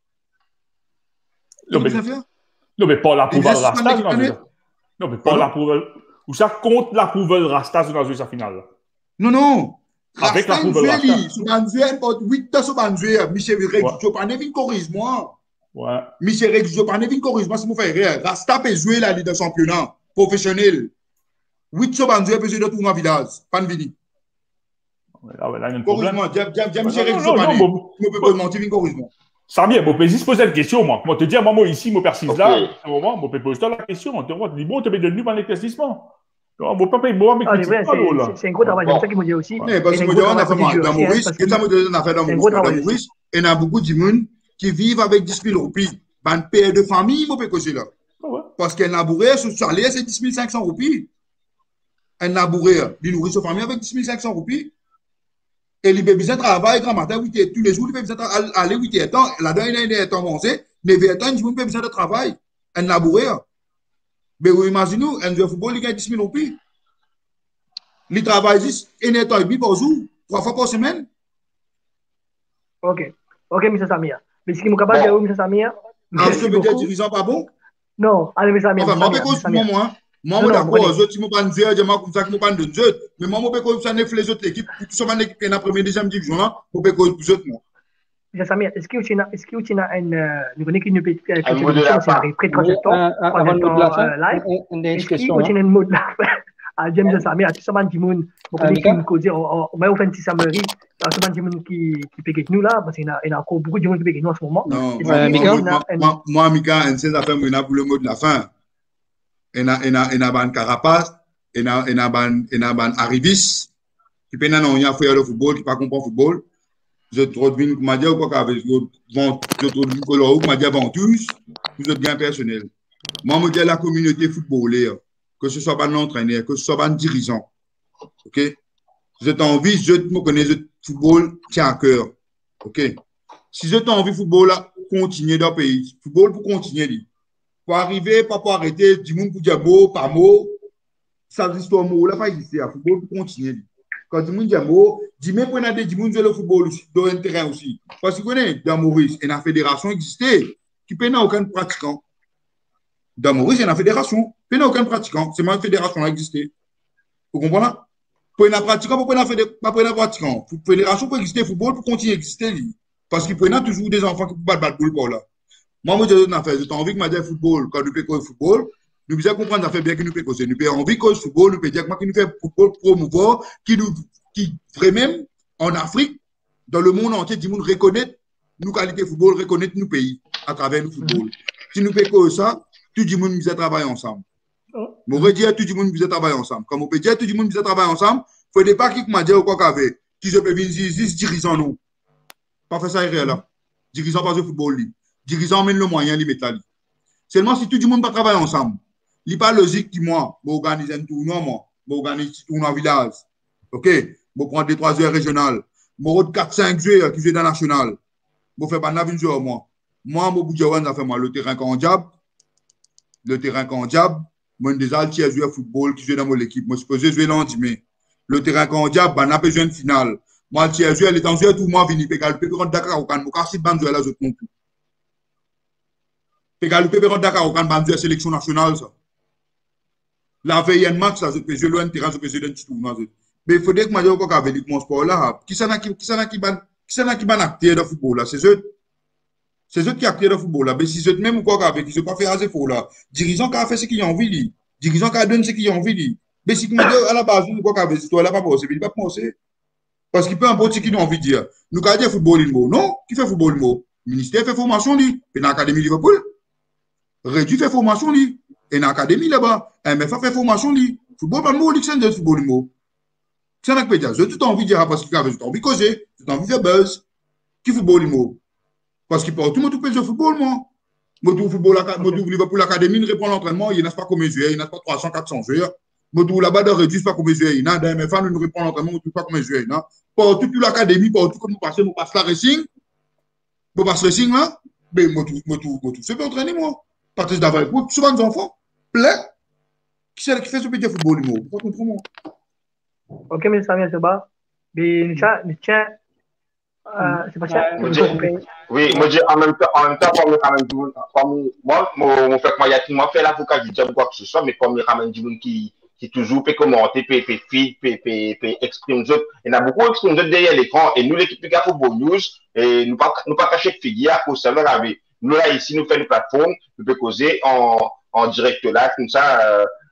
Non, mais, Qui vient faire? non, mais pas l'approval Les Rasta, Espagnols non, qui mais- non, mais pas Pardon? l'approval. Ou ça compte l'approval Rasta dans la finale. Non, non. Avec la Rasta, une poubelle joueur, Rasta. li. Sous Banzué, il porte huit tas sous Banzué. Michel Reg, Ouais. je parle, vin corrige-moi. Ouais. Michel Reg, je parle, vin corrige-moi si vous faites rien. Rasta peut jouer la Ligue de championnat professionnel. huit sous Banzué peut jouer dans tout mon village. Pas de vini. Ah ouais, là, il y a un problème. Corrige-moi, diable, diable, Non, chérie, non, je non, sais pas, non, bon, tu me peux pas mentir, mais corrige-moi. Ça vient, bon, peux juste poser une question, moi. Comment te dire, moi, moi, ici, moi, persiste Ok. là, à un moment, moi, peux poser la question. Tu vois, tu dis, bon, tu es devenu dans l'éclaircissement. Non, mon papa, moi, mais Ah, c'est vrai, critique pas, c'est- là. c'est c'est un gros travail, c'est Bon. ça qu'il m'a dit aussi. Mais parce Et que un moi, gros on a travail fait côté dans juriste, Maurice, parce et ça qu'il- me donne une affaire dans c'est un Maurice, gros dans travail Maurice, et il y a beaucoup de gens qui vivent avec dix mille roupies. Ben, père de famille, moi, peut causer là. Ah ouais. Parce qu'elle n'a bourré, ce salaire, c'est dix mille cinq cents roupies. Elle n'a bourré, il nourrit sa famille avec dix mille cinq cents roupies. Et il a besoin de travailler grand matin, huit heures, tous les jours, il a besoin d'aller huit heures temps. Là-dedans, il a temps avancé, neuf heures temps, il a besoin de travail. Elle n'a bourré. Mais vous imaginez, elle joue au football, il gagne dix mille roupies. Il travaille juste une heure et demie par jour, trois fois par semaine. Ok, ok, M. Samir. Mais ce qui m'a capable de Bon. dire, M. Samir, Alors, merci ce que veut dire beaucoup. dirigeant pas bon? Non, allez, M. Samir, Enfin, M. moi, Samir, je M. peux Samir. moi, moi, Non, moi, non, d'accord, vous les autres, ils m'ont pas dit, je m'en comme ça, qu'ils m'ont pas de jeu. Mais moi, je peux ça neuf les autres équipes, pour que ce soit une équipe qui est dans la première, deuxième division, là, je peux cause plus autres, moi. M. Samir, est-ce qu'il y a est-ce qu'il y a une, euh, nous connaissons qu'une petite Un mot de la c'est fin. arrivé près de Oui, trente-sept ans, un- un- avant le mot de la fin, euh, live. une- une dernière Est-ce qu'il y question. a hein. un mot de la fin à James Samir, à tout ce monde qui moun, on Ah, connaît Mika? qui cause, on va faire une petite summary, à tout ce monde qui qui peut avec nous là, parce qu'il y a il y a encore beaucoup de gens qui peut avec nous en ce moment. Non, Est-ce moi, qu'il y a Mika? une- moi, une- moi, moi, Mika, un de ces affaires, moi, pour le mot de la fin. Il y a, il y a, il y a ban carapace, il y a, il y a ban, il y a ban arrivis, qui peut n'a rien faire le football, qui pas comprendre le football. Je trouve que m'a dit quoi qu'avec je trouve que là m'a dit aventus, vous êtes bien personnel. Moi, je dis à la communauté footballière, que ce soit pas un entraîneur, que ce soit pas un dirigeant. OK? Je t'ai envie, je me connais le football, tient à cœur. OK? Si je t'ai envie football là, continuer dans le pays. Football pour continuer. Dit. Pour arriver, pas pour arrêter, du monde pour dire mot, pas mot. Ça histoire mot là, pas exister. Football pour continuer. Dit. Quand du monde dit mot, dis même qu'on a des gens qui jouent le football aussi, dans un terrain aussi. Parce que vous connaissez, dans Maurice, et la fédération existait, qui peut n'a aucun pratiquant. Dans Maurice, il y a une fédération, il n'y a aucun pratiquant. C'est ma fédération qui existait. Vous comprenez? Pour un pratiquant, pour un pratiquant. La fédération peut exister, le football pour continuer à exister. Parce qu'il peut y avoir toujours des enfants qui peuvent battre le football là. Moi, moi, j'ai une affaire. J'ai envie que je dise football, quand nous faisons football, nous devons comprendre ça fait bien que nous faisons. Nous avons envie que le football, nous faisons que nous faisons football promouvoir, qui nous, qui vraiment, en Afrique, dans le monde entier, du monde reconnaît nos qualités de football, reconnaît nos pays à travers le football. Si nous faisons ça, tout le monde nous travailler ensemble. On va dire tout le monde nous travailler ensemble. Comme on peut dire tout le monde nous travailler ensemble, il ne faut pas qu'il m'a dit quoi qu'avait, qui je peux venir ici, dirigeant nous. Pas faire ça réel là. Dirigeant pas de football. Li. Dirigeant mène le moyen, il met là. Seulement si tout le monde va travailler ensemble, il n'est pas logique que moi, je organise un tournoi, moi, je organise un tournoi village. OK? Je prends deux trois heures régionales. Je prends quatre cinq joueurs qui jouent dans la nationale. Je fais pas une joueur moi. Moi, je vais faire moi le terrain quand diable. Le terrain quand diable. Moi, des altiers joueurs football qui jouent dans mon équipe. Moi, je peux jouer l'endemain. Le terrain quand diable, on a besoin de finale. Moi, le tiers joueur, les temps joueurs, tout le monde vient. Pégal, peut rentrer Dakar au Cannes. Moi, si ban joueur là, je te montre. Pégal, peut rentrer Dakar au Cannes, ban joueur sélection nationale, ça. La veille, un match, là, je peux jouer loin terrain, je peux jouer dans un petit tournoi. Mais il faudrait que je dise qu'avec mon sport là, qui s'en a qui s'en a qui ban, qui s'en a qui ban acteur de football là, c'est eux. C'est eux qui acteur de football là. Mais si c'est même ou quoi qu'avec, ils ne pas faire assez fort là. Dirigeant qui a fait ce qu'ils ont envie, dirigeant qui a donné ce qu'ils ont envie. Mais si tu me dis à la base, ou quoi qu'avec, toi là, pas possible, il ne va pas penser. Parce qu'il peut importe ce qu'ils ont envie de dire. Nous, quand on dit football, il non, qui fait football, il Le ministère fait formation, lui, et dans l'Académie Liverpool. Réduit fait formation, lui, et dans l'Académie là-bas. M F A fait formation, lui. Football, pas de mot, c'est un football, il c'est un peu dire. J'ai tout envie de dire, parce qu'il a envie de causer, j'ai envie de faire buzz. Qui football, il Parce qu'il peut tout le monde peut jouer au football, moi. Moi, tout football, moi, tout Liverpool Académie, il répond à l'entraînement, il n'a pas comme joueur, il n'a pas trois cents, quatre cents joueurs. Moi, tout là-bas, de réduit pas comme joueur, il n'a dans M F A, nous répond à l'entraînement, il pas comme joueur, il n'a. Pour toute l'académie, pour tout comme nous passons, nous passons la racing, nous passons racing là, mais moi, tout, moi, tout, moi, tout, c'est pas entraîner, moi. Parce que d'abord, pour souvent des enfants, plein, qui c'est qui fait ce petit football, moi, vous comprenez, moi. Ok, mais ça vient de bas. Mais tiens, c'est pas ça. Oui, moi, en même temps, en même temps, pour me ramener du monde, moi, moi, fait moi, il y a qui m'a fait l'avocat du diable, quoi que ce soit, mais pour me ramener du monde qui, qui toujours peut commenter, peut, peut, feed, peut, peut, peut, exprimer d'autres. Il y en a beaucoup exprime d'autres derrière l'écran, et nous, l'équipe de Football News, et nous pas, nous pas cacher de figure à cause de ça, avec nous, là, ici, nous faisons une plateforme, nous pouvons causer en, en direct live, comme ça, euh,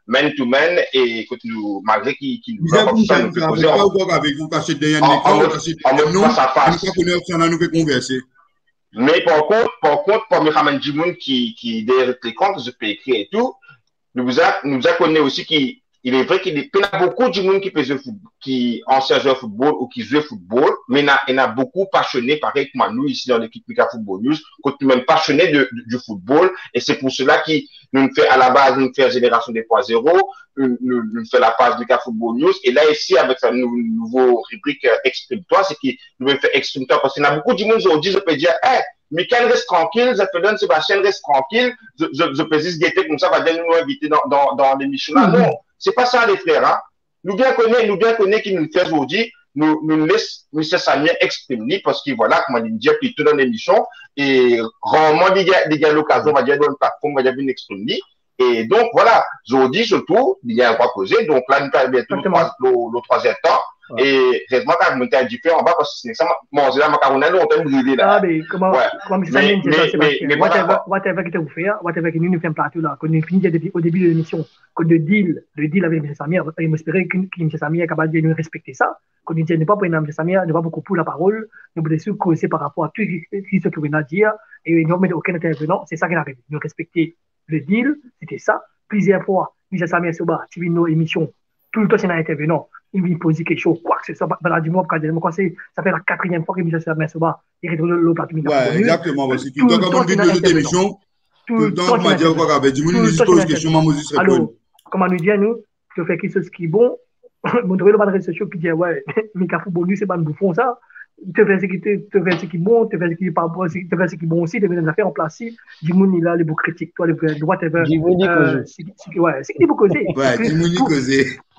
man to man, et écoute, nous, malgré qu'il qu Vous avez ça, nous fait poser en avec vous, cacher derrière nous, cacher derrière nous, face à face. Nous connaissons, nous fait converser. Mais par contre, par contre, pour Mohamed Jimoun qui, qui, derrière les comptes, je peux écrire et tout, nous a, nous a connu aussi qu'il, il est vrai qu'il y a beaucoup de monde qui peut jouer football, qui ancien joueur football ou qui joue football, mais il y a, il y a beaucoup passionnés, pareil comme nous ici dans l'équipe Mika Football News, qui sont même passionnés de, de, du football, et c'est pour cela que nous fait à la base, nous fait Génération deux point zéro, nous, nous, nous fait la page Mika Football News, et là ici avec sa nou, nouveau rubrique euh, Exprime-toi, c'est qu'il nous fait Exprime-toi, parce qu'il y a beaucoup de monde aujourd'hui, je peux dire, hey, Michael reste tranquille, Zephelon Sébastien reste tranquille, je, je, je peux juste guetter comme ça, va bien nous inviter dans, dans, dans l'émission là, non. C'est pas ça, les frères, hein. Nous bien connaissons, nous bien connaissons qui nous fait aujourd'hui, nous, nous laisse M. Samir exprimer parce qu'il, voilà, comment dire, puis tout dans l'émission, et rarement, il y a, il y a l'occasion, on va dire, dans une plateforme, on va dire, une exprimer. Et donc, voilà, aujourd'hui, surtout, il y a un quoi causer. Donc, là, nous avons bientôt le, le troisième temps. Ouais. Et, réellement, quand vous mettez un différent en bas, parce que c'est ça, moi, c'est là, ma caroune, on t'a brûlé, là. Ah, mais comment, ouais. comment, M. Samir, c'est ça, Sébastien. Whatever, whatever que tu fais, whatever que nous nous faisons plateau, là, quand nous finissons au début de l'émission, que le deal, le deal avec M. Samir, il m'espérait que M. Samir est capable de nous respecter ça. Quand nous disons, ne pas prendre M. Samir, ne pas beaucoup pour la parole, nous voulons se causer par rapport à tout ce que vous venez de dire, et nous mettre aucun intervenant, c'est ça qui arrive. Nous respecter le deal, c'était ça. Plusieurs fois, M. Samir Soba, tu vis nos émissions, tout le temps, c'est un intervenant. Il vient poser quelque chose, quoi que ce soit. Ben là, du moins, ça fait la quatrième fois que M. Samir Soba, il retourne le plateau. Ouais, exactement. Parce que tout le temps, comme on dit dans notre émission, tout le temps, on va dire quoi qu'avec du monde, nous pose question, moi, Moses répond. Alors, comment nous dire, nous, je fais quelque chose qui est bon, montrer le réseau social qui dit, ouais, Mika Football News, c'est pas un bouffon, ça. Tu fais ce qui est bon, tu fais ce qui est pas bon, tu fais ce qui est bon aussi, tu fais des affaires en place. Du monde, il a les beaux critiques, toi, les whatever. Du monde, il cause. Ouais, c'est qui est beau causer. Ouais, du monde, il cause.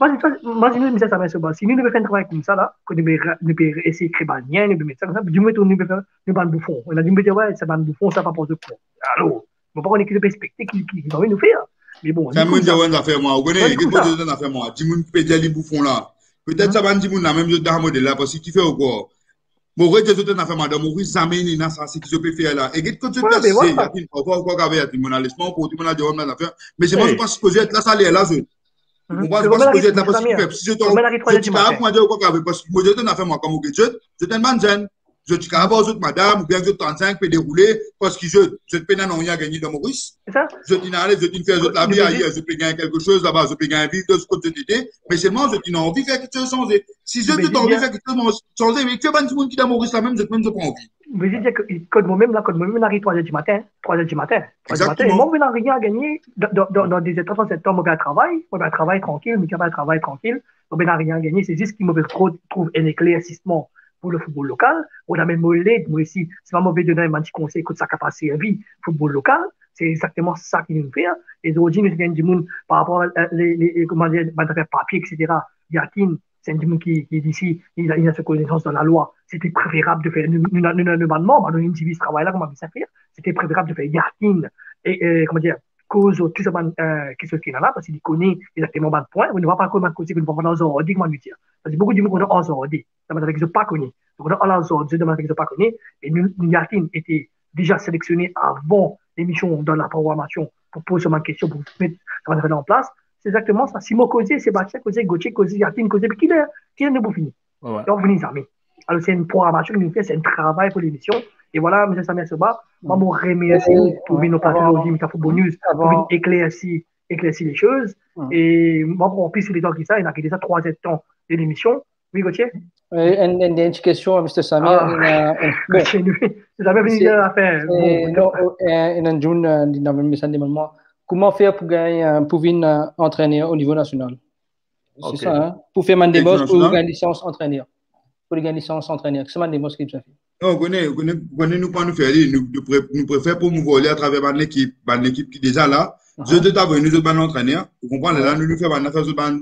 Moi, je me dis ça, ça va. Si nous devons faire un travail comme ça, là, que nous devons essayer de créer un lien, nous devons mettre ça comme ça, du moment où nous devons faire un bouffon. On a dit, ouais, c'est un bouffon, ça va pas de quoi. Alors, on va pas qu'on ait respecter qui ont envie de nous faire. Mais bon. Ça me dit, ouais, ça fait moi. Vous connaissez, qu'est-ce que ça fait moi? Du monde peut dire les bouffons là. Peut-être ça va dire, la même chose dans le modèle là, parce que tu fais quoi? Bon, je te dis, madame, vous jamais ni ça, c'est ce que je peux faire là. Et quand tu passes, il y a une fois, quoi, qu'avec un laissement pour tout le monde dire, on a l'affaire. Mais c'est moi, je pense que je vais être là, ça l'est là, je. On va pas se être là parce que si je te dis, moi, je quoi qu'avec, parce que moi, je te fais moi, comme vous dites, je te demande, je te dis, qu'avant, je te madame, ou bien je te trente-cinq, peut dérouler, parce que je, je te peine à rien gagner dans Maurice. Je te dis, allez, je te fais, je te la vie ailleurs, je peux gagner quelque chose là-bas, je peux gagner vivre de ce côté de t'aider, mais seulement, je te dis, non, envie de faire quelque chose changer. Si je te dis, envie de faire quelque chose changer, mais tu vas pas dire qui dans Maurice là même, je te même, je prends envie. Mais je dis que, code moi-même, là, code moi-même, on arrive trois heures du matin, trois heures du matin. Exactement. Moi, on n'a rien à gagner dans des états de septembre, on va travailler, on va travailler tranquille, mais on va travailler tranquille, on n'a rien à gagner, c'est juste qu'il me trouve un éclaircissement pour le football local. On a même l'aide, moi ici, c'est pas mauvais de donner un petit conseil que ça a servi football local. C'est exactement ça qu'il nous fait. Et aujourd'hui, nous avons du monde par rapport à les, les, comment dire, papier, et cetera. Yatin, c'est un monde qui, qui est ici, il a, il a cette connaissance dans la loi. C'était préférable de faire, nous, nous, nous, nous, nous, nous, une civile ce travail-là, comment ça faire. C'était préférable de faire Yatin, et, euh, comment dire, cause, tout ce euh, qui est là, parce qu'il connaît exactement le point. On ne va pas comment causer que nous pouvons dans un ordi, comment nous dire. Parce que beaucoup de monde ont un ordi. Ça veut dire qu'ils ne sont pas connus. Donc, on a un ordi, ça veut dire qu'ils ne sont pas connus. Et nous, Yatin était déjà sélectionné avant l'émission dans la programmation pour poser une question, pour mettre ça en place. C'est exactement ça. Simon Causé, Sébastien Causé, Gauthier Causé, Yatin Causé, qui est qui est nous fini. Donc, venez amis. Alors, c'est une programmation que nous fait, c'est un travail pour l'émission. Et voilà, M. Samir Soba, moi, je vous remercie pour venir nous parler aujourd'hui, Mika Football News, pour venir éclaircir, éclaircir les choses. Et moi, pour plus sur les temps qui ça, il y a déjà trois temps de l'émission. Oui, Gauthier? Une dernière question, M. Samir. Gauthier, vous avez venu à faire. Non, en juin, dans le message de moi, comment faire pour gagner, pour venir entraîner au niveau national? C'est ça, hein? Pour faire un débat pour gagner une licence entraîneur. Pour gagner une licence entraîneur. C'est un débat qui est fait. Non, vous connaissez, vous connaissez, nous pas nous faire, nous, nous préférons pour nous voler à travers une équipe, une équipe qui est déjà là. Je te t'avoue, nous sommes entraîneurs. Vous comprenez, là, nous nous faisons une affaire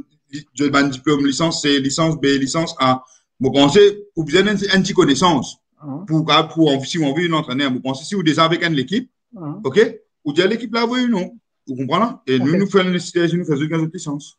de un diplôme, licence C, licence B, licence A. Vous pensez, vous avez une petite connaissance. Pour, pour, si on veut une entraîneur, vous pensez, si vous déjà avec une équipe, ok? Vous dites l'équipe là, oui ou non? Vous comprenez? Et nous, nous faisons une stage, nous faisons quinze licences.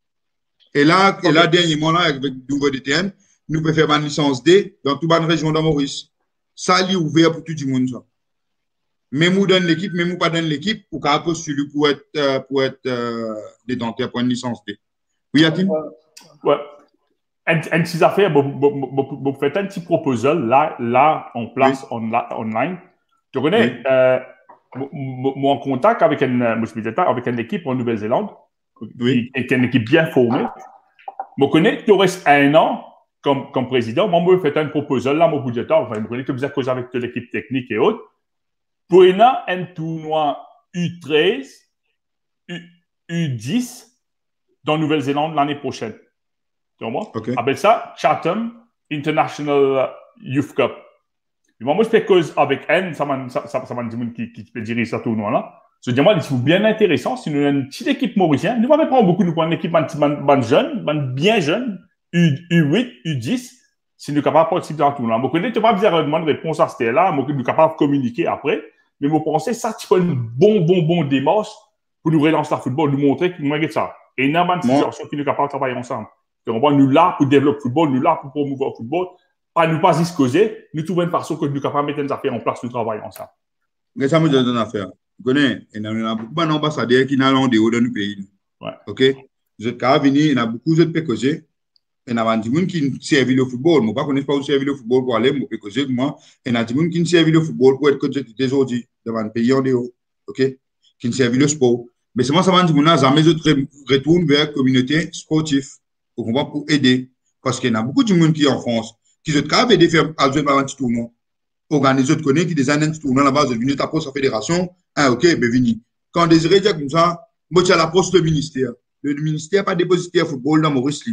Et là, et là, dernièrement, là, avec le nouveau D T N, nous pouvons faire une licence D dans toute la région de Maurice. Ça, il est ouvert pour tout le monde. Ça. même ou dans l'équipe, même ou pas dans l'équipe, ou qu'à postuler pour être, euh, pour être euh, détenteur pour une licence D. Oui, Yatin? Ouais. Un, un petit affaire, vous faites un petit proposal là, là en place oui. on, online. Tu connais, oui. euh, moi en contact avec une, avec une équipe en Nouvelle-Zélande, oui. et une équipe bien formée. Je connais, tu restes un an comme, comme président. Moi, je fais un proposal là, mon budgétaire, enfin, je connais que vous avez causé avec l'équipe technique et autres. Pour un tournoi U treize, U dix dans Nouvelle-Zélande l'année prochaine. Tu vois? Okay. Avec ça, Chatham International Youth Cup. Et moi, moi, je fais cause avec N, ça m'a ça, ça, ça dit qui, qui peut diriger ce tournoi-là. Je dis, moi, c'est bien intéressant. Si nous avons une petite équipe mauricienne, nous ne pas prendre beaucoup, nous prenons une équipe jeune, bien jeune, U huit, U dix, si nous sommes capables de participer dans le tournoi. Je ne sais pas besoin de réponse à ce là, nous sommes capables de communiquer après. Mais je pense que ça, c'est une bonne, bonne, bonne démarche pour nous relancer le football, nous montrer que nous avons ça. Et il y a une situation qui nous sommes capables de travailler ensemble. Nous là pour développer le football, nous là pour promouvoir le football, pas nous pas discuter, nous trouvons une façon que nous sommes capables de mettre des affaires en place, nous travaillons ensemble. Mais ça me donne une affaire. Vous connaissez, il y a beaucoup d'ambassadeurs qui n'ont pas dans le pays. Ouais. Ok? Vous êtes venus, il y a beaucoup de pécosés. Il y a des gens qui servent le football. Moi, je ne connais pas où servir le football pour aller, moi, pécosé, moi. Il y a des gens qui servent le football pour être coach aujourd'hui, devant un pays en dehors. Ok? Qui servent le sport. Mais c'est moi, ça m'a dit, moi, jamais je retourne vers la communauté sportive. Pour aider. Parce qu'il y a beaucoup de gens qui en France, qui se trouvent aider à faire un petit tournoi. Organiser de connaître qui des années de tournoi là-bas, de venir taper sa fédération. Ah, ok, ben, vini. Quand Désiré dit comme ça, moi, tu as la poste du ministère. Le ministère n'a pas déposité le football dans Maurice.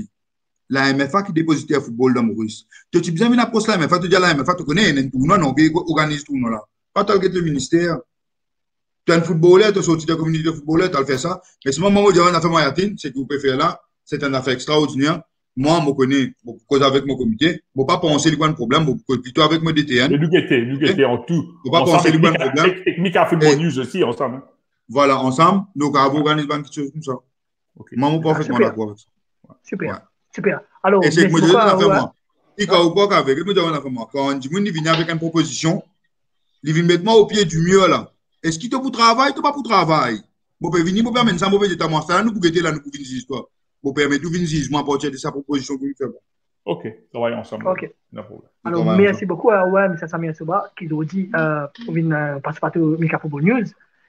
La M F A qui déposité le football dans Maurice. Tu as besoin de la poste la M F A, tu dis à la M F A, tu connais, il y a un tournoi, non, organise ce tournoi là. Pas tu as le ministère. Tu as un footballeur, tu as sorti de la communauté de footballeur, tu as fait ça. Mais ce moment où tu as fait Mayatine, c'est que vous pouvez faire là. C'est une affaire extraordinaire. Moi, je connais, cause avec mon comité, je ne pas penser qu'il y a un problème, plutôt avec mon D T N. Mais nous guetter, nous guetter en tout. Je ne pas penser qu'il y a un problème. Et Mika Football News aussi, ensemble. Voilà, ensemble, nous avons organisé quelque chose comme ça. Okay. Moi, je suis parfaitement d'accord avec ça. Super, ouais. Super. Alors, et c'est que je dis une affaire, moi. Et quand vous parlez avec, je dis une affaire, moi. Quand on vient avec une proposition, il vient mettre moi au pied du mur, là. Est-ce qu'il te pour travail, ou pas pour travail? Vous pouvez venir, vous pouvez amener ça, vous pouvez dire, moi, ça, nous pouvons guetter là, nous pouvons venir l'histoire. Vous permettez de venir à partir de sa proposition que vous faites. Ok, travaillons ensemble. Ok. Alors, merci beaucoup à ouais, M. Samir Soba, qui nous dit, euh, on vient participer au Mika Football News.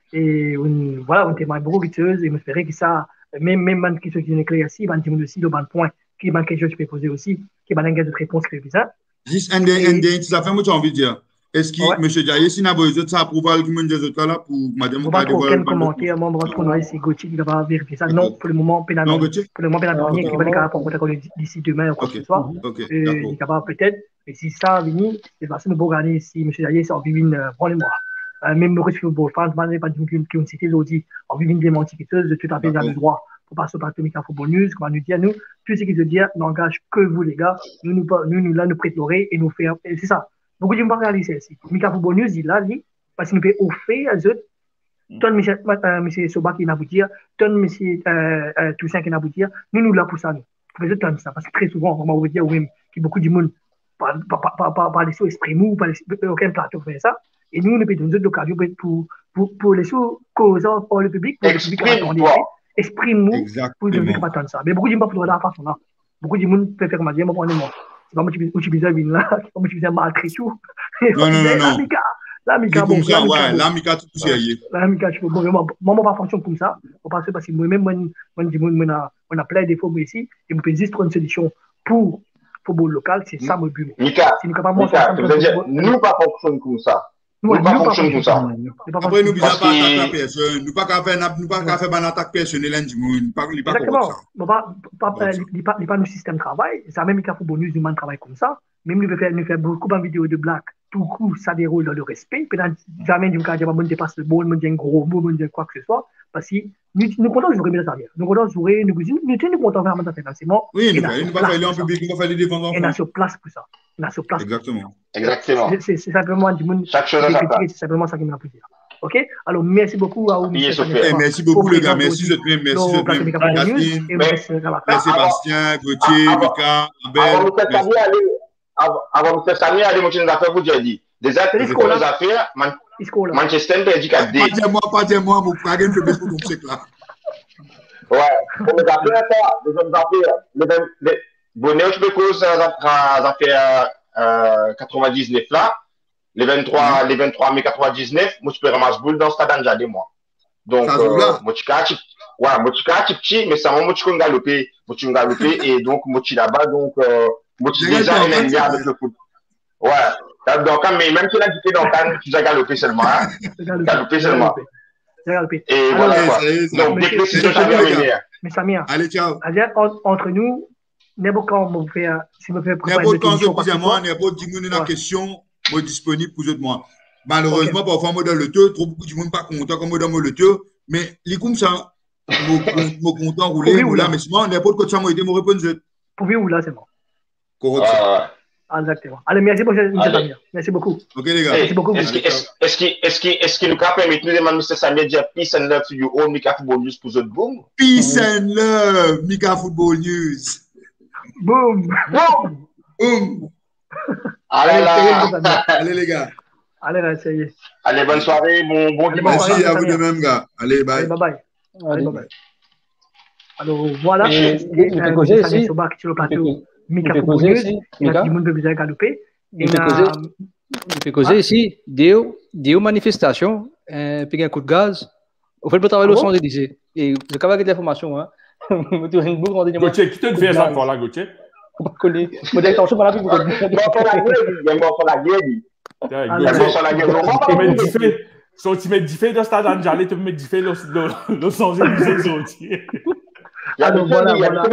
Et on, voilà, on était beaucoup guitteuse et on espérait que ça, même, même qui sont éclairés ici, on dit aussi le bon point, qui est quelque chose que je peux poser aussi, qui est un langage de réponse qui est bizarre. Juste un des, ça fait moi, j'ai envie de dire. Est-ce que M. Diaye, si n'a pas besoin de ça, approuve qui me dit autres là pour Madame Moukade? Aucun commentaire, moi, je pense que c'est Gauthier qui va vérifier ça. Non, pour le moment, pour le moment, il va être capable de contact d'ici demain ou quoi que ce soit. Il est capable peut-être, et si ça vient, c'est parce que nous pouvons gagner si M. Diaye, c'est en vivant, prenez-moi. Même le risque football France, je ne sais pas qui ont cité aujourd'hui, en vivant des menticiteuses de tout à fait dans le droit. Pour passer au partenariat Mika Football News, comme on nous dit à nous, tout ce qui se dit n'engage que vous, les gars. Nous, nous, nous, là, nous prétorer et nous faire, et c'est ça. Beaucoup de gens ne pas réaliser ici. Mika Football News, il a dit, parce qu'il nous peut offrir à eux, ton M. Soba qui n'a pas dire, ton M. Toussaint qui n'a pas dire, nous, nous là pour ça, nous. Pour les autres, ça. Parce que très souvent, on va vous dire, oui, qu'il y a beaucoup de monde, par les sous expriment ou par aucun plateau pour faire ça. Et nous, nous payons d'autres occasions pour, pour, pour les sous causant pour le public, pour le public qui va exprime-nous pour le public qui va attendre ça. Mais beaucoup de gens ne peuvent pas faire la façon là. Beaucoup de gens peuvent faire comme dire, moi, prenez-moi. C'est pas moi qui suis besoin de là, c'est pas moi qui suis besoin de maltraiter tout. Non, non, non, non. L'amica, bon, ça, ouais, l'amica, tout sérieux. L'amica, je peux, bon, moi, moi, pas fonctionne comme ça. Parce que moi-même, moi, on a plein de défauts ici, et on peut juste trouver une solution pour le football local, c'est ça mon but. Mika, Mika, tu veux dire, nous pas fonctionne comme ça. Nous pas fonctionne comme ça. Après, nous ne pouvons pas attaquer personne. Nous ne pouvons pas faire une attaque personnelle. Exactement. Il n'y a pas de système de travail. C'est même Mika Football News, nous travaille comme ça. Même nous faisons beaucoup de vidéos de blagues. Tout coup, ça déroule dans le respect. Puis jamais du cas, on dépasse le bon, on dit un gros mot, on dit quoi que ce soit. Parce que nous nous comptons jouer bien derrière. Nous comptons jouer, nous nous nous comptons vraiment dans financement. Oui, nous ne pas faire en public, nous ne pas faire les défendre en France. On a sur place pour ça. On a sur place. Exactement. Exactement. C'est simplement du monde. Chaque chose à sa place. C'est simplement ça qui m'a plaisir. Ok? Alors, merci beaucoup à vous. Merci beaucoup, les gars. Merci, je te plaît. Merci, je te plaît. Merci, Sébastien, Gauthier, Mika, Abel. Avant de faire ça, il y a des choses à faire pour dire. Déjà, les affaires, Isco là. Manchester perdu quatre deux. Pas dire-moi, pas dire-moi, mon frère, il fait pour mon chèque là. Ouais, pour les affaires, ça, les hommes d'affaires, les bonheurs, je peux cause, ça fait quatre-vingt-dix-neuf là, les vingt-trois, les vingt-trois mai quatre-vingt-dix-neuf, moi, je peux ramasser boule dans ce stade d'Anjadé, moi. Donc, moi, je suis ouais, moi, je suis petit, mais ça m'a moi, je suis galopé, moi, je suis galopé, et donc, moi, je suis là-bas, donc, moi, je suis déjà un ennemi avec le foot. Ouais, donc, mais même si là, tu es dans le cadre, tu as galopé seulement, hein. Galopé seulement. Et voilà, donc, dès que le site va venir. Mais Samir, allez, ciao. Entre nous, n'importe quand on fait, si on fait n'importe quand on fait moi, n'importe qui nous une question, moi disponible pour moi. Malheureusement, parfois, moi dans le tour, trop beaucoup de monde pas content comme moi dans le tour, mais les comme ça, moi content rouler, là, mais sinon, n'importe quoi ça, moi été me répondre. Pour vous là, c'est bon. Correct. Exactement. Allez, merci beaucoup, Samir. Merci beaucoup. Ok, les gars. Merci beaucoup. Est-ce que nous pouvons permettre de demander M. Samir dire peace and love to you all, Mika Football News pour votre boom? Peace and love, Mika Football News. Boom. Boom. Boom. Allez, là. Allez, les gars. Allez, là, ça y est. Allez, bonne soirée, bon, bon dimanche. Merci à vous de même, gars. Allez, bye. Bye bye. Allez, bye bye. Alors, voilà. Le projet ici. Mika Football News, il y a du monde qui peut galoper. Il peut causer ici des manifestations, puis un coup de gaz. On fait le travail au centre d'Élysée. Et je vais avec l'information. Gauthier, qui te fait ça encore là, Gauthier? On va connaître. Je vais attention par la vie. Il y a mort pour la guerre. Il y a mort pour la guerre. Son tu mets du fait dans stade Anjali, tu peux mettre du fait le sang de Gauthier. Alors voilà, voilà.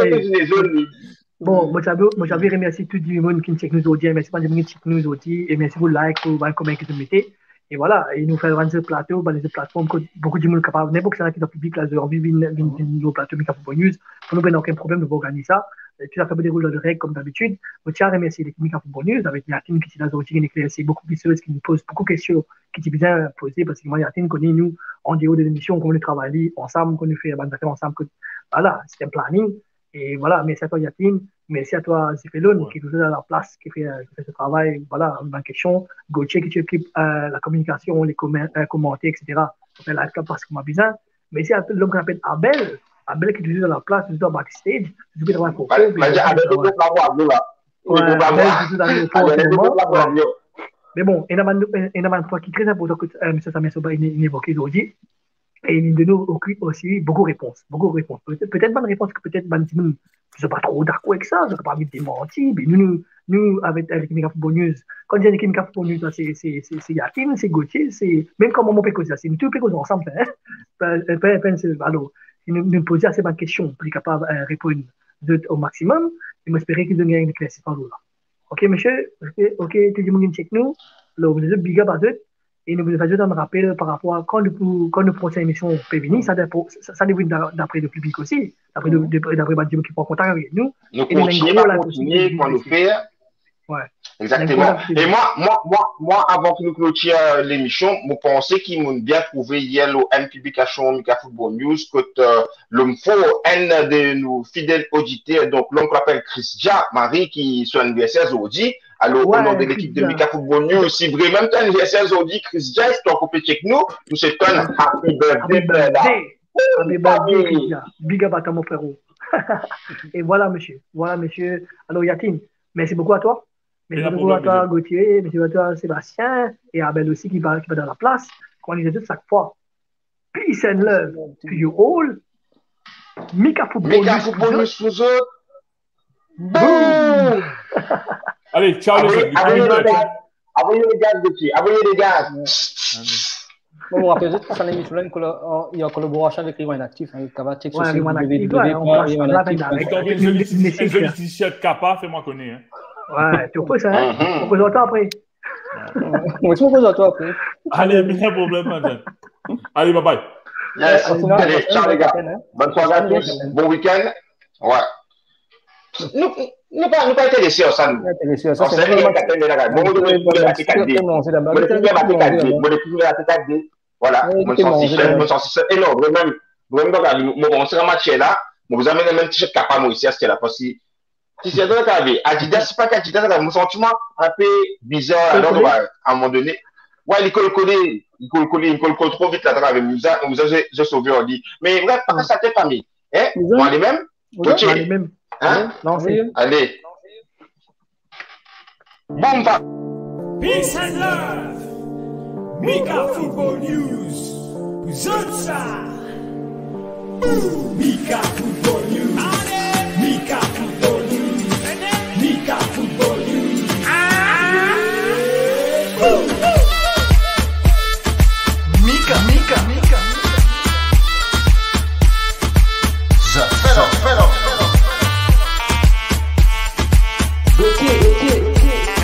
Bon, moi j'avais remercié tout le monde qui nous check nous aujourd'hui, merci pas de nous check nous aujourd'hui, et merci pour le like, pour le comment que vous mettez. Et voilà, et nous faisons ce plateau, bah, les plateformes que beaucoup de monde capable, n'importe qui qui est dans le public, là, j'ai envie de venir au plateau Mika Football News, pour nous, ben, aucun problème de vous organiser ça. Tout à fait déroule de règles comme d'habitude. Je tiens à remercier l'équipe Mika Football News, avec Yatine qui est là aujourd'hui, qui nous éclaircit beaucoup plus, qui nous pose beaucoup de questions, qui est bien posées, parce que moi, Yatine connaît nous, en dehors de l'émission, qu'on nous travaille ensemble, qu'on nous fait, ben, ensemble, que, voilà, c'est un planning. Et voilà, merci à toi Yatine, merci à toi Zipelon qui est toujours à la place, qui fait, qui fait ce travail, voilà, en question. Gauthier qui s'occupe euh, la communication, les commentaires, euh, commentaires, et cetera. On fait la club parce qu'on a besoin. Merci à l'homme qu'on appelle Abel, Abel qui est toujours à la place, toujours backstage, toujours qui travaille pour eux. Abel, Abel, mais bon, il y a un point qui est très important que euh, M. Samir Soba évoqué aujourd'hui. Et il de nous occupe aussi beaucoup de réponses. Beaucoup de réponses. Peut-être peut bonne réponse que peut-être ben, je ne suis pas trop d'accord avec ça, je ne peux pas me démentir. Mais nous, nous, nous avec, avec Mika Football News, quand je dis que Mika Football News, c'est Yatine, c'est Gauthier, c'est même comme on peut causer, c'est nous tous peut causer ensemble. Hein? Alors, nous nous poser assez bonnes questions pour être capable de répondre au maximum et m'espérer qu'ils donnent une classe par là. Ok, monsieur? Ok, tout le monde check nous. Alors, vous êtes big up à eux. Et nous vous faisons un rappel par rapport à quand nous, quand nous prochaine émission peut venir, ça dépend, ça dépend d'après le public aussi, d'après les gens qui prennent contact avec nous. Nous continuons à continuer pour nous faire. Ouais. Exactement. Et moi, moi, moi, moi, avant que nous clôturions l'émission, je pensais qu'ils m'ont bien trouvé hier le N Publication Mika Football News que euh, l'homme faut un de nos fidèles auditeurs, donc l'homme qu'on appelle Christian Marie qui est son anniversaire aujourd'hui. Alors, ouais, au nom de l'équipe de Mika Football News, si vraiment tu as un anniversaire aujourd'hui, Christian, si tu as coupé check nous, nous c'est un happy birthday. Happy birthday, Christian. Big up à toi, mon frérot. Et voilà, monsieur. Voilà, monsieur. Alors, Yatine, merci beaucoup à toi. Merci beaucoup à toi, Gauthier. Merci beaucoup à toi, Sébastien. Et Abel aussi qui va, qui va dans la place. Qu'on disait tout chaque fois. Peace and love to you all. Mika Football Mika Football News pour eux. Boom! Allez, ciao les gars. Abonnez les gars, Gauthier. Abonnez les gars. Bon, on rappelle juste que c'est l'émission il y a en collaboration avec Rewind Active. Il y a check sur Rewind Active. On va un joli t-shirt Kappa, fais-moi connaître. Ouais, tu peux ça, hein? On peut s'entendre après. On peut s'entendre après. Allez, bien problème maintenant. Allez, bye bye. Yes. Allez, ciao les gars. Bonne soirée à tous. Bon week-end. Ouais. Nous ne pas pas intéressés à ça. Nous. Intéressés à ça. C'est vraiment intéressé là. Bon, on doit la T quatre D. On doit la T quatre D. Voilà. Mon sens c'est mon sens c'est énorme. Même même donc mon c'est un match là. Vous avez le même t-shirt Kappa moi ici à ce là parce que si c'est dans le cas Adidas c'est pas qu'Adidas là mon sentiment un peu bizarre alors à un moment donné. Ouais, l'école connaît, l'école connaît, l'école connaît trop vite là travers nous a, nous a, j'ai sauvé, on dit. Mais bref, pas ça t'es famille. Hein? Moi, les mêmes? Ok. Les mêmes. Hein? Non, c'est. Allez. Boum, va. Peace and love. Mika Football News. Vous autres ça. Mika Football News. Mika Football News. Mika Football News. Mika, Mika, Mika. The fellow, fellow, fellow. Ok, ok, ok.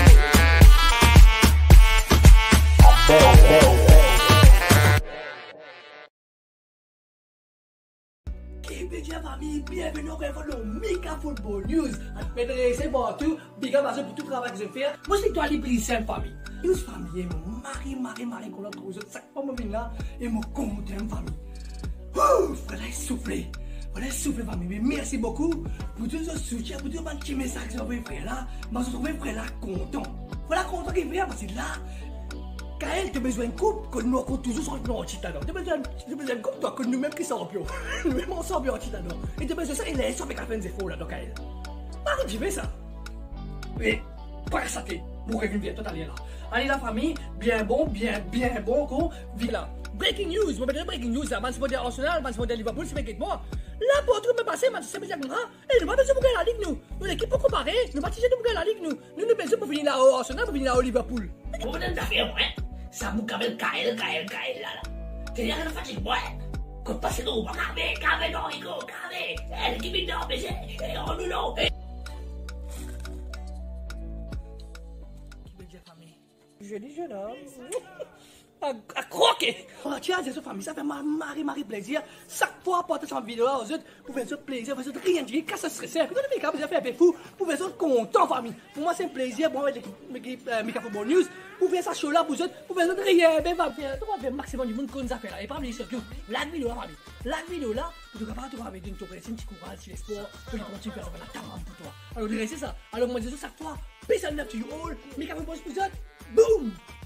Kipédia famille, bienvenue au Révolu Mika Football News. M'intéressez partout, big up à pour tout le travail que je fais. Moi, c'est toi les plus simple famille. Une famille, mon mari, mari, mari, qu'on a trouvé, chaque fois que je viens là, et mon compte famille. Ouh, fallait souffler. Fallait souffler famille. Mais merci beaucoup pour tout ce soutien, pour tout le petit message que vous avez fait là. Moi, je trouve frère là content. Voilà content qu'il vient parce que là, quand elle a besoin de coupe, que nous avons toujours sur le titano. Tu as besoin de coupe, toi, que nous-mêmes qui sommes champions. Nous-mêmes on sommes en titano. Et tu as besoin de ça, il est sur avec la fin des efforts là, donc elle. Par contre, tu fais ça. Oui, pas ça t'est. Pour revenir tout à l'heure là. Allez la famille, bien bon, bien, bien bon, qu'on vit là. Breaking news, je vais dire breaking news là. Man, c'est pour dire Arsenal, man, c'est pour dire Liverpool, c'est m'inquiète moi. Là, pour tout me passer, man, c'est bien comme ça. Et nous, pas besoin pour gagner la ligue, nous. Nous, l'équipe pour comparer, nous, pas besoin pour gagner la ligue, nous. Nous, nous, besoin pour venir là au Arsenal, pour venir là au Liverpool. Vous venez de faire, ouais. Ça vous cabelle, caille, caille, caille, là, là. C'est-à-dire que la fatigue, ouais. Quand passez nous, carré, carré, non, Rico, carré. Elle qui vient d'en baiser, et on nous l'en. Joli jeune homme. À, à croquer. Oh, tiens, c'est ça, famille, ça fait marrer, marrer plaisir. Chaque fois, porter cette vidéo là aux autres, vous faites ça plaisir, vous faites rien dire, qu'à se stresser. Puis, quand les mecs, vous avez fait un peu fou, vous faites ça content, famille. Pour moi, c'est un plaisir, pour moi, avec l'équipe Mika Football News, vous faites ça show là, vous autres, vous faites ça rien, ben, va faire, tu vas faire maximum du monde qu'on nous a fait là. Et pas oublier surtout, la vidéo là, famille. La vidéo là, vous devez pas te avec une tourelle, c'est un petit courage, c'est l'espoir, pour les continuer à faire la tamam pour toi. Alors, c'est ça. Alors, moi, je dis ça chaque fois. Peace and love to you all. Mika Football News, boom!